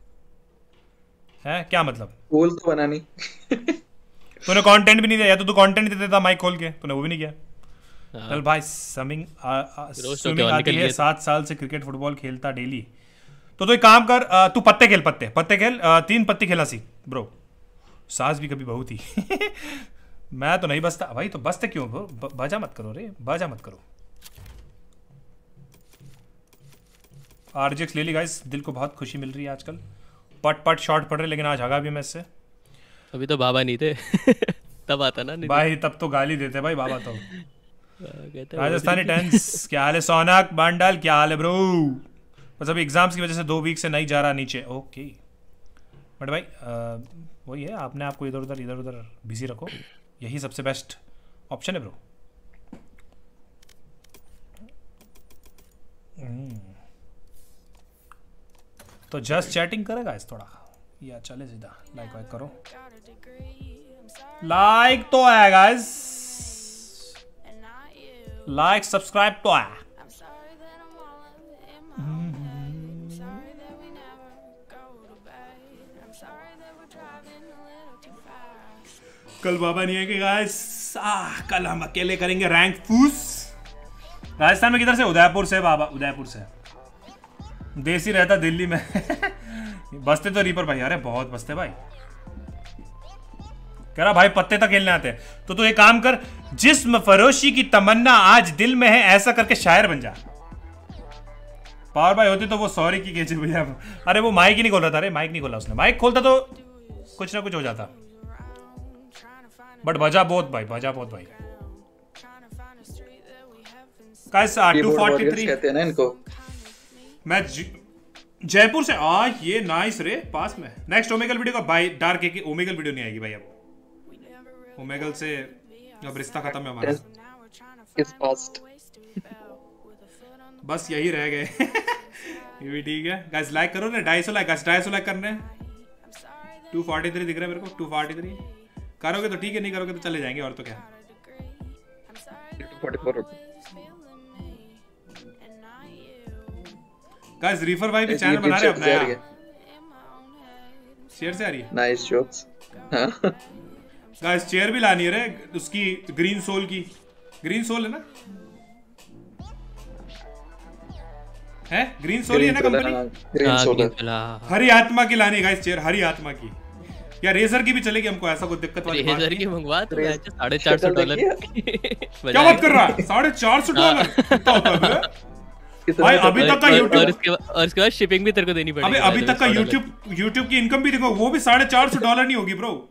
है? क्या मतलब? बोल तो बना नहीं। तूने कंटेंट भी नहीं दिया, या तो तू कंटेंट देता था माइक खोल के, तूने वो भी नहीं किया। चल भाई स्विमिंग स्विमिंग आती है, सात साल से क्रिकेट फुटबॉल खेलता डेली। तो तू एक काम कर, तू पत्ते खेल, पत्ते पत्ते खेल, तीन पत्ती खेला सीख ब्रो। सास भी कभी बहू थी। मैं तो नहीं बसता भाई, तो बसते क्यों ब्रो? बजा मत करो रे, बजा मत करो। आरजेक्स ले ली गाइस, दिल को बहुत खुशी मिल रही है आजकल। पट पट शॉट पड़ रहे, लेकिन आज हगा भी मैं इससे। अभी तो बाबा नहीं थे। तब आता ना नहीं भाई, तब तो गाली देते भाई बाबा तो। राजस्थानी टेंस, क्या हाल है? सोनाक बांडाल, क्या हाल है ब्रो? बस अभी एग्जाम्स की वजह से दो वीक से नहीं जा रहा नीचे। ओके बट भाई आ, वही है, आपने आपको इधर उधर इधर उधर बिजी रखो, यही सबसे बेस्ट ऑप्शन है ब्रो। तो जस्ट चैटिंग करेगा इस थोड़ा, या चले सीधा लाइक वाइक करो। लाइक तो है गाइस, लाइक सब्सक्राइब तो है। कल बाबा नहीं है कि गाइस, कल हम अकेले करेंगे रैंक फूस। राजस्थान में किधर से? उदयपुर से बाबा, उदयपुर से। देसी रहता दिल्ली में। बसते तो रीपर भाई, अरे बहुत बसते भाई। कह रहा भाई पत्ते तक खेलने आते हैं। तो तू एक काम कर, जिस्म फरोशी की तमन्ना आज दिल में है, ऐसा करके शायर बन जा। पावर भाई होते तो वो सॉरी की केचे भैया। अरे वो माइक ही नहीं खोल रहा था। अरे माइक नहीं खोला उसने, माइक खोलता तो कुछ ना कुछ हो जाता। बट बजा बहुत भाई, बजा बहुत भाई। गाइस टू फोर्टी थ्री कहते हैं ना इनको। मैं जयपुर से आ, ये नाइस रे, पास में। नेक्स्ट ओमेगल वीडियो का भाई डार्क है, ओमेगल वीडियो नहीं आएगी भाई अब। ओमेगल से अब रिश्ता खत्म है हमारा। इस पास्ट बस यही रह गए। ये भी ठीक है गाइस, लाइक करो ना। ढाई सौ लाइक, ढाई सौ लाइक करने हैं। टू फोर्टी थ्री दिख रहा है मेरे को, टू फोर्टी थ्री। करोगे तो ठीक है, नहीं करोगे तो चले जाएंगे, और तो क्या। टू फोर्टी फोर गाइस रीफर भाई भी चैनल बना रहे अपना यार। शेयर से आ रही है। Nice jokes. गाइस चेयर भी लानी है रे उसकी ग्रीन सोल की। ग्रीन सोल है ना? है ग्रीन सोल है ना कंपनी? Green soul. हरी आत्मा की लानी गाइस चेयर, हरी आत्मा की। या रेजर की भी चलेगी, हमको ऐसा कोई दिक्कत वाली बात नहीं। रेजर की मंगवा तो साढ़े चार सौ डॉलर। क्या बात कर रहा है? साढ़े चार सौ डॉलर कितना होता है भाई? अभी तक का YouTube और इसके और इसके बाद शिपिंग भी तेरे को देनी पड़ेगी। अबे अभी तक का YouTube YouTube की इनकम भी देखो, वो भी साढ़े चार सौ डॉलर नहीं होगी ब्रो।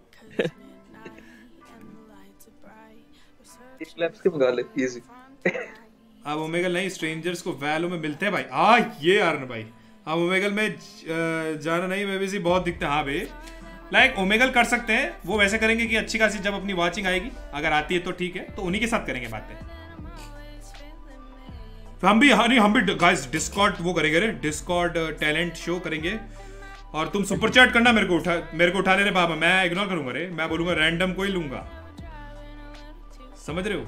क्लैप्स के मंगा ले इजी। अब ओमेगल नहीं, स्ट्रेंजर्स को वैलो में मिलते हैं भाई। आ ये यार ना भाई, अब ओमेगल में जाना नहीं, मैं भी बहुत दिखते हैं। हाँ भाई लाइक ओमेगल कर सकते हैं, वो वैसे करेंगे कि अच्छी खासी जब अपनी वॉचिंग आएगी, अगर आती है तो ठीक है, तो उन्हीं के साथ करेंगे बातें। हम भी हाँ नहीं हम भी गाइस डिस्कॉर्ड वो करेंगे रे, डिस्कॉर्ड टैलेंट शो करेंगे। और तुम सुपर चैट करना, मेरे को उठा मेरे को उठा ले रे बाबा, मैं इग्नोर करूंगा रे। मैं बोलूंगा रैंडम कोई लूंगा, समझ रहे हो?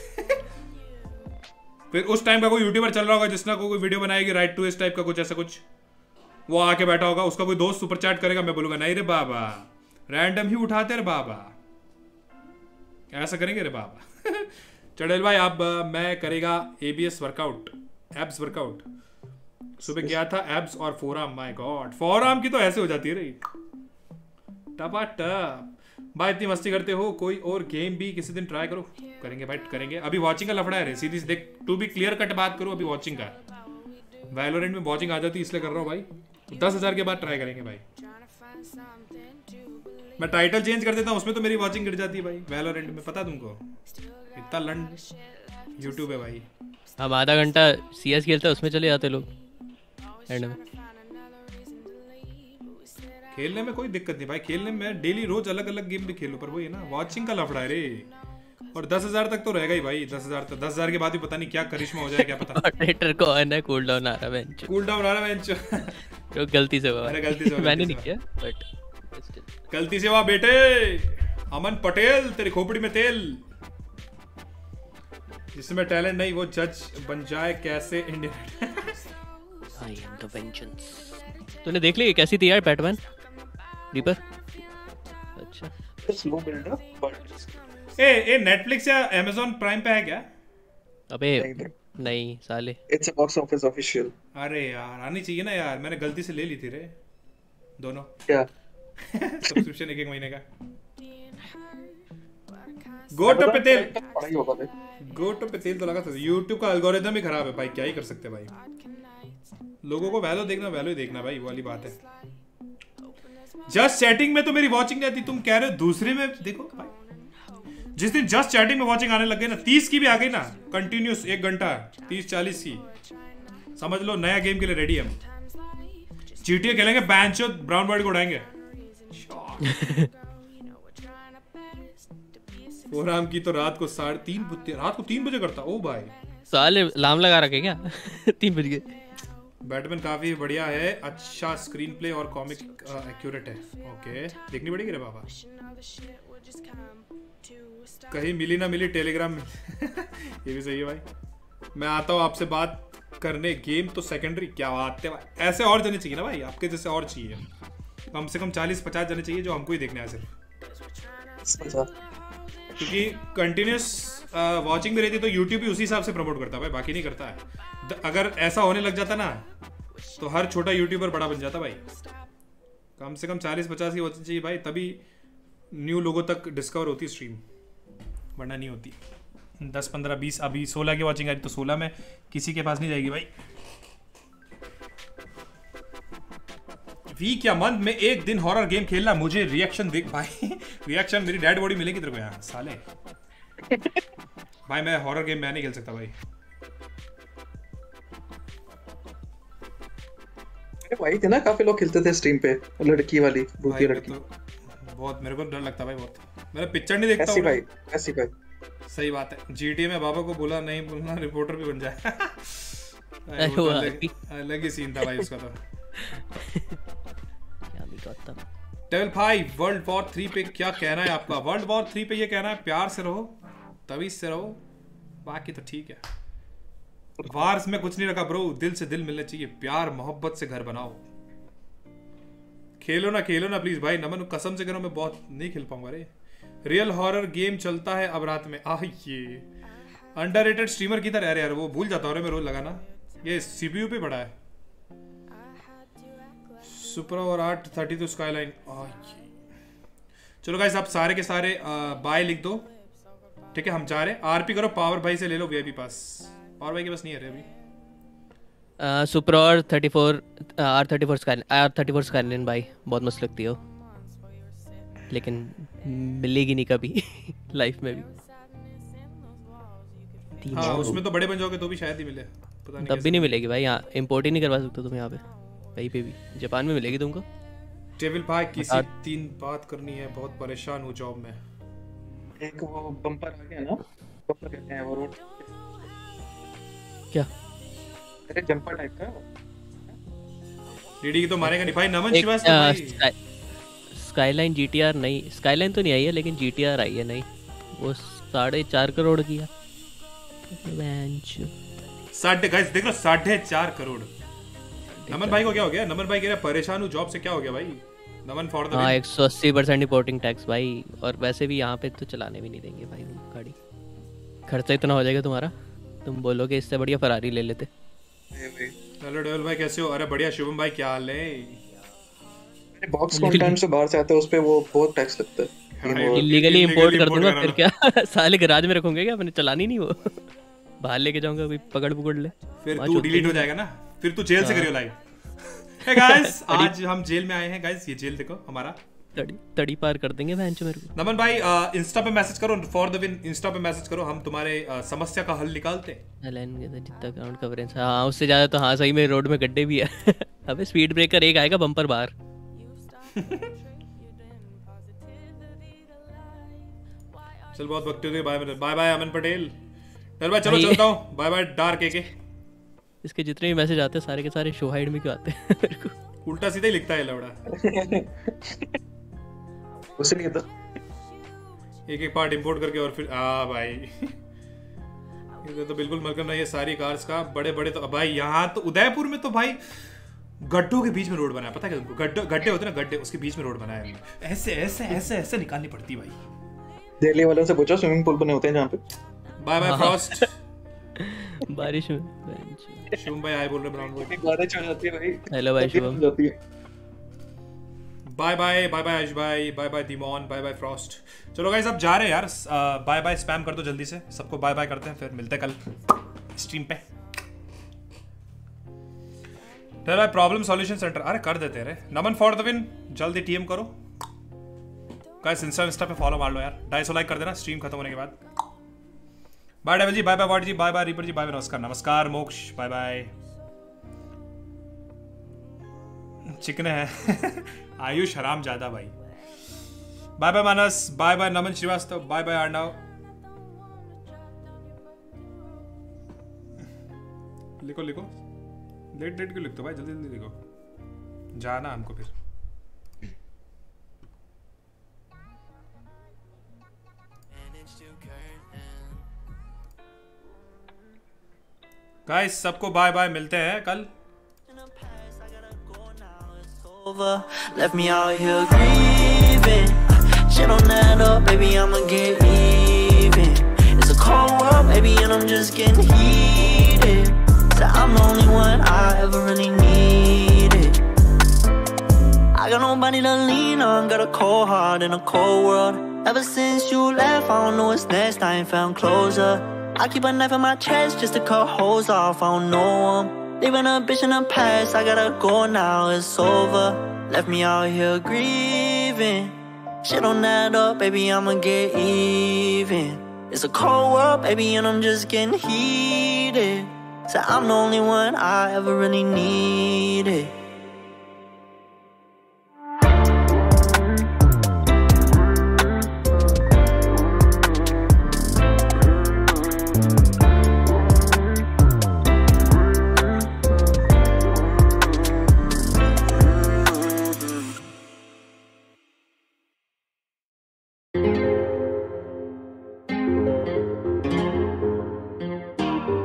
फिर उस टाइम का कोई यूट्यूबर चल रहा होगा जिसने कोई वीडियो बनाएगी राइट टू इस टाइप का कुछ ऐसा कुछ, वो आके बैठा होगा, उसका कोई दोस्त सुपर चैट करेगा, मैं बोलूंगा नहीं रे बाबा रैंडम ही उठाते रे बाबा, ऐसा करेंगे रे बाबा। चढ़ेल भाई आप मैं करेगा एबीएस वर्कआउट, एब्स वर्कआउट। सुबह गया था एब्स और फोरआर्म, माय गॉड फोरआर्म की तो ऐसे हो जाती है रे टपा टप। भाई इतनी मस्ती करते हो, कोई और गेम भी किसी दिन ट्राई करो। करेंगे भाई करेंगे, अभी वॉचिंग का लफड़ा है रे, सीधी देख टू बी क्लियर कट बात करो, अभी वॉचिंग का वैलोरेंट में वॉचिंग आ जाती है इसलिए कर रहा हूँ भाई। दस हजार के बाद ट्राई करेंगे भाई। मैं टाइटल चेंज कर देता हूँ, उसमें तो मेरी वॉचिंग गिर जाती है भाई वैलोरेंट में, पता तुमको इतना लंड यूट्यूब है भाई। हम आधा घंटा सीएस खेलते हैं, उसमें चले जाते लोग एंड में। खेलने में कोई दिक्कत नहीं भाई, खेलने में डेली रोज अलग अलग गेम भी खेलो, पर वो ये ना वॉचिंग का लफड़ा है रे। और दस हजार तक तो रहेगा ही भाई, दस हजार तक, दस हजार के बाद भी पता नहीं क्या करिश्मा हो जाए, क्या पता। मॉडरेटर को है ना कूल डाउन आ रहा है बेंच, कूल डाउन आ रहा है बेंच। जो गलती से हुआ, अरे गलती से मैंने नहीं किया बट गलती से हुआ बेटे। अमन पटेल तेरी खोपड़ी में तेल, जिसमें टैलेंट नहीं वो जज बन जाए कैसे Indian. I am the vengeance. तूने देख ली कैसी थी यार बैटमैन रीपर? अच्छा slow build up but uh uh Netflix या अमेज़न प्राइम पे है क्या? अबे नहीं साले, it's a box office official. अरे यार आनी चाहिए ना यार, मैंने गलती से ले ली थी रे दोनों। क्या सब्सक्रिप्शन एक एक महीने का। Go to Patel, go to Patel तो लगा था। YouTube का एल्गोरिथम ही खराब है भाई, क्या ही कर सकते हैं भाई। लोगों को वैल्यू देखना वैल्यू देखना भाई, वो वाली बात है। जस्ट चैटिंग में तो मेरी वॉचिंग नहीं आती, तुम कह रहे हो दूसरे में देखो भाई। जिस दिन जस्ट चैटिंग में वॉचिंग आने लग गई ना, तीस की भी आ गई ना कंटिन्यूस एक घंटा, तीस चालीस की, समझ लो नया गेम के लिए रेडी हम। जीटीए खेलेंगे, बैंचो ब्राउन बर्ड को उड़ाएंगे। फोरआर्म की तो रात को साढ़े तीन बजे रात को तीन बजे करता। ओ भाई साले लाम लगा रखे क्या? तीन बज गए। बैटमैन काफी बढ़िया है, अच्छा स्क्रीन प्ले और कॉमिक एक्यूरेट है। ओके देखनी पड़ेगी रे बाबा, कहीं मिली ना मिली टेलीग्राम में। ये भी सही है भाई। मैं आता हूँ आपसे बात करने, गेम तो सेकेंडरी। क्या बात है भाई, ऐसे और जने चाहिए ना भाई, आपके जैसे और चाहिए। कम से कम चालीस पचास जने चाहिए जो हमको ही देखने आए सिर्फ, क्योंकि कंटिन्यूस वॉचिंग भी रहती तो यूट्यूब भी उसी हिसाब से प्रमोट करता है भाई, बाकी नहीं करता है। अगर ऐसा होने लग जाता ना तो हर छोटा यूट्यूबर बड़ा बन जाता भाई। कम से कम चालीस पचास की वॉचिंग चाहिए भाई, तभी न्यू लोगों तक डिस्कवर होती स्ट्रीम, वरना नहीं होती। दस पंद्रह बीस, अभी सोलह की वॉचिंग आई तो सोलह में किसी के पास नहीं जाएगी भाई। वीक या मंथ में एक दिन हॉरर गेम खेलना, मुझे रिएक्शन देख भाई। रिएक्शन मेरी डेड बॉडी मिलेगी तेरे को यहाँ साले। भाई मैं हॉरर गेम मैं नहीं खेल सकता भाई। भाई थे ना काफी लोग खेलते थे स्ट्रीम पे, लड़की वाली भूतिया लड़की। तो बहुत मेरे को डर लगता भाई बहुत, मैं पिक्चर नहीं देखता ऐसी भाई ऐसी भाई। सही बात है। जीटीए में बाबा को बोला नहीं बोलना, रिपोर्टर भी बन जाए। अलग ही सीन था भाई उसका तो। Table five world war three पे क्या कहना है आपका? वर्ल्ड वॉर थ्री पे ये कहना है प्यार से रहो, तवीज से रहो, बाकी तो ठीक है। वार्स में कुछ नहीं रखा ब्रो, दिल से दिल मिलना चाहिए, प्यार मोहब्बत से घर बनाओ। खेलो ना खेलो ना प्लीज भाई, नमन कसम से करो मैं बहुत नहीं खेल पाऊंगा रे। रियल हॉरर गेम चलता है अब रात में। आह ये अंडररेटेड स्ट्रीमर की तरह। अरे यार वो भूल जाता हूँ रे मैं रोज लगाना, ये सीपीयू पे पड़ा है। सुपर और आठ थर्टी तो स्काईलाइन। चलो गाइस आप सारे के सारे बाय लिख दो, ठीक है हम जा रहे हैं। आरपी करो, पावर भाई से ले लो वीआईपी पास। पावर भाई के पास नहीं है रे अभी। सुपर और thirty four R thirty four Skyline, R thirty four Skyline भाई बहुत मस्त लगती हो, लेकिन मिलेगी नहीं कभी लाइफ में भी। हाँ उसमें तो बड़े बन जाओगे तो भी शायद ही मिले, पता नहीं तब भी नहीं मिलेगी भाई, यहाँ इंपोर्ट ही नहीं करवा सकते तुम यहाँ पे, कहीं पे भी। जापान में मिलेगी तुमको। टेबल भाई किसी तीन बात करनी है, बहुत परेशान हूँ जॉब में। एक वो बम्पर आ गया ना, बम्पर कहते हैं वो रोड क्या, अरे जंपर टाइप का। डीडी की तो मारेगा नहीं भाई। नमन श्रीवास्तव भाई स्काईलाइन जीटीआर नहीं, स्काईलाइन तो नहीं आई है लेकिन जीटीआर आई है नहीं, वो साढ़े चार करोड़ की है। साढ़े गाइस देख लो साढ़े चार करोड़। नमन भाई को क्या हो गया? नमन भाई कह रहा परेशान हूँ जॉब से, क्या हो गया भाई? नमन फॉर द हाँ एक सौ अस्सी परसेंट इंपोर्टिंग टैक्स भाई, और वैसे भी यहाँ पे तो चलाने भी नहीं देंगे भाई गाड़ी, खर्चा इतना हो जाएगा तुम्हारा, तुम बोलोगे इससे बढ़िया फरारी ले लेते। हेलो डेवल भाई कैसे हो? अरे बढ़िया। शुभम भाई क्या हाल है? बॉक्स कंटेंट से बाहर से आता है उस पे वो बहुत टैक्स लगता है। इलीगली इंपोर्ट कर दूंगा फिर क्या साले गैराज में रखोगे क्या, मैंने चलानी नहीं वो बाहर लेके जाऊंगा, कोई पकड़ पकड़ ले, फिर तू डिलीट हो जाएगा ना, फिर तू जेल से करियो लाइव। हे गाइस आज हम जेल में आए हैं गाइस, ये जेल देखो हमारा, तड़ी तड़ी पार कर देंगे बेंच मेरे को। नमन भाई इंस्टा पे मैसेज करो, फॉर द विन इंस्टा पे मैसेज करो, हम तुम्हारे uh, समस्या का हल निकालते हैं। एलएन के जितना ग्राउंड कवरेज हां उससे ज्यादा तो हाँ सही में रोड में गड्ढे भी है अबे स्पीड ब्रेकर एक आएगा बम्पर बाहर चल बहुत वक्त हो गया, bye bye bye Aman Patel. चल भाई चलो चलता हूं, बाय बाय डार्क एके। इसके जितने भी मैसेज आते हैं सारे के सारे शो हाइड में क्यों आते हैं मेरे को? उल्टा सीधा ही लिखता है लौड़ा उसने तो एक एक पार्ट इंपोर्ट करके और फिर आ भाई ये तो बिल्कुल मलकम नहीं है सारी कार्स का। बड़े बड़े तो भाई यहाँ तो उदयपुर में तो भाई गड्ढों के बीच में रोड बनाया, पता है तुमको? गड्ढे गड्ढे होते हैं ना, गड्ढे उसके बीच में रोड बनाया है, ऐसे ऐसे ऐसे ऐसे निकालनी पड़ती भाई। दिल्ली वालों से पूछो स्विमिंग पूल बने होते हैं जहाँ पे। बाय बाय फ्रॉस्ट बारिश में शुभम भाई आए बोल रहे ब्राउन बॉय बारिश हो जाती है भाई। हेलो भाई Shubham. Bye bye bye bye Ayush भाई, bye bye Demon, bye bye Frost. चलो गाइस अब जा रहे हैं यार, बाय बाय स्पैम कर दो जल्दी से, सबको बाय बाय करते हैं, फिर मिलते हैं कल स्ट्रीम पे। चलो भाई प्रॉब्लम सॉल्यूशन सेंटर अरे कर देते रे। नमन फॉर द विन, जल्दी टीएम करो गाइस, इंस्टा इंस्टा पे फॉलो मार लो यार, ढाई सौ लाइक कर देना स्ट्रीम खत्म होने के बाद। Bye Devil ji, bye bye वाट ji, bye bye Reaper ji, bye bye नमस्कार नमस्कार मोक्ष, बाय बाय चिकने हैं आयुष हराम ज्यादा भाई। Bye bye Manas, bye bye Naman Shrivastava, bye bye Arnav. लिखो लिखो लेट लेट क्यों लिखते हो भाई, जल्दी जल्दी लिखो, जाना हमको फिर। गाइस सबको बाय बाय, मिलते हैं कल। Left me out here grieving. Shit on that up, baby, I'ma get even. It's a cold world, baby, and I'm just getting heated. So I'm the only one I ever really needed. I got nobody to lean on, got a cold heart in a cold world. Ever since you left, I don't know what's next, I ain't found closure. I keep a knife in my chest just to cut holes off, I don't know them. Leaving a bitch in the past, I gotta go now, it's over. Left me out here grieving. Shit on that up, baby, I'ma get even. It's a cold world, baby, and I'm just getting heated. So I'm the only one I ever really needed.